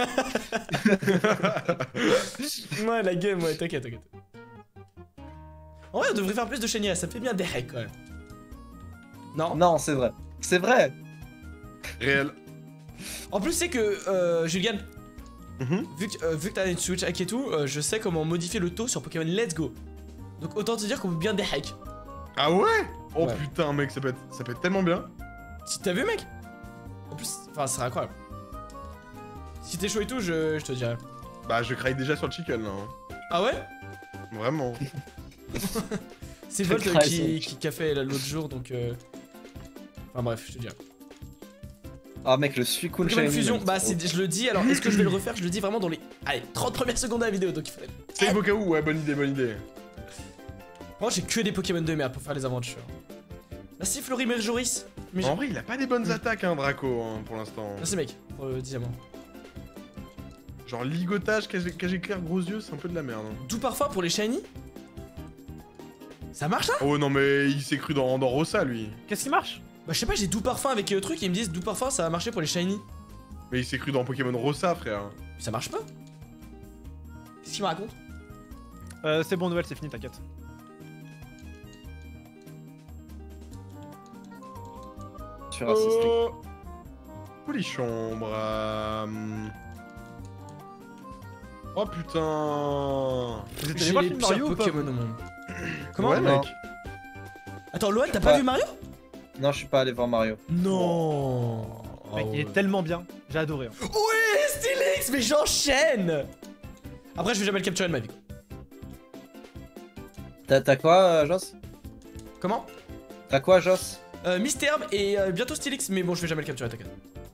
Ouais, la game, ouais, t'inquiète, t'inquiète. En vrai, on devrait faire plus de Shiny, ça me fait bien des hacks quand même. Non. Non, c'est vrai. C'est vrai. Réel. En plus, c'est que, euh, Julian, Mhm. vu que, euh, vu que t'as une Switch hack et tout, euh, je sais comment modifier le taux sur Pokémon Let's Go. Donc autant te dire qu'on peut bien des hacks. Ah ouais? Oh Ouais. putain, mec, ça peut, être, ça peut être tellement bien. Si t'as vu, mec? En plus, enfin, c'est incroyable. Si t'es chaud et tout, je, je te dirai. Bah, je craille déjà sur le chicken là. hein. Ah ouais? Vraiment. C'est Je Volt euh, craille qui, sur le qui, qui a fait là, l'autre jour, donc euh... Enfin bref, je te dirai. Ah, mec, le Suicune Pokémon Shiny. Fusion, mec, bah c'est c'est, je le dis, alors est-ce que je vais le refaire? Je le dis vraiment dans les allez, trente premières secondes de la vidéo, donc il faut... Save au cas où, ouais, bonne idée, bonne idée. Moi j'ai que des Pokémon de merde pour faire les aventures. Merci Florimir Joris. Mais En vrai, il a pas des bonnes attaques, hein, Draco, hein, pour l'instant. merci mec, pour le dixième. Genre, ligotage, cage cage éclair, gros yeux, c'est un peu de la merde. hein. Doux parfois pour les shiny. Ça marche là? Oh non, mais il s'est cru dans, dans Rossa, lui. Qu'est-ce qui marche? Bah je sais pas, j'ai doux parfum avec euh, truc et ils me disent doux parfum ça va marcher pour les shiny. Mais il s'est cru dans Pokémon Rossa, frère. Ça marche pas? Qu'est-ce qu'il me raconte? Euh, c'est bon, Noël, c'est fini, t'inquiète. Je suis raciste. Oh. Polichombre. euh, Oh putain. Vous êtes allé J'ai voir les le film pires Mario ou pas? Pokémon au monde. Comment? Ouais, Non. mec. Attends, Loan, t'as pas Ouais. vu Mario? Non, je suis pas allé voir Mario. Non. Mec, Ah il est ouais. tellement bien. J'ai adoré. hein. Oui, Stylix, mais j'enchaîne. Après, je vais jamais le capturer de ma vie. T'as t'as quoi, euh, Joss? Comment? T'as quoi, Joss? euh, Misterbe et euh, bientôt Stylix, mais bon, je vais jamais le capturer, t'inquiète.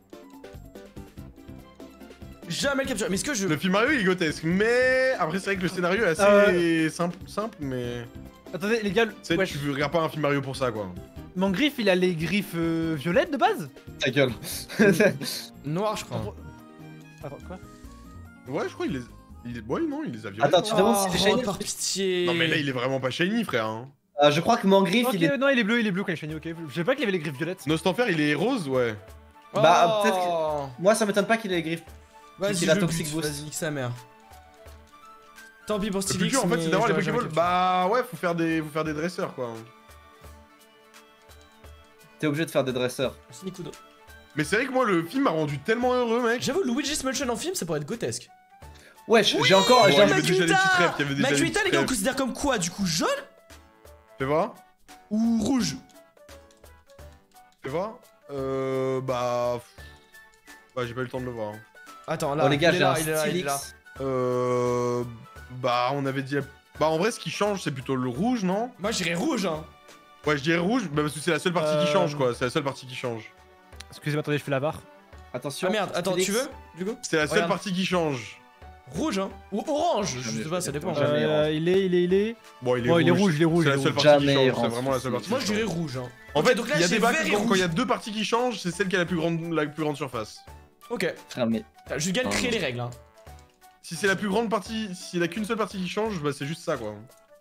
Jamais le capturer. Mais est-ce que je. Le film Mario, il est grotesque. Mais après, c'est vrai que le scénario est assez Euh. simple, simple, mais. Attendez, les gars, Tu sais, wesh, tu regardes pas un film Mario pour ça, quoi. mon griffe, il a les griffes euh, violettes de base? Ta gueule. Noir, je crois. Attends, quoi? Ouais, je crois qu'il les. Il... Ouais, non, il les a violés. Attends, tu demandes si Oh, c'est shiny? par pitié. Non, mais là, il est vraiment pas shiny, frère. Hein. Euh, Je crois que Mangriffe, Ok, il est. non, il est bleu, il est bleu quand il est shiny, ok. Je savais pas qu'il avait les griffes violettes. Nostanfer, il est rose, ouais. Bah, peut-être Oh. Moi, ça m'étonne pas qu'il ait les griffes. Vas-y, qu'il a je Toxic bute, Boost. Vas-y, nique sa mère. Tant pis pour Le plus Stylix. dur, en fait, mais c'est d'avoir les je dois Pokéballs. jamais Bah, ouais, faut faire des, faut faire des dresseurs, quoi. T'es obligé de faire des dresseurs. capturer. Merci, Nikudo. Mais c'est vrai que moi, le film m'a rendu tellement heureux, mec. J'avoue, Luigi's Mansion en film, ça pourrait être grotesque. Wesh, j'ai encore. Ouais, j'ai il y un- avait déjà des petits rêves, il y avait déjà des Makuita, petits les gars, on rêves. considère comme quoi du coup jaune Fais voir. ou rouge? Fais voir. Euh. Bah. Bah, j'ai pas eu le temps de le voir. Attends, là, Oh les gars, il est j'ai là, un il est là, il est Stylix. là. Euh. Bah, on avait dit. Bah, en vrai, ce qui change, c'est plutôt le rouge, non? Moi, j'irais rouge, hein. Ouais, je dirais rouge, bah, parce que c'est la seule partie Euh, qui change, quoi. C'est la seule partie qui change. Excusez-moi, attendez, je fais la barre. Attention. Ah merde, attends, Stylix. tu veux du coup? C'est la seule Regarde. partie qui change. Rouge, hein. Ou orange, je Jamais sais pas, ça fait dépend. attention. Jamais Euh, il est, il est, il est. Bon, il est Bon, rouge. il est rouge, il est rouge, C'est il la est seule rouge. partie qui Jamais change. C'est errant, vraiment la seule si. partie Moi, qui je dirais change. rouge, hein. En Ok, fait, donc là, il y a j'ai des bacs vert et quand quand il y a rouge. deux parties qui changent, c'est celle qui a la plus grande, la plus grande surface. Ok. Cramé. Je gagne Ah, créer non. les règles, hein. Si c'est la plus grande partie, s'il y a qu'une seule partie qui change, bah c'est juste ça, quoi.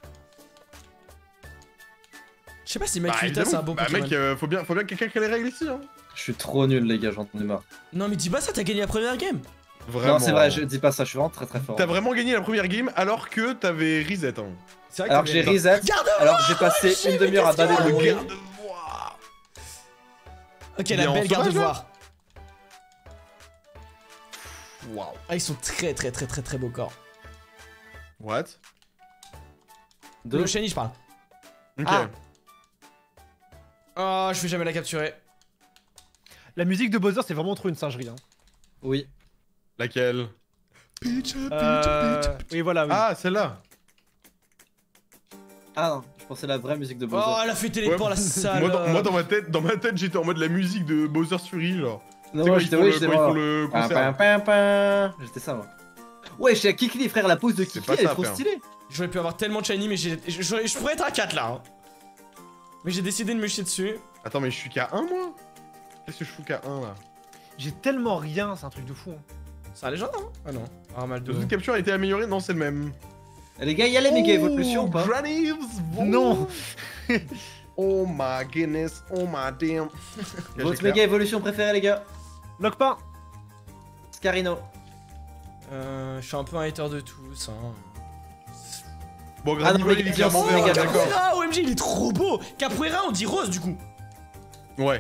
Je sais pas si Bah, Makuita, c'est un évidemment. bon Bah, Pokémon. mec, euh, faut bien, faut bien que quelqu'un crée les règles ici, hein. Je suis trop nul, les gars, j'en ai marre. Non, mais dis pas ça, t'as gagné la première game. Vraiment. Non, c'est vrai, je dis pas ça, je suis vraiment très très fort. T'as vraiment gagné la première game alors que t'avais reset, hein. C'est vrai Alors que t'avais- j'ai reset, Garde alors que j'ai passé Chier, une mais demi-heure à qu'est-ce baver qu'il le y a monde. Regarde-moi. Ok, Il est la en belle garde de sauvage, là voir. Waouh. Ah, ils sont très très très très très beaux corps. What? Deux. Le shiny, je parle. Ok. Ah. Oh, je vais jamais la capturer. La musique de Bowser, c'est vraiment trop une singerie. Hein. Oui. Laquelle? Euh... Oui, voilà, oui. Ah, celle-là. Ah non, je pensais la vraie musique de Bowser. Oh, elle a fait téléport, Ouais. la salle. Moi, dans, moi, dans ma tête, dans ma tête, j'étais en mode la musique de Bowser's Fury, genre. non, C'est moi quand j'étais ils font oui, le- j'étais quand ils font vraiment. le Pam, concert. pam, pam, pam. J'étais ça, moi. Ouais, chez Kikli, frère, la pose de C'est Kikli, pas elle est ça, trop frère. stylée. J'aurais pu avoir tellement de shiny, mais j'ai. Je, je- je pourrais être à quatre là. Hein. Mais j'ai décidé de me chier dessus. Attends, mais je suis qu'à un, moi? Qu'est-ce que je fous qu'à un, là? J'ai tellement rien, c'est un truc de fou. Hein. C'est un légende, hein? Ah non. Ah, mal de. Le truc de capture a été amélioré? Non, c'est le même. Eh, les gars, y a les méga évolutions ou pas? Granny's Non. Oh my goodness, oh my damn. Votre méga évolution préférée, les gars? Lock pas. Scarino. Euh. Je suis un peu un hater de tous, hein. Bon, Ah Granny non, Ball, mais il est bien clairement sûr, vert, les gars, d'accord. Capoeira, O M G, il est trop beau! Capoeira, on dit rose du coup. Ouais.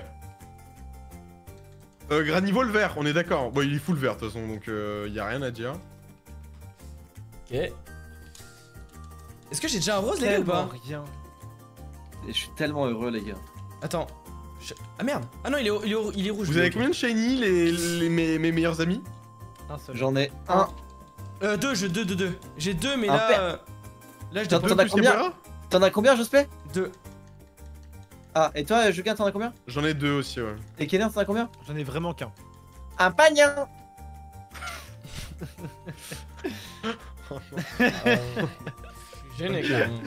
Euh, Granivol vert, on est d'accord. Bon, il est full vert de toute façon, donc euh, y a rien à dire. Ok. Est-ce que j'ai déjà un rose, les gars, ou Tellement pas? rien. Et je suis tellement heureux, les gars. Attends. Je- Ah merde! Ah non, il est, il est, il est rouge. Vous lui, avez ok. combien de shiny, les, les- mes, mes meilleurs amis? Un seul. J'en ai un. Euh, deux, je deux, deux, deux. J'ai deux, mais Un là. père. euh, Là, je T'en- dois t'en Deux as plus combien? Capoeira? T'en as combien, Jospé? deux. Ah, et toi, Julien, t'en as combien? J'en ai deux aussi, ouais. Et Kélian, t'en as combien? J'en ai vraiment qu'un. Un pagnin. Je suis gêné quand même.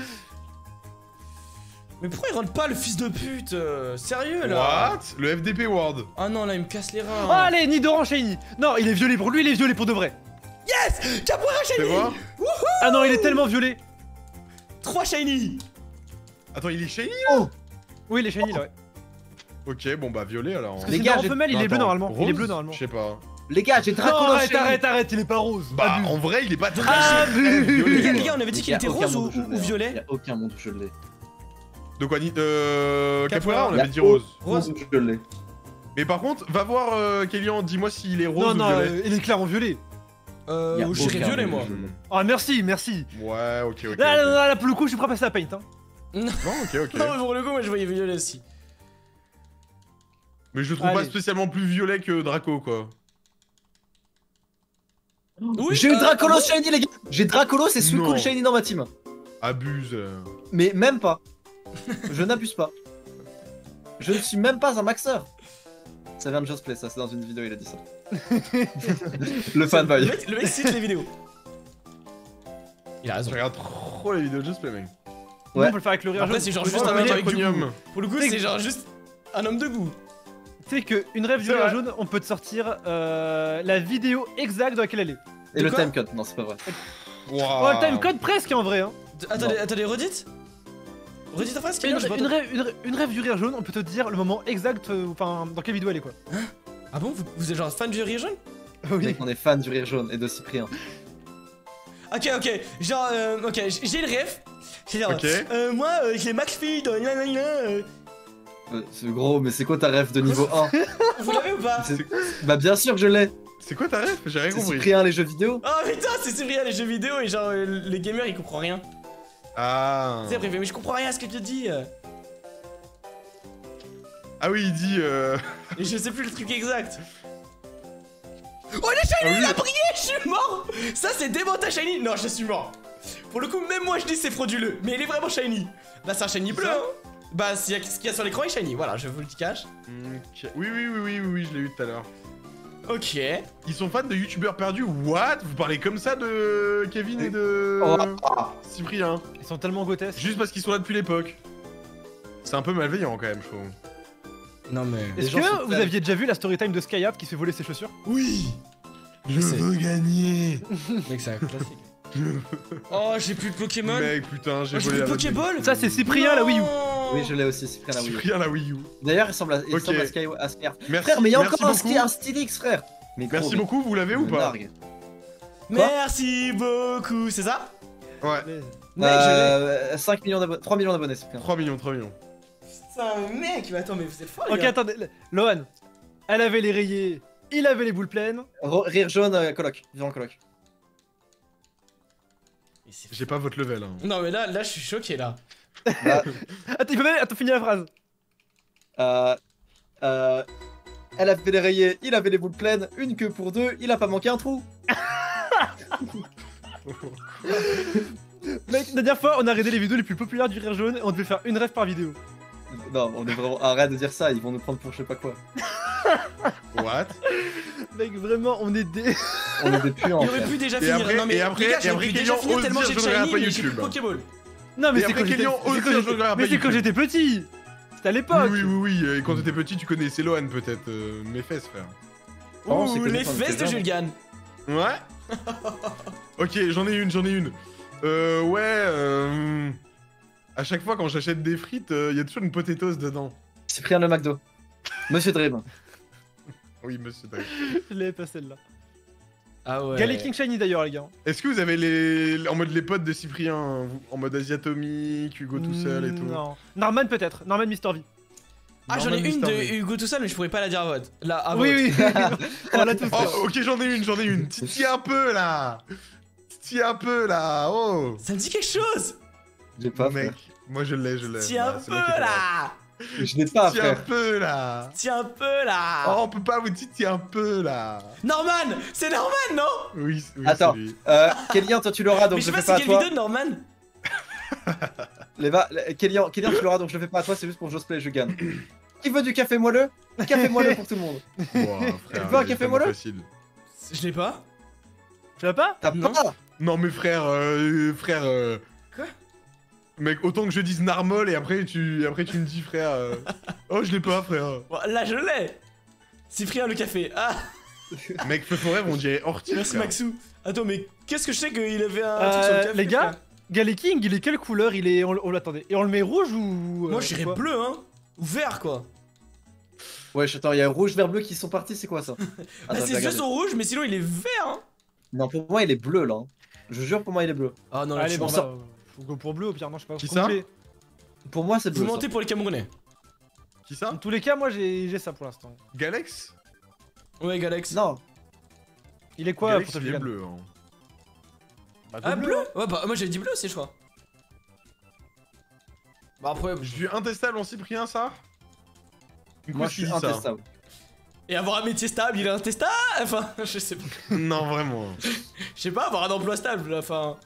Mais pourquoi il rentre pas le fils de pute euh, Sérieux là? What? Le F D P Ward. Ah non, là il me casse les reins. Oh, allez, Nidoran Shiny. Non, il est violet pour lui, il est violet pour de vrai. Yes! Capoeira Fais shiny! voir. Ah non, il est tellement violet. trois shiny! Attends, il est shiny? Oui, il est shiny là, ouais. Ok, bon bah violet alors. Parce que Les c'est gars, Nidoran j'ai- femelle, il Non, est bleu attends, normalement. Il est rose bleu normalement. Je sais pas. Les gars, j'ai Non, Dracolo arrête, Shiny. arrête, arrête, il est pas rose. Bah, Abuse. en vrai, il est pas très Ah, très bu- violet, Les gars, quoi. les gars, on avait dit Il qu'il y a était aucun rose monde ou, où je ou- ou l'ai, hein. Il y violet? a aucun monde où je l'ai. De quoi ni- euh, Capoeira, Capoeira, on Il y a avait dit rose. Rose. aucun monde où je l'ai. Mais par contre, va voir euh, Kélian, dis-moi s'il est rose Non, ou non, violet. euh, il est clairement violet. Il y Euh, a je dirais aucun violet monde moi. où je l'ai. Ah, merci, merci. Ouais, ok, ok. Là, là, ok. là, là, pour le coup, je suis prêt à passer à Paint. Hein. Non, ok, ok. Non, mais pour le coup, moi je voyais violet aussi. Mais je le trouve pas Allez. spécialement plus violet que Draco, quoi. Oui, J'ai eu euh, Dracolo bon. Shiny, les gars. J'ai Dracolo, c'est Non. Suicune Shiny dans ma team. Abuse. euh. Mais même pas. Je n'abuse pas. Je ne suis même pas un maxeur. Ça vient de Just Play, ça, c'est dans une vidéo, il a dit ça. Le Le fanboy. mec, le mec cite les vidéos. Il a Je raison. regarde trop les vidéos de Just Play, mec. Nous, Ouais. on peut le faire avec le rire Après, jaune. c'est genre Tu juste vois, un mec tu avec du Premium. goût. Pour le coup, c'est genre juste un homme de goût. sais qu'une rêve C'est violet vrai. jaune, on peut te sortir euh, la vidéo exacte dans laquelle elle est. Et De le quoi timecode, non, c'est pas vrai. Oh, le timecode presque en vrai. Hein. D- Attendez, attendez, redites Redites ta phrase, Une, Kylian, j'ai pas une, entendu. rêve, une, rêve- une rêve du rire jaune, on peut te dire le moment exact, euh, enfin, dans quelle vidéo elle est quoi. Ah bon, vous, vous êtes genre fan du rire jaune? Oui. Mec, on est fan du rire jaune et de Cyprien. Ok, ok, genre, euh, ok, j- j'ai le rêve. C'est genre, Ok. euh, moi, euh, j'ai McFeed, euh, gna, gna, gna, euh. Euh, c'est gros, mais c'est quoi ta rêve de niveau un? Vous l'avez ou ou pas? C'est- Bah bien sûr que je l'ai. C'est quoi ta ref? J'ai rien C'est compris. Cyprien les jeux vidéo. Oh putain, c'est Cyprien les jeux vidéo et genre euh, les gamers ils comprennent rien. Ah. C'est vrai, mais je comprends rien à ce que tu dis. Ah oui, il dit. Euh... Et je sais plus le truc exact. Oh le shiny Ah oui. il a brillé, je suis mort. Ça c'est démontage shiny. Non, je suis mort. Pour le coup, même moi je dis c'est frauduleux, mais il est vraiment shiny. Bah c'est un shiny bleu. ça Hein. Bah s'il y a- ce qu'il y a sur l'écran est shiny. Voilà, je vous le cache. Ok. Oui, oui, oui, oui, oui, oui, je l'ai eu tout à l'heure. Ok. Ils sont fans de youtubeurs perdus. What? Vous parlez comme ça de Kevin et de Oh, ah. Cyprien? Ils sont tellement grotesques. Juste parce qu'ils sont là depuis l'époque. C'est un peu malveillant quand même, je trouve. Non mais. Les Est-ce gens sont que vous tellement- aviez déjà vu la story time de Skyhard qui se fait voler ses chaussures? Oui. Je sais. veux gagner. Mec, c'est un classique. Oh, j'ai plus de Pokémon. Mec, putain, j'ai Oh, j'ai volé plus la de Pokéball. Ça, c'est Cyprien, la Wii U. Oui, je l'ai aussi, Cyprien la Wii U. Cyprien la Wii U. D'ailleurs, il ressemble à, il Ok. ressemble à Sky à Skyhard. Merci, Frère, mais il y a merci encore un, beaucoup. sti- un Stylix, frère. Mais gros, Merci mais- beaucoup, vous l'avez ou me pas? nargue. Merci beaucoup, c'est ça? Ouais. Mec, je l'ai. Euh, cinq millions d'abonnés, trois millions d'abonnés, Cyprien. trois millions, trois millions. Putain, mec, mais attends, mais vous êtes fort, les Ok, gars. attendez. Lohan, elle avait les rayés, il avait les boules pleines. Ro- Rire jaune, euh, coloc, vivant coloc. Mais c'est- J'ai pas votre level. Hein. Non, mais là, là, je suis choqué, là. Bah, Attends, il peut même. Attends, finis la phrase. euh, euh, elle avait les rayés, il avait les boules pleines, une queue pour deux, il a pas manqué un trou. Mec, la dernière fois, on a regardé les vidéos les plus populaires du Rire Jaune et on devait faire une rêve par vidéo. Non, on est vraiment. Arrête de dire ça, ils vont nous prendre pour je sais pas quoi. What? Mec, vraiment, on est des. On est des puants. Il aurait frère. pu déjà Et finir. après- non, mais et après- les gars, et j'aurais après, pu déjà Kélian finir ose tellement dire, j'ai de je regarde shiny, pas mais j'ai plus de YouTube. Pokéball. Non, mais Et c'est après, quand j'étais. Kélian ose c'est quand dire, j'ai- je regarde Mais pas c'est quand YouTube. j'étais petit. C'était à Oui, l'époque. oui, oui, oui. Et quand t'étais petit, tu connaissais Lohan peut-être. euh, mes fesses, frère. Oh, c'est Ouh, connu les quand on fesses était de jeune. Julgan. Ouais. Ok, j'en ai une, j'en ai une. Euh, ouais. Euh... À chaque fois quand j'achète des frites, il y a toujours une potatoes dedans. Cyprien le McDo. Monsieur Dream. Oui, monsieur. Drake. Je l'avais pas celle-là. Ah ouais. Galley King Shiny d'ailleurs, les gars. Est-ce que vous avez les. En mode les potes de Cyprien, hein, vous- en mode Asiatomique, Hugo tout seul et tout? Non. Norman peut-être. Norman Mister V. Ah, j'en ai Norman une Mister de V. Hugo tout seul, mais je pourrais pas la dire à vote. Là, à Oui, vote. oui. On l'a tous. Oh, ok, j'en ai une, j'en ai une. Titi un peu là. Titi un peu là. Oh. Ça me dit quelque chose. J'ai pas, Mec, frère. moi je l'ai, je l'ai. Tiens Bah, un c'est peu moi qui ai pas là. Je l'ai pas, Titi un frère. peu là. Tiens un peu là. Oh, on peut pas vous titi un peu là. Norman, c'est Norman, non? Oui, oui Attends. c'est lui. Euh, Kélian, toi tu l'auras donc Mais je je sais le pas fais c'est pas à quelle toi. vidéo de Norman. Les va, les- Kélian, Kélian, tu l'auras donc je le fais pas à toi, c'est juste pour Josplay, je gagne. Qui veut du café moelleux? Café moelleux pour tout le monde. Wow, frère, Tu veux un il est café tellement moelleux? facile. Je l'ai pas. Tu l'as pas? T'as Non. pas? Non mais frère, euh, frère. euh, Quoi? Mec, autant que je dise narmol et après tu, après tu me dis frère. euh, Oh, je l'ai pas, frère. Bon, là, je l'ai. Cyprien le café. Ah, Mec, Feu Forêt, on dirait Ortiz. merci frère. Maxou. Attends, mais qu'est-ce que je sais qu'il avait un Euh, truc sur le café? les gars, frère. Galley King, il est quelle couleur? Il est. On, on l'attendait. Et on le met rouge ou. Moi, euh, je dirais quoi bleu, hein. Ou vert, quoi. Ouais, attends, il y a rouge, vert, bleu qui sont partis, c'est quoi ça? Là, Attends, je Ah, ses vais yeux regarder. sont rouges, mais sinon, il est vert, hein. Non, pour moi il est bleu là. hein. Je jure, pour moi il est bleu. Ah non, là, Allez, tu bon, mens. bah, euh, faut go pour bleu au pire, non, je sais pas. Qui complet. Pour moi c'est Vous bleu. ça. mentez pour les Camerounais. Qui ça? Dans tous les cas, moi j'ai j'ai ça pour l'instant. Galex? Ouais, Galax. Non, Il est quoi Galex, pour toi, il est Julian? bleu. Hein. Bah, Ah, go bleu? Ouais, bah, moi, j'avais dit bleu aussi, je crois. Bah, après. Je suis intestable en Cyprien, ça? Du coup, moi je qui suis dit ça intestable. Et avoir un métier stable, il est intestable. Enfin, je sais pas. Non, vraiment. Je sais pas, avoir un emploi stable, enfin.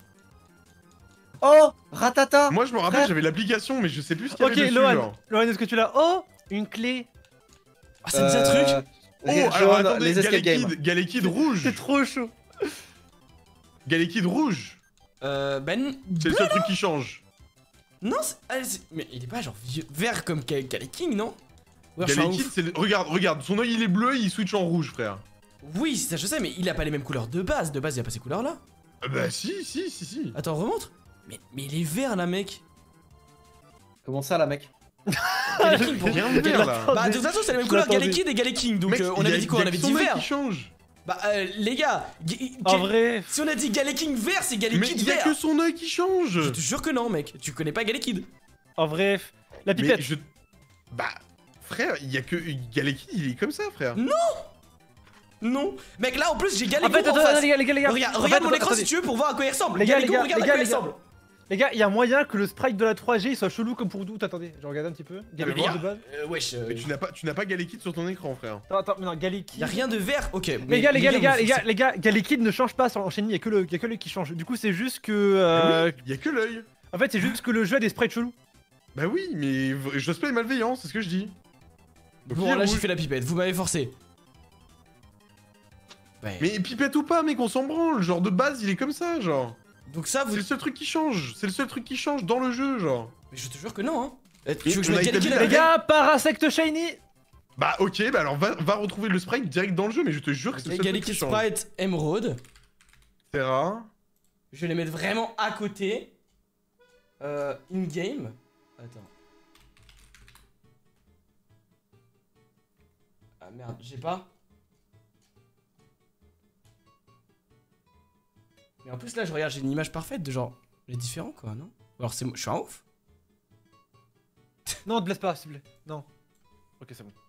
Oh, Ratata. Moi, je me rappelle, Frère. j'avais l'application, mais je sais plus ce qu'il y Ok, avait dessus. Lohan, genre. Lohan, est-ce que tu l'as? Oh, une clé. Ah, ça me dit un truc. Oh, Rire alors jaune, attendez, les escape games. Galekid, Galekid rouge. C'est trop chaud. Galekid rouge. Euh, ben. C'est le seul truc qui change. Non, c'est- ah, c'est- mais il est pas genre vieux- vert comme Ga- Galley King, non? Ouais, je suis un Galekid, ouf. c'est. le- Regarde, regarde, son œil il est bleu, il switch en rouge, frère. Oui, ça je sais, mais il a pas les mêmes couleurs de base. De base, il a pas ces couleurs là. Ah bah si, si, si, si. Attends, remonte. Mais, mais il est vert là, mec. Comment ça là mec? Galley King, pour Rien de vert là. Bah, de toute façon, c'est la même Je couleur l'attendais. Galley Kid et Galley King. Donc, Mec, euh, on il y avait a- dit quoi? il y On a avait que son dit œil vert. qui change. Bah, euh, les gars, Ga- En Ga- vrai. si on a dit Galley King vert, c'est Galley Mais Kid il y a vert. que son œil qui change. Je te jure que non, mec. Tu connais pas Galley Kid. En vrai. La Mais pipette. je. Bah. frère, il y a que Galekid, il est comme ça, frère. Non. Mec, là en plus j'ai Galégon En fait, en attends, face. les gars, les gars, les gars. Regarde, En regarde fait, mon écran attendez. si tu veux pour voir à quoi il ressemble. Les gars, les Galégon, gars, regarde les à gars, quoi il les gars. ressemble. Les gars, il y a moyen que le sprite de la trois G il soit chelou comme pour doute. Attendez, je regarde un petit peu. Galekid gars, de base. Euh, wesh. euh, Mais tu n'as pas, tu n'as pas Galekid sur ton écran, frère. Attends, attends, mais non, Galekid. Y a rien de vert. Ok. Les gars, les gars, les gars, les me gars, foutent- les gars, Galekid ne change pas sur l'enchaînement, il y a que le, y a que le qui change. Du coup, c'est juste que. euh, Oui, il y a que l'œil. En fait, c'est juste que le jeu a des sprites chelous. Bah oui, mais v- Josplay est malveillant, c'est ce que je dis. Au Bon, pire, là j'ai rouge. fait la pipette, vous m'avez forcé. Ouais. Mais pipette ou pas, mec, on s'en branle. Genre de base, il est comme ça, genre. Donc ça, vous. C'est le seul truc qui change. C'est le seul truc qui change dans le jeu, genre. Mais je te jure que non, hein. Eh, Tu Mais veux que je on a mette établi Galékin la là Les gars, Parasect Shiny. Bah ok, bah alors va, va retrouver le sprite direct dans le jeu, mais je te jure que c'est le seul truc Galékin qui change. Sprite Emerald. C'est rare. Je vais les mettre vraiment à côté. Euh, in-game. Attends. Ah merde, j'ai pas. Mais en plus là, je regarde, j'ai une image parfaite de genre. Les différents quoi, non? Alors c'est moi, je suis un ouf? Non, te blesse pas, s'il te plaît. Non. Ok, c'est bon.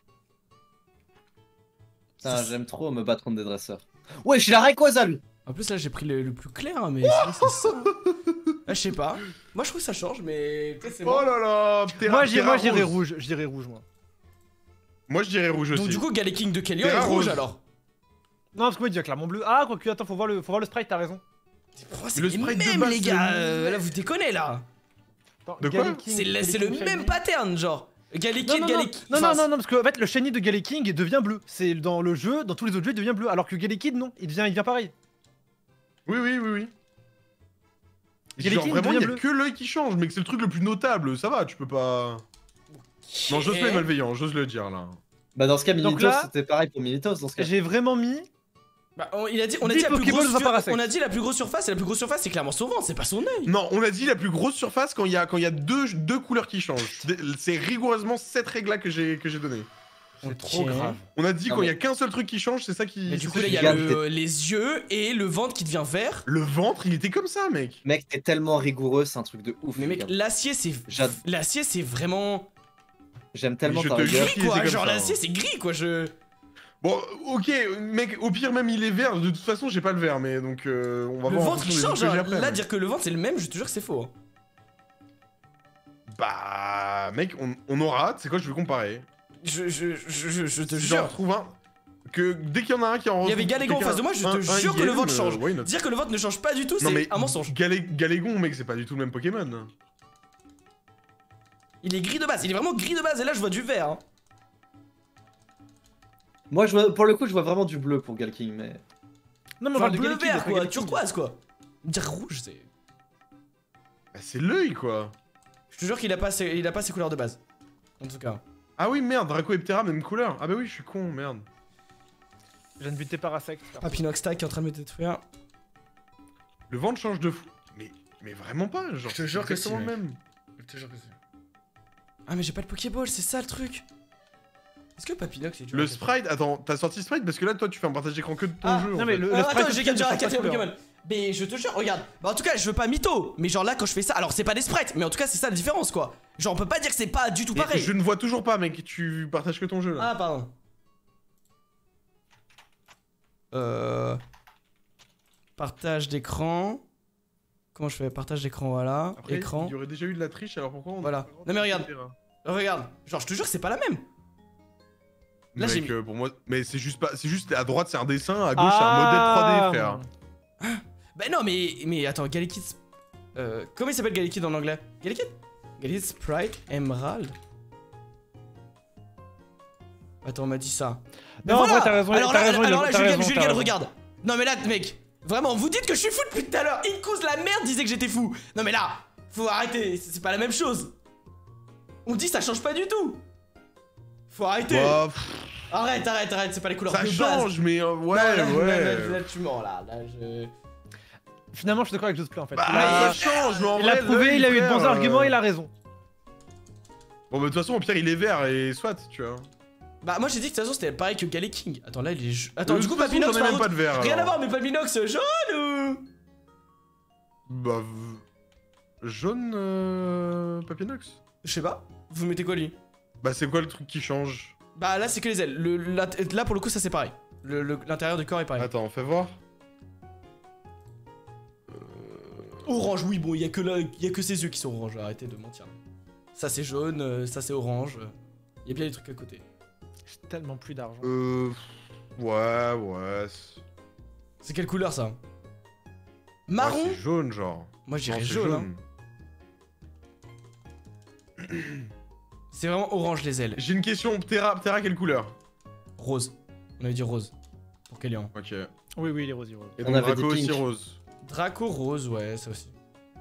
Putain, j'aime trop me battre contre des dresseurs. Ouais, je suis la Rayquaza lui. En plus là, j'ai pris le, le plus clair, hein, mais c'est c'est ça. hein. Ah, je sais pas. Moi je trouve que ça change, mais peut-être c'est Oh moi. là là, Terra- Moi, j'ai- Terra moi, je dirais rose. rouge. Je dirais rouge, moi. Moi je dirais rouge aussi. Donc du coup, Galékin de Kélian est Terra rouge rose. alors. Non, parce que moi, il dit clairement bleu. Ah, quoique, attends, faut voir le, faut voir le sprite, t'as raison. Pour moi, c'est Le les sprite de mêmes, base, les c'est gars. le- euh, là, vous déconnez là. Attends, De quoi Galaking- C'est le, c'est le Galaking même Shiny. pattern, genre. Galékin, Non, non, non, Galékin. non, enfin, non, non, non, parce que en fait, le shiny de Galaking devient bleu. C'est dans le jeu, dans tous les autres jeux, il devient bleu. Alors que Galekid, non, il devient, il devient pareil. Oui, oui, oui, oui. Galekid Genre vraiment, il y devient a bleu. que l'œil qui change, mais que c'est le truc le plus notable, ça va, tu peux pas... Non, Josplay est malveillant, j'ose le dire, là. Bah dans ce cas, Donc Militos, là- c'était pareil pour Militos dans ce cas. J'ai vraiment mis. Bah, on, il a dit, on a dix dit la plus Pokéballs grosse va sur- Parasect. on a dit la plus grosse surface, et la plus grosse surface c'est clairement son ventre, c'est pas son œil. Non, on a dit la plus grosse surface quand il y a, quand il y a deux, deux couleurs qui changent. C'est rigoureusement cette règle-là que j'ai que j'ai donnée. C'est trop grave. On a dit Non, quand il y a mais- qu'un seul truc qui change, c'est ça qui... Mais du c'est coup ça là il y qui- a Regarde, le- les yeux et le ventre qui devient vert. Le ventre, il était comme ça, mec. Mec, t'es tellement rigoureux, c'est un truc de ouf. Mais mec, regarde. l'acier c'est J'ad- l'acier c'est vraiment J'aime tellement je ta te rigueur. jure. gris quoi, était comme genre ça, l'acier hein. c'est gris quoi, je Bon, ok, mec, au pire même il est vert, de toute façon j'ai pas le vert, mais donc euh, on va le voir en ventre il fonction des change trucs que j'ai hein. après, Là mais- dire que le ventre c'est le même, je te jure que c'est faux. hein. Bah, mec, on, on aura, c'est quoi, je vais comparer. Je, je, je, je, je te Si j'en jure. retrouve un, que dès qu'il y en a un qui en Il y avait Galégon en face de moi, je te jure que le ventre change. Dire que le ventre ne change pas du tout, Non mais c'est un mensonge. Galé- Galégon, mec, c'est pas du tout le même Pokémon. Il est gris de base, il est vraiment gris de base et là je vois du vert. hein. Moi, je vois, pour le coup, je vois vraiment du bleu pour Galking, mais. Non, mais on Enfin parle de bleu Galekid, vert pas quoi, Galekid. turquoise quoi. Dire rouge c'est... Bah, c'est l'œil, quoi. Je te jure qu'il a pas ses, il a pas ses couleurs de base. En tout cas. Ah oui, merde, Draco et Ptera, même couleur. Ah bah oui, je suis con, merde. Je viens de buter Parasect. Papinox Tac qui est en train de me détruire. Le ventre change de fou. Mais, mais vraiment pas, genre. Je te jure c'est que si, exactement le mec. même. Je te jure que c'est... Ah mais j'ai pas le Pokéball, c'est ça le truc. Est-ce que Papinox est dur Le à capturer? sprite, attends, t'as sorti sprite parce que là, toi, tu fais un partage d'écran que de ton Ah, jeu. non, en mais fait. le- Ah, sprite attends, j'ai aussi, capturé ne un change pas de quatrième couleur. Pokémon. Mais je te jure, regarde. Bah en tout cas, je veux pas mytho. Mais genre là, quand je fais ça, alors c'est pas des sprites, mais en tout cas, c'est ça la différence quoi. Genre on peut pas dire que c'est pas du tout Mais pareil. je ne vois toujours pas, mec, tu partages que ton jeu là. Ah pardon. Euh... Partage d'écran. Comment je fais? Partage d'écran, voilà. Après, Écran. il y aurait déjà eu de la triche, alors pourquoi on Voilà. Non, mais regarde. Regarde. Genre je te jure que c'est pas la même. Là, j'ai Mec, mis- euh, pour moi, mais c'est juste pas, c'est juste à droite c'est un dessin, à gauche c'est un modèle trois D, frère. Bah non mais mais attends, Galekid. Euh, comment il s'appelle Galekid en anglais? Galekid? Galekid Sprite Emerald. Attends, on m'a dit ça. Non, en vrai, t'as raison, Alors t'as là, raison, alors là, t'as Julien, raison, Julien, t'as raison. regarde. Non mais là, mec, vraiment, vous dites que je suis fou depuis tout à l'heure. Incous la merde disait que j'étais fou. Non mais là, faut arrêter, c'est c'est pas la même chose. On dit ça change pas du tout. Faut arrêter. Bah, pff, Arrête, arrête, arrête, c'est pas les couleurs ça de base. change, mais euh, ouais, Non, là, là, ouais. là, là, tu mens là, là je... Finalement, je suis d'accord avec Josplay en fait. Bah, il a, ça change, mais en il a vrai, prouvé, l'œil, il a eu de frère, bons arguments, euh, il a raison. Bon, bah, de toute façon, au pire, il est vert et soit, tu vois. Bah moi j'ai dit que de toute façon c'était pareil que Galeking. Attends là il est... ju- Attends Euh, du de coup toute façon, Papinox j'en ai par même contre- pas de vert. Rien à alors. voir mais Papinox jaune ou... Bah, v- jaune, euh... Papinox. Je sais pas. Vous mettez quoi lui? Bah c'est quoi le truc qui change? Bah là c'est que les ailes. Le, là, là pour le coup ça c'est pareil. Le- le- L'intérieur du corps est pareil. Attends, fais voir. Orange, oui, bon, il y a que là, il y a que ses yeux qui sont orange, arrêtez de mentir. Ça c'est jaune, euh, ça c'est orange. Il y a bien des trucs à côté. J'ai tellement plus d'argent. Euh... Ouais, ouais... c'est- C'est quelle couleur ça? Ouais, Marron? c'est jaune, genre. Moi je Non, dirais c'est jaune. Hein. C'est vraiment orange les ailes. J'ai une question, Ptera, Ptera, quelle couleur? Rose. On avait dit rose. Pour Kélian. Ok. Oui, oui, les roses, les roses. Et On donc avait dit Draco aussi pink. rose. Draco rose, ouais, ça aussi.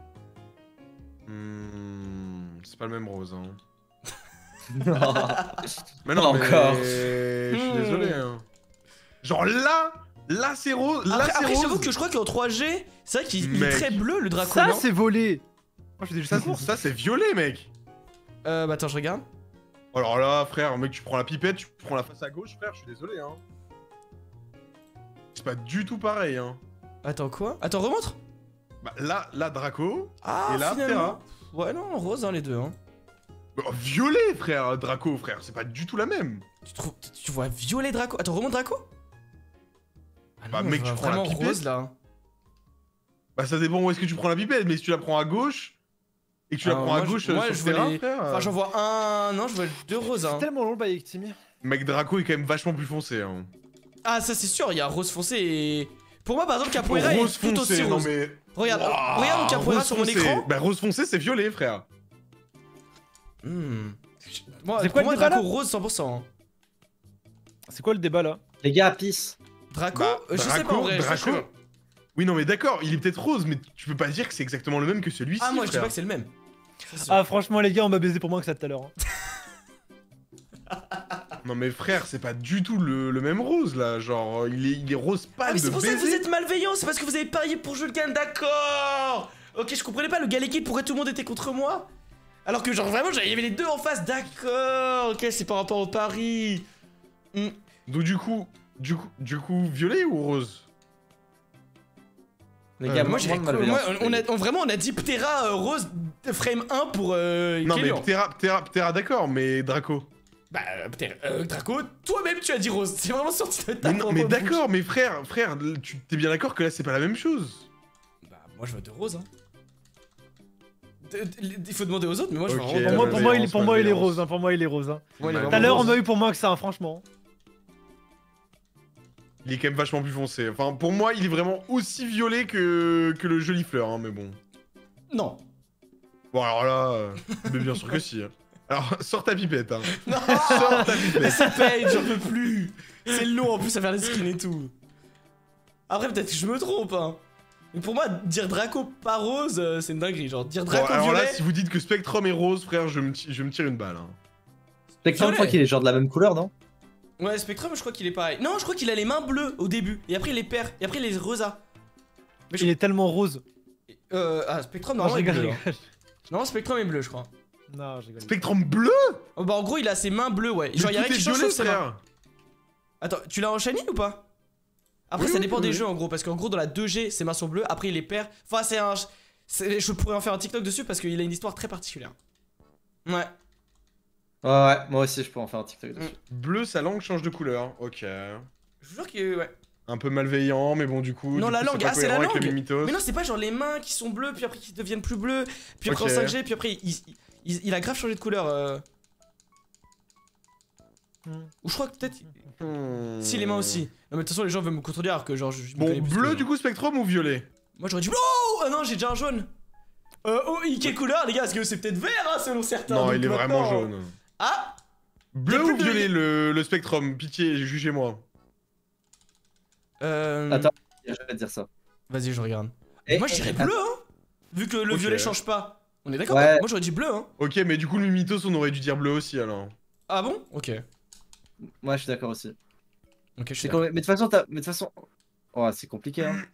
Hmm, c'est pas le même rose, hein. Non. Mais non, Pas mais... encore. Je suis Hmm. désolé, hein. Genre là, là c'est rose, là Après, c'est après rose. j'avoue que je crois qu'en trois G, c'est vrai qu'il il est Mec. très bleu le Draco. Ça, non c'est volé. Moi, je faisais juste Ça, la c'est- course. ça c'est violet, mec. Euh, bah attends, je regarde. Alors là, frère, mec, tu prends la pipette, tu prends la face à gauche, frère, je suis désolé, hein. C'est pas du tout pareil, hein. Attends, quoi? Attends, remontre. Bah là, là, Draco, Ah, et là, finalement. Ptera. Ouais, non, rose, hein, les deux, hein. Bah, violet, frère, Draco, frère, c'est pas du tout la même. Tu, trouves, tu vois violet Draco? Attends, remonte Draco? Ah Bah, non, mec, je tu vois prends la vraiment pipette. rose là. Bah ça dépend où est-ce que tu prends la pipette, mais si tu la prends à gauche, et que tu la Ah, prends à moi, je- gauche moi, euh, je sur vois Ptera, les- frère, Enfin, euh, j'en vois un. Non, je vois deux roses, hein. C'est tellement long le bail avec Timmy. mec, Draco est quand même vachement plus foncé, hein. Ah, ça c'est sûr, il y a rose foncé et. Pour moi, par exemple, Capoeira Rose est tout foncé, aussi non rose. mais... Regarde, Wouah, regarde mon Capoeira rose sur mon foncé. écran. Bah rose foncé, c'est violet, frère. Hmm. Moi, C'est pour quoi moi, le débat, Draco là rose cent pour cent. hein. C'est quoi le débat là? Les gars, pisse. Draco Bah, euh, Je sais pas Draco, en vrai. je sais Draco. pas. Oui, non mais d'accord, il est peut-être rose, mais tu peux pas dire que c'est exactement le même que celui-ci, Ah, moi je dis frère. pas que c'est le même. Ça, c'est sûr. Ah, franchement, les gars, on m'a baisé pour moins que ça tout à l'heure. hein. Non mais frère, c'est pas du tout le, le même rose, là, genre, il est, il est rose Ah, pâle mais de c'est pour ça que vous baiser. êtes malveillant, c'est parce que vous avez parié pour Julgan, d'accord. Ok, je comprenais pas le gars l'équipe, pourquoi tout le monde était contre moi? Alors que genre vraiment, il y avait les deux en face, d'accord. Ok, c'est par rapport au pari. Hmm. Donc du coup, du coup, du coup, violet ou rose? Les Euh, gars, Moi, moi, j'ai moi, moi, on a, on- vraiment, on a dit Ptera euh, rose frame un pour euh, Non mais Kélian. Ptera, Ptera, Ptera, d'accord, mais Draco. Bah, euh, Ptera, euh, Draco, toi-même tu as dit rose, c'est vraiment sorti de ta Mais, non, propre mais bouche. d'accord, mais frère, frère, tu t'es bien d'accord que là c'est pas la même chose. Bah, moi je vote rose, hein. De- de- Il faut demander aux autres, mais moi je vois Ok. vraiment Pour moi, pour moi, il, malveillance, pour moi, il est malveillance. rose. hein, Pour moi, il est rose. hein. Ouais, il est Tout à Tout à vraiment l'heure, on rose. m'a eu pour moins que ça, hein, franchement. Il est quand même vachement plus foncé. Enfin, pour moi, il est vraiment aussi violet que, que le joli fleur, hein, mais bon. Non. Bon, alors là, euh, mais bien sûr que si. hein. Alors, sors ta pipette, hein. Non. Sors ta Mais pipette. ça paye, j'en peux plus. C'est long en plus à faire les skins et tout. Après, peut-être que je me trompe, hein. Mais pour moi, dire Draco pas rose, euh, c'est une dinguerie. Genre, dire Bon, Draco alors violet. là, si vous dites que Spectrum est rose, frère, je me, ti- je me tire une balle. Hein. Spectrum, je crois Violet. qu'il est genre de la même couleur, non? Ouais, Spectrum, je crois qu'il est pareil. Non, je crois qu'il a les mains bleues au début. Et après, il les perd. Et après, il les resa. Mais je- Il est tellement rose. Euh, ah, Spectrum, Non, je normalement, il est rigole, bleu. je hein. rigole. Non, Spectrum est bleu, je crois. Non, je rigole. Spectrum bleu? Oh, bah, en gros, il a ses mains bleues, ouais. Genre, Mais il y a tout rien est qui change violet, sur ses mains. frère. Attends, tu l'as en shiny ou pas? Après, Oui, ça oui, dépend oui, des oui. jeux en gros, parce qu'en gros, dans la deux G, ses mains sont bleues, après il les perd. Enfin, c'est un. c'est- Je pourrais en faire un TikTok dessus parce qu'il a une histoire très particulière. Ouais. Ouais, ouais, moi aussi, je peux en faire un TikTok dessus. Bleu, sa langue change de couleur. Ok. Je vous jure que. Ouais. Un peu malveillant, mais bon, du coup. Non, du la coup, langue, pas ah, c'est la cohérent avec le langue. Mimitos. Mais non, c'est pas genre les mains qui sont bleues, puis après qui deviennent plus bleues, puis après Ok. en cinq G, puis après il, il, il a grave changé de couleur. Euh... Hmm. Ou je crois que peut-être. Hmm. Si, les mains aussi. Non, mais de toute façon, les gens veulent me contredire alors que genre. Je, je me Bon, connais plus bleu, que- du coup, Spectrum ou violet? Moi j'aurais dit. Oh, ah non, j'ai déjà un jaune. Euh, oh, il- quelle couleur, les gars? Parce que c'est peut-être vert, hein, selon certains. Non, donc il est vraiment maintenant- jaune. Ah! Bleu T'es ou plus de- violet, le, le Spectrum? Pitié, jugez-moi. Euh. Attends. Je vais te dire ça. Vas-y, je regarde. Et- Moi, je dirais bleu, hein. Vu que le Ok. violet change pas. On est d'accord? Ouais. Moi, j'aurais dit bleu, hein. Ok, mais du coup, le Mimitos, on aurait dû dire bleu aussi, alors. Ah bon? Ok. Moi, je suis d'accord aussi. Ok, je suis C'est d'accord. com- Mais de toute façon, t'as. Mais de toute façon. Oh, c'est compliqué, hein.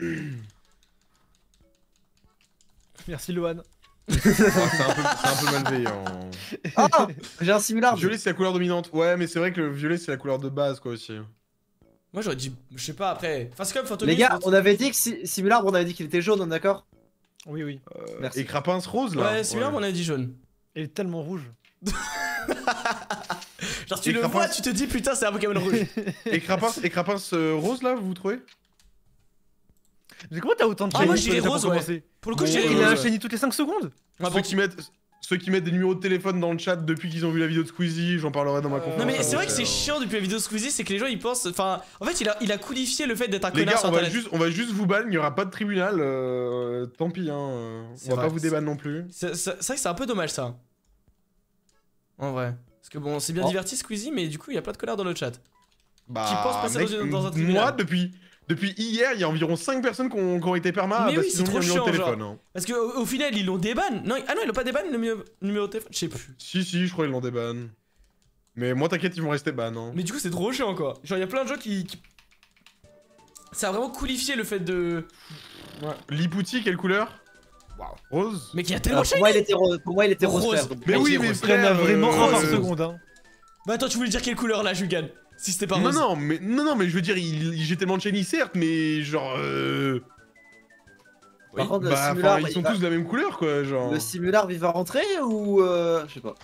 Merci, Lohan. Ah, c'est un, peu- c'est un peu malveillant. Ah, j'ai un simulard. Violet, c'est la couleur dominante. Ouais, mais c'est vrai que le violet, c'est la couleur de base, quoi, aussi. Moi, j'aurais dit. Je sais pas après. Enfin, c'est comme Fantomie. Les gars, on avait dit que si... Simulard, on avait dit qu'il était jaune, on est d'accord? Oui, oui. Euh, Merci. Et Crapince rose, là. Ouais, celui-là, on a dit jaune. Il est tellement rouge. Genre tu Et le Crapins- vois, tu te dis putain c'est un Pokémon rouge. Et Crapins, et Crapins euh, rose là, vous trouvez? Mais comment t'as autant de Ah, moi, shiny, je dirais toi, rose, pour ouais. commencer Pour le coup, Bon, je Il dirais a un rose. shiny toutes les cinq secondes. Ah, Ceux bon. qui mettent, ceux qui mettent des numéros de téléphone dans le chat depuis qu'ils ont vu la vidéo de Squeezie, j'en parlerai dans ma Euh, conférence. Non mais Ah, c'est vrai ouais, que c'est ouais. chiant depuis la vidéo Squeezie, c'est que les gens ils pensent, enfin, en fait il a, il a coolifié le fait d'être un Les connard gars, sur on va, internet. juste, on va juste vous ban, il n'y aura pas de tribunal, euh, tant pis, hein. euh, C'est On va vrai, pas vous déban non plus. C'est c'est- c'est vrai que c'est un peu dommage ça. En vrai. Parce que bon, on s'est bien Oh. diverti Squeezie, mais du coup il y a plein de connards dans le chat. Bah, Qui pense passer mec, dans une- dans un Moi, tribunal. depuis, depuis hier, il y a environ cinq personnes qui ont, qui ont été perma Mais parce oui, qu'ils c'est ont mis trop un numéro de chiant, téléphone. hein. Parce que au, au final ils l'ont déban. Non, ah non, ils l'ont pas déban le numéro, numéro de téléphone, je sais plus. Si, si, je crois qu'ils l'ont déban. Mais moi, t'inquiète, ils vont rester ban. Hein. Mais du coup c'est trop chiant quoi. Genre il y a plein de gens qui. qui... Ça a vraiment coolifié le fait de. Lipouti, quelle couleur? Rose. Mais qu'il y a tellement Alors, de pour, moi, il shiny. était rose, pour moi, il était rose, Rose. frère, donc- Mais Ok, oui, mais Rose. Il y en a frère, vraiment euh, un par euh, seconde. Hein. Bah attends, tu voulais dire quelle couleur là, Jugan? Si c'était pas Non, rose. non, mais, non, non, mais je veux dire, il, il- j'ai tellement de shiny, certes, mais genre. Euh... Par oui, contre, le bah, enfin, simular, ils sont il va- tous de la même couleur, quoi, genre. Le simular, il va rentrer ou. Euh... Je sais pas.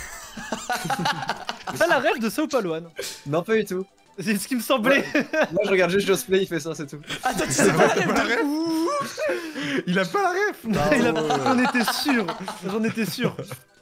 T'as la rêve de Sao Palouane. Non, pas du tout. C'est ce qui me semblait. Moi, je regarde juste Josplay, il fait ça, c'est tout. Attends, tu sais pas la Il a rêve pas la de ref. où? Il a pas la ref. Il a- J'en étais sûr. J'en étais sûr.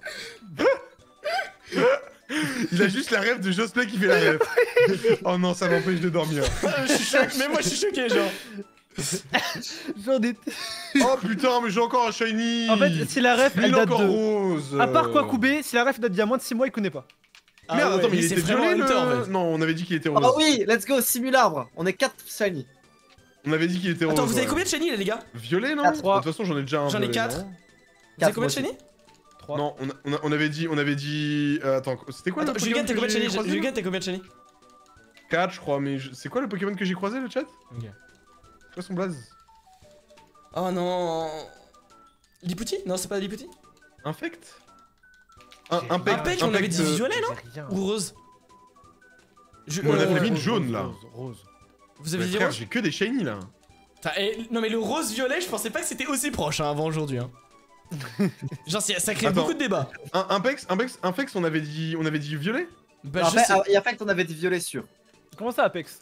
Il a juste la ref de Josplay qui fait la ref. Oh non, ça m'empêche de dormir. Je suis choqué, mais moi je suis choqué, genre. J'en étais. Oh putain, mais j'ai encore un shiny. En fait, si la ref Mais elle il est date encore de. rose. À part quoi, euh. Koubé, si la ref date d'il y a moins de six mois, il connaît pas. Ah Merde, ouais, attends, mais lui, il c'est était vraiment violet Hunter, en le... fait. Non, on avait dit qu'il était rose. Oh oui, let's go, simularbre. On est quatre shiny. On avait dit qu'il était rose. Attends, vous avez ouais. combien de shiny là, les gars? Violet, non? Quatre, De trois. toute façon, j'en ai déjà un. J'en ai violet, quatre. non Vous avez Quatre, combien de moi shiny? trois. Non, on, a- on, a- on avait dit, on avait dit. euh, attends, c'était quoi Attends, le Julian, Pokémon t'as que combien de j'ai shiny? croisé, Julian, là t'as combien de shiny? quatre, je crois, mais je- c'est quoi le Pokémon que j'ai croisé, le chat? Ok. C'est quoi son blaze? Oh non. Lipouti? Non, c'est pas Lipouti? Infect? Un, J'ai Impect, Impect, on avait Impect, dit euh, violet, non? J'ai rien. Ou rose? Je- On a euh, fait limite Rose, jaune, rose, là. Rose, rose. Vous avez Mais dit frère, rose? j'ai que des shiny là. Putain, et- Non mais le rose-violet, je pensais pas que c'était aussi proche hein, avant aujourd'hui. Hein. Genre ça ça crée Attends. beaucoup de débats. Un, Impex, Impex, Infect, on avait dit, on avait dit violet? Bah En je fait, sais. ah, et en fait, on avait dit violet sûr. Comment ça, Apex?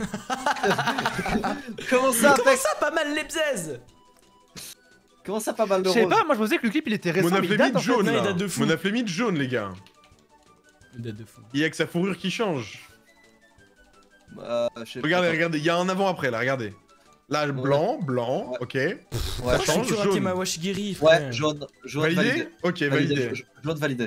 Comment Mais ça, comment Apex? ça, pas mal les bzaises? Comment ça, pas mal de Je sais rose? pas, moi je pensais que le clip il était récent, Mon mais il date afflémite en fait. jaune non, il là. date de fou. Mon afflémite jaune, les gars. Une date de fou. Il y a que sa fourrure qui change. Euh, je sais pas. Regardez, regardez, il y a un avant-après là, regardez. Là, blanc, blanc, Ouais. ok. Ouais, Ça Je change, suis raté jaune. ma Washigiri, ouais frère. jaune, jaune Validé, validé. Ok, Validé, validé. ja- jaune validé.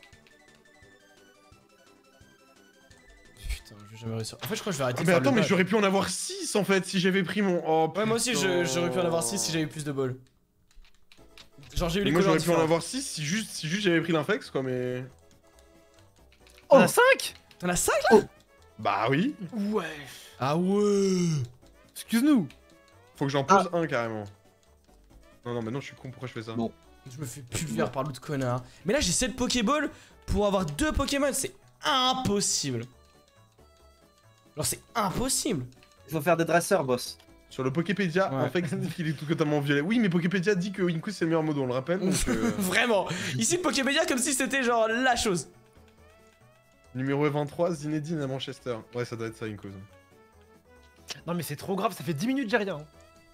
Putain, je vais jamais réussir. En fait, je crois que je vais arrêter Ah, de mais faire attends, le mais badge. j'aurais pu en avoir six en fait si j'avais pris mon. Oh, Ouais, moi aussi, je- putain. j'aurais pu en avoir six si j'avais eu plus de balles. Genre, j'ai eu les Moi couleurs j'aurais pu en différentes. avoir six si juste, si juste j'avais pris l'infex quoi, mais. On Oh. a cinq. T'en as cinq là? Bah oui, Ouais. Ah ouais. Excuse-nous. faut que j'en pose un carrément. Non, non, mais non, je suis con, pourquoi je fais ça? Bon. Je me fais pulvère par l'autre connard. Mais là, j'ai sept Pokéballs pour avoir deux Pokémon. C'est impossible. Genre, c'est impossible. Il faut faire des dresseurs, boss. Sur le Poképédia, Ouais. Infex dit qu'il est tout totalement violet. Oui, mais Poképédia dit que Inkus c'est le meilleur modo, on le rappelle. Donc, euh, Vraiment. Ici, le Pokémédia, comme si c'était genre la chose. numéro vingt-trois, Zinedine à Manchester. Ouais, ça doit être ça, Inkus. Non mais c'est trop grave, ça fait dix minutes j'ai rien. hein.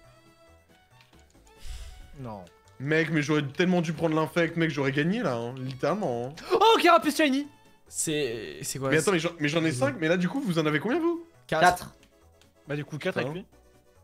Non. Mec, mais j'aurais tellement dû prendre l'infect, mec, j'aurais gagné là, hein, littéralement. hein. Oh, Carapace Shiny. C'est. C'est quoi Mais attends, mais j'en mais j'en ai cinq, mais là du coup, vous en avez combien vous? quatre. Bah du coup quatre avec Hein. lui.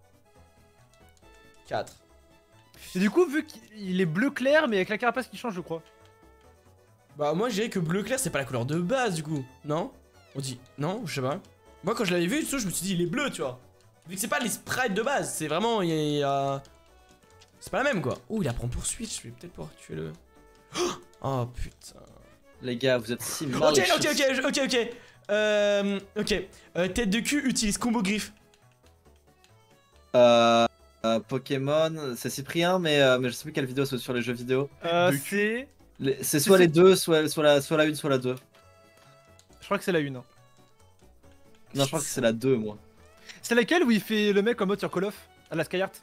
quatre. Et du coup vu qu'il est bleu clair mais avec la carapace qui change je crois. Bah, moi, je dirais que bleu clair, c'est pas la couleur de base du coup. Non? On dit. Non, je sais pas. Moi, quand je l'avais vu, tout, je me suis dit, il est bleu, tu vois. Vu que c'est pas les sprites de base, c'est vraiment. Il y a. C'est pas la même quoi. Oh, il apprend poursuite, je vais peut-être pouvoir tuer le. Oh putain. Les gars, vous êtes si mal. Ok, ok, ok, ok, ok. Euh. Ok. Euh, tête de cul utilise combo griffe. Euh, euh, Pokémon, c'est Cyprien, mais, euh, mais je sais plus quelle vidéo c'est sur les jeux vidéo. Euh, De c'est... Les- C'est soit c'est- les deux, soit, soit, la, soit la une, soit la deux. Je crois que c'est la une. hein. Non, je crois que c'est la deux, moi. C'est laquelle où il fait le mec en mode sur Call of à la Skyheart.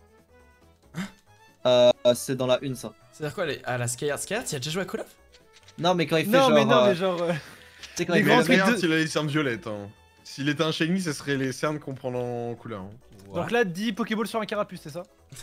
Euh, c'est dans la une, ça. C'est-à-dire quoi les... Ah, la Skyheart Skyheart, il a déjà joué à Call of? Non, mais quand il fait Non, genre. mais non, euh, mais genre. euh, tu sais, quand les il Mais grands la fait trucs merde, de- s'il a les cernes violettes. Hein. S'il était un shiny, ce serait les cernes qu'on prend en couleur. Hein. Donc là, dix Pokéball sur un carapuce, c'est ça?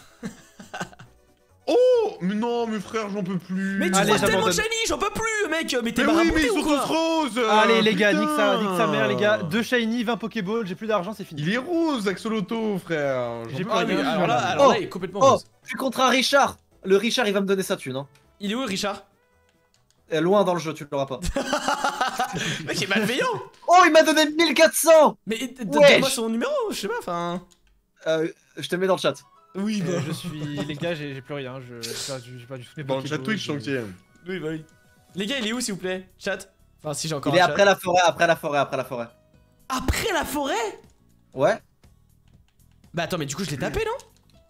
Oh, mais non, mes frères, j'en peux plus. Mais tu Allez, crois tellement de j'abandonne. shiny, j'en peux plus, mec. Mais t'es Mais oui, mais marabouté ils ou sont quoi? tous roses. euh, Allez, les gars, putain. nique sa, nique sa mère, les gars. deux shiny, vingt Pokéball, j'ai plus d'argent, c'est fini. Il est rose, Axolotl, frère. J'en J'ai peux pas Ah, plus. mais rien, alors là, je- alors là, Oh, il est complètement Oh, rose. je suis contre un Richard. Le Richard, il va me donner sa thune. Hein. Il est où, Richard? Et loin dans le jeu, tu l'auras pas. Mec, il est malveillant. Oh, il m'a donné mille quatre cents. Mais d- d- Wesh. donne-moi son numéro, je sais pas, enfin. euh, Je te mets dans le chat. Oui, Euh, je suis. Les gars, j'ai j'ai plus rien. Je j'ai pas, j'ai pas du tout mes Dans le chat Pokéball, Twitch, je- tant qu'il y a. Oui, bah oui. Les gars, il est où, s'il vous plaît? Chat. Enfin, si j'ai encore Il est un après chat. la forêt, après la forêt, après la forêt. Après la forêt? Ouais. Bah attends, mais du coup, je l'ai tapé, non?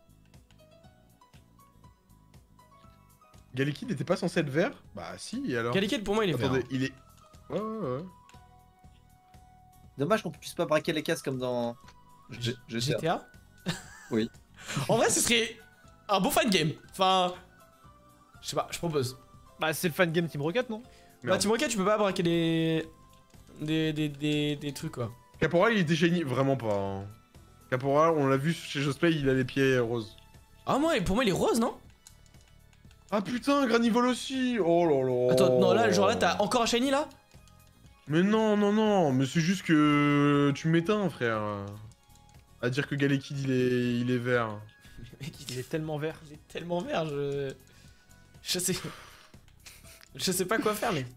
Galekid n'était pas censé être vert? Bah si, et alors. Galekid, pour moi, il est vert. Attendez, il est. Ouais, ouais, ouais. Dommage qu'on puisse pas braquer les cases comme dans. G- G G T A. T A? Oui. En vrai, ce serait un beau fan game. Enfin. Je sais pas, je propose. Bah, c'est le fan game Team Rocket, non? Bah, Team Rocket, tu peux pas braquer des. Des, des, des, des trucs, quoi. Caporal, il était shiny, vraiment pas. Hein. Caporal, on l'a vu chez Josplay, il a les pieds roses. Ah, moi, pour moi, il est rose, non? Ah putain, Granivol aussi. Oh là là. Attends, non, là, genre là, t'as encore un shiny là? Mais non, non, non, mais c'est juste que tu m'éteins, frère. À dire que Galekid il est, il est vert. Mec, Il est tellement vert. Il est tellement vert, je. Je sais. Je sais pas quoi faire, mais.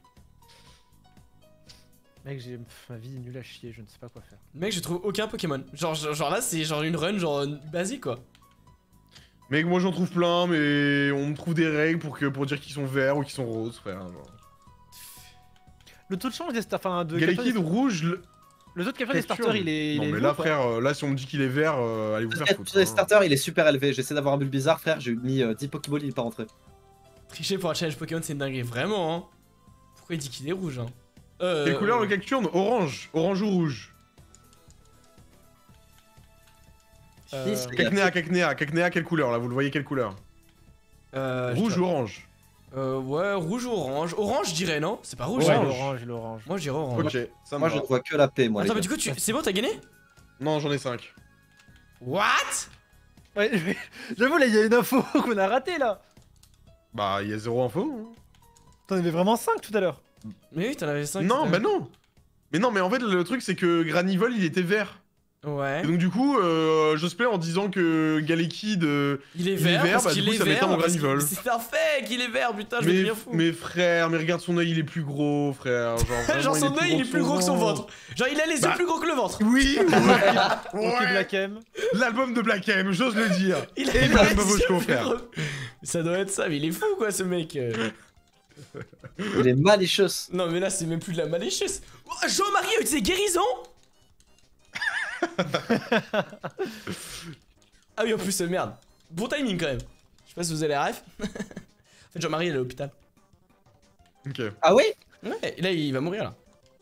Mec, j'ai pff, ma vie est nulle à chier, je ne sais pas quoi faire. Mec, je trouve aucun Pokémon. Genre, genre, genre là, c'est genre une run, genre basique quoi. Mec, moi j'en trouve plein, mais on me trouve des règles pour, que, pour dire qu'ils sont verts ou qu'ils sont roses, frère. genre. Le taux de change des starters. Enfin, de Galekid capture des- rouge. Le... Le taux de capture des capture, starters, il est. il non, est mais élevé là, ou pas frère, euh, là, si on me dit qu'il est vert, euh, allez vous faire foutre. Les hein. starters, il est super élevé. J'essaie d'avoir un bulle bizarre, frère. J'ai mis euh, dix Pokéballs, il est pas rentré. Tricher pour un challenge Pokémon, c'est une dinguerie, vraiment, hein. Pourquoi il dit qu'il est rouge, hein? Euh. Quelle couleur euh, le Cacturne? Orange. Orange ou rouge? Euh, Fils, les gars. Cacnea, Cacnea. Cacnea, quelle couleur là? Vous le voyez quelle couleur? euh, je Rouge dirais- ou orange? Euh, ouais, rouge ou orange? Orange, je dirais, non? C'est pas rouge, Ouais, hein. Orange. l'orange, l'orange. Moi, je dirais orange. Ok, ça me Moi, va. je ne vois que la paix, moi. Attends, les mais gars. du coup, tu... c'est bon, t'as gagné? Non, j'en ai cinq. What? Ouais, j'avoue, là, il y a une info qu'on a ratée là. Bah, il y a zéro info. hein. T'en avais vraiment cinq tout à l'heure. Mais oui, t'en avais cinq. Non, bah non. Mais non, mais en fait, le truc, c'est que Granivol, il était vert. Ouais. Et donc, du coup, euh, Josplay, en disant que Galekid. euh, Il est il est vert, vert, parce bah, qu'il du coup, est ça m'éteint vert. mon parce qu'il- Granivol. C'est un fake, il est vert, putain, je vais mais, devenir fou. mais frère, mais regarde son œil, il est plus gros, frère. Genre, vraiment, Genre son œil, il est plus gros que son ventre. ventre. Genre, il a les yeux Bah. plus gros que le ventre. Oui, ouais, Ok, ouais. Black M. L'album de Black M, j'ose le dire. Il a Et les Madame yeux Babochko, plus frère. gros. Ça doit être ça, mais il est fou quoi, ce mec. euh. Il est malicious. Non, mais là, c'est même plus de la malicieuse. Oh, Jean-Marie a eu ses guérisons. Ah oui, en plus, euh, merde. Bon timing quand même. Je sais pas si vous avez la ref. En fait, Jean-Marie, il est à l'hôpital. Ok. Ah oui? Ouais, et là, il va mourir là.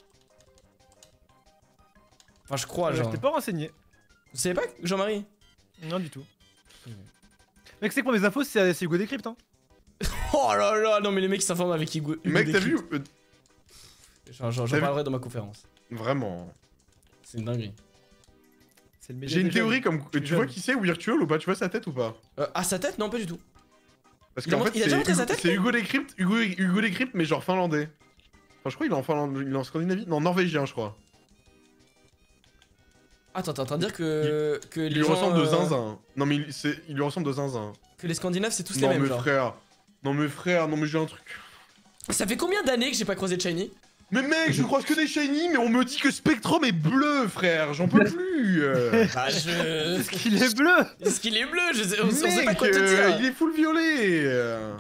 Enfin, je crois, Je genre. t'ai pas renseigné. Vous savez pas, Jean-Marie? Non, du tout. Mec, c'est que pour mes infos, c'est c'est Hugo Décrypte, hein. Oh là là, non, mais les mecs s'informent avec Hugo. Hugo Mec, t'as vu Décrypte. euh, J'en j'en- j'en T'as vu parlerai dans ma conférence. Vraiment. C'est une dinguerie. C'est le média J'ai une des jeunes. théorie comme. Plus Tu jeune. vois qui c'est, Virtual ou pas? Tu vois sa tête ou pas? Euh, à sa tête? Non, pas du tout. Parce Il a qu'en montré- fait, il a déjà c'est montré sa Hugo- tête, c'est lui Hugo Décrypte, Hugo, Hugo Décrypte, mais genre finlandais. Enfin, je crois qu'il est en Finlande, il est en Scandinavie. Non, norvégien, je crois. Attends, t'es en train de dire que. que Il les lui gens, ressemble de euh, zinzin. Non, mais il, c'est- il lui ressemble de zinzin. Que les Scandinaves, c'est tous les Non, mêmes, mais genre. frère. Non, mais frère, non, mais j'ai un truc. Ça fait combien d'années que j'ai pas croisé de Shiny? Mais mec, je croise que des shiny, mais on me dit que Spectrum est bleu, frère. J'en peux plus. euh. Bah, je. Est-ce qu'il est bleu? Est-ce qu'il est bleu? Je sais... On, on sait Mec, pas quoi te euh, dire. il est full violet. euh.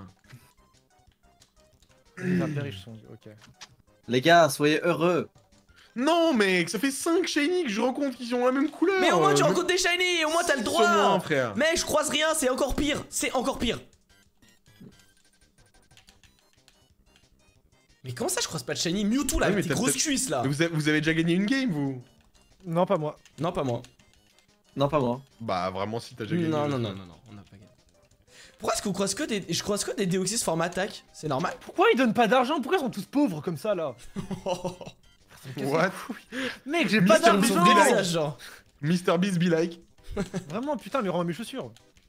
Les impériches sont. Ok. Les gars, soyez heureux. Non, mec, ça fait cinq shiny que je rencontre qui ont la même couleur. Mais au moins, tu euh, rencontres des Shiny, au moins, t'as le six au moins, droit. frère. Mec, je croise rien, c'est encore pire. C'est encore pire. Mais comment ça, je croise pas de Shiny? Mewtwo là, Ouais, avec mais tes t'as grosses peut-être- cuisses là. Mais Vous avez, vous avez déjà gagné une game, vous? Non, pas moi. Non, pas moi. Non, pas moi. Bah, vraiment, si t'as déjà gagné. Non, je non, sais. non, non, non, on n'a pas gagné. Pourquoi est-ce qu'on croise que des. Je croise que des Deoxys forme attaque? C'est normal? Pourquoi ils donnent pas d'argent? Pourquoi ils sont tous pauvres comme ça là? What? Mec, j'ai pas Mister Ils sont Beast d'argent! be like. dévisages, genre. Mister Beast be like. Vraiment, putain, mais rends mes chaussures.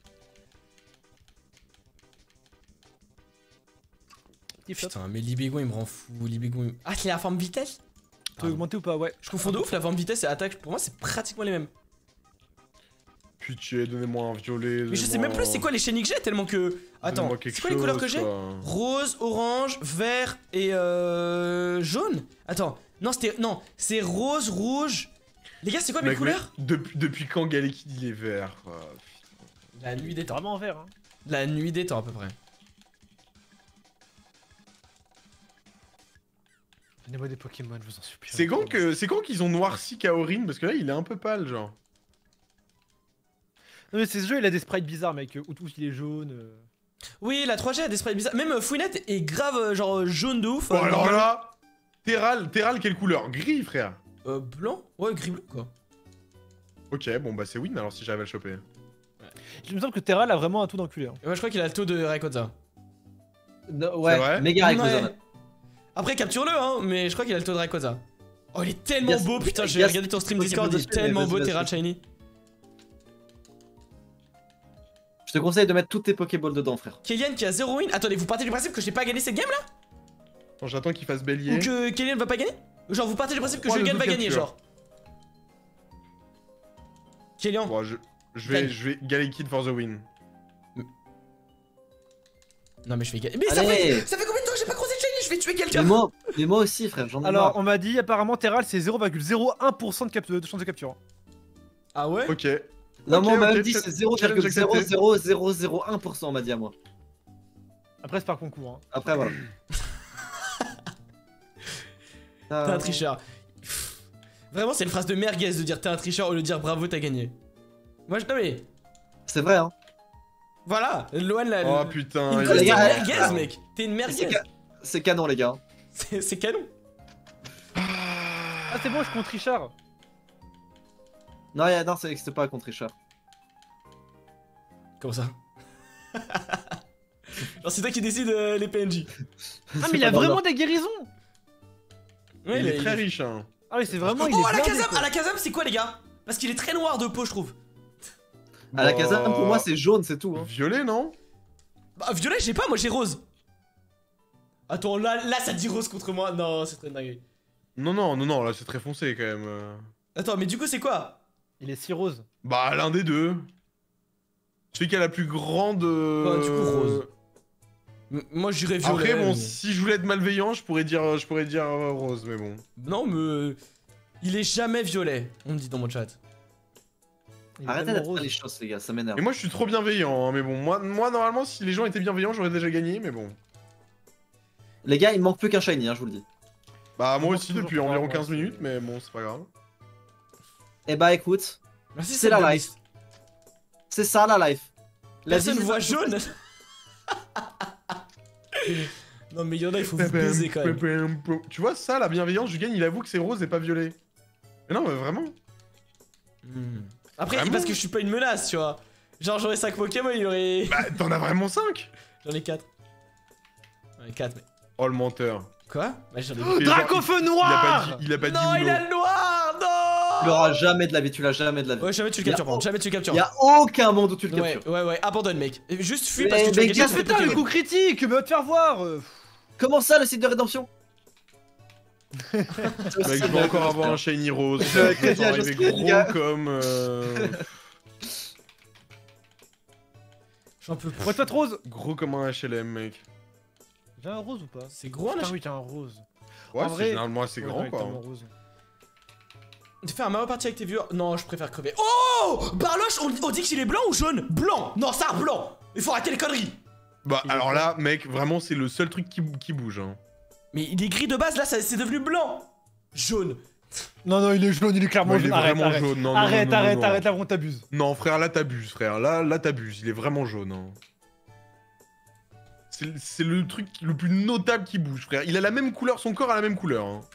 Tip top. Putain, mais Libégon il me rend fou. Libégon. Il... Ah, c'est la forme vitesse? Tu veux augmenter ou pas? Ouais. Je confonds de ouf, la forme vitesse et attaque. Pour moi, c'est pratiquement les mêmes. Pitié, donnez-moi un violet. Mais je sais même plus c'est quoi les chaînes que j'ai tellement que. Attends, c'est quoi les couleurs que j'ai? Rose, orange, vert et euh. jaune? Attends, non, c'était. Non, c'est rose, rouge. Les gars, c'est quoi mes Mec, couleurs? mais depuis, depuis quand Galekid il est vert? Oh, La nuit des C'est temps. vraiment en vert, hein. La nuit des temps à peu près. Donnez-moi des Pokémon, je vous en supplie. C'est quand que c'est quand qu'ils ont noirci Kaorin parce que là il est un peu pâle genre. Non mais c'est ce jeu, il a des sprites bizarres, mec. Où tout il est jaune. euh. Oui, la trois G a des sprites bizarres. Même euh, Fouinette est grave euh, genre euh, jaune de ouf. Bon euh, alors là, Terral, Terral quelle couleur? Gris frère. Euh, blanc? Ouais, gris bleu quoi. Ok, bon bah c'est win alors si j'arrive à le choper. Il me semble que Terral a vraiment un tout d'enculé. Hein. Et moi je crois qu'il a le taux de Rayquaza. Non, ouais, vrai méga Rayquaza. Ouais. Après, capture-le, hein, mais je crois qu'il a le taux de Rayquaza. Oh, il est tellement Yes. beau, putain, j'ai Yes. regardé ton stream Pokémon Discord, il est Display, tellement vas-y, beau, vas-y. Terra Shiny. Je te conseille de mettre toutes tes Pokéballs dedans, frère. Kellyanne qui a zéro win. Attendez, vous partez du principe que j'ai pas gagné cette game là? Attends, j'attends qu'il fasse bélier. Ou que Kellyanne va pas gagner? Genre, vous partez du principe que Trois je de gagne va deux gagner, captures. genre. Kellyanne. Bon, je, je vais Gagne. je vais Galekid for the win. Non, mais je vais gagner. Mais ça Allez. fait, ça fait combien de temps que j'ai pas croisé de Shiny? Je vais tuer Mais quelqu'un. moi, mais moi aussi, frère, j'en ai Alors, marre. on m'a dit apparemment Terral c'est zéro virgule zéro un pour cent de, cap- de chance de capture. Ah ouais? Ok. Non, Ok, moi, on m'a ok, même dit cha- c'est zéro challenge virgule zéro accepté. zéro zéro zéro un pour cent, on m'a dit à moi. Après, c'est par concours. Hein. Après, voilà. T'es un tricheur. Pff. Vraiment, c'est une phrase de merguez de dire t'es un tricheur au lieu de dire bravo, t'as gagné. Moi, je. Non, mais. C'est vrai, hein. Voilà, Loan la. Oh le- putain. Il me il cause a- des les gars, merguez, euh, mec. T'es une C'est merguez. ca- c'est canon, les gars. C'est c'est canon. Ah, c'est bon, je compte Richard. Non, y a- non, ça n'existe pas contre Richard. Comment ça? Genre, c'est toi qui décides euh, les P N J. Ah, mais il a pas vraiment normal. des guérisons. Ouais, Il est il- très riche hein. Ah, mais c'est vraiment. il Oh, est à la blindé, Kazam, quoi. à la Kazam, c'est quoi, les gars? Parce qu'il est très noir de peau, je trouve. À la Bah, Kazam, pour moi, c'est jaune, c'est tout. Hein. Violet non? Bah, violet, j'ai pas, moi j'ai rose. Attends, là, là, ça dit rose contre moi. Non, c'est très dingue. Non non non non là c'est très foncé quand même. euh. Attends, mais du coup, c'est quoi? Il est si rose. Bah l'un des deux. Celui qui a la plus grande. euh, Bah, du coup, rose. M- Moi, j'irais violet. Après bon mais- si je voulais être malveillant je pourrais dire je pourrais dire euh, rose mais bon. Non, mais. euh, Il est jamais violet, on me dit dans mon chat. Il est Arrêtez tellement d'être rose. les choses, les gars, ça m'énerve. Et moi je suis trop bienveillant hein, mais bon moi moi normalement si les gens étaient bienveillants j'aurais déjà gagné mais bon. Les gars, il manque plus qu'un shiny, hein, je vous le dis. Bah moi Moi, aussi toujours depuis pas, environ moi, quinze c'est- minutes mais bon c'est pas grave. Eh bah, écoute, Merci, C'est la Seb life. Davis. c'est ça la life. La Personne vie, c'est voit ça. jaune. Non, mais il y en a, il faut vous baiser quand même. Tu vois ça la bienveillance je gagne il avoue que c'est rose et pas violet. Mais non mais vraiment. Hmm. Après, Vraiment parce que je suis pas une menace, tu vois. Genre, j'aurais cinq Pokémon, il aurait. Bah t'en as vraiment cinq. J'en ai quatre. J'en ai quatre, mais. Oh le menteur. Quoi? Bah, j'en ai Oh, Et genre, Dracofeu Il a pas noir. dit, il a pas dit Non, il Uno. a le noir! Tu Non! l'auras jamais de la vie, tu l'as jamais de la vie. Ouais, jamais tu le Y a- captures, par contre, jamais tu le captures. Y a aucun monde où tu le Ouais, captures. ouais, ouais, abandonne, mec. Juste fuis Mais- parce que tu vas mais gagner gars, tous tes Putain, le Pokémon. coup critique, mais va te faire voir. euh. Comment ça, le site de rédemption? Mec, je vais encore avoir un shiny rose. Je Ça va crédit à arriver Josquin, gros les gars. comme. euh, J'en peux Pour être pas rose. Gros comme un H L M, mec. J'ai un rose ou pas? C'est gros, Putain, là. oui, t'as un rose. Ouais, En c'est vrai- généralement assez Ouais, grand ouais, quoi. t'as un rose. Tu fais un Mario Party avec tes viewers? Non, je préfère crever. Oh! Barloche, on, on dit qu'il est blanc ou jaune? Blanc! Non, ça, blanc! Il faut arrêter les conneries! Bah Il est alors quoi là, mec, vraiment, c'est le seul truc qui, qui bouge. Hein. Mais il est gris de base, là, ça- c'est devenu blanc! Jaune! Non, non, il est jaune, il est clairement Ouais, il est jaune. Arrête, vraiment arrête. jaune. Non, non, Arrête, non, non, arrête, non, arrête, là, on t'abuse. Non, frère, là t'abuses, frère. Là, là t'abuses. Il est vraiment jaune. Hein. C'est c'est le truc le plus notable qui bouge, frère. Il a la même couleur, son corps a la même couleur. Hein.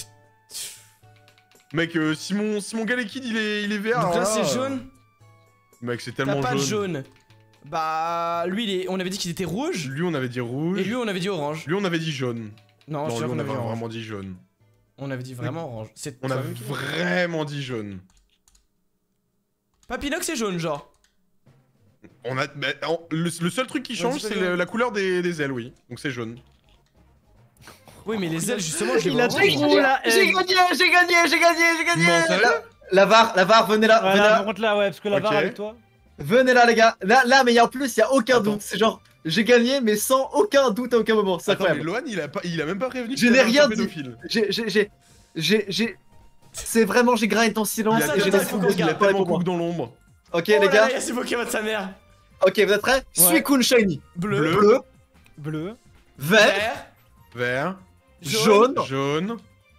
Mec, euh, si mon, si mon Galekid il est, il est vert. Donc là, alors c'est euh, jaune. Mec, c'est T'as tellement pas de jaune. jaune. Bah, lui, il est... on avait dit qu'il était rouge. Lui, on avait dit rouge. Et lui, on avait dit orange. Lui, on avait dit jaune. Non, Non, je suis lui, sûr on qu'on avait avait dit orange. vraiment dit jaune. On avait dit vraiment orange. C'est On a toi-même qui l'as dit. vraiment dit jaune. Papinox c'est jaune, genre. On a, bah, en- le, le seul truc qui Ouais, change, c'est pas c'est jaune. le- la couleur des, des ailes, oui. Donc c'est jaune. Oui, mais les ailes, justement, je les Il vois a orange. trop la J'ai haine. gagné, j'ai gagné, j'ai gagné, j'ai gagné. Non, sérieux la, la var, la var, venez là, venez Voilà, là, par contre là, ouais, parce que la Ok. barre avec toi. venez là les gars. Là, là, mais en plus, il y a aucun Attends. doute. C'est genre, j'ai gagné, mais sans aucun doute à aucun moment. C'est Attends, mais incroyable. Lohan, il a, pas, il a même pas prévenu Je qu'il n'ai avait rien un dit. pédophile. J'ai, j'ai, j'ai, j'ai, j'ai. C'est vraiment, j'ai grind en silence. Il a, ça, et j'ai attends, laissé il faut vous qu'on il a regarde. parler tellement pour moi. cook dans l'ombre. Ok Oh les là gars, là, c'est Pokémon de sa mère. ok, vous êtes prêts? Ouais. Suicune Shiny. Bleu, Bleu. Bleu, Bleu. vert, vert, Vert, jaune, jaune.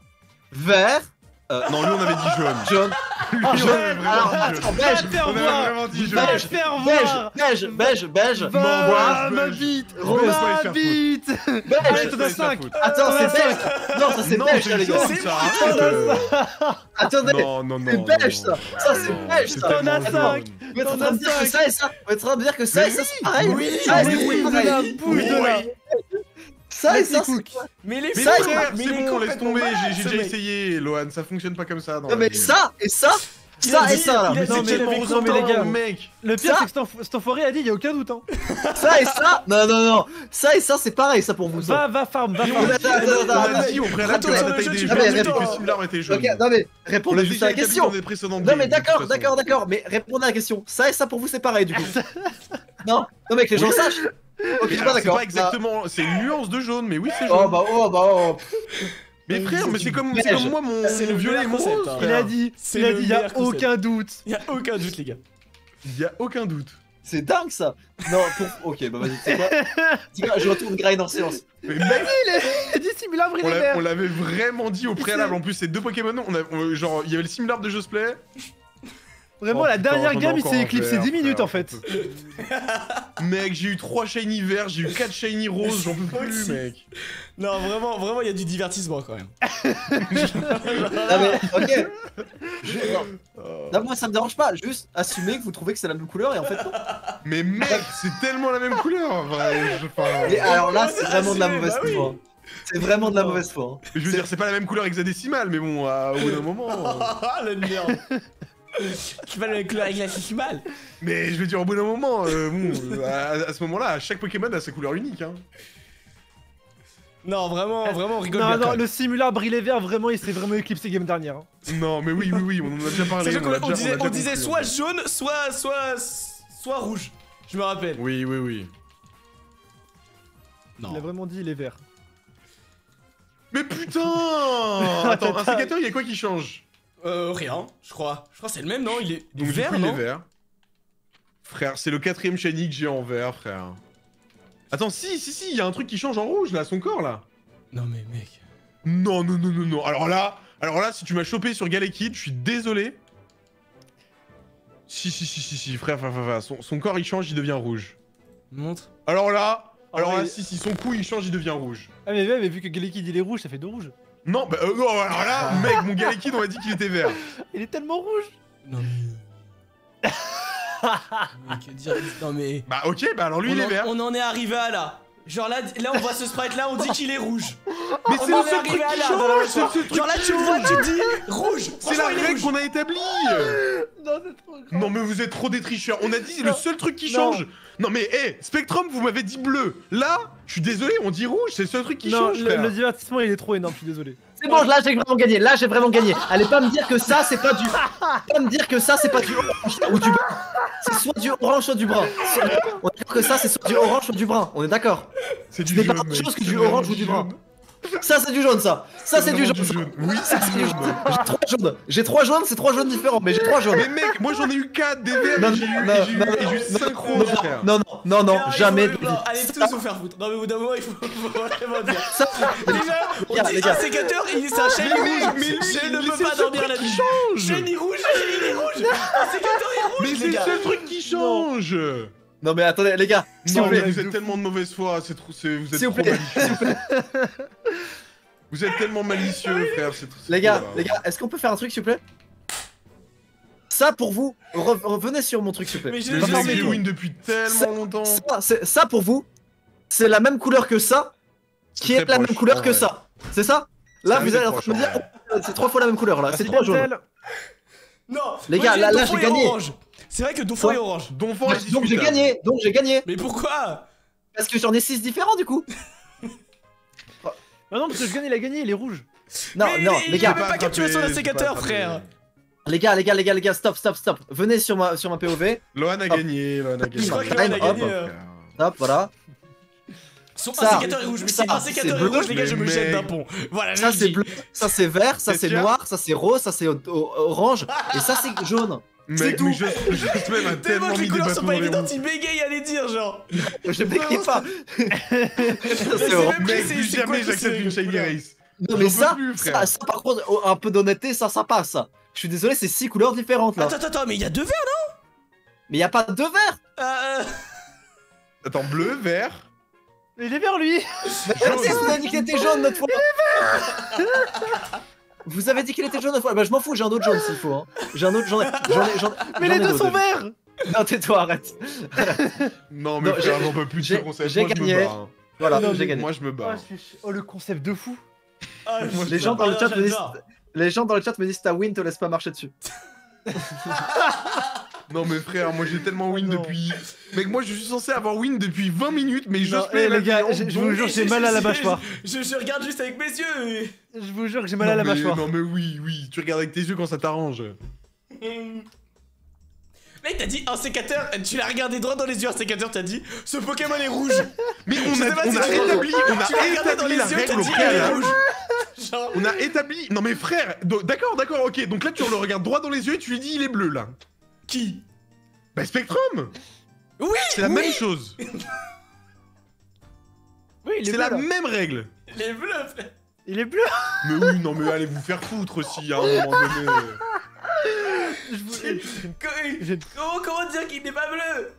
vert, Non, lui, on avait dit jaune. jaune. Lui, Ah, on jaune. avait vraiment Alors, dit attends, jaune. beige, Va te faire On avait voir. vraiment dit Va jaune. te faire beige, voir. beige, beige, beige. Non, Va voilà, ma beige. bite. Rose, pas les Ma faire bite. Beige. Allez, Beige, t'en pas as les faire cinq. foutre. Attends, Ah, c'est beige. Non, ça c'est Non, beige, c'est ça, les gars. jaune, C'est ça, jaune. arrête, euh. Attendez, Non, non, non. c'est non, beige, non. ça. Ça, c'est Non, beige, c'est ça. tellement T'en as jaune. cinq. Vous êtes en T'en train as de dire que cinq. ça et ça. Vous êtes en train de dire que ça Mais et ça oui, c'est pareil. oui, Ça et oui, ça, oui, c'est pareil. oui, bouge de là. Ça et Merci, ça c'est Cook. Mais les Mais Ça, frère, mais c'est il est bon, laisse complètement tomber, malade, j'ai j'ai ce déjà mec. essayé, Lohan, ça fonctionne pas comme ça. dans Non la mais vie. ça et ça, Il ça a et dit- ça là. il a Mais dit c'est qu'il tellement avait non, mais les content, gars. mec. Le pire, Ça- c'est que cet enf- cet enfoiré a dit il y a aucun doute. Hein. Ça et ça. Non non non. Ça et ça c'est pareil ça pour vous. ça. Va, va farm, va Mais farm. on a Attends, attends, on a attends, dit au préalable que attends, la le bataille jeu, des tu jeux, peux c'était répondre. que Simlar était jaune. Ok, non mais On répondez l'a juste déjà à la établi question. dans des précédentes Non games, mais de toute d'accord, façon. d'accord, d'accord, mais répondez à la question. Ça et ça pour vous c'est pareil du coup. Non, non mais que les gens Oui. sachent. Ok, Mais je suis alors, pas c'est d'accord. pas exactement, c'est une nuance de jaune, mais oui c'est Oh jaune. bah oh bah oh. Mais frère, mais c'est c'est comme, du c'est beige. comme moi mon C'est le mon violet et mon meilleur concept, rose, hein. Il frère. a dit, C'est il a le dit, il y a meilleur concept. aucun doute. Il y a aucun doute, les gars. Il y a aucun doute. C'est dingue ça. Non, pour. Ok, bah vas-y, tu sais quoi Tu sais quoi, je retourne grind en silence. Mais mec, Il a dit simulable, il on est l'a- vert. on l'avait vraiment dit au préalable. En plus, ces deux Pokémon, on a, on- genre, il y avait le Simlar de Josplay. Vraiment, Oh, la putain, dernière j'en ai game, il encore s'est un éclipsé vert, dix minutes frère, en fait. j'en peux plus. Mec, j'ai eu trois shiny verts, j'ai eu quatre shiny roses, j'en peux plus, Aussi. mec. Non, vraiment, vraiment, il y a du divertissement quand même. Non mais, ok. Je- non. Oh. Non, moi ça me dérange pas, juste assumer que vous trouvez que c'est la même couleur et en fait non. Mais mec, c'est tellement la même couleur, en vrai. Je, enfin, Et alors là, Ouais, c'est c'est vraiment de la assumé, mauvaise bah oui. foi. C'est vraiment de la Non. mauvaise foi. hein. je veux dire, c'est pas la même couleur hexadécimale, mais bon, à- au bout d'un moment. euh, Ah, la merde. Tu vas avec le avec la mal. Mais je veux dire, au bout d'un moment, euh, bon, à, à ce moment-là, chaque Pokémon a sa couleur unique, hein. Non, vraiment, vraiment, on rigole Non, bien. non, quand même. le simulable il est vert, vraiment, il s'est vraiment éclipsé game dernière. hein. Non, mais oui, oui, oui, on en a déjà parlé. Sachant on qu'on l'a on déjà- disait, l'a déjà on disait conclu, soit en fait. jaune, soit, soit, soit rouge. Je me rappelle. Oui, oui, oui. Il a Non. vraiment dit il est vert. Mais putain Attends, un sécateur, il y a quoi qui change? Euh, rien, je crois. Je crois que c'est le même, non? Il est, il est Donc, du vert, coup, il est non? vert. Frère, c'est le quatrième shiny que j'ai en vert, frère. Attends, si, si, si, il y a un truc qui change en rouge, là, son corps, là. Non, mais mec. Non, non, non, non, non. Alors là, alors là, si tu m'as chopé sur Galekid, je suis désolé. Si, si, si, si, si, frère, frère, frère, frère. Son, son corps, il change, il devient rouge. Montre. Alors là, alors Ah, là, il- si, si, son cou, il change, il devient rouge. Ah, mais, ouais, mais vu que Galekid il est rouge, ça fait deux rouges. Non, bah, euh, non, alors là, mec, mon Galekid, on m'a dit qu'il était vert. Il est tellement rouge. Non, mais. mais que dire. Non, mais. Bah, ok, bah alors lui, on, il est en, vert. on en est arrivé à là. Genre là, là on voit ce sprite là, on dit qu'il est rouge. Mais On c'est en le est seul arrivé truc à qui là, dans la change, c'est le voie. seul truc Genre là, qui tu vois, change. tu te dis rouge. C'est Franchement, la il est règle rouge. qu'on a établie. Non, c'est trop grave. Non mais vous êtes trop des tricheurs. On a dit le Non. seul truc qui Non. change. Non mais hé, Spectrum, vous m'avez dit bleu. Là, je suis désolé, on dit rouge. C'est le seul truc qui Non, change, le, frère. le divertissement il est trop énorme, je suis désolé. C'est bon, là j'ai vraiment gagné, là j'ai vraiment gagné. Allez pas me dire que ça c'est pas du. Pas me dire que ça c'est pas du orange ou du brun. C'est soit du orange soit du brun. Soit- On est d'accord que ça c'est soit du orange soit du brun, on est d'accord. C'est Ce du n'est pas jaune, autre mec. chose que C'est du vraiment orange ou du brun. jaune. Ça c'est du jaune ça. Ça c'est du vraiment jaune. ça. Oui, Ça c'est c'est du du jaune. jaune. J'ai trois jaunes. J'ai trois jaunes, c'est trois jaunes différents, mais j'ai trois jaunes. Mais mec, moi j'en ai eu quatre des verts. Non, et j'ai eu, non, et j'ai eu, non, et j'ai eu non, cinq non, roses, frère. Non, non, non, non, Alors, il jamais. faut- de non, vie. allez tous vous faire foutre. Non mais au bout d'un moment il faut, faut vraiment dire. Ça, Déjà, on gars, dit les gars. un sécateur, il c'est un shiny Mais rouge. mec, mais lui, Je ne mais peux c'est pas le seul dormir truc la qui nuit. change. Shiny rouge, shiny rouge. Un sécateur est rouge, Mais les c'est le gars. seul truc qui change. Non mais attendez les gars, s'il Non vous mais plaît. vous êtes tellement de mauvaise foi, c'est trop, c'est- vous êtes S'il vous trop plaît. malicieux. Vous êtes tellement malicieux, frère. c'est trop- Les gars, voilà. les gars, est-ce qu'on peut faire un truc s'il vous plaît? ça pour vous, re- revenez sur mon truc s'il vous plaît. Mais je Mais je j'ai sais j'ai que- win depuis tellement Ça- longtemps. Ça, c'est- ça pour vous, c'est la même couleur que ça, qui C'est est très la même proche, couleur en que vrai. ça. C'est ça? Là, C'est vous assez allez en train de me proche, dire, en oh, c'est trois fois la même couleur là, c'est trop jaune. Non Les moi, gars, je là- dirais là, Donphan j'ai est gagné. orange. C'est vrai que Donphan Quoi est orange. Donphan est Donc j'ai discutable. gagné, donc j'ai gagné. Mais pourquoi? Parce que j'en ai six différents du coup. Ah non, parce que je gagne, il a gagné, il est rouge. Non, Mais non, il- les il gars, a même pas capturé son attrapé, sécateur, c'est pas frère. attrapé. les gars, les gars, les gars, les gars, stop, stop, stop. Venez sur ma, sur ma P O V. Lohan a Hop. gagné, Lohan a gagné. Je crois que Hop, Lohan a hop, gagné. euh. Stop, voilà. Son Ça, sécateur est rouge. Mais ça, si un c'est sécateur est bleu. rouge, les gars, je me Mais jette d'un mec. pont. Voilà, je Ça le c'est dis. bleu, ça c'est vert, ça c'est Qu'est-ce qu'il y a noir, ça c'est rose, ça c'est o- o- orange, et ça c'est jaune. C'est Mec, tout. mais je, je même a Tellement tellement que les mis des couleurs sont bâtons pas dans les roues. évidentes, il bégaye à les dire, genre. Je m'écris pas. Mais c'est c'est orange. même Mec, c'est- plus c'est quoi jamais que j'accepte c'est, une Shiny couleur Race. Non mais J'en peux ça, plus, ça, frère. ça, par contre, oh, un peu d'honnêteté, ça, ça passe. Ça. Je suis désolé, c'est six couleurs différentes là. Attends, attends, attends, mais il y a deux verres Mais y a pas de vert. là. Attends, bleu, vert. Mais il est vers lui. Mais arrêtez, vous avez dit qu'il était jaune notre fois. Vous avez dit qu'il était jaune notre fois. Bah je m'en fous, j'ai un autre jaune s'il faut. Hein. J'ai un autre, j'en ai, j'en ai, j'en ai. Mais j'en les ai deux d'autres. sont verts. Non tais-toi, arrête. Non, mais Non, frère, j'ai- j'en peux plus de j'ai- ce concept. j'ai Moi, je me gagné. barre, hein. Voilà, Non, j'ai mais- gagné. Moi, je me Oh, barre. je suis- oh, le concept de fou. Ah, Moi, Les gens dans le Ah, chat me disent, j'adore. les gens dans le chat me disent ta win te laisse pas marcher dessus. Non, mais frère, moi j'ai tellement win Oh non. depuis. Mec, moi je suis censé avoir win depuis vingt minutes, mais je Non, fais eh, la les gars, vidéo, je- je donc- vous jure, j'ai mal à la mâchoire. Je, je regarde juste avec mes yeux. et- Je vous jure que j'ai mal à la Non, mais- mâchoire. Non, mais oui, oui, tu regardes avec tes yeux quand ça t'arrange. Mec, t'as dit un sécateur, tu l'as regardé droit dans les yeux, un sécateur, t'as dit ce Pokémon est rouge. Mais on Je sais a, pas on si a tu- établi, on Tu l'as a regardé dans les établi la yeux, règle t'as au dit il est préalable. rouge. Genre. On a établi. Non, mais frère, do- d'accord, d'accord, ok. Donc là, tu le regardes droit dans les yeux et tu lui dis il est bleu là. Qui? Bah, Spectrum. Oui. C'est la oui, même chose. Oui, il est C'est bleu. la là. même règle. Les bleus, frère. Il est bleu. Mais oui, non, mais allez vous faire foutre aussi à un moment donné. Je vous- Co- J'ai- Comment, comment dire qu'il n'est pas bleu?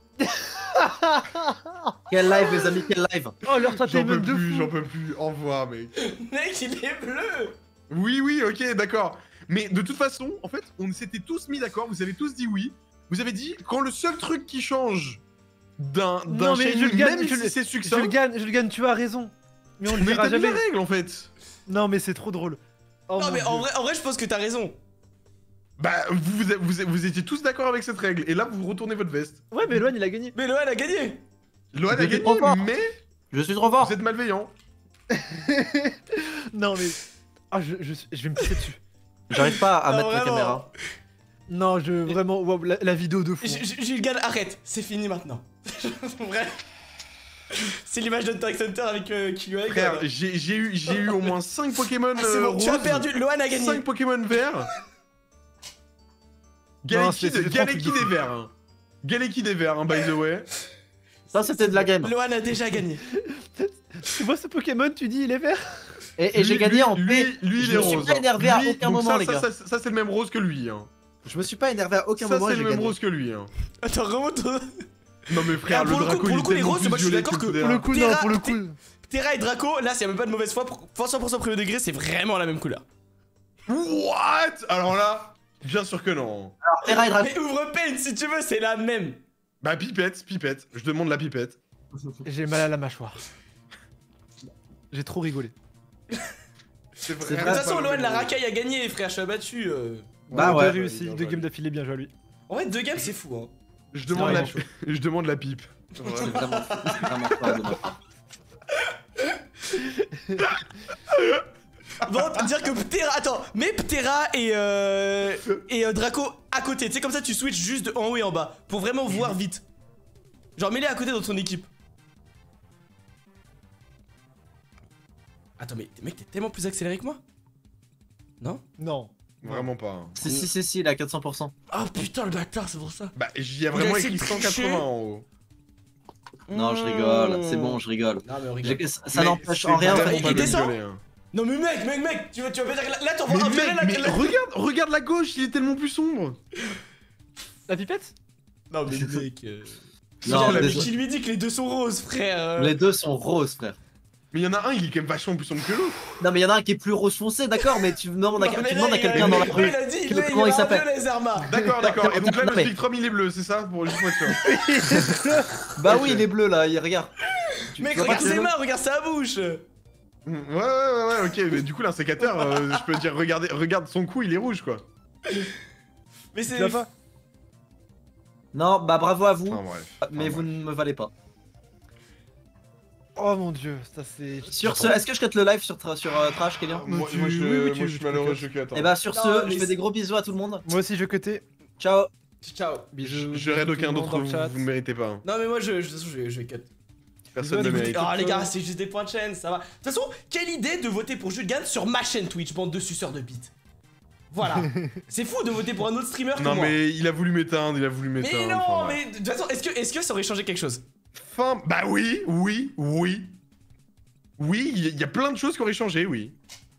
Quel live les amis, quel live. Oh, leur J'en entertainment peux de plus, fou. j'en peux plus. Au revoir, mec. Mec, il est bleu. Oui, oui, ok, d'accord. Mais de toute façon, en fait, on s'était tous mis d'accord, vous avez tous dit oui. Vous avez dit, quand le seul truc qui change d'un d'un Non, mais shiny, je le gagne, même je si le- c'est Je succinct, le gagne, je le gagne, tu as raison. Mais on le mais dira t'as mis jamais. la règle en fait. Non, mais c'est trop drôle. Oh, non, mon mais en Dieu. vrai, en vrai, je pense que t'as raison. Bah, vous, vous, vous, vous étiez tous d'accord avec cette règle, et là vous retournez votre veste. Ouais, mais Loan il a gagné. Mais Lohan a gagné. Lohan a Vous êtes gagné, trop fort. mais Je suis trop fort. vous êtes malveillant. Non, mais. Ah, je, je, je vais me pisser dessus. J'arrive pas à Non, mettre la vraiment. caméra. Non, je. Vraiment. Wow, la, la vidéo de fou. J- J- Julgan, arrête, c'est fini maintenant. Vrai. C'est l'image d'Hunter x Hunter avec euh, Killua. Frère, j'ai j'ai eu, j'ai eu au moins cinq Pokémon Ah, c'est euh, bon, tu as roses, perdu. Lohan a gagné. cinq Pokémon verts. Non, c'est- Galeki c'est trop un truc Galeki de des fou. verts. hein. Galeki des verts, hein, by the way. Ça c'était de la game. Lohan a déjà gagné. Tu vois ce Pokémon, tu dis il est vert. Et, et j'ai Lui- gagné lui- en lui, paix. lui, il Je est me suis rose. pas hein. énervé à Lui, aucun donc moment, ça, les ça, gars. Ça, ça, ça, c'est le même rose que lui. Hein. Je me suis pas énervé à aucun Ça, moment c'est et j'ai le même gagné. rose que lui. Hein. Attends, remonte. Non, mais frère, Ah, le pour le coup- Draco, pour il le est coup, les tellement roses, plus moi, je suis violet d'accord que que- le Pour le coup, non, Terra- pour le Té- coup. Terra et Draco, là, s'il y a même pas de mauvaise foi, pour cent pour cent premier degré, c'est vraiment la même couleur. What? Alors là, bien sûr que non. Alors, Terra et Draco. Mais ouvre Paint si tu veux, c'est la même. Bah, pipette, pipette. Je demande la pipette. J'ai mal à la mâchoire. J'ai trop rigolé. C'est C'est De vraiment toute façon, pas Lohan, le la même. racaille a gagné, frère, je suis abattu. euh. Bah On a ouais. réussi, bien deux joué. games d'affilée, bien joué à lui. En vrai, deux games, c'est fou, hein. Je demande, la... vraiment chaud. je demande la pipe. C'est vraiment, c'est vraiment pas de ma part. Bon, dire que Ptera. Attends, mets Ptera et, euh, et euh, Draco à côté. Tu sais, comme ça, tu switches juste de en haut et en bas. Pour vraiment voir vite. Genre, mets-les à côté dans ton équipe. Attends, mais mec, t'es tellement plus accéléré que moi? Non? Non. Vraiment pas. hein. Si, si, si, si, il est à quatre cents pour cent. Oh putain, le bâtard, c'est pour ça. Bah, j'y a Il a vraiment essayé écrit de tricher. cent quatre-vingts en haut. Non, je rigole, c'est bon, je rigole. Non, mais on rigole. J'ai- Ça, ça Mais n'empêche c'est en rien. vraiment il pas le descend violet, hein. Non, mais mec, mec, mec, tu vas, tu vas pas dire que là, là t'en Mais vois un mec, violet, là, mais là- regarde, regarde la gauche, il est tellement plus sombre. La pipette. Non, mais mec. euh, Non, la désolé. Qui lui dit que les deux sont roses, frère. euh. Les deux sont roses, frère. Mais il y en a un, il est quand même vachement plus sombre que l'autre. Non, mais il y en a un qui est plus rose foncé, d'accord, mais tu demandes à, Non, mais tu là, demandes à il quelqu'un a- dans la il rue. a dit, Qui- il est- comment il il a un s'appelle vieux laser mark. D'accord, d'accord. Et donc là, Non, le mais- Spectrum, il est bleu, c'est ça? Pour juste pour être sûr. Bah Ok. oui, il est bleu là, il regarde. Tu- Mec, tu vois regarde pas que ses c'est mains, regarde sa bouche. Ouais, ouais, ouais, ouais, ok. Mais du coup, là, un sécateur, euh, je peux dire, regardez, regarde son cou, il est rouge, quoi. Mais Tu c'est. l'as pas? Non, bah bravo à vous, Enfin, bref. mais Enfin, vous bref. ne me valez pas. Oh mon dieu, ça c'est. Sur ce, est-ce que je cut le live sur, tra- sur euh, Trash, Kélian Moi, tu- moi, je, oui, oui, moi, tu- je suis tu malheureux, peux je que attends. Et bah sur Non, ce, mais je fais c'est- des gros bisous à tout le monde. Moi aussi je vais cutter. Ciao. Ciao. Bisous. Je rêve bisous aucun tout le monde d'autre, dans le vous, chat. vous ne méritez pas. hein. Non, mais moi, je, je- de toute façon, je vais, je vais cut. Personne ne Bisous, mérite. Ah les gars, c'est juste des points de chaîne, ça va. De toute façon, quelle idée de voter pour Julgan sur ma chaîne Twitch, bande de suceurs de bites. Voilà. C'est fou de voter pour un autre streamer que Non, moi. mais il a voulu m'éteindre, il a voulu Mais m'éteindre. non, enfin, bref. mais de toute façon, est-ce que, est-ce que ça aurait changé quelque chose? Fin. Bah oui, oui, oui. Oui, il y, y a plein de choses qui auraient changé, oui.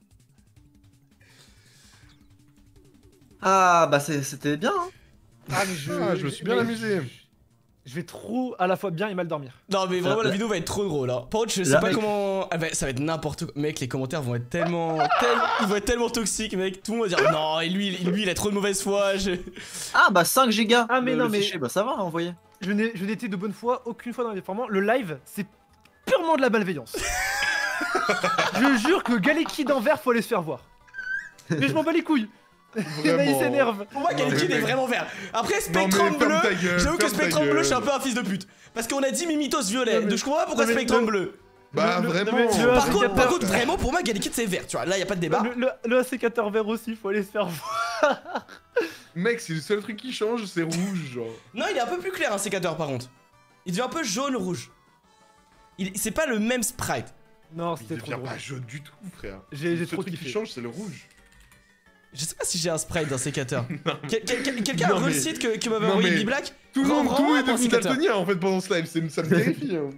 Ah bah c'est- c'était bien. Hein. Ah, mais je, Ah, je me suis bien mais- amusé. Je vais trop à la fois bien et mal dormir. Non, mais vraiment, Ça- la vidéo va être trop drôle. Hein. Par contre, je sais Là, pas mec. comment. Ah, bah, ça va être n'importe quoi. Mec, les commentaires vont être tellement. tel- Ils vont être tellement toxiques, mec. Tout le monde va dire non, et lui, il- lui, il a trop de mauvaise foi. je- Ah bah cinq gigas. Ah, mais le, non, le mais- fichier, bah ça va envoyer. Je n'ai je n'étais de bonne foi aucune fois dans les formats. Le live, c'est purement de la malveillance. Je jure que Galeki d'envers, faut aller se faire voir. Mais je m'en bats les couilles. Et là, il Vraiment. s'énerve. Pour moi, Non, Galiki mais- est vraiment vert. Après, Non, Spectrum mais bleu. ferme ta gueule, J'avoue que ferme ta Spectrum bleu, gueule. je suis un peu un fils de pute. Parce qu'on a dit Mimitos violet. Non, mais- Donc je comprends pas pourquoi non, mais- Spectrum le- bleu. Bah Le- le- vraiment. le- le- Par le- contre, le- par contre, vraiment, pour moi, Galiki c'est vert. Tu vois, là, y a pas de débat. Le, le, le insécateur vert aussi, faut aller se faire voir. Mec, c'est le seul truc qui change, c'est rouge, genre. Non, il est un peu plus clair, un sécateur par contre. Il devient un peu jaune-rouge. Il... C'est pas le même sprite. Non, Il c'était trop devient drôle. pas jaune du tout, frère. J'ai- j'ai Le seul trop truc qui kiffé. change, c'est le rouge. Je sais pas si j'ai un sprite d'un sécateur. Quel- quel- quel- Quelqu'un a Non, un mais- recite que, que m'avait non, envoyé mais- B-Black? Tout le Rends- monde, tout le monde rends-moi est un devenu sécateur. daltonien en fait pendant ce live, c'est- ça me terrifie. hein.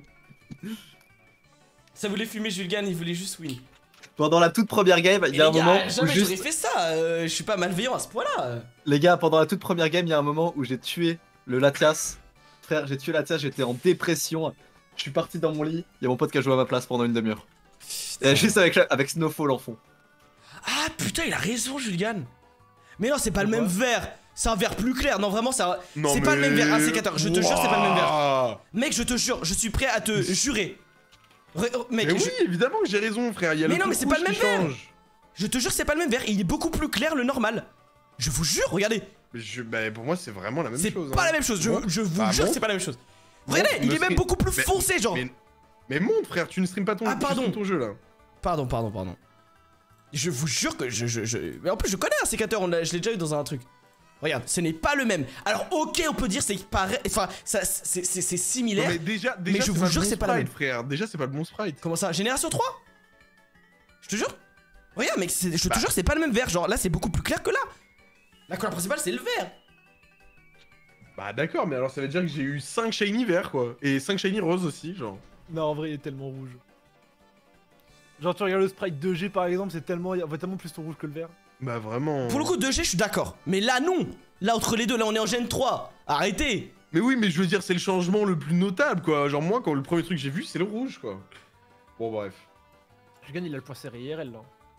Ça voulait fumer Julgan, il voulait juste win. Pendant la toute première game, il Et y a un les gars, moment où jamais j'aurais juste... fait ça. euh, je suis pas malveillant à ce point-là. Les gars, pendant la toute première game, il y a un moment où j'ai tué le Latias. Frère, j'ai tué Latias, j'étais en dépression. Je suis parti dans mon lit, il y a mon pote qui a joué à ma place pendant une demi-heure. Et juste avec, avec Snowfall en fond. Ah putain, il a raison, Julgan. Mais non, c'est pas le Quoi même vert. C'est un vert plus clair. Non, vraiment, c'est un- Non, c'est pas le même vert. Un mais- sécateur, je te jure, c'est pas le même vert. Wouah. Mec, je te jure, je suis prêt à te jurer. Re- oh, mec, Mais je... oui, évidemment que j'ai raison, frère. Il y a Mais le non, truc mais c'est pas rouge le qui même vert. change. je te jure, c'est pas le même vert. Il est beaucoup plus clair, le normal. Je vous jure, regardez. Mais je, bah, pour moi, c'est vraiment la même C'est chose. pas hein. la même chose. Je, Bon. je vous Ah jure, bon c'est pas la même chose. Bon, Regardez, il ne est même serait- beaucoup plus Mais- foncé, genre. Mais, mais monte, frère, tu ne stream pas ton, Ah, tu pardon. stream ton jeu là. Pardon, pardon, pardon. Je vous jure que je, je, je... Mais en plus, je connais un sécateur, on l'a- je l'ai déjà eu dans un truc. Regarde, ce n'est pas le même. Alors, ok, on peut dire c'est pareil. Enfin, ça, c'est c'est- c'est Non, similaire. mais déjà, déjà je c'est vous pas le jure, bon c'est pas la sprite, même. frère. Déjà, c'est pas le bon sprite. Comment ça? Génération trois? Je te jure. Regarde, mec, c'est- je te Bah. jure, c'est pas le même vert. Genre, là, c'est beaucoup plus clair que là. La couleur principale, c'est le vert. Bah, d'accord, mais alors ça veut dire que j'ai eu cinq shiny verts quoi. Et cinq shiny roses aussi, genre. Non, en vrai, il est tellement rouge. Genre, tu regardes le sprite deux G par exemple, c'est tellement, il voit tellement plus ton rouge que le vert. Bah, vraiment. Pour le coup, deux G, je suis d'accord. Mais là, non. Là, entre les deux, là, on est en Gen trois. Arrêtez. Mais oui, mais je veux dire, c'est le changement le plus notable quoi. Genre, moi, quand le premier truc que j'ai vu, c'est le rouge quoi. Bon, bref. Je gagne, il a le point serré I R L là.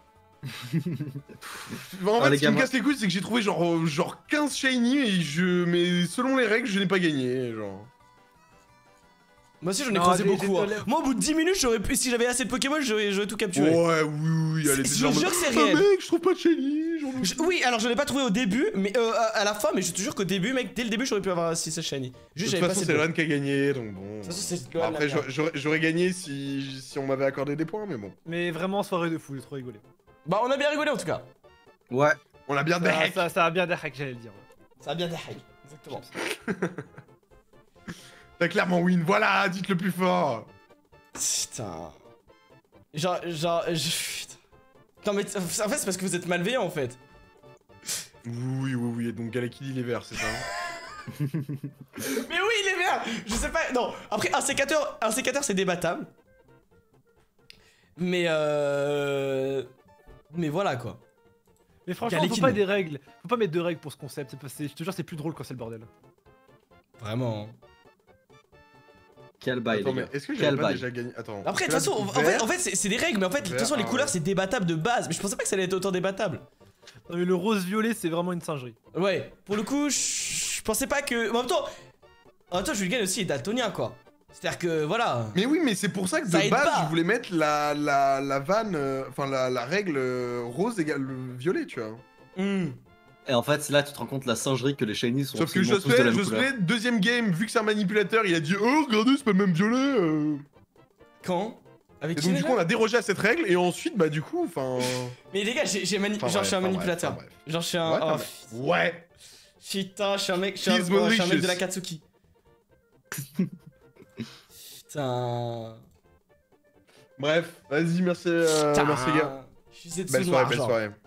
Bah, en Ah, fait, les ce qui me gars, casse les couilles, c'est que j'ai trouvé genre, euh, genre quinze shiny et je. Mais selon les règles, je n'ai pas gagné, genre. Moi aussi, j'en ai Non, croisé j'ai- beaucoup. j'ai- hein. Moi, au bout de dix minutes, j'aurais pu. Si j'avais assez de Pokémon, j'aurais j'aurais tout capturé. Ouais, oui, oui, allez, C'est- t'es je genre en jure mode, que c'est Ah, réel. mec, je trouve pas de shiny, j'en veux Je- oui, alors j'en ai pas trouvé au début, mais euh, à, à la fin, mais je te jure qu'au début, mec, dès le début, j'aurais pu avoir six shiny. De Juste, toute j'avais pas façon, assez c'est de. Lohan qui a gagné, donc bon. De toute façon, c'est Bon, Lohan, après, la merde. j'aurais- j'aurais j'aurais gagné si, si on m'avait accordé des points, mais bon. Mais vraiment, soirée de fou, j'ai trop rigolé. Bah, on a bien rigolé en tout cas. Ouais. On a bien des Ça, hacks. ça, ça a bien des hacks, j'allais le dire. Ça a bien des hacks. Exactement. T'as clairement win, voilà, dites-le plus fort. Putain. Genre, genre, je... Putain. Non mais, en fait, c'est parce que vous êtes malveillant en fait. Oui, oui, oui, donc Galaki il est vert, c'est ça Mais oui, il est vert. Je sais pas, non. Après, un sécateur, un sécateur c'est débattable. Mais euh... Mais voilà quoi. Mais franchement, Galeki, faut pas non. des règles. Faut pas mettre de règles pour ce concept. c'est pas- c'est- Je te jure, c'est plus drôle quand c'est le bordel. Vraiment. Quel bail, Attends, les mais gars. est-ce que Quel j'avais pas bail. déjà gagné? Attends. Après, de là, toute façon, du en coup, fait, vert, en fait c'est c'est des règles, mais en fait, de toute vert, façon, les ah, couleurs, ouais. c'est débattable de base. Mais je pensais pas que ça allait être autant débattable. Non, mais le rose-violet, c'est vraiment une singerie. Ouais, pour le coup, je je pensais pas que. En même temps, en même temps, Julien aussi est daltonien, quoi. C'est-à-dire que voilà. Mais oui, mais c'est pour ça que Ça de aide base, pas. je voulais mettre la, la, la vanne, euh, enfin la, la règle euh, rose égale le violet, tu vois. Hmm. Et en fait, là, tu te rends compte la singerie que les shinies sont Sauf que absolument tous de la Josué, même couleur. Josué, deuxième game, vu que c'est un manipulateur, il a dit oh regardez, c'est pas le même violet. euh. Quand Avec Et qui donc du déjà coup, on a dérogé à cette règle et ensuite, bah du coup, enfin. Mais les gars, j'ai j'ai mani- Enfin, genre bref, je suis un enfin, bref, manipulateur. enfin, bref. Genre je suis un. Ouais, oh, enfin, bref. Ouais. putain, je suis un mec, je suis un, He's oh, je suis un mec de malicious. la Katsuki. Putain. Bref, vas-y, merci, euh, Putain. merci les gars. Je suis Zetsu Belle soirée, noir, belle genre. soirée.